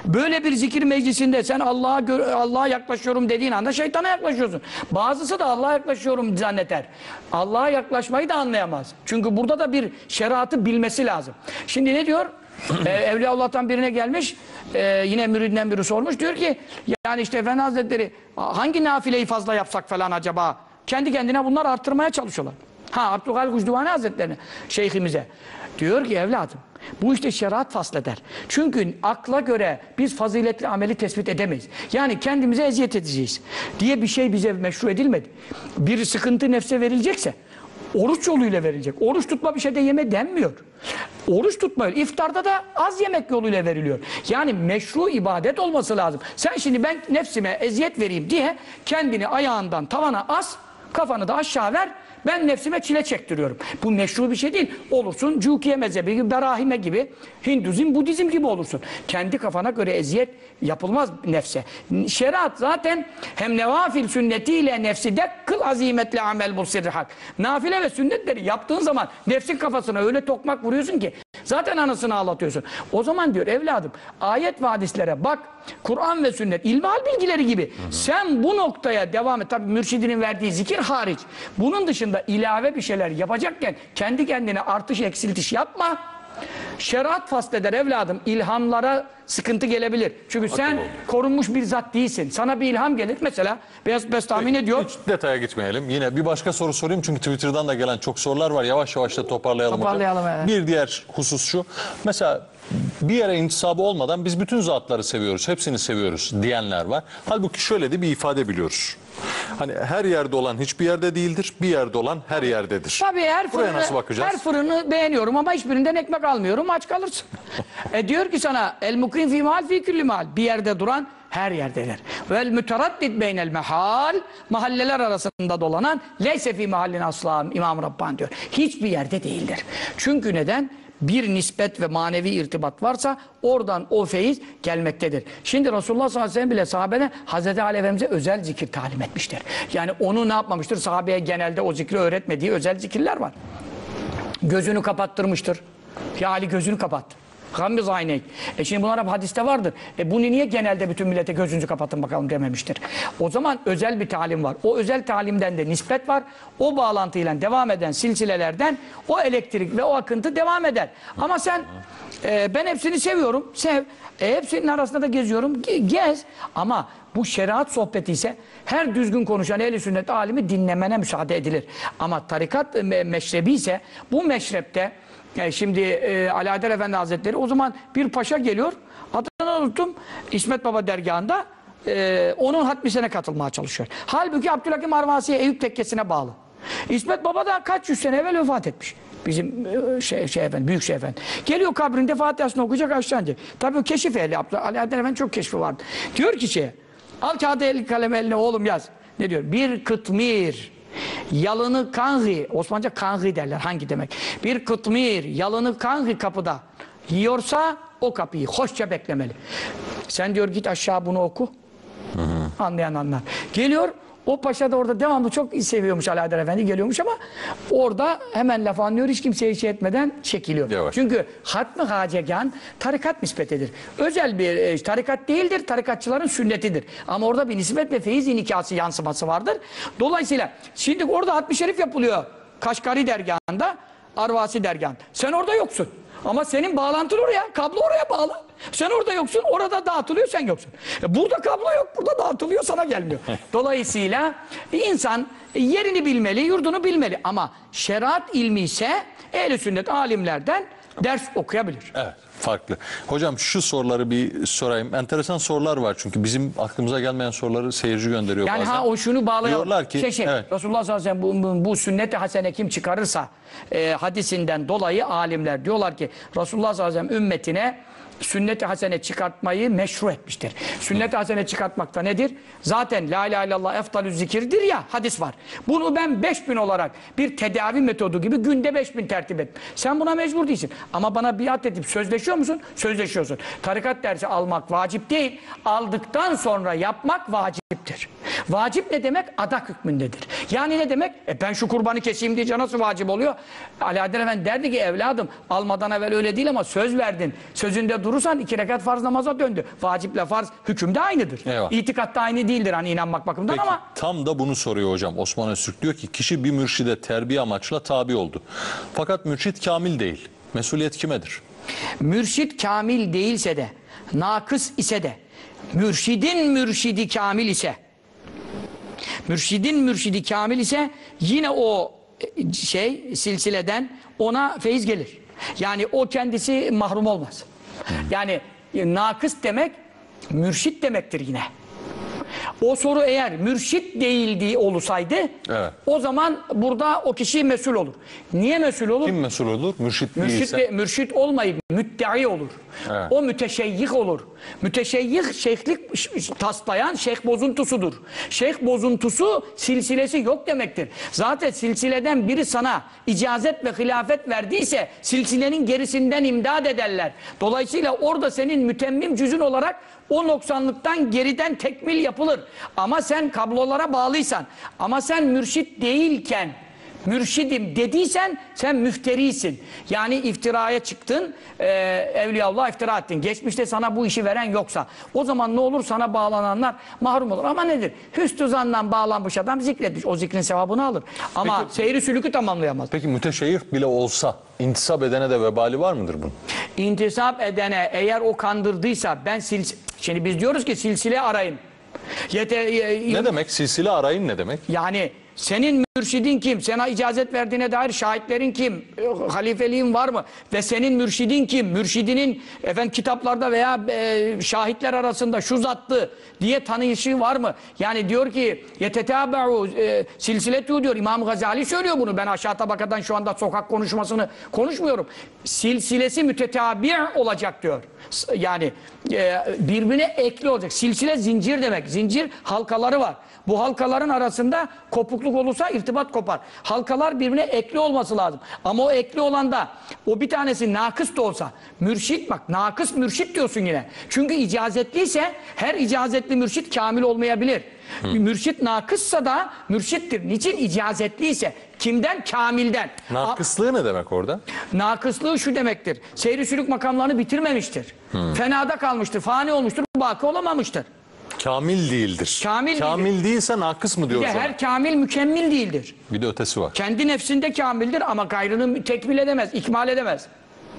Böyle bir zikir meclisinde sen Allah'a gö- Allah'a yaklaşıyorum dediğin anda şeytana yaklaşıyorsun. Bazısı da Allah'a yaklaşıyorum zanneter. Allah'a yaklaşmayı da anlayamaz. Çünkü burada da bir şeriatı bilmesi lazım. Şimdi ne diyor? ee, Evliyaullah'tan birine gelmiş, e, yine müridinden biri sormuş, diyor ki yani işte Efendi Hazretleri hangi nafileyi fazla yapsak falan acaba? Kendi kendine bunlar arttırmaya çalışıyorlar. Ha, Abdülhalik Ucduvani Hazretlerine, şeyhimize diyor ki evladım bu işte şeriat fasleder. Çünkü akla göre biz faziletli ameli tespit edemeyiz. Yani kendimize eziyet edeceğiz diye bir şey bize meşru edilmedi. Bir sıkıntı nefse verilecekse oruç yoluyla verilecek. Oruç tutma bir şeyde yeme denmiyor. Oruç tutma, iftarda da az yemek yoluyla veriliyor. Yani meşru ibadet olması lazım. Sen şimdi ben nefsime eziyet vereyim diye kendini ayağından tavana as, kafanı da aşağı ver, ben nefsime çile çektiriyorum. Bu meşru bir şey değil. Olursun Cukiye mezhebi gibi, Berahime gibi, Hinduzm, Budizm gibi olursun. Kendi kafana göre eziyet yapılmaz nefse. Şeriat zaten hem nevafil sünnetiyle nefsi de kıl azimetle amel bul sirri hak. Nafile ve sünnetleri yaptığın zaman nefsin kafasına öyle tokmak vuruyorsun ki zaten anasını ağlatıyorsun. O zaman diyor evladım ayet ve hadislere bak, Kur'an ve sünnet, ilmihal bilgileri gibi. Hı hı. Sen bu noktaya devam et. Tabii mürşidinin verdiği zikir hariç. Bunun dışında ilave bir şeyler yapacakken kendi kendine artış eksiltiş yapma. Şeriat fasleder evladım. İlhamlara sıkıntı gelebilir. Çünkü sen Akıl korunmuş bir zat değilsin. Sana bir ilham gelir. Mesela Beyaz Bes tahmin ediyor. Hiç detaya gitmeyelim. Yine bir başka soru sorayım. Çünkü Twitter'dan da gelen çok sorular var. Yavaş yavaş da toparlayalım. Toparlayalım evet. Bir diğer husus şu. Mesela bir yere intisabı olmadan biz bütün zatları seviyoruz. Hepsini seviyoruz diyenler var. Halbuki şöyle de bir ifade biliyoruz. Hani her yerde olan hiçbir yerde değildir. Bir yerde olan her yerdedir. Tabii her Buraya fırını, nasıl bakacağız? her fırını beğeniyorum ama hiçbirinden ekmek almıyorum. Aç kalırsın. e diyor ki sana el mukim fi mahal fi külli mahal. Bir yerde duran her yerdedir. Vel müteraddid beynel mehal. Mahalleler arasında dolanan leyse fi mahallin aslam. İmam Rabbani diyor. Hiçbir yerde değildir. Çünkü neden? Bir nispet ve manevi irtibat varsa oradan o feyiz gelmektedir. Şimdi Resulullah sallallahu aleyhi ve sellem bile sahabene Hazreti Ali Efendimiz'e özel zikir talim etmiştir. Yani onu ne yapmamıştır? Sahabeye genelde o zikri öğretmediği özel zikirler var. Gözünü kapattırmıştır. Ya Ali gözünü kapat. Gammiz ayneyk. E şimdi bunlar hep hadiste vardır. E bunu niye genelde bütün millete gözünüzü kapatın bakalım dememiştir. O zaman özel bir talim var. O özel talimden de nispet var. O bağlantıyla devam eden silsilelerden o elektrik ve o akıntı devam eder. Ama sen e, ben hepsini seviyorum. Sev. E, hepsinin arasında da geziyorum. Gez. Ama bu şeriat sohbeti ise her düzgün konuşan ehl-i sünnet alimi dinlemene müsaade edilir. Ama tarikat me meşrebi ise bu meşrepte yani şimdi e, Alaeddin Efendi Hazretleri o zaman bir paşa geliyor, adını unuttum, İsmet Baba dergahında e, onun hatmisine katılmaya çalışıyor. Halbuki Abdülhakim Arvasiye Eyüp tekkesine bağlı. İsmet Baba da kaç yüz sene evvel vefat etmiş. Bizim e, şey, şey efendi, büyük şey efendi. Geliyor kabrinde Fatiha'sını okuyacak, aşağı inecek. Tabii o keşif ehli, Alaeddin Efendi çok keşfi vardı. Diyor ki şeye, al kağıdı el kalem eline oğlum yaz. Ne diyor? Bir kıtmir. Yalını kanhi, Osmanlıca kanhi derler, hangi demek? Bir kıtmir, yalını kanhi kapıda yiyorsa o kapıyı hoşça beklemeli. Sen diyor git aşağı bunu oku. Hı hı. Anlayan anlar. Geliyor, o paşa da orada devamlı çok seviyormuş Alaeddin Efendi, geliyormuş ama orada hemen laf anlıyor, hiç kimseye şey etmeden çekiliyor. Yavaş. Çünkü hatm-ı hacegan tarikat nispetidir. Özel bir e, tarikat değildir, tarikatçıların sünnetidir. Ama orada bir nispet ve feyiz inikası yansıması vardır. Dolayısıyla şimdi orada hatm-ı şerif yapılıyor. Kaşgari dergahında, Arvasi dergahında. Sen orada yoksun. Ama senin bağlantın oraya, kablo oraya bağlı. Sen orada yoksun, orada dağıtılıyor, sen yoksun. Burada kablo yok, burada dağıtılıyor, sana gelmiyor. Dolayısıyla insan yerini bilmeli, yurdunu bilmeli. Ama şeriat ilmi ise ehl-i sünnet alimlerden ders okuyabilir. Evet, farklı. Hocam şu soruları bir sorayım. Enteresan sorular var çünkü bizim aklımıza gelmeyen soruları seyirci gönderiyor yani bazen. Ha o şunu bağlayalım. Diyorlar ki, şey, şey, evet. Resulullah sallallahu aleyhi ve sellem bu, bu, bu sünnet-i hasene kim çıkarırsa e, hadisinden dolayı alimler diyorlar ki Resulullah sallallahu aleyhi ve sellem ümmetine sünnet-i hasene çıkartmayı meşru etmiştir. Sünnet-i hasene çıkartmakta nedir? Zaten la ilahe illallah eftalü zikirdir ya, hadis var. Bunu ben beş bin olarak bir tedavi metodu gibi günde beş bin tertip et. Sen buna mecbur değilsin. Ama bana biat edip sözleşiyor musun? Sözleşiyorsun. Tarikat dersi almak vacip değil. Aldıktan sonra yapmak vaciptir. Vacip ne demek? Adak hükmündedir. Yani ne demek? E ben şu kurbanı keseyim diye nasıl vacip oluyor? Alaaddin Efendi derdi ki evladım almadan evvel öyle değil ama söz verdin. Sözünde durursan iki rekat farz namaza döndü. Vaciple farz hükümde aynıdır. Eyvah. İtikat da aynı değildir hani inanmak bakımından Peki, ama. tam da bunu soruyor hocam. Osman Öztürk diyor ki kişi bir mürşide terbiye amaçla tabi oldu. Fakat mürşit kamil değil. Mesuliyet kimedir? Mürşit kamil değilse de, nakıs ise de, mürşidin mürşidi kamil ise, mürşidin mürşidi kamil ise yine o şey silsileden ona feyiz gelir. Yani o kendisi mahrum olmaz. Yani nakıs demek mürşit demektir yine. O soru eğer mürşit değildiği olsaydı Evet. o zaman burada o kişi mesul olur. Niye mesul olur? Kim mesul olur? Mürşit, Mürşit, değilse. de, mürşit olmayıp müddei olur. Evet. O müteşeyyih olur. Müteşeyyih şeyhlik ş- ş- taslayan şeyh bozuntusudur. Şeyh bozuntusu silsilesi yok demektir. Zaten silsileden biri sana icazet ve hilafet verdiyse silsilenin gerisinden imdad ederler. Dolayısıyla orada senin mütemmim cüzün olarak o noksanlıktan geriden tekmil yapılır. Ama sen kablolara bağlıysan, ama sen mürşit değilken mürşidim dediysen sen müfterisin. Yani iftiraya çıktın, e, Evliyaullah iftira ettin. Geçmişte sana bu işi veren yoksa o zaman ne olur? Sana bağlananlar mahrum olur. Ama nedir? Hüsnü zandan bağlanmış adam zikretmiş. O zikrin sevabını alır. Ama Peki- seyri sülükü tamamlayamaz. Peki müteşeyyih bile olsa intisap edene de vebali var mıdır bunun? İntisap edene eğer o kandırdıysa ben silsile... Şimdi biz diyoruz ki silsile arayın. Yete, e, Ne demek? Silsile arayın ne demek? Yani senin mürşidin kim? Sana icazet verdiğine dair şahitlerin kim? E, halifeliğin var mı? Ve senin mürşidin kim? Mürşidinin efendim kitaplarda veya e, şahitler arasında şu zattı diye tanıyışı var mı? Yani diyor ki yetetâbe'u e, silsiletu diyor. İmam Gazali söylüyor bunu. Ben aşağı tabakadan şu anda sokak konuşmasını konuşmuyorum. Silsilesi mütetâbi' olacak diyor. S- Yani e, birbirine ekli olacak. Silsile zincir demek. Zincir halkaları var. Bu halkaların arasında kopukluk olursa irtibat kopar. Halkalar birbirine ekli olması lazım. Ama o ekli olan da o bir tanesi nakıs da olsa mürşit bak nakıs mürşit diyorsun yine. Çünkü icazetliyse her icazetli mürşit kamil olmayabilir. Hı. Mürşit nakıssa da mürşittir. Niçin icazetliyse? Kimden? Kamilden. Nakıslığı ne demek orada? Nakıslığı şu demektir. Seyri sülük makamlarını bitirmemiştir. Hı. Fenada kalmıştır. Fani olmuştur. Baki olamamıştır. Kamil değildir. Kamil Kamil değildir. değilse nakıs mı Bir diyoruz de ona? her kamil mükemmel değildir. Bir de ötesi var. Kendi nefsinde kamildir ama gayrını tekmil edemez, ikmal edemez.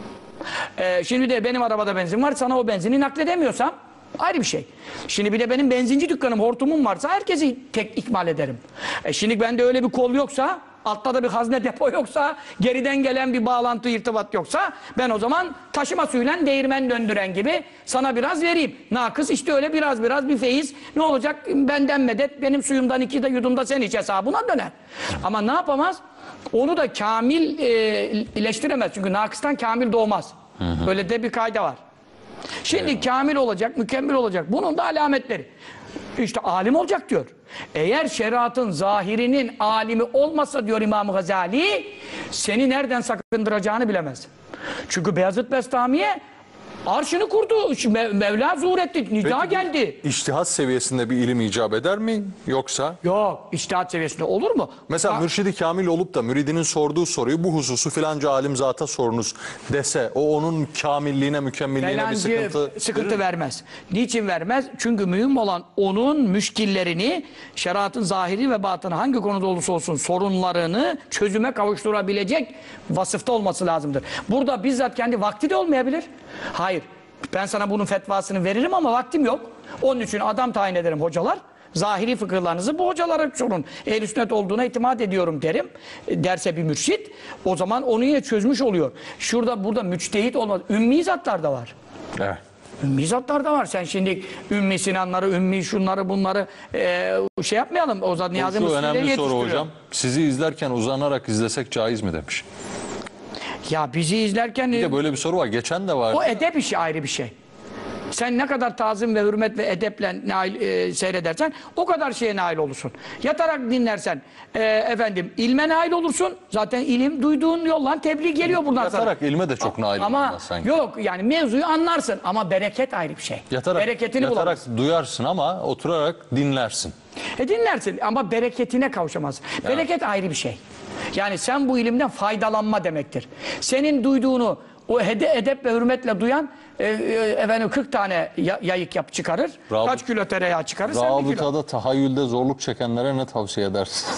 Ee, şimdi de benim arabada benzin var, sana o benzini nakledemiyorsam ayrı bir şey. Şimdi bir de benim benzinci dükkanım, hortumum varsa herkesi tek ikmal ederim. E şimdi bende öyle bir kol yoksa, altta da bir hazne depo yoksa, geriden gelen bir bağlantı, irtibat yoksa ben o zaman taşıma suyla değirmen döndüren gibi sana biraz vereyim. Nakıs işte öyle biraz biraz bir feyiz. Ne olacak? Benden medet, benim suyumdan iki de yudumda sen iç hesabına döner. Ama ne yapamaz? Onu da kamil e, ileştiremez. Çünkü nakıstan kamil doğmaz. Hı hı. Öyle de bir kayda var. Şimdi evet. Kamil olacak, mükemmel olacak. Bunun da alametleri. İşte alim olacak diyor. Eğer şeriatın zahirinin alimi olmasa diyor İmam Gazali, seni nereden sakındıracağını bilemez. Çünkü Beyazıt Bestami'ye arşını kurdu. Mev Mevla zuhur etti. Nida Peki, geldi. İçtihat seviyesinde bir ilim icap eder mi? Yoksa? Yok. İçtihat seviyesinde olur mu? Mesela Ha, mürşidi kamil olup da müridinin sorduğu soruyu bu hususu filanca alim zata sorunuz dese o onun kamilliğine, mükemmelliğine bir sıkıntı, sıkıntı verir. vermez. Niçin vermez? Çünkü mühim olan onun müşkillerini, şeriatın zahiri ve batını hangi konuda olursa olsun sorunlarını çözüme kavuşturabilecek vasıfta olması lazımdır. Burada bizzat kendi vakti de olmayabilir. Hayır. Ben sana bunun fetvasını veririm ama vaktim yok. Onun için adam tayin ederim hocalar. Zahiri fıkıhlarınızı bu hocalara sorun. Ehl-i sünnet olduğuna itimat ediyorum derim. Derse bir mürşit. O zaman onu yine çözmüş oluyor. Şurada burada müçtehit olmaz. Ümmi zatlar da var. Evet. Ümmi zatlar da var. Sen şimdi Ümmi Sinanları, Ümmi şunları bunları e, şey yapmayalım. O zaman Niyazi Şu Mısır'ı önemli soru yetiştiriyor. hocam. Sizi izlerken uzanarak izlesek caiz mi demiş. Ya bizi izlerken Bir de böyle bir soru var. Geçen de var. o edep işi ayrı bir şey. Sen ne kadar tazim ve hürmet ve edeple nail, e, seyredersen o kadar şeye nail olursun. Yatarak dinlersen e, efendim ilme nail olursun. Zaten ilim duyduğun yoldan tebliğ geliyor buradan Yatarak sana. Yatarak ilme de çok nail ama olmaz sanki. yok yani mevzuyu anlarsın ama bereket ayrı bir şey. Yatarak, Bereketini yatarak bulamazsın. duyarsın ama oturarak dinlersin. E dinlersin ama bereketine kavuşamazsın. Evet. Bereket ayrı bir şey. Yani sen bu ilimden faydalanma demektir. Senin duyduğunu o hede, edep ve hürmetle duyan e, e, efendim kırk tane yayık yap çıkarır. Rabı, kaç kilo tereyağı çıkarır? Rabıtada tahayyülde zorluk çekenlere ne tavsiye edersin?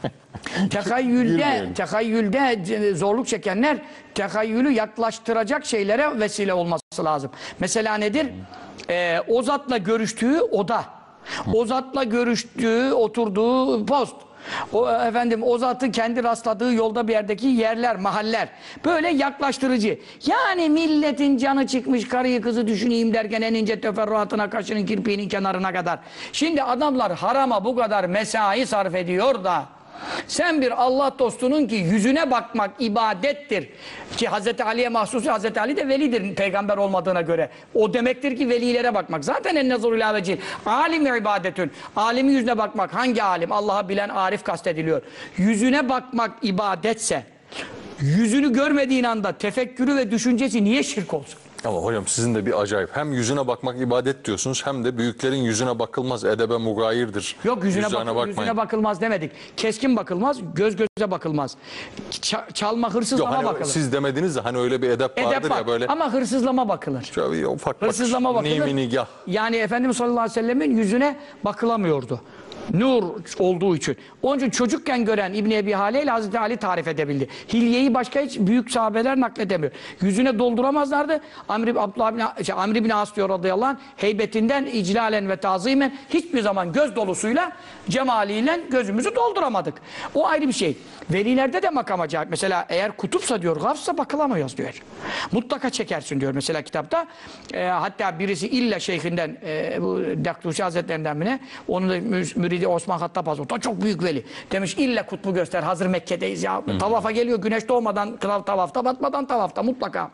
Tekayyülde, tekayyülde zorluk çekenler tekayyülü yaklaştıracak şeylere vesile olması lazım. Mesela nedir? Ee, o zatla görüştüğü oda. O zatla görüştüğü, oturduğu post. O efendim o zatın kendi rastladığı yolda bir yerdeki yerler, mahaller. Böyle yaklaştırıcı. Yani milletin canı çıkmış karıyı kızı düşüneyim derken en ince teferruatına, kaşının kirpiğinin kenarına kadar. Şimdi adamlar harama bu kadar mesai sarf ediyor da sen bir Allah dostunun ki yüzüne bakmak ibadettir. Ki Hazreti Ali'ye mahsus, Hazreti Ali de velidir peygamber olmadığına göre. O demektir ki velilere bakmak. Zaten en nazuru ila vecih. Alim ibadetün. Alimin yüzüne bakmak. Hangi alim? Allah'ı bilen arif kastediliyor. Yüzüne bakmak ibadetse, yüzünü görmediğin anda tefekkürü ve düşüncesi niye şirk olsun? Ama hocam sizin de bir acayip. Hem yüzüne bakmak ibadet diyorsunuz hem de büyüklerin yüzüne bakılmaz. Edebe mugayirdir. Yok yüzüne, bak yüzüne bakılmaz demedik. Keskin bakılmaz, göz göze bakılmaz. Ç çalma, hırsızlama Yok, hani bakılır. Siz demediniz de hani öyle bir edep, edep vardır bak. ya böyle. Ama hırsızlama bakılır. Şöyle ufak bak. Hırsızlama bakılır. Nimini yani Efendimiz sallallahu aleyhi ve sellemin yüzüne bakılamıyordu. Nur olduğu için. Onun için çocukken gören İbn Ebi Hale ile Hazreti Ali tarif edebildi. Hilyeyi başka hiç büyük sahabeler nakledemiyor. Yüzüne dolduramazlardı. Amr ibn Abdullah bin, şey, Amr ibn As diyor radıyallahu anh, heybetinden iclalen ve tazimen hiçbir zaman göz dolusuyla cemaliyle gözümüzü dolduramadık. O ayrı bir şey. Velilerde de makam acayip. Mesela eğer kutupsa diyor, gafsa bakılamıyoruz diyor. Mutlaka çekersin diyor mesela kitapta. E, hatta birisi illa şeyhinden, e, bu Daktuşi Hazretlerinden mi ne? Onun da müridi Osman Hattab Hazretleri. O çok büyük veli. Demiş illa kutbu göster. Hazır Mekke'deyiz ya. Hı. Tavafa geliyor güneş doğmadan, kral tavafta, batmadan tavafta mutlaka.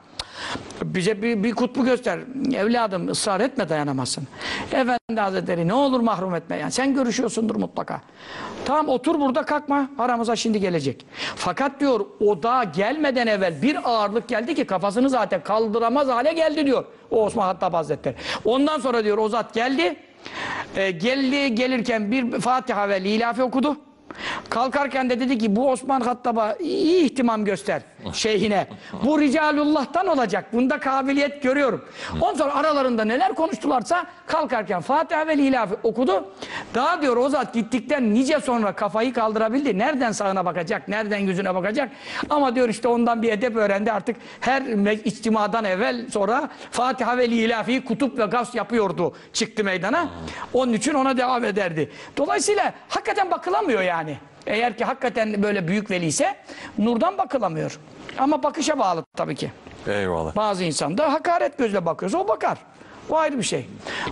Bize bir, bir kutbu göster. Evladım ısrar etme, dayanamazsın. Efendi Hazretleri ne olur mahrum etme. Yani sen görüşüyorsundur mutlaka. Tamam otur burada, kalkma. Aramıza şimdi gelecek. Fakat diyor o daha gelmeden evvel bir ağırlık geldi ki kafasını zaten kaldıramaz hale geldi diyor. O Osman Hattab Hazretleri. Ondan sonra diyor o zat geldi. E, geldi gelirken bir Fatiha ve Lilafi okudu. Kalkarken de dedi ki bu Osman Hattab'a iyi ihtimam göster şeyhine. Bu Ricalullah'tan olacak. Bunda kabiliyet görüyorum. Ondan sonra aralarında neler konuştularsa kalkarken Fatiha ve Lilafi okudu. Daha diyor o zat gittikten nice sonra kafayı kaldırabildi. Nereden sağına bakacak, nereden yüzüne bakacak. Ama diyor işte ondan bir edep öğrendi artık. Her içtimadan evvel sonra Fatiha ve Lilafi'yi kutup ve gavs yapıyordu. Çıktı meydana. Onun için ona devam ederdi. Dolayısıyla hakikaten bakılamıyor yani. Eğer ki hakikaten böyle büyük veli ise nurdan bakılamıyor. Ama bakışa bağlı tabii ki. Eyvallah. Bazı insan da hakaret gözle bakıyorsa o bakar. O ayrı bir şey.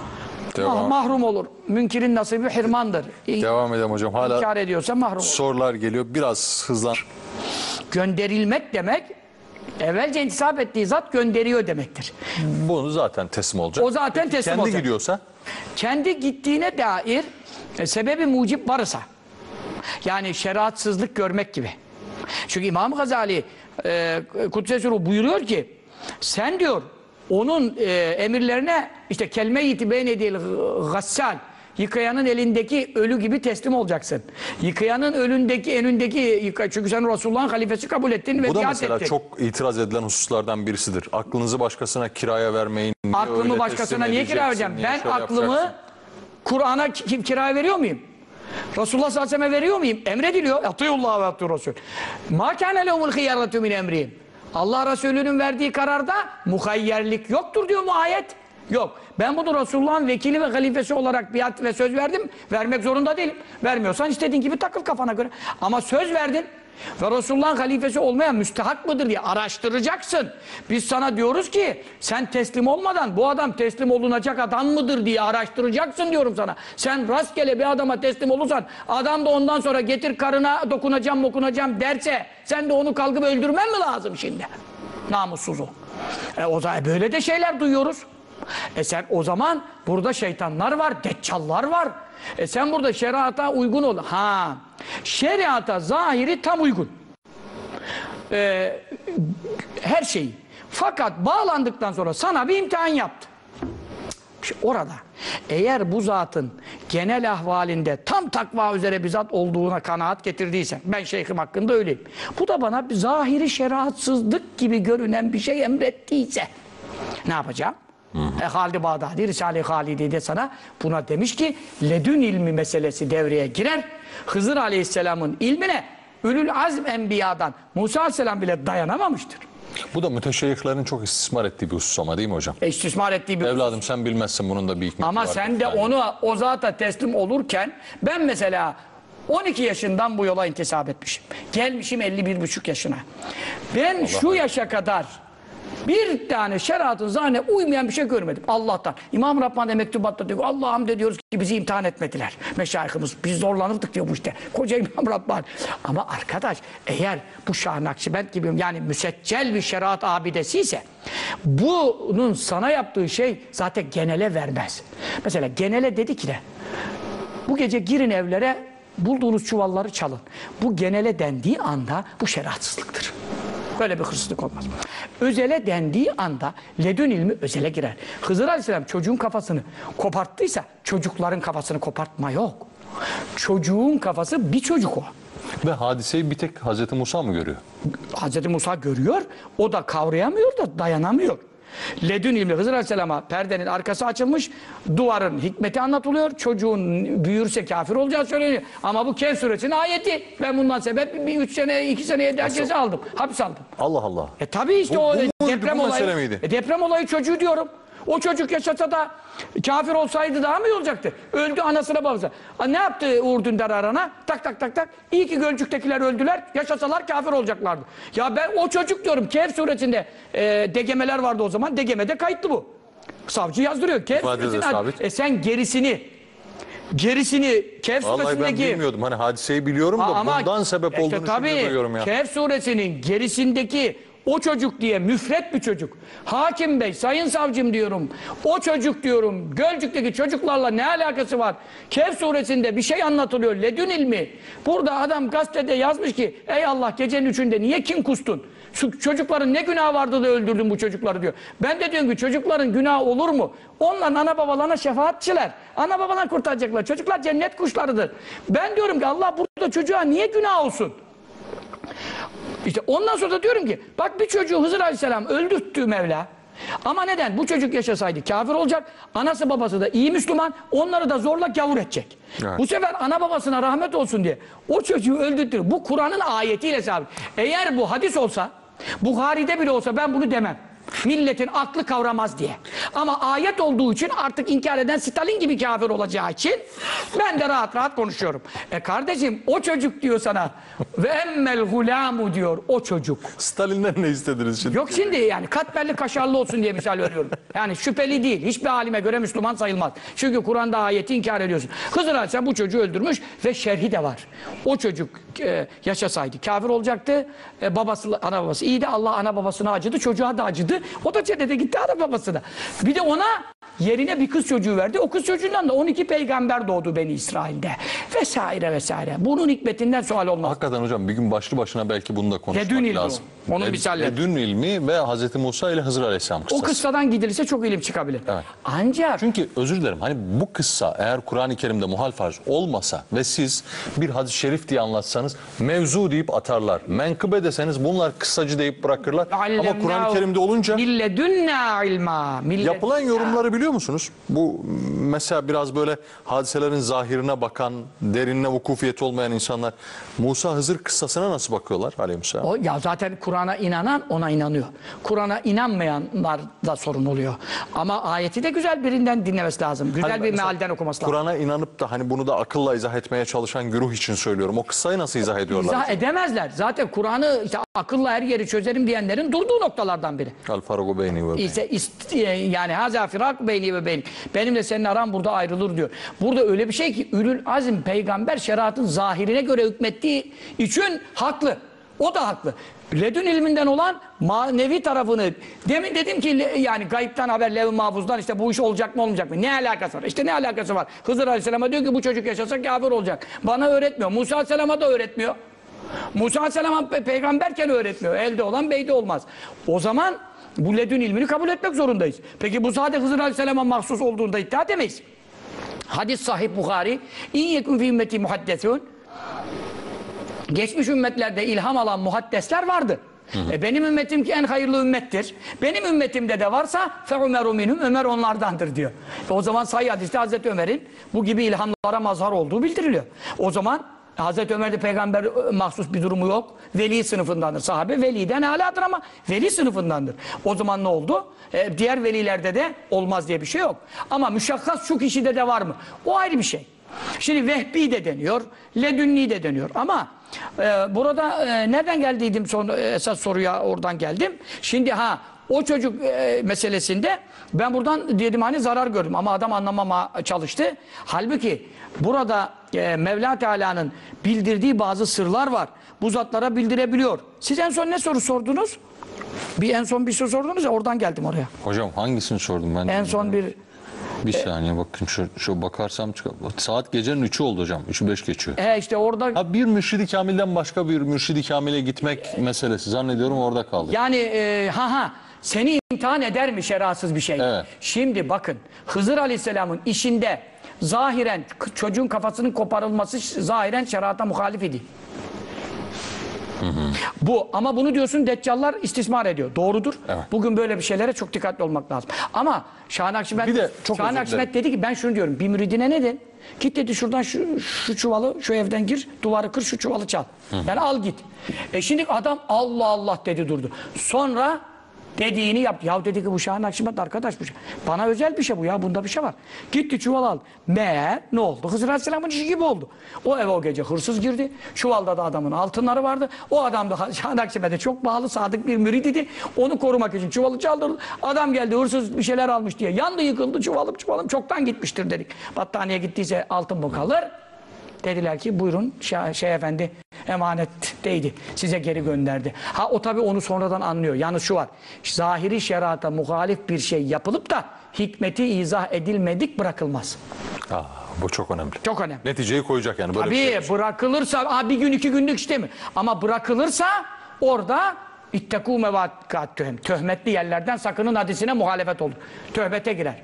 Devam. Mahrum olur. Münkirin nasibi hirmandır. Devam edelim hocam. Hala İnkar ediyorsa mahrum olur. sorular geliyor. Biraz hızlan. Gönderilmek demek evvelce intisap ettiği zat gönderiyor demektir. Bunu zaten teslim olacak. O zaten teslim Kendi olacak. gidiyorsa? Kendi gittiğine dair e, sebebi mucip varsa, yani şeriatsızlık görmek gibi. Çünkü İmam Gazali e, Kuddise Sürruhu buyuruyor ki sen diyor onun e, emirlerine işte kelime-i itibeyne değil gassal, yıkayanın elindeki ölü gibi teslim olacaksın. Yıkayanın önündeki önündeki yıka, çünkü sen Resulullah'ın halifesi kabul ettin ve Bu da biat mesela ettin. çok itiraz edilen hususlardan birisidir. Aklınızı başkasına kiraya vermeyin. Niye Aklımı başkasına niye kiraya vereceğim? Ben aklımı Kur'an'a ki, kiraya veriyor muyum? Resulullah sallallahu aleyhi ve sellem veriyor muyum? Emrediliyor. Atıyullah ve atıyor Resul. Ma kâne lehumul hıyaratu min emrihim. Allah Resulü'nün verdiği kararda muhayyerlik yoktur diyor mu ayet? Yok. Ben bunu Resulullah'ın vekili ve halifesi olarak biat ve söz verdim. Vermek zorunda değilim. Vermiyorsan istediğin gibi takıl kafana göre. Ama söz verdin. Ve Resulullah'ın halifesi olmaya müstehak mıdır diye araştıracaksın. Biz sana diyoruz ki sen teslim olmadan bu adam teslim olunacak adam mıdır diye araştıracaksın diyorum sana. Sen rastgele bir adama teslim olursan adam da ondan sonra getir karına dokunacağım dokunacağım derse sen de onu kalkıp öldürmen mi lazım şimdi? Namussuz o. E, o zaman böyle de şeyler duyuyoruz. E sen o zaman burada şeytanlar var, deccallar var. E sen burada şeriata uygun ol. Ha, şeriata zahiri tam uygun. E, her şeyi. Fakat bağlandıktan sonra sana bir imtihan yaptı. İşte orada eğer bu zatın genel ahvalinde tam takva üzere bir zat olduğuna kanaat getirdiyse, ben şeyhim hakkında öyleyim. Bu da bana bir zahiri şeriatsızlık gibi görünen bir şey emrettiyse ne yapacağım? E, Halid-i Bağdadi, Risale-i Halidi de sana buna demiş ki ledün ilmi meselesi devreye girer. Hızır Aleyhisselam'ın ilmine Ülül Azm Enbiya'dan Musa Aleyhisselam bile dayanamamıştır. Bu da müteşeyyihlerin çok istismar ettiği bir husus ama değil mi hocam? E, istismar ettiği bir Evladım sen bilmezsin bunun da bir hikmeti ama var. sen de Yani. onu o zata teslim olurken ben mesela on iki yaşından bu yola intisap etmişim. Gelmişim elli bir buçuk yaşına. Ben Allah şu Allah. yaşa kadar bir tane şeriatın zahirine uymayan bir şey görmedim. Allah'tan. İmam Rabbani'de mektubatta diyor Allah'ım de diyoruz ki bizi imtihan etmediler. Meşayihimiz biz zorlanırdık diyor bu işte. Koca İmam Rabbani. Ama arkadaş eğer bu Şah Nakşibend gibi yani müseccel bir şeriat abidesi ise bunun sana yaptığı şey zaten genele vermez. Mesela genele dedi ki de bu gece girin evlere bulduğunuz çuvalları çalın. Bu genele dendiği anda bu şeriatsızlıktır. Böyle bir hırsızlık olmaz. Özele dendiği anda ledün ilmi özele girer. Hızır Aleyhisselam çocuğun kafasını koparttıysa çocukların kafasını kopartma yok. Çocuğun kafası bir çocuk o. Ve hadiseyi bir tek Hazreti Musa mı görüyor? Hazreti Musa görüyor, o da kavrayamıyor da dayanamıyor. Ledün ilmi Hızır Aleyhisselam'a perdenin arkası açılmış, duvarın hikmeti anlatılıyor, çocuğun büyürse kafir olacağı söyleniyor. Ama bu Kehf suresinin ayeti. Ben bundan sebep bir üç sene, iki seneye de ceza aldım, hapis aldım. Allah Allah. E tabii işte Bu- o bu muydu, deprem bu olayı. mesele miydi? E deprem olayı çocuğu diyorum. O çocuk yaşasa da kafir olsaydı daha mı iyi olacaktı? Öldü anasına babasına. A, ne yaptı Uğur Dündar Aran'a? Tak tak tak tak. İyi ki Gölcük'tekiler öldüler. Yaşasalar kafir olacaklardı. Ya ben o çocuk diyorum. Kehf suresinde e, degemeler vardı o zaman. Degemede kayıtlı bu. Savcı yazdırıyor. Kehf İfadede suresinde. sabit. E sen gerisini gerisini Kehf Vallahi ben suresindeki bilmiyordum. Hani hadiseyi biliyorum da ama bundan sebep işte olduğunu tabii, şimdi duyuyorum ya. Kehf suresinin gerisindeki o çocuk diye müfret bir çocuk. Hakim Bey, sayın savcım diyorum. O çocuk diyorum. Gölcük'teki çocuklarla ne alakası var? Kehf suresinde bir şey anlatılıyor. Ledün ilmi. Burada adam gazetede yazmış ki ey Allah gecenin üçünde niye kin kustun? Şu çocukların ne günahı vardı da öldürdün bu çocukları diyor. Ben de diyorum ki çocukların günahı olur mu? Onların ana babalarına şefaatçiler. Ana babalar kurtaracaklar. Çocuklar cennet kuşlarıdır. Ben diyorum ki Allah burada çocuğa niye günah olsun? İşte ondan sonra da diyorum ki bak bir çocuğu Hızır Aleyhisselam öldürttü Mevla. Ama neden? Bu çocuk yaşasaydı kafir olacak. Anası babası da iyi Müslüman. Onları da zorla gavur edecek. Evet. Bu sefer ana babasına rahmet olsun diye o çocuğu öldürtür. Bu Kur'an'ın ayetiyle sabit. Eğer bu hadis olsa, Buhari'de bile olsa ben bunu demem. Milletin aklı kavramaz diye. Ama ayet olduğu için artık inkar eden Stalin gibi kafir olacağı için ben de rahat rahat konuşuyorum. E kardeşim o çocuk diyor sana ve emmel hulamu diyor o çocuk. Stalin'den ne istediniz şimdi? Yok şimdi yani katmerli kaşarlı olsun diye misal veriyorum. Yani şüpheli değil. Hiçbir alime göre Müslüman sayılmaz. Çünkü Kur'an'da ayeti inkar ediyorsun. Hızır Aleyhisselam bu çocuğu öldürmüş ve şerhi de var. O çocuk e, yaşasaydı kafir olacaktı. E, babası, ana babası iyiydi. Allah ana babasına acıdı. Çocuğa da acıdı. O da cennete gitti ana babasına. Bir de ona yerine bir kız çocuğu verdi. O kız çocuğundan da on iki peygamber doğdu Beni İsrail'de. Vesaire vesaire. Bunun hikmetinden sual olmaz. Hakikaten hocam bir gün başlı başına belki bunu da konuşmak Ledün ilmi lazım. o. Onun Led- misalleri. Ledün ilmi ve Hazreti Musa ile Hızır Aleyhisselam O kıssası. kıssadan gidilirse çok ilim çıkabilir. Evet. Ancak Çünkü özür dilerim hani bu kıssa eğer Kur'an-ı Kerim'de muhal farz olmasa ve siz bir hadis-i şerif diye anlatsanız mevzu deyip atarlar. Menkıbe deseniz bunlar kıssacı deyip bırakırlar. Ama Kur'an-ı Kerim'de olunca milledünna ilma. Milledünna. yapılan yorumları biliyor musunuz? Bu mesela biraz böyle hadiselerin zahirine bakan, derinine vukufiyeti olmayan insanlar Musa Hızır kıssasına nasıl bakıyorlar aleyhisselam? O, ya zaten Kur'an'a inanan ona inanıyor. Kur'an'a inanmayanlar da sorun oluyor. Ama ayeti de güzel birinden dinlemesi lazım. Güzel Hani bir mesela mealden okuması lazım. Kur'an'a inanıp da hani bunu da akılla izah etmeye çalışan güruh için söylüyorum. O kıssayı nasıl izah ediyorlar? İzah edemezler. Zaten Kur'an'ı işte akılla her yeri çözerim diyenlerin durduğu noktalardan biri. El faragu beyni ve beyni. İşte ist- yani haza firak beyni ve beyni. Benimle senin aran burada ayrılır diyor. Burada öyle bir şey ki Ülül Azim peygamber şeriatın zahirine göre hükmettiği için haklı. O da haklı. Ledün ilminden olan manevi tarafını, demin dedim ki yani gayipten haber, levh-i mahfuzdan işte bu iş olacak mı olmayacak mı? Ne alakası var? İşte ne alakası var? Hızır Aleyhisselam'a diyor ki bu çocuk yaşasa kafir olacak. Bana öğretmiyor. Musa Aleyhisselam'a da öğretmiyor. Musa Aleyhisselam peygamberken öğretmiyor. Elde olan beyde olmaz. O zaman bu ledün ilmini kabul etmek zorundayız. Peki bu sadece Hızır Aleyhisselam'a mahsus olduğunda iddia edemeyiz. Hadis sahih Bukhari. İn yekun fi ümmeti muhaddesûn. Geçmiş ümmetlerde ilham alan muhaddesler vardı. Hı hı. E benim ümmetim ki en hayırlı ümmettir. Benim ümmetimde de varsa fe Ömer'u minhum, Ömer onlardandır diyor. E o zaman sahih hadiste Hazreti Ömer'in bu gibi ilhamlara mazhar olduğu bildiriliyor. O zaman Hazreti Ömer'de peygamber mahsus bir durumu yok. Veli sınıfındandır. Sahabe veliden âlâdır ama veli sınıfındandır. O zaman ne oldu? Ee, diğer velilerde de olmaz diye bir şey yok. Ama müşakkas şu kişide de var mı? O ayrı bir şey. Şimdi vehbi de deniyor, ledünni de deniyor. Ama e, burada e, nereden geldiydim son, e, esas soruya oradan geldim. Şimdi ha o çocuk e, meselesinde ben buradan dedim hani zarar gördüm ama adam anlamama çalıştı. Halbuki burada e, Mevla Teala'nın bildirdiği bazı sırlar var. Bu zatlara bildirebiliyor. Siz en son ne soru sordunuz? Bir en son bir soru sordunuz ya oradan geldim oraya. Hocam hangisini sordum ben? En son bir... Bir saniye bakın şu, şu bakarsam çıkar. Saat gecenin üçü oldu hocam. Üçü beş geçiyor. E işte orada... Ha, bir mürşidi kamilden başka bir mürşidi kamile gitmek meselesi zannediyorum orada kaldı. Yani e, ha ha seni imtihan eder mi şerasız bir şey? Evet. Şimdi bakın Hızır Aleyhisselam'ın işinde zahiren çocuğun kafasının koparılması zahiren şerata muhalif idi. Hı hı. Bu ama bunu diyorsun Deccallar istismar ediyor. Doğrudur. Evet. Bugün böyle bir şeylere çok dikkatli olmak lazım. Ama Şah-ı Nakşibend, Şah-ı Nakşibend dedi ki ben şunu diyorum. Bir müridine ne dedin? Git dedi şuradan şu, şu çuvalı şu evden gir, duvarı kır, şu çuvalı çal. Hı. Yani al git. E şimdi adam Allah Allah dedi durdu. Sonra dediğini yaptı. Ya dedi ki bu Şah-ı Nakşibend arkadaş bu şey. Bana özel bir şey bu ya, bunda bir şey var. Gitti çuval al. Meğer ne oldu? Hızır Aleyhisselam'ın işi gibi oldu. O eve o gece hırsız girdi. Çuvalda da adamın altınları vardı. O adam da Şah-ı Nakşibend'e çok bağlı, sadık bir mürid idi. Onu korumak için çuvalı çaldırdı. Adam geldi hırsız bir şeyler almış diye. Yandı yıkıldı çuvalım çuvalım. Çoktan gitmiştir dedik. Battaniye gittiyse altın mı kalır? Dediler ki buyurun Şeyh, Şeyh Efendi emanetteydi. Size geri gönderdi. Ha o tabi onu sonradan anlıyor. Yalnız şu var. Zahiri şerata muhalif bir şey yapılıp da hikmeti izah edilmedik bırakılmaz. Aa, bu çok önemli. Çok önemli. Neticeyi koyacak yani. Böyle tabii bir şey. Bırakılırsa aa, bir gün iki günlük işte mi? Ama bırakılırsa orada ittekû mevâkât töhem. Töhmetli yerlerden sakının hadisine muhalefet olur. Töhbete girer.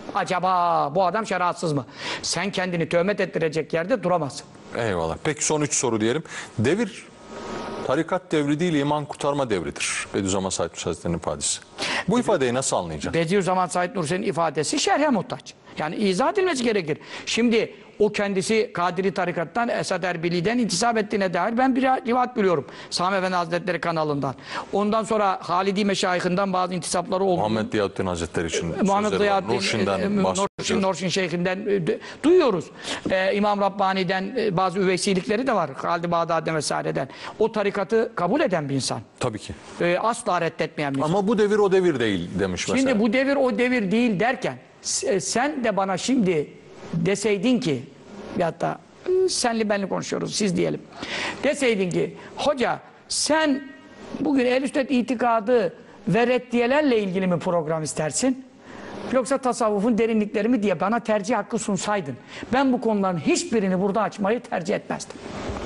Acaba bu adam şeriatsız mı? Sen kendini töhmet ettirecek yerde duramazsın. Eyvallah. Peki son üç soru diyelim. Devir tarikat devri değil, iman kurtarma devridir. Bediüzzaman Said Nursi Hazretleri'nin ifadesi. Bu ifadeyi nasıl anlayacağız? Bediüzzaman Said Nursi'nin ifadesi şerhe muhtaç. Yani izah edilmesi gerekir. Şimdi o kendisi Kadiri tarikattan, Esad Erbili'den intisap ettiğine dair ben bir rivayet biliyorum. Sami Efendi Hazretleri kanalından. Ondan sonra Halidi Meşayihinden bazı intisapları oldu. Muhammed Ziyaüddin Hazretleri için Muhammed Ziyaüddin, Nurşin'den e, Nurşin, Nurşin Şeyhinden e, duyuyoruz. E, İmam Rabbani'den e, bazı üveysilikleri de var. Halid-i Bağdadi'den vesaireden. O tarikatı kabul eden bir insan. Tabii ki. E, asla reddetmeyen bir insan. Ama bu devir o devir değil demiş şimdi mesela. Şimdi bu devir o devir değil derken sen de bana şimdi deseydin ki ya da senli benli konuşuyoruz siz diyelim. Deseydin ki hoca sen bugün ehl-i sünnet itikadı ve reddiyelerle ilgili mi program istersin? Yoksa tasavvufun derinlikleri mi diye bana tercih hakkı sunsaydın. Ben bu konuların hiçbirini burada açmayı tercih etmezdim.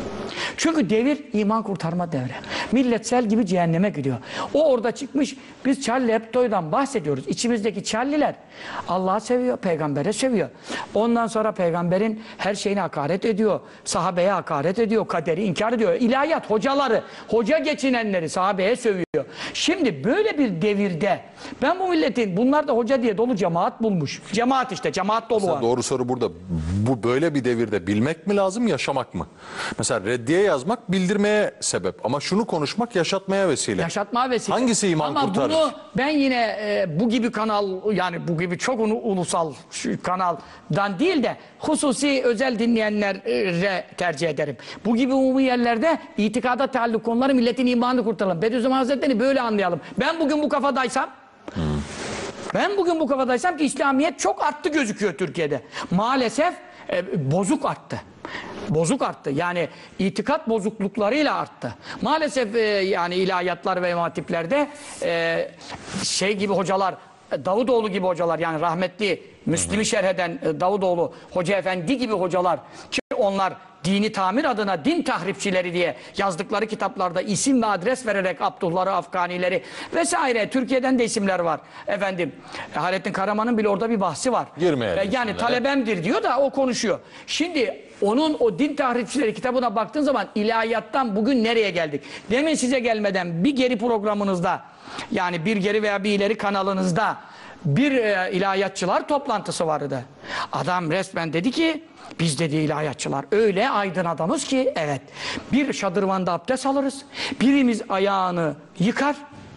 Çünkü devir iman kurtarma devri. Millet sel gibi cehenneme gidiyor. O orada çıkmış, biz Charlie Hebdo'dan bahsediyoruz. İçimizdeki Charlie'ler Allah'ı seviyor, peygambere seviyor. Ondan sonra peygamberin her şeyine hakaret ediyor. Sahabeye hakaret ediyor, kaderi inkar ediyor. İlahiyat hocaları, hoca geçinenleri sahabeye sövüyor. Şimdi böyle bir devirde ben bu milletin, bunlar da hoca diye dolu cemaat bulmuş. Cemaat işte, cemaat dolu var. Doğru soru burada. Bu böyle bir devirde bilmek mi lazım, yaşamak mı? Mesela reddiye yazmak bildirmeye sebep. Ama şunu konuşmak yaşatmaya vesile. Yaşatmaya vesile. Hangisi iman Ama kurtarır? Ama bunu ben yine e, bu gibi kanal, yani bu gibi çok unu, ulusal şu kanaldan değil de hususi özel dinleyenlere tercih ederim. Bu gibi umumi yerlerde itikada taalluk konuları milletin imanını kurtaralım. Bediüzzaman Hazretleri'ni böyle anlayalım. Ben bugün bu kafadaysam hmm. ben bugün bu kafadaysam ki İslamiyet çok arttı gözüküyor Türkiye'de. Maalesef e, bozuk arttı. Bozuk arttı. Yani itikat bozukluklarıyla arttı. Maalesef e, yani ilahiyatlar ve matiplerde e, şey gibi hocalar, Davutoğlu gibi hocalar, yani rahmetli Müslim'i şerh eden e, Davutoğlu Hoca Efendi gibi hocalar, ki onlar dini tamir adına din tahripçileri diye yazdıkları kitaplarda isim ve adres vererek Abdullah'ı, Afganileri vesaire, Türkiye'den de isimler var. Efendim, Hayrettin Karaman'ın bile orada bir bahsi var. Girmeyelim E, yani isimlere. talebemdir diyor da o konuşuyor. Şimdi onun o din tahripçileri kitabına baktığın zaman ilahiyattan bugün nereye geldik? Demin size gelmeden bir geri programınızda, yani bir geri veya bir ileri kanalınızda bir e, ilahiyatçılar toplantısı vardı. Adam resmen dedi ki, biz dedi ilahiyatçılar öyle aydın adamız ki, evet, bir şadırvanda abdest alırız, birimiz ayağını yıkar,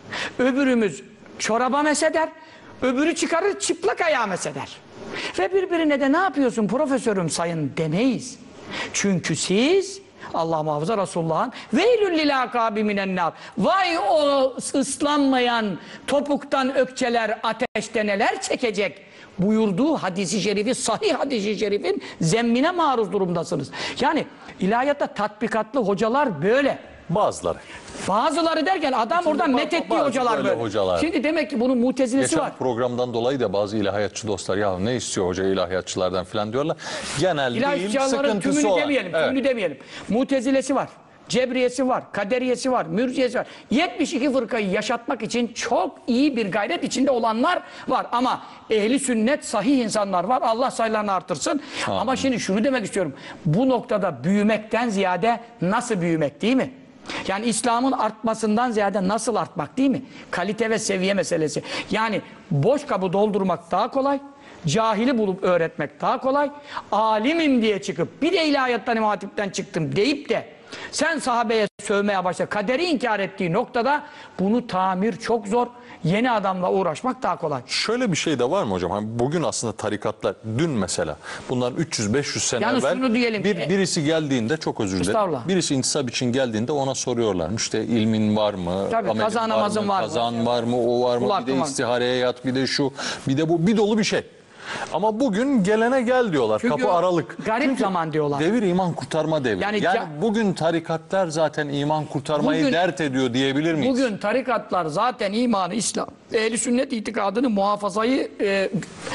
öbürümüz çoraba meseder, öbürü çıkarır çıplak ayağı meseder. Ve birbirine de ne yapıyorsun profesörüm sayın demeyiz. Çünkü siz, Allah muhafaza, Resulullah'ın veylül lil akabi minennar, vay o ıslanmayan topuktan ökçeler ateşte neler çekecek buyurduğu hadisi şerifi, sahih hadisi şerifin zemmine maruz durumdasınız. Yani ilahiyatta tatbikatlı hocalar böyle. Bazıları. Bazıları derken adam Bütün oradan ba- methettiği bazı hocalar böyle böyle. hocalar. Şimdi demek ki bunun mutezilesi Geçen var. programdan dolayı da bazı ilahiyatçı dostlar ya ne istiyor hoca ilahiyatçılardan falan diyorlar. Genel değil, İlahiyatçıların sıkıntısı tümünü olan. demeyelim, Evet. tümünü demeyelim. Mutezilesi var, Cebriyesi var, Kaderiyesi var, Mürciyesi var. yetmiş iki fırkayı yaşatmak için çok iyi bir gayret içinde olanlar var. Ama ehli sünnet sahih insanlar var. Allah sayılarını artırsın. Amin. Ama şimdi şunu demek istiyorum. Bu noktada büyümekten ziyade nasıl büyümek, değil mi? Yani İslam'ın artmasından ziyade nasıl artmak, değil mi? Kalite ve seviye meselesi. Yani boş kabı doldurmak daha kolay. Cahili bulup öğretmek daha kolay. Alimim diye çıkıp bir de ilahiyattan, İmam Hatip'ten çıktım deyip de sen sahabeye sövmeye başla. Kaderi inkar ettiği noktada bunu tamir çok zor. Yeni adamla uğraşmak daha kolay. Şöyle bir şey de var mı hocam? Hani bugün aslında tarikatlar, dün mesela bundan üç yüz beş yüz sene Yani evvel şunu diyelim, bir, e- birisi geldiğinde, çok özür dilerim. Estağfurullah. Birisi intisap için geldiğinde ona soruyorlarmış. İşte ilmin var mı? Tabii, amelin kaza namazın var mı? Kazan var mı? O var mı? Kul bir de hakkı var. istihareye yat, bir de şu, bir de bu, bir dolu bir şey. Ama bugün gelene gel diyorlar. Çünkü Kapı aralık. garip Çünkü zaman diyorlar. Devir iman kurtarma devri. Yani Yani, ca- bugün tarikatlar zaten iman kurtarmayı Bugün- dert ediyor diyebilir miyiz? Bugün tarikatlar zaten imanı, İslam, ehl-i sünnet itikadını, muhafazayı e,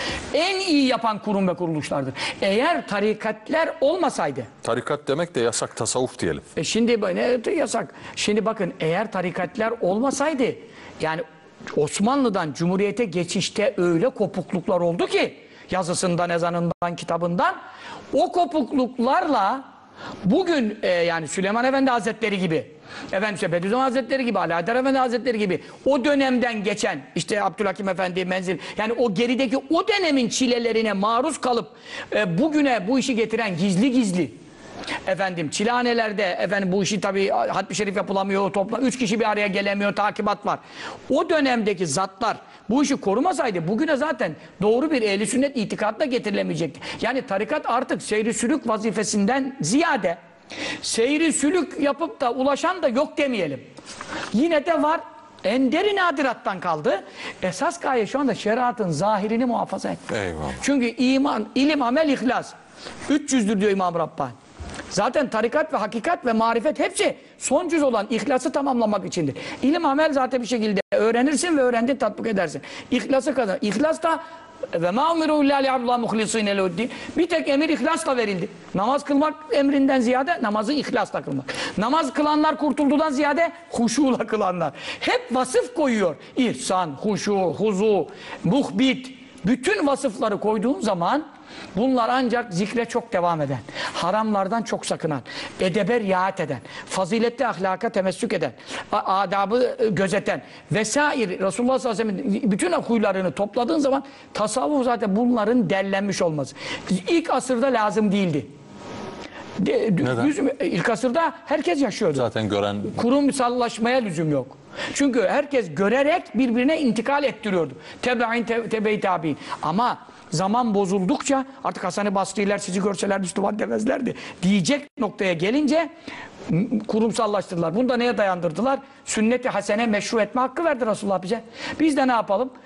en iyi yapan kurum ve kuruluşlardır. Eğer tarikatlar olmasaydı, Tarikat demek de yasak, tasavvuf diyelim. e şimdi böyle yasak. Şimdi bakın, eğer tarikatlar olmasaydı, yani Osmanlı'dan Cumhuriyet'e geçişte öyle kopukluklar oldu ki, yazısından, ezanından, kitabından, o kopukluklarla bugün e, yani Süleyman Efendi Hazretleri gibi, efendim işte Bediüzzaman Hazretleri gibi, Ali Haydar Efendi Hazretleri gibi o dönemden geçen, işte Abdülhakim Efendi, Menzil, yani o gerideki o dönemin çilelerine maruz kalıp e, bugüne bu işi getiren gizli gizli, efendim çilehanelerde efendim bu işi tabii hatmi şerif yapılamıyor, topla üç kişi bir araya gelemiyor, takibat var. O dönemdeki zatlar bu işi korumasaydı bugüne zaten doğru bir ehl-i sünnet itikadla getirilemeyecekti. Yani tarikat artık seyri sülük vazifesinden ziyade seyri sülük yapıp da ulaşan da yok demeyelim. Yine de var. Enderi nadirattan kaldı. Esas gaye şu anda şeriatın zahirini muhafaza et. Eyvallah. Çünkü iman, ilim, amel, ihlas. üç yüzdür diyor İmam Rabbani. Zaten tarikat ve hakikat ve marifet hepsi son cüz olan ihlası tamamlamak içindir. İlim, amel zaten bir şekilde öğrenirsin ve öğrendin tatbik edersin. İhlası kadar. İhlas da ve ma umiru illa li'abdullah muhlisine lehuddin. Bir tek emir ihlasla verildi. Namaz kılmak emrinden ziyade namazı ihlasla kılmak. Namaz kılanlar kurtuldudan ziyade huşuyla kılanlar. Hep vasıf koyuyor. İhsan, huşu, huzu, muhbit. Bütün vasıfları koyduğun zaman bunlar ancak zikre çok devam eden, haramlardan çok sakınan, edebe riayet eden, faziletli ahlaka temessük eden, adabı gözeten vesaire, Resulullah sallallahu aleyhi ve sellem'in bütün huylarını topladığın zaman tasavvuf zaten bunların derlenmiş olması. İlk asırda lazım değildi. De, yüz, ilk asırda herkes yaşıyordu. Zaten gören... Kurumsallaşmaya lüzum yok. Çünkü herkes görerek birbirine intikal ettiriyordu. Tebe'in te, tebe-i tabi'in. Ama zaman bozuldukça artık Hasan-ı Basri'ler sizi görseler Müslüman demezlerdi. Diyecek noktaya gelince kurumsallaştırdılar. Bunu da neye dayandırdılar? Sünnet-i hasene meşru etme hakkı verdi Resulullah bize. Biz de ne yapalım?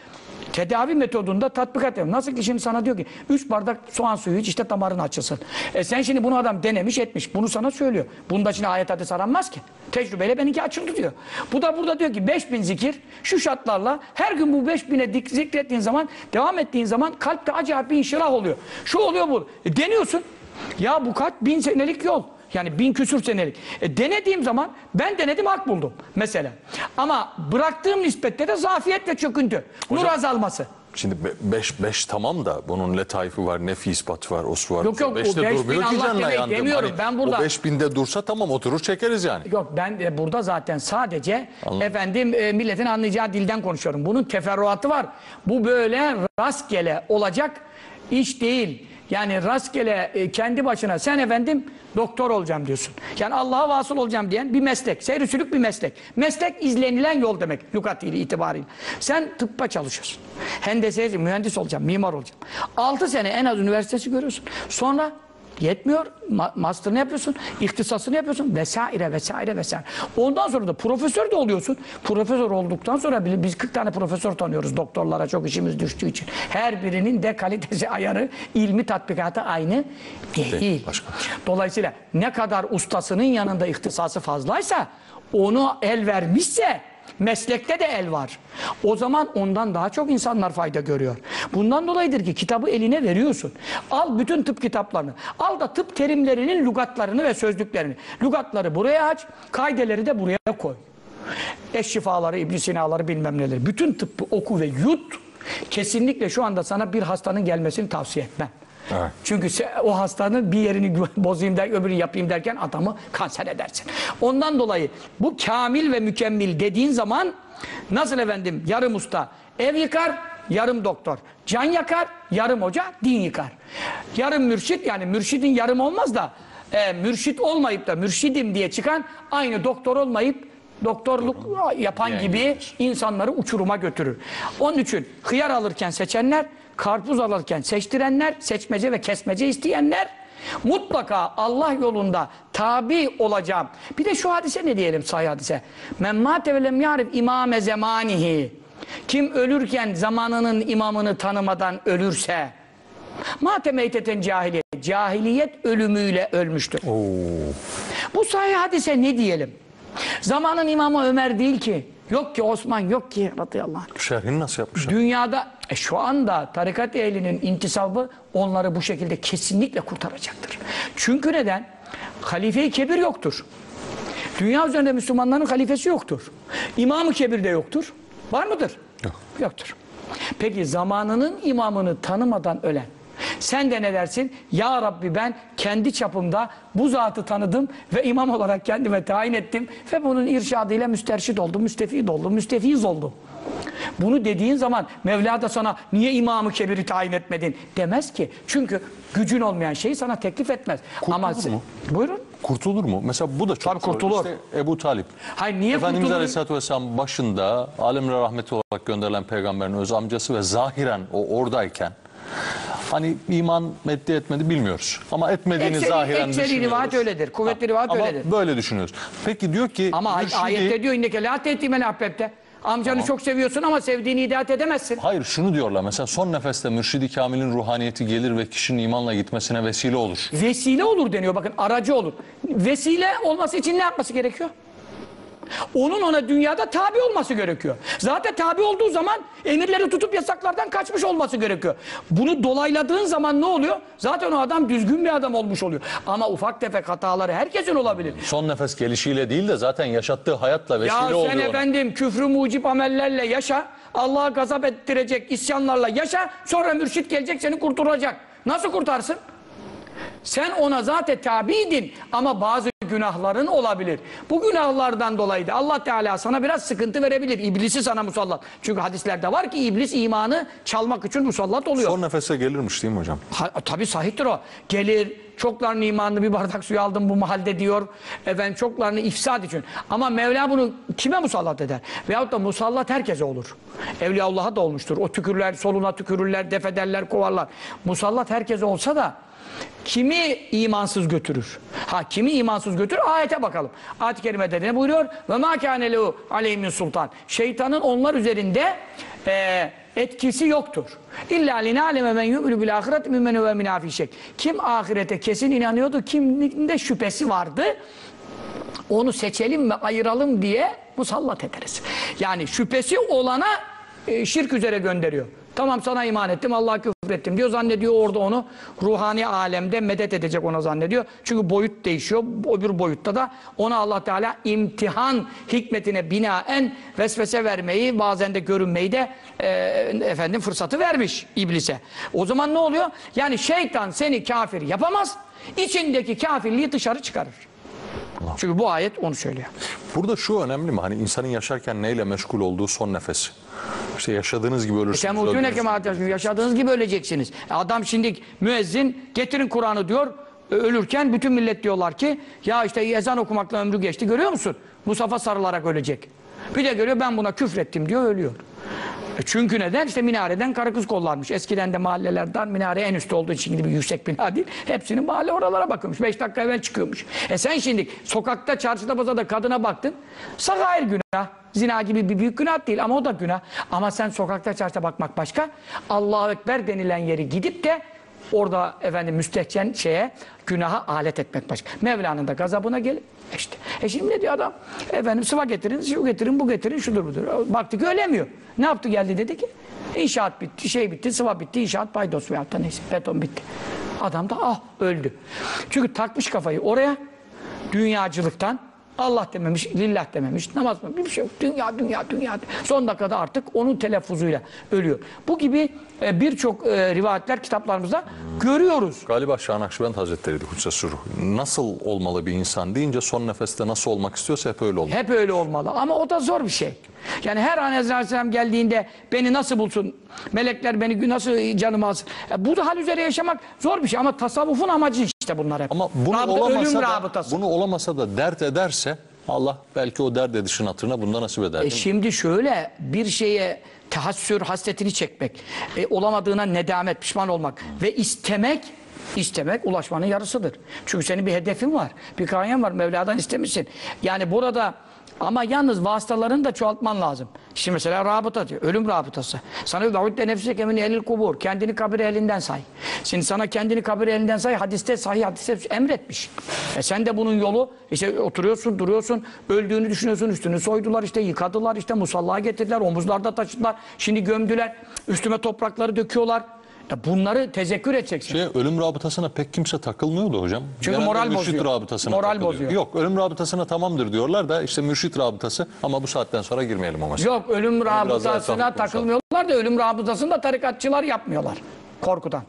Tedavi metodunda tatbikat ediyor. Nasıl ki şimdi sana diyor ki üç bardak soğan suyu iç işte damarın açılsın. E sen şimdi bunu adam denemiş etmiş. Bunu sana söylüyor. Bunda şimdi ayet hadis aranmaz ki. Tecrübeyle benimki açıldı diyor. Bu da burada diyor ki beş bin zikir şu şartlarla her gün bu beş bine zikrettiğin zaman devam ettiğin zaman kalpte acayip bir inşirah oluyor. Şu oluyor bu. E deniyorsun. Ya bu kaç bin senelik yol. Yani bin küsür senelik. E denediğim zaman ben denedim hak buldum mesela. Ama bıraktığım nispette de zafiyet ve çöküntü. Hocam, nur azalması. Şimdi beş beş tamam da bunun letaifi var, nefi ispatı var, osu var. Yok yok beşte o beş bin durmuyor ki Allah canına demek yandım. demiyorum. Hani ben burada. O beş binde dursa tamam oturur çekeriz yani. Yok ben de burada zaten sadece Anladım. efendim e, milletin anlayacağı dilden konuşuyorum. Bunun teferruatı var. Bu böyle rastgele olacak iş değil. Yani rastgele e, kendi başına sen efendim doktor olacağım diyorsun. Yani Allah'a vasıl olacağım diyen bir meslek. Seyri bir meslek. Meslek izlenilen yol demek. Lügat itibariyle. Sen tıbba çalışıyorsun. Hendese, mühendis olacağım, mimar olacağım. altı sene en az üniversitesi görüyorsun. Sonra yetmiyor. Ma master'ını yapıyorsun. İhtisasını yapıyorsun. Vesaire vesaire vesaire. Ondan sonra da profesör de oluyorsun. Profesör olduktan sonra bile biz kırk tane profesör tanıyoruz. Doktorlara çok işimiz düştüğü için. Her birinin de kalitesi ayarı, ilmi tatbikatı aynı değil. değil Dolayısıyla ne kadar ustasının yanında ihtisası fazlaysa onu el vermişse meslekte de el var. O zaman ondan daha çok insanlar fayda görüyor. Bundan dolayıdır ki kitabı eline veriyorsun. Al bütün tıp kitaplarını. Al da tıp terimlerinin lügatlarını ve sözlüklerini. Lügatları buraya aç, kaideleri de buraya koy. Eşşifaları, İbn Sina'ları bilmem neleri. Bütün tıbbı oku ve yut. Kesinlikle şu anda sana bir hastanın gelmesini tavsiye etmem. Evet. Çünkü o hastanın bir yerini bozayım der, öbürünü yapayım derken adamı kanser edersin. Ondan dolayı bu kamil ve mükemmel dediğin zaman nasıl efendim yarım usta ev yıkar, yarım doktor. Can yakar, yarım hoca din yıkar. Yarım mürşit yani mürşidin yarım olmaz da e, mürşit olmayıp da mürşidim diye çıkan aynı doktor olmayıp doktorluk yapan yani gibi insanları uçuruma götürür. Onun için hıyar alırken seçenler, karpuz alırken seçtirenler, seçmece ve kesmece isteyenler mutlaka Allah yolunda tabi olacağım. Bir de şu hadise ne diyelim sahih hadise? Men mâte ve lem ya'rif imâme zemânihi. Kim ölürken zamanının imamını tanımadan ölürse mâte meyteten cahiliyet. Cahiliyet ölümüyle ölmüştür. Oo. Bu sahih hadise ne diyelim? Zamanın imamı Ömer değil ki. Yok ki Osman, yok ki radıyallahu anh. Şerhini nasıl yapmışlar? Dünyada e, şu anda tarikat ehlinin intisabı onları bu şekilde kesinlikle kurtaracaktır. Çünkü neden? Halife-i Kebir yoktur. Dünya üzerinde Müslümanların halifesi yoktur. İmam-ı Kebir de yoktur. Var mıdır? Yok. Yoktur. Peki zamanının imamını tanımadan ölen, sen de ne dersin? Ya Rabbi ben kendi çapımda bu zatı tanıdım ve imam olarak kendime tayin ettim ve bunun irşadıyla müsterşid oldum, müstefid oldum, müstefiz oldum. Bunu dediğin zaman Mevla da sana niye imamı kebiri tayin etmedin demez ki. Çünkü gücün olmayan şeyi sana teklif etmez. Kurtulur Ama mu? Buyurun. Kurtulur mu? Mesela bu da çok Tabii kurtulur. İşte Ebu Talip. Hayır niye Efendimiz kurtulur? Aleyhisselatü Vesselam başında alemlere rahmeti olarak gönderilen peygamberin öz amcası ve zahiren o oradayken hani iman etti etmedi bilmiyoruz. Ama etmediğini Ekseri, zahiren ekseri düşünüyoruz. rivayet öyledir. Kuvvetli rivayet Ama öyledir. böyle düşünüyoruz. Peki diyor ki Ama mürşidi... ayette diyor inneke la te'timel ahbebte. Amcanı Tamam. çok seviyorsun ama sevdiğini hidayet edemezsin. Hayır şunu diyorlar mesela son nefeste mürşidi kamilin ruhaniyeti gelir ve kişinin imanla gitmesine vesile olur. Vesile olur deniyor bakın aracı olur. Vesile olması için ne yapması gerekiyor? Onun ona dünyada tabi olması gerekiyor. Zaten tabi olduğu zaman emirleri tutup yasaklardan kaçmış olması gerekiyor. Bunu dolayladığın zaman ne oluyor? Zaten o adam düzgün bir adam olmuş oluyor. Ama ufak tefek hataları herkesin olabilir. Son nefes gelişiyle değil de zaten yaşattığı hayatla vesile ya oluyor. Ya sen efendim küfrü mucip amellerle yaşa, Allah'a gazap ettirecek isyanlarla yaşa, sonra mürşit gelecek seni kurtaracak. Nasıl kurtarsın? Sen ona zaten tabiydin ama bazı günahların olabilir. Bu günahlardan dolayı da Allah Teala sana biraz sıkıntı verebilir. İblisi sana musallat. Çünkü hadislerde var ki iblis imanı çalmak için musallat oluyor. Son nefese gelirmiş değil mi hocam? Ha, tabii sahihtir o. Gelir, çoklarının imanını bir bardak suyu aldım bu mahalde diyor. Efendim çoklarını ifsad için. Ama Mevla bunu kime musallat eder? Veyahut da musallat herkese olur. Evliyaullah'a da olmuştur. O tükürürler, soluna tükürürler, def ederler, kovarlar. Musallat herkese olsa da kimi imansız götürür? Ha kimi imansız götürür? Ayete bakalım. Ayet-i kerimede ne buyuruyor? Ve ma kâne lehu aleyhimin sultan. Şeytanın onlar üzerinde e, etkisi yoktur. İlla linâleme men yu'minu bil ahiret mimmen ve minâfişek. Kim ahirete kesin inanıyordu, kiminde şüphesi vardı. Onu seçelim ve ayıralım diye musallat ederiz. Yani şüphesi olana e, şirk üzere gönderiyor. Tamam sana iman ettim, Allah'a küfrettim diyor. Zannediyor orada onu ruhani alemde medet edecek ona zannediyor. Çünkü boyut değişiyor. Öbür boyutta da ona Allah Teala imtihan hikmetine binaen vesvese vermeyi, bazen de görünmeyi de e, efendim fırsatı vermiş iblise. O zaman ne oluyor? Yani şeytan seni kafir yapamaz. İçindeki kafirliği dışarı çıkarır. Çünkü bu ayet onu söylüyor. Burada şu önemli mi? Hani insanın yaşarken neyle meşgul olduğu son nefesi. İşte yaşadığınız gibi ölürsünüz. Sen mutluyum ki yaşadığınız gibi öleceksiniz. Adam şimdi müezzin getirin Kur'an'ı diyor. Ölürken bütün millet diyorlar ki ya işte ezan okumakla ömrü geçti. Görüyor musun? Musafa sarılarak ölecek. Bir de görüyor ben buna küfrettim diyor ölüyor. E çünkü neden? İşte minareden karı kız kollarmış. Eskiden de mahallelerden minare en üstte olduğu için gibi yüksek bina değil. Hepsinin mahalle oralara bakıyormuş. Beş dakika evvel çıkıyormuş. E sen şimdi sokakta, çarşıda, pazarda kadına baktın. Sagair günah. Zina gibi bir büyük günah değil ama o da günah. Ama sen sokakta, çarşıda bakmak başka. Allahu Ekber denilen yeri gidip de orada efendim müstehcen şeye, günaha alet etmek başka. Mevla'nın da gazabına gelip işte. E şimdi ne diyor adam? Efendim sıva getirin, şu getirin, bu getirin, şudur budur. Baktık ölemiyor. Ne yaptı geldi dedi ki? İnşaat bitti, şey bitti, sıva bitti, inşaat paydos veyahut da neyse, beton bitti. Adam da ah öldü. Çünkü takmış kafayı oraya, dünyacılıktan, Allah dememiş, lillah dememiş, namaz mı? Bir şey yok. Dünya, dünya, dünya. Son dakikada artık onun telaffuzuyla ölüyor. Bu gibi e, birçok e, rivayetler kitaplarımızda hmm. görüyoruz. Galiba Şah Nakşibend Hazretleri'ydi Kudsesi Ruh. Nasıl olmalı bir insan deyince son nefeste nasıl olmak istiyorsa hep öyle olmalı. Hep öyle olmalı ama o da zor bir şey. Yani her an Ezrail Aleyhisselam geldiğinde beni nasıl bulsun? Melekler beni nasıl canıma alsın? E, bu da hal üzere yaşamak zor bir şey ama tasavvufun amacı işte bunlar hep. Ama bunu Rabıta, olamasa ölüm da, rabıtası. bunu olamasa da dert ederse Allah belki o dert edişin hatırına bunda nasip eder. E şimdi şöyle bir şeye tahassür hasretini çekmek, e, olamadığına nedamet, pişman olmak ve istemek, istemek ulaşmanın yarısıdır. Çünkü senin bir hedefin var, bir gayen var, Mevla'dan istemişsin. Yani burada ama yalnız vasıtalarını da çoğaltman lazım. Şimdi mesela rabıta diyor, ölüm rabıtası. Sana "Va'udde nefseke kemin elil kubur", kendini kabir elinden say. Şimdi sana kendini kabir elinden say, hadiste, sahih hadiste emretmiş. E sen de bunun yolu, işte oturuyorsun, duruyorsun, öldüğünü düşünüyorsun, üstünü soydular, işte yıkadılar, işte musallaya getirdiler, omuzlarda taşıdılar, şimdi gömdüler, üstüme toprakları döküyorlar. E bunları tezekkür edeceksin. Şey, ölüm rabıtasına pek kimse takılmıyordu hocam. Çünkü Genelde moral mürşit bozuyor. rabıtasına Moral takılıyor. bozuyor. Yok, ölüm rabıtasına tamamdır diyorlar da işte mürşit rabıtası ama bu saatten sonra girmeyelim ama. Yok, ölüm rabıtasına etraflı takılmıyorlar da ölüm rabıtasını da tarikatçılar yapmıyorlar. Korkudan.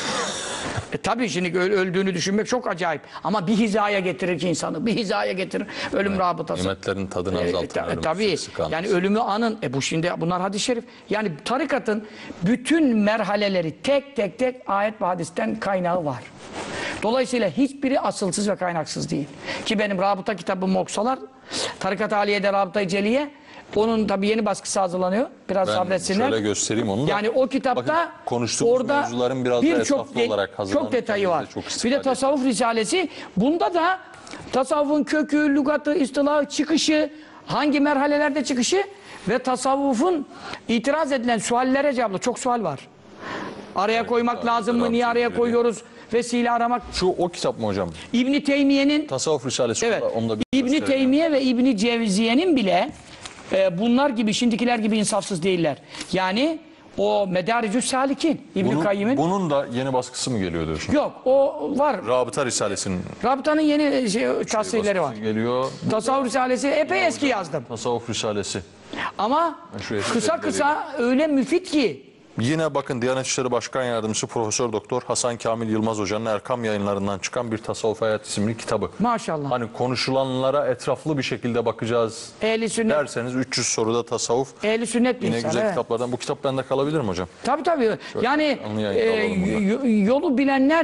E tabii şimdi öldüğünü düşünmek çok acayip. Ama bir hizaya getirir ki insanı. Bir hizaya getirir ölüm evet, rabıtası. Nimetlerin tadını azaltın. E, e, tabii. Yani ölümü anın. E bu şimdi bunlar hadis-i şerif. Yani tarikatın bütün merhaleleri tek tek tek ayet ve hadisten kaynağı var. Dolayısıyla hiçbiri asılsız ve kaynaksız değil. Ki benim rabıta kitabımı okusalar, Tarikat-ı Aliye'de Rabıta-i Celiye, onun tabii yeni baskısı hazırlanıyor. Biraz ben sabretsinler. Şöyle göstereyim onu da. Yani o kitapta bakın, orada mevzuların biraz daha etraflı olarak çok detayı var. Çok bir de tasavvuf edin. Risalesi. Bunda da tasavvufun kökü, lügatı, istilahı, çıkışı, hangi merhalelerde çıkışı ve tasavvufun itiraz edilen suallere cevaplı. Çok sual var. Araya evet, koymak abi, lazım mı? Niye araya koyuyoruz? Vesile aramak. Şu o kitap mı hocam? İbn Teymiye'nin Tasavvuf Risalesi. Evet. Onu da İbn Teymiye ve İbn Cevziye'nin bile e, bunlar gibi, şimdikiler gibi insafsız değiller. Yani o Medaricü's Salikin, İbn Kayyim'in. Bunun da yeni baskısı mı geliyor diyorsun? Yok, o var. Rabıta Risalesi'nin. Rabıtanın yeni şey, tasvirleri var. Geliyor. Tasavvuf Risalesi epey eski yazdım. Tasavvuf Risalesi. Ama kısa kısa öyle müfit ki. Yine bakın Diyanet İşleri Başkan Yardımcısı Profesör Doktor Hasan Kamil Yılmaz Hoca'nın Erkam Yayınlarından çıkan bir Tasavvuf Hayat isimli kitabı. Maşallah. Hani konuşulanlara etraflı bir şekilde bakacağız Ehli sünnet derseniz üç yüz soruda tasavvuf. Ehli sünnet bir Yine insan, güzel evet. Kitaplardan. Bu kitap bende kalabilir mi hocam? Tabii tabii. Şöyle yani e, yolu bilenler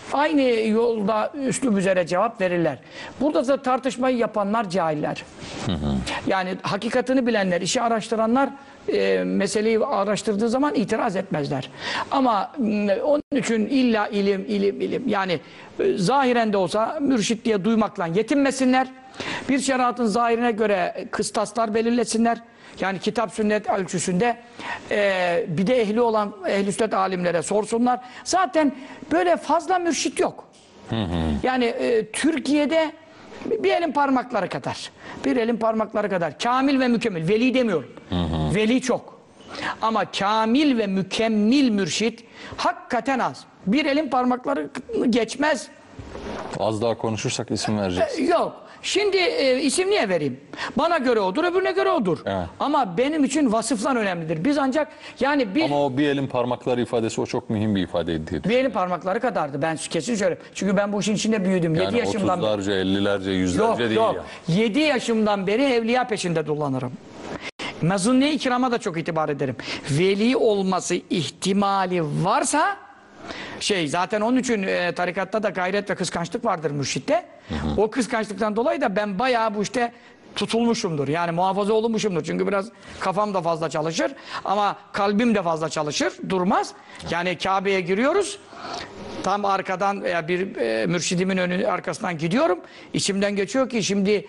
Aynı yolda üslup üzere cevap verirler. Burada da tartışmayı yapanlar cahiller. Hı hı. Yani hakikatini bilenler, işi araştıranlar e, meseleyi araştırdığı zaman itiraz etmezler. Ama e, onun için illa ilim, ilim, ilim. Yani e, zahiren de olsa mürşit diye duymakla yetinmesinler. Bir şeriatın zahirine göre kıstaslar belirlesinler. Yani kitap sünnet ölçüsünde e, bir de ehli olan ehl-i sünnet alimlere sorsunlar. Zaten böyle fazla mürşit yok. Hı hı. Yani e, Türkiye'de bir elin parmakları kadar. Bir elin parmakları kadar. Kamil ve mükemmel. Veli demiyorum. Hı hı. Veli çok. Ama kamil ve mükemmel mürşit hakikaten az. Bir elin parmakları geçmez. Az daha konuşursak isim vereceğiz. E, yok. Şimdi e, isim niye vereyim? Bana göre odur, öbürüne göre odur. Evet. Ama benim için vasıflar önemlidir. Biz ancak yani bir... Ama o bir elin parmakları ifadesi o çok mühim bir ifadeydi. Bir elin parmakları kadardı. Ben kesin söyleyeyim. Çünkü ben bu işin içinde büyüdüm. Yani yedi yaşımdan otuzlarca, ellilerce, yüzlerce yok, değil yok. ya. yedi yaşımdan beri evliya peşinde dolanırım. Mezunne ikrama da çok itibar ederim. Veli olması ihtimali varsa şey zaten onun için e, tarikatta da gayret ve kıskançlık vardır mürşitte. Hı hı. O kıskançlıktan dolayı da ben bayağı bu işte tutulmuşumdur. Yani muhafaza olunmuşumdur. Çünkü biraz kafam da fazla çalışır ama kalbim de fazla çalışır. Durmaz. Yani Kabe'ye giriyoruz. Tam arkadan veya bir e, mürşidimin önü arkasından gidiyorum. İçimden geçiyor ki şimdi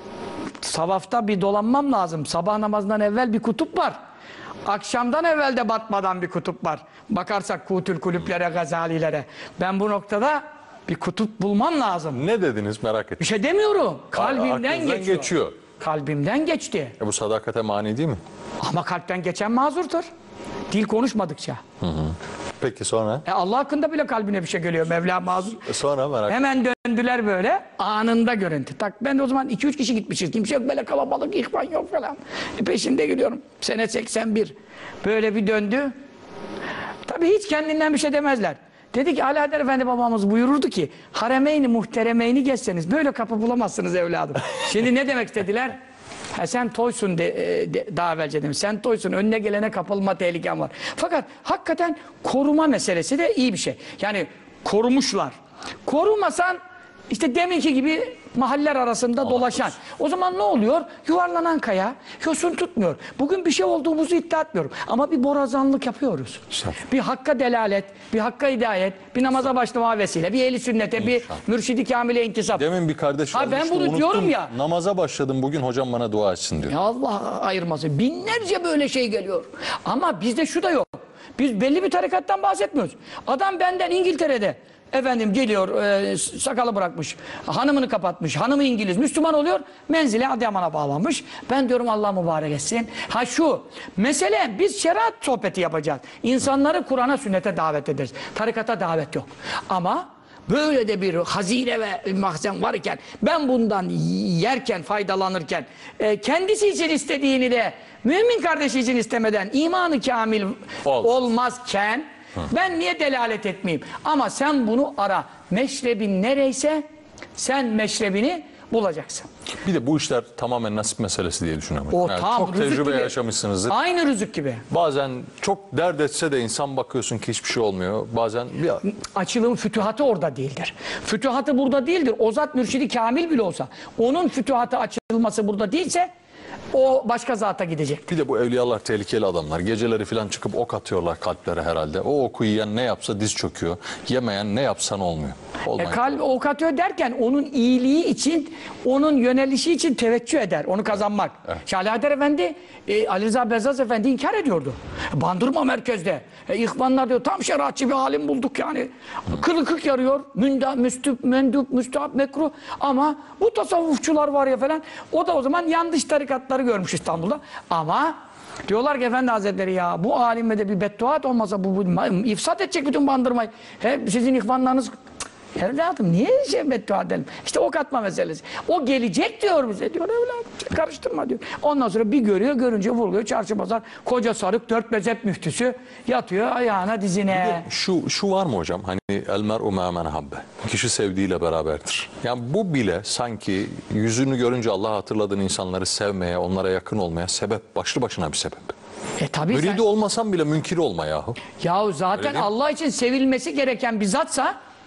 savafta bir dolanmam lazım. Sabah namazından evvel bir kutup var. Akşamdan evvel de batmadan bir kutup var. Bakarsak Kutül Kulüplere, Gazalilere. Ben bu noktada bir kutup bulmam lazım. Ne dediniz merak ettim. Bir şey demiyorum. Kalbimden geçiyor. geçiyor. Kalbimden geçti. E bu sadakate mani değil mi? Ama kalpten geçen mazurdur. Dil konuşmadıkça. Hı hı. Peki sonra? E Allah hakkında bile kalbine bir şey geliyor. Mevla mazur. E sonra merak ettim. Hemen döndüler böyle. Anında görüntü. Tak ben de o zaman iki üç kişi gitmişiz. Kimse yok böyle kalabalık, ihvan yok falan. E peşinde gidiyorum. Sene seksen bir. Böyle bir döndü. Tabii hiç kendinden bir şey demezler. Dedi ki Ali Haydar Efendi babamız buyururdu ki haremeyni muhteremeyni geçseniz böyle kapı bulamazsınız evladım. Şimdi ne demek istediler? Ha, sen toysun de, de, daha evvelce demiş. Sen toysun, önüne gelene kapılma tehliken var. Fakat hakikaten koruma meselesi de iyi bir şey. Yani korumuşlar. Korumasan işte deminki gibi mahaller arasında Allah dolaşan. Olsun. O zaman ne oluyor? Yuvarlanan kaya yosun tutmuyor. Bugün bir şey olduğumuzu iddia etmiyorum. Ama bir borazanlık yapıyoruz. İnşallah. Bir hakka delalet, bir hakka hidayet, bir namaza başlama vesile, bir ehli sünnete, İnşallah. bir mürşidi kamile intisap. Demin bir kardeş ha, ben bunu unuttum. diyorum ya. Namaza başladım bugün hocam bana dua etsin diyor. Ya Allah ayırmasın. Binlerce böyle şey geliyor. Ama bizde şu da yok. Biz belli bir tarikattan bahsetmiyoruz. Adam benden İngiltere'de efendim geliyor e, sakalı bırakmış, hanımını kapatmış, hanımı İngiliz, Müslüman oluyor, menzile Adıyaman'a bağlanmış. Ben diyorum Allah mübarek etsin. Ha şu, mesele biz şeriat sohbeti yapacağız. İnsanları Kur'an'a, sünnete davet ederiz. Tarikata davet yok. Ama böyle de bir hazine ve mahzen var iken, ben bundan yerken, faydalanırken, e, kendisi için istediğini de mümin kardeşi için istemeden imanı kamil Ol. olmazken Hı. ben niye delalet etmeyeyim? Ama sen bunu ara. Meşrebin nereyse sen meşrebini bulacaksın. Bir de bu işler tamamen nasip meselesi diye düşünüyorum. O yani tam çok tecrübe gibi. yaşamışsınızdır. Aynı rızık gibi. Bazen çok dert etse de insan bakıyorsun ki hiçbir şey olmuyor. Bazen bir... Açılım fütühatı orada değildir. Fütühatı burada değildir. O zat mürşidi kamil bile olsa onun fütühatı açılması burada değilse o başka zata gidecek. Bir de bu evliyalar tehlikeli adamlar. Geceleri falan çıkıp ok atıyorlar kalplere herhalde. O oku yiyen ne yapsa diz çöküyor. Yemeyen ne yapsan olmuyor. E kalp ok atıyor derken onun iyiliği için, onun yönelişi için teveccüh eder. Onu kazanmak. Evet. Şahli Haydar Efendi, e, Ali Rıza Bezzaz Efendi inkar ediyordu. Bandırma merkezde. E, İhvanlar diyor tam şeriatçı bir alim bulduk yani. Hmm. Kılı kırk yarıyor. Münda, müstüp, mendup, müstahap, mekruh. Ama bu tasavvufçular var ya falan. O da o zaman yanlış tarikatları görmüş İstanbul'da. Ama diyorlar ki Efendi Hazretleri ya bu alime de bir bedduat olmasa bu, bu ifsat edecek bütün bandırmayı. Hep sizin ihvanlarınız evladım niye şey beddua edelim? İşte ok atma meselesi. O gelecek diyor bize diyor evladım. Karıştırma diyor. Ondan sonra bir görüyor görünce vuruluyor çarşı pazar. Koca sarık dört mezhep müftüsü yatıyor ayağına dizine. Şu, şu var mı hocam? Hani el mer'u ma men habbe. Kişi sevdiğiyle beraberdir. Yani bu bile sanki yüzünü görünce Allah'ı hatırladığın insanları sevmeye, onlara yakın olmaya sebep, başlı başına bir sebep. E tabii Müridi sen... olmasan bile münkiri olma yahu. Yahu zaten Allah için sevilmesi gereken bir zatsa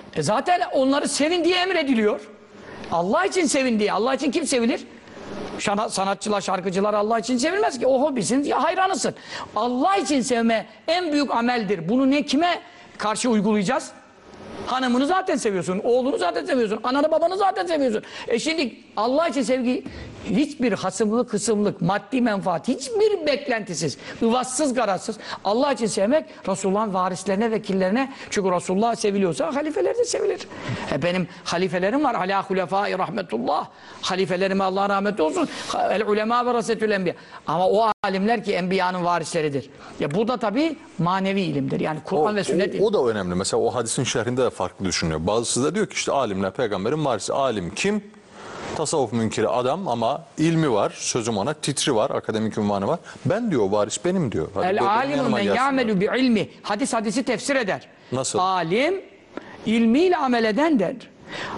E zaten onları sevin diye emrediliyor. Allah için sevin diye. Allah için kim sevilir? Sanatçılar, şarkıcılar Allah için sevilmez ki. O hobisin, ya hayranısın. Allah için sevme en büyük ameldir. Bunu ne kime karşı uygulayacağız? Hanımını zaten seviyorsun, oğlunu zaten seviyorsun, ananı babanı zaten seviyorsun. E şimdi Allah için sevgi hiçbir hasımlık, kısımlık, maddi menfaat, hiçbir beklentisiz, ıvassız, garazsız. Allah için sevmek Resulullah'ın varislerine, vekillerine, çünkü Resulullah seviliyorsa halifeler de sevilir. E benim halifelerim var, alâ hulefâi rahmetullah. Halifelerime Allah rahmet olsun. El ulemâ ve rasetül enbiya. Ama o alimler ki enbiyanın varisleridir. Ya bu da tabii manevi ilimdir. Yani Kur'an O, ve sünnet o, o da önemli. Mesela o hadisin şerhinde de farklı düşünüyor. Bazısı da diyor ki işte alimler peygamberin varisi. Alim kim? Tasavvuf münkiri adam ama ilmi var, sözüm ona, titri var, akademik ünvanı var. Ben diyor varis benim diyor. Hadi El alimu men ya'melu bi ilmi. Hadis hadisi tefsir eder. Nasıl? Alim ilmiyle amel edendir.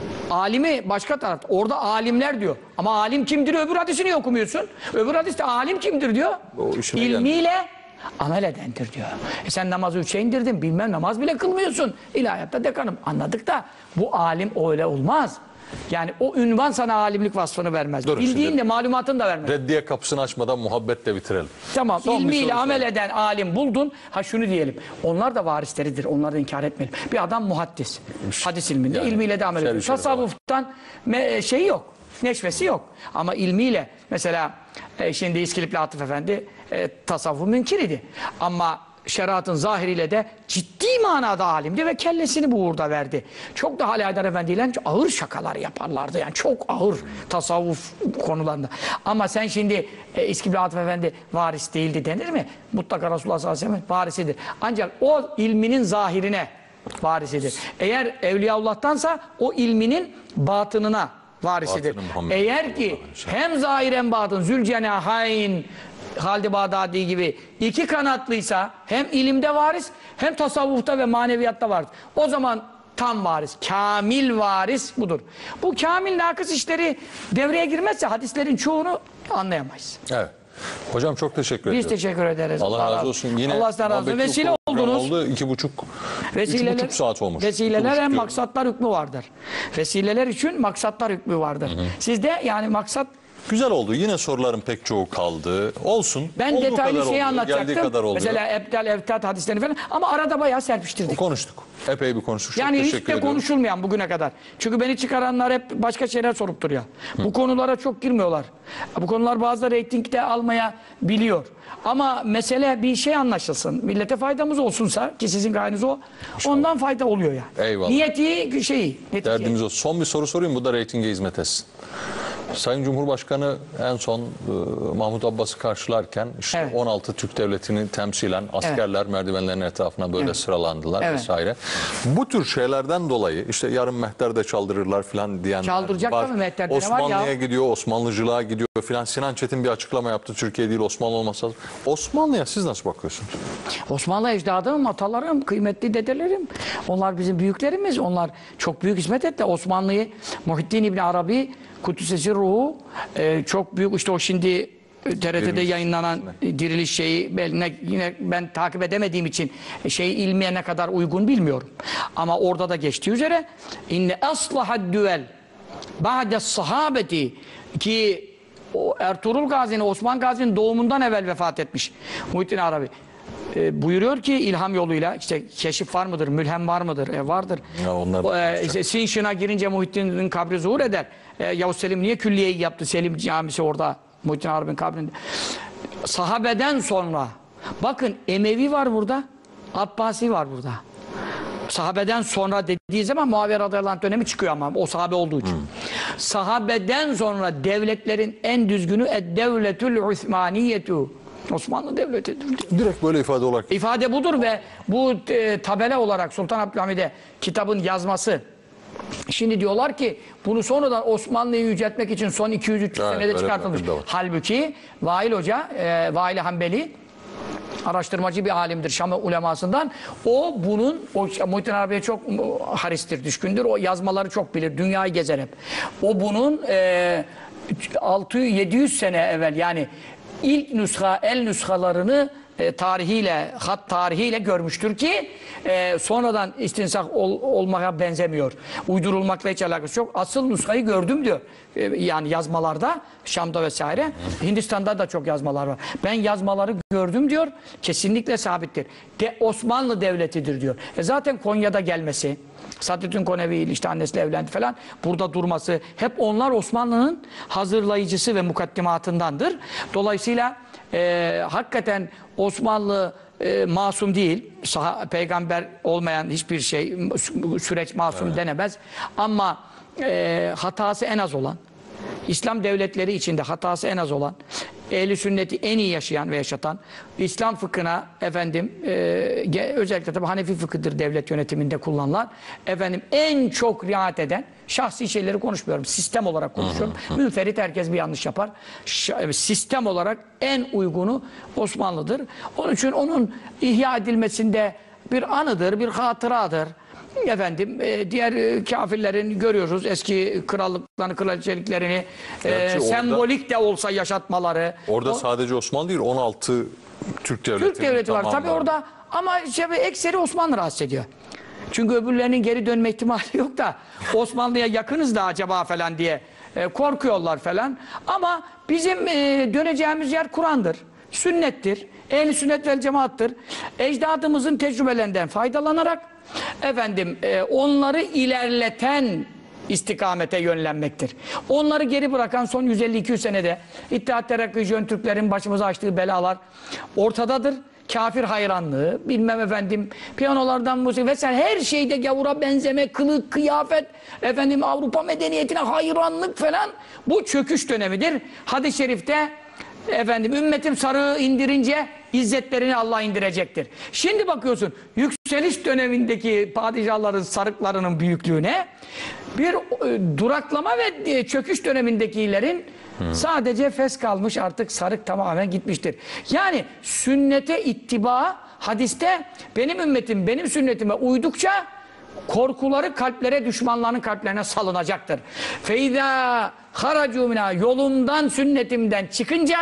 Alimi başka taraf. Orada alimler diyor. Ama alim kimdir? Öbür hadisini niye okumuyorsun? Öbür hadiste alim kimdir diyor. O işine İlmiyle amel edendir diyor. E sen namazı üçe indirdin, bilmem namaz bile kılmıyorsun. İlahiyatta dekanım. Anladık da bu alim öyle olmaz. Yani o ünvan sana alimlik vasfını vermez. Dur, Bildiğin şimdi de malumatını da vermez. reddiye kapısını açmadan muhabbetle bitirelim. Tamam, Son bir ilmiyle soru amel sorayım. eden alim buldun. Ha şunu diyelim. Onlar da varisleridir. Onları da inkar etmeyelim. Bir adam muhaddis. Hadis ilminde. Yani, ilmiyle de amel şer- ediyor. şer- Tasavvuftan me- şey yok. Neşvesi yok. Ama ilmiyle mesela e, şimdi İskilipli Atıf Efendi e, tasavvuf münkir idi. Ama şeriatın zahiriyle de ciddi manada alimdi ve kellesini bu uğurda verdi. Çok da Ali Haydar Efendi ile ağır şakalar yaparlardı. Yani çok ağır tasavvuf konularında. Ama sen şimdi e, İskilipli Atıf Efendi varis değildi denir mi? Mutlaka Resulullah sallallahu aleyhi ve sellem varisidir. Ancak o ilminin zahirine varisidir. Eğer Evliyaullah'tansa o ilminin batınına varisidir. Batını Eğer ki hem zahir hem batın Zülcenahayn Halid-i Bağdadi gibi iki kanatlıysa hem ilimde varis hem tasavvufta ve maneviyatta varis. O zaman tam varis, kamil varis budur. Bu kamil nakıs işleri devreye girmezse hadislerin çoğunu anlayamayız. Evet. Hocam çok teşekkür ederim. Biz teşekkür ederiz. Allah razı olsun. Yine Allah razı olsun. muhabbetli Vesile program oldunuz. Oldu. İki buçuk, Vesileler, üç buçuk saat olmuş. Vesileler İki buçuk hem diyorum. maksatlar hükmü vardır. Vesileler için maksatlar hükmü vardır. Hı hı. Sizde yani maksat. Güzel oldu. Yine soruların pek çoğu kaldı. Olsun. Ben Olduğu detaylı kadar şeyi oluyor, anlatacaktım. geldiği kadar oluyor. Mesela Ebdal, Evtat hadislerini falan. Ama arada bayağı serpiştirdik. Konuştuk. Epey bir konuştuk. Yani çok hiç teşekkür de ediyorum. konuşulmayan bugüne kadar. Çünkü beni çıkaranlar hep başka şeyler sorup duruyor. Hı. Bu konulara çok girmiyorlar. Bu konular bazı reytingde almaya biliyor. Ama mesele bir şey anlaşılsın. Millete faydamız olsunsa ki sizin gayeniz o. Ondan fayda oluyor yani. Eyvallah. Niyeti şeyi. Netice. Derdimiz o. Son bir soru sorayım. Bu da reytinge hizmet etsin. Sayın Cumhurbaşkanı en son e, Mahmut Abbas'ı karşılarken işte Evet. on altı Türk devletini temsilen askerler merdivenlerin etrafına böyle Evet. sıralandılar Evet. vesaire. Bu tür şeylerden dolayı işte yarın mehterde çaldırırlar falan diyenler Çaldıracaklar var. mı mehterde, ne var ya? Osmanlı'ya gidiyor, Osmanlıcılığa gidiyor filan. Sinan Çetin bir açıklama yaptı. Türkiye değil Osmanlı olmasa. Osmanlı'ya siz nasıl bakıyorsunuz? Osmanlı ecdadım, atalarım, kıymetli dedelerim. Onlar bizim büyüklerimiz. Onlar çok büyük hizmet etti. Osmanlı'yı Muhittin İbni Arabi Kudüs'esi ruhu e, çok büyük işte o şimdi T R T'de Diriliş. yayınlanan e, diriliş şeyi ben, ne, yine ben takip edemediğim için e, şey ilmiye ne kadar uygun bilmiyorum. Ama orada da geçtiği üzere inne aslahad düvel ba'de sahabeti ki o Ertuğrul Gazi'nin Osman Gazi'nin doğumundan evvel vefat etmiş Muhittin Arabi. E, buyuruyor ki ilham yoluyla işte keşif var mıdır, mülhem var mıdır? E, vardır. Ya onlar O, e, işte Sinşin'a girince Muhittin'in kabri zuhur eder. E, Yavuz Selim niye külliyeyi yaptı? Selim camisi orada Muhittin Arabi'nin kabrinde. Sahabeden sonra bakın Emevi var burada, Abbasi var burada. Sahabeden sonra dediği zaman Muaviye radıyallahu anh dönemi çıkıyor ama o sahabe olduğu için. Hmm. Sahabeden sonra devletlerin en düzgünü ed-devletül Osmaniyetu. Osmanlı devletidir. Direkt böyle ifade olarak. İfade budur ve bu e, tabela olarak Sultan Abdülhamid'e kitabın yazması. Şimdi diyorlar ki bunu sonradan Osmanlı'yı yüceltmek için son iki yüz üç yüz Evet, senede öyle çıkartılmış. bir var. Halbuki Vail Hoca, e, Vail Hanbeli araştırmacı bir alimdir Şam ulemasından. O bunun, o Muhittin Arabi'ye çok haristir, düşkündür. O yazmaları çok bilir. Dünyayı gezer hep. O bunun e, altı yüz yedi yüz sene evvel yani ilk nüsha, el nüshalarını e, tarihiyle, hat tarihiyle görmüştür ki e, sonradan istinsak ol, olmaya benzemiyor. Uydurulmakla hiç alakası yok. Asıl nuskayı gördüm diyor. E, yani yazmalarda, Şam'da vesaire. Hindistan'da da çok yazmalar var. Ben yazmaları gördüm diyor. Kesinlikle sabittir. De, Osmanlı Devleti'dir diyor. E, zaten Konya'da gelmesi, Sadrettin Konevi ile işte annesiyle evlendi falan. Burada durması. Hep onlar Osmanlı'nın hazırlayıcısı ve mukaddimatındandır. Dolayısıyla e, hakikaten Osmanlı e, masum değil. Saha, peygamber olmayan hiçbir şey, süreç masum evet. denemez. Ama e, hatası en az olan, İslam devletleri içinde hatası en az olan, ehli sünneti en iyi yaşayan ve yaşatan, İslam fıkhına efendim e, özellikle tabii Hanefi fıkhıdır devlet yönetiminde kullanılan, efendim en çok riayet eden, şahsi şeyleri konuşmuyorum, sistem olarak konuşuyorum. Hı hı. Münferit herkes bir yanlış yapar. Ş sistem olarak en uygunu Osmanlı'dır. Onun için onun ihya edilmesinde bir anıdır, bir hatıradır. Efendim e, diğer e, kafirlerin görüyoruz eski krallıklarını, kraliçeliklerini e, sembolik de olsa yaşatmaları. Orada o, sadece Osmanlı değil on altı Türk devleti. Türk devleti var tabii orada ama işte ekseri Osmanlı rahatsız ediyor. Çünkü öbürlerinin geri dönme ihtimali yok da Osmanlı'ya yakınız da acaba falan diye e, korkuyorlar falan. Ama bizim e, döneceğimiz yer Kur'an'dır, sünnettir, ehl-i sünnet vel cemaattır. Ecdadımızın tecrübelerinden faydalanarak efendim e, onları ilerleten istikamete yönlenmektir. Onları geri bırakan son yüz elli iki yüz senede İttihat Terakki Jön Türklerin başımıza açtığı belalar ortadadır. Kafir hayranlığı, bilmem efendim piyanolardan müzik vesaire her şeyde gavura benzeme, kılık, kıyafet, efendim Avrupa medeniyetine hayranlık falan bu çöküş dönemidir. Hadis-i şerifte efendim ümmetim sarığı indirince İzzetlerini Allah indirecektir. Şimdi bakıyorsun yükseliş dönemindeki padişahların sarıklarının büyüklüğüne bir e, duraklama ve e, çöküş dönemindekilerin hmm. sadece fes kalmış artık sarık tamamen gitmiştir. Yani sünnete ittiba hadiste benim ümmetim benim sünnetime uydukça korkuları kalplere düşmanların kalplerine salınacaktır. Feyda haracu mina yolumdan sünnetimden çıkınca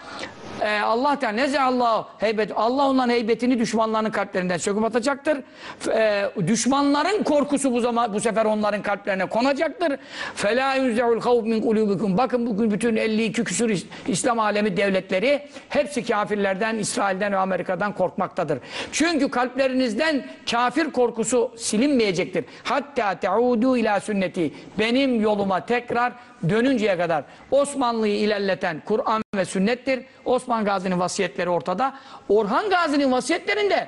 Ee, Allah Teala neze Allah heybet Allah onların heybetini düşmanların kalplerinden söküp atacaktır. Ee, düşmanların korkusu bu zaman bu sefer onların kalplerine konacaktır. Fela yunzeul havf min kulubikum. Bakın bugün bütün elli iki küsur İslam alemi devletleri hepsi kafirlerden, İsrail'den ve Amerika'dan korkmaktadır. Çünkü kalplerinizden kafir korkusu silinmeyecektir. Hatta teudu ila sünneti. Benim yoluma tekrar dönünceye kadar Osmanlı'yı ilerleten Kur'an ve sünnettir. Osman Gazi'nin vasiyetleri ortada. Orhan Gazi'nin vasiyetlerinde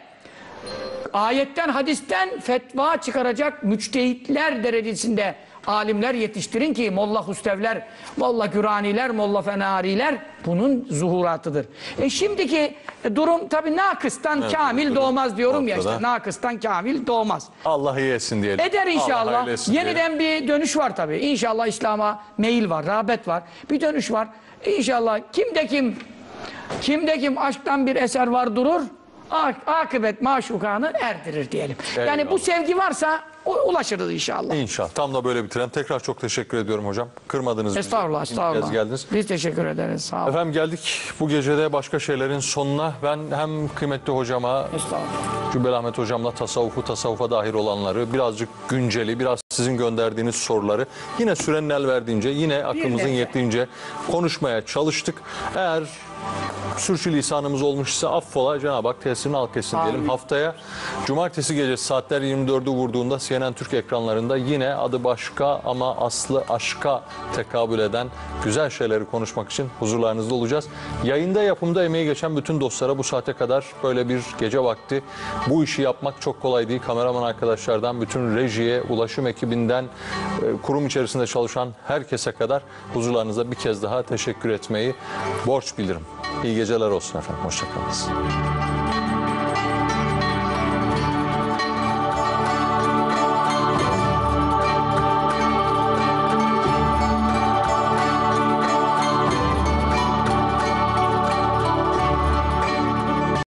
ayetten, hadisten fetva çıkaracak müçtehitler derecesinde alimler yetiştirin ki Molla Hustevler, Molla Güraniler, Molla Fenariler bunun zuhuratıdır. E şimdiki durum tabi nakıstan evet, kamil doğmaz diyorum ortada. Ya işte nakıstan kamil doğmaz. Allah iyi etsin diyelim. Eder inşallah. Yeniden diyelim. Bir dönüş var tabi. İnşallah İslam'a meyil var, rağbet var. Bir dönüş var. İnşallah kimde kim kimde kim aşktan bir eser var durur. Akıbet maşukanı erdirir diyelim. Eyvallah. Yani bu sevgi varsa ulaşırız inşallah. İnşallah. Tam da böyle bitirelim. Tekrar çok teşekkür ediyorum hocam. Kırmadınız bizi. Estağfurullah, estağfurullah. Geldiniz. Biz teşekkür ederiz. Sağ olun. Efendim geldik bu gecede başka şeylerin sonuna. Ben hem kıymetli hocama, Cübbeli Ahmet hocamla tasavvufu, tasavvufa dair olanları, birazcık günceli, biraz sizin gönderdiğiniz soruları yine sürenin el verdiğince, yine aklımızın yettiğince konuşmaya çalıştık. Eğer sürçülisanımız olmuşsa affola, Cenab-ı Hak tesirini halk etsin diyelim. Haftaya cumartesi gecesi saatler yirmi dördü vurduğunda C N N Türk ekranlarında yine adı başka ama aslı aşka tekabül eden güzel şeyleri konuşmak için huzurlarınızda olacağız. Yayında yapımda emeği geçen bütün dostlara bu saate kadar böyle bir gece vakti bu işi yapmak çok kolay değil. Kameraman arkadaşlardan bütün rejiye, ulaşım ekibinden, kurum içerisinde çalışan herkese kadar huzurlarınızda bir kez daha teşekkür etmeyi borç bilirim. İyi geceler olsun efendim. Hoşçakalın.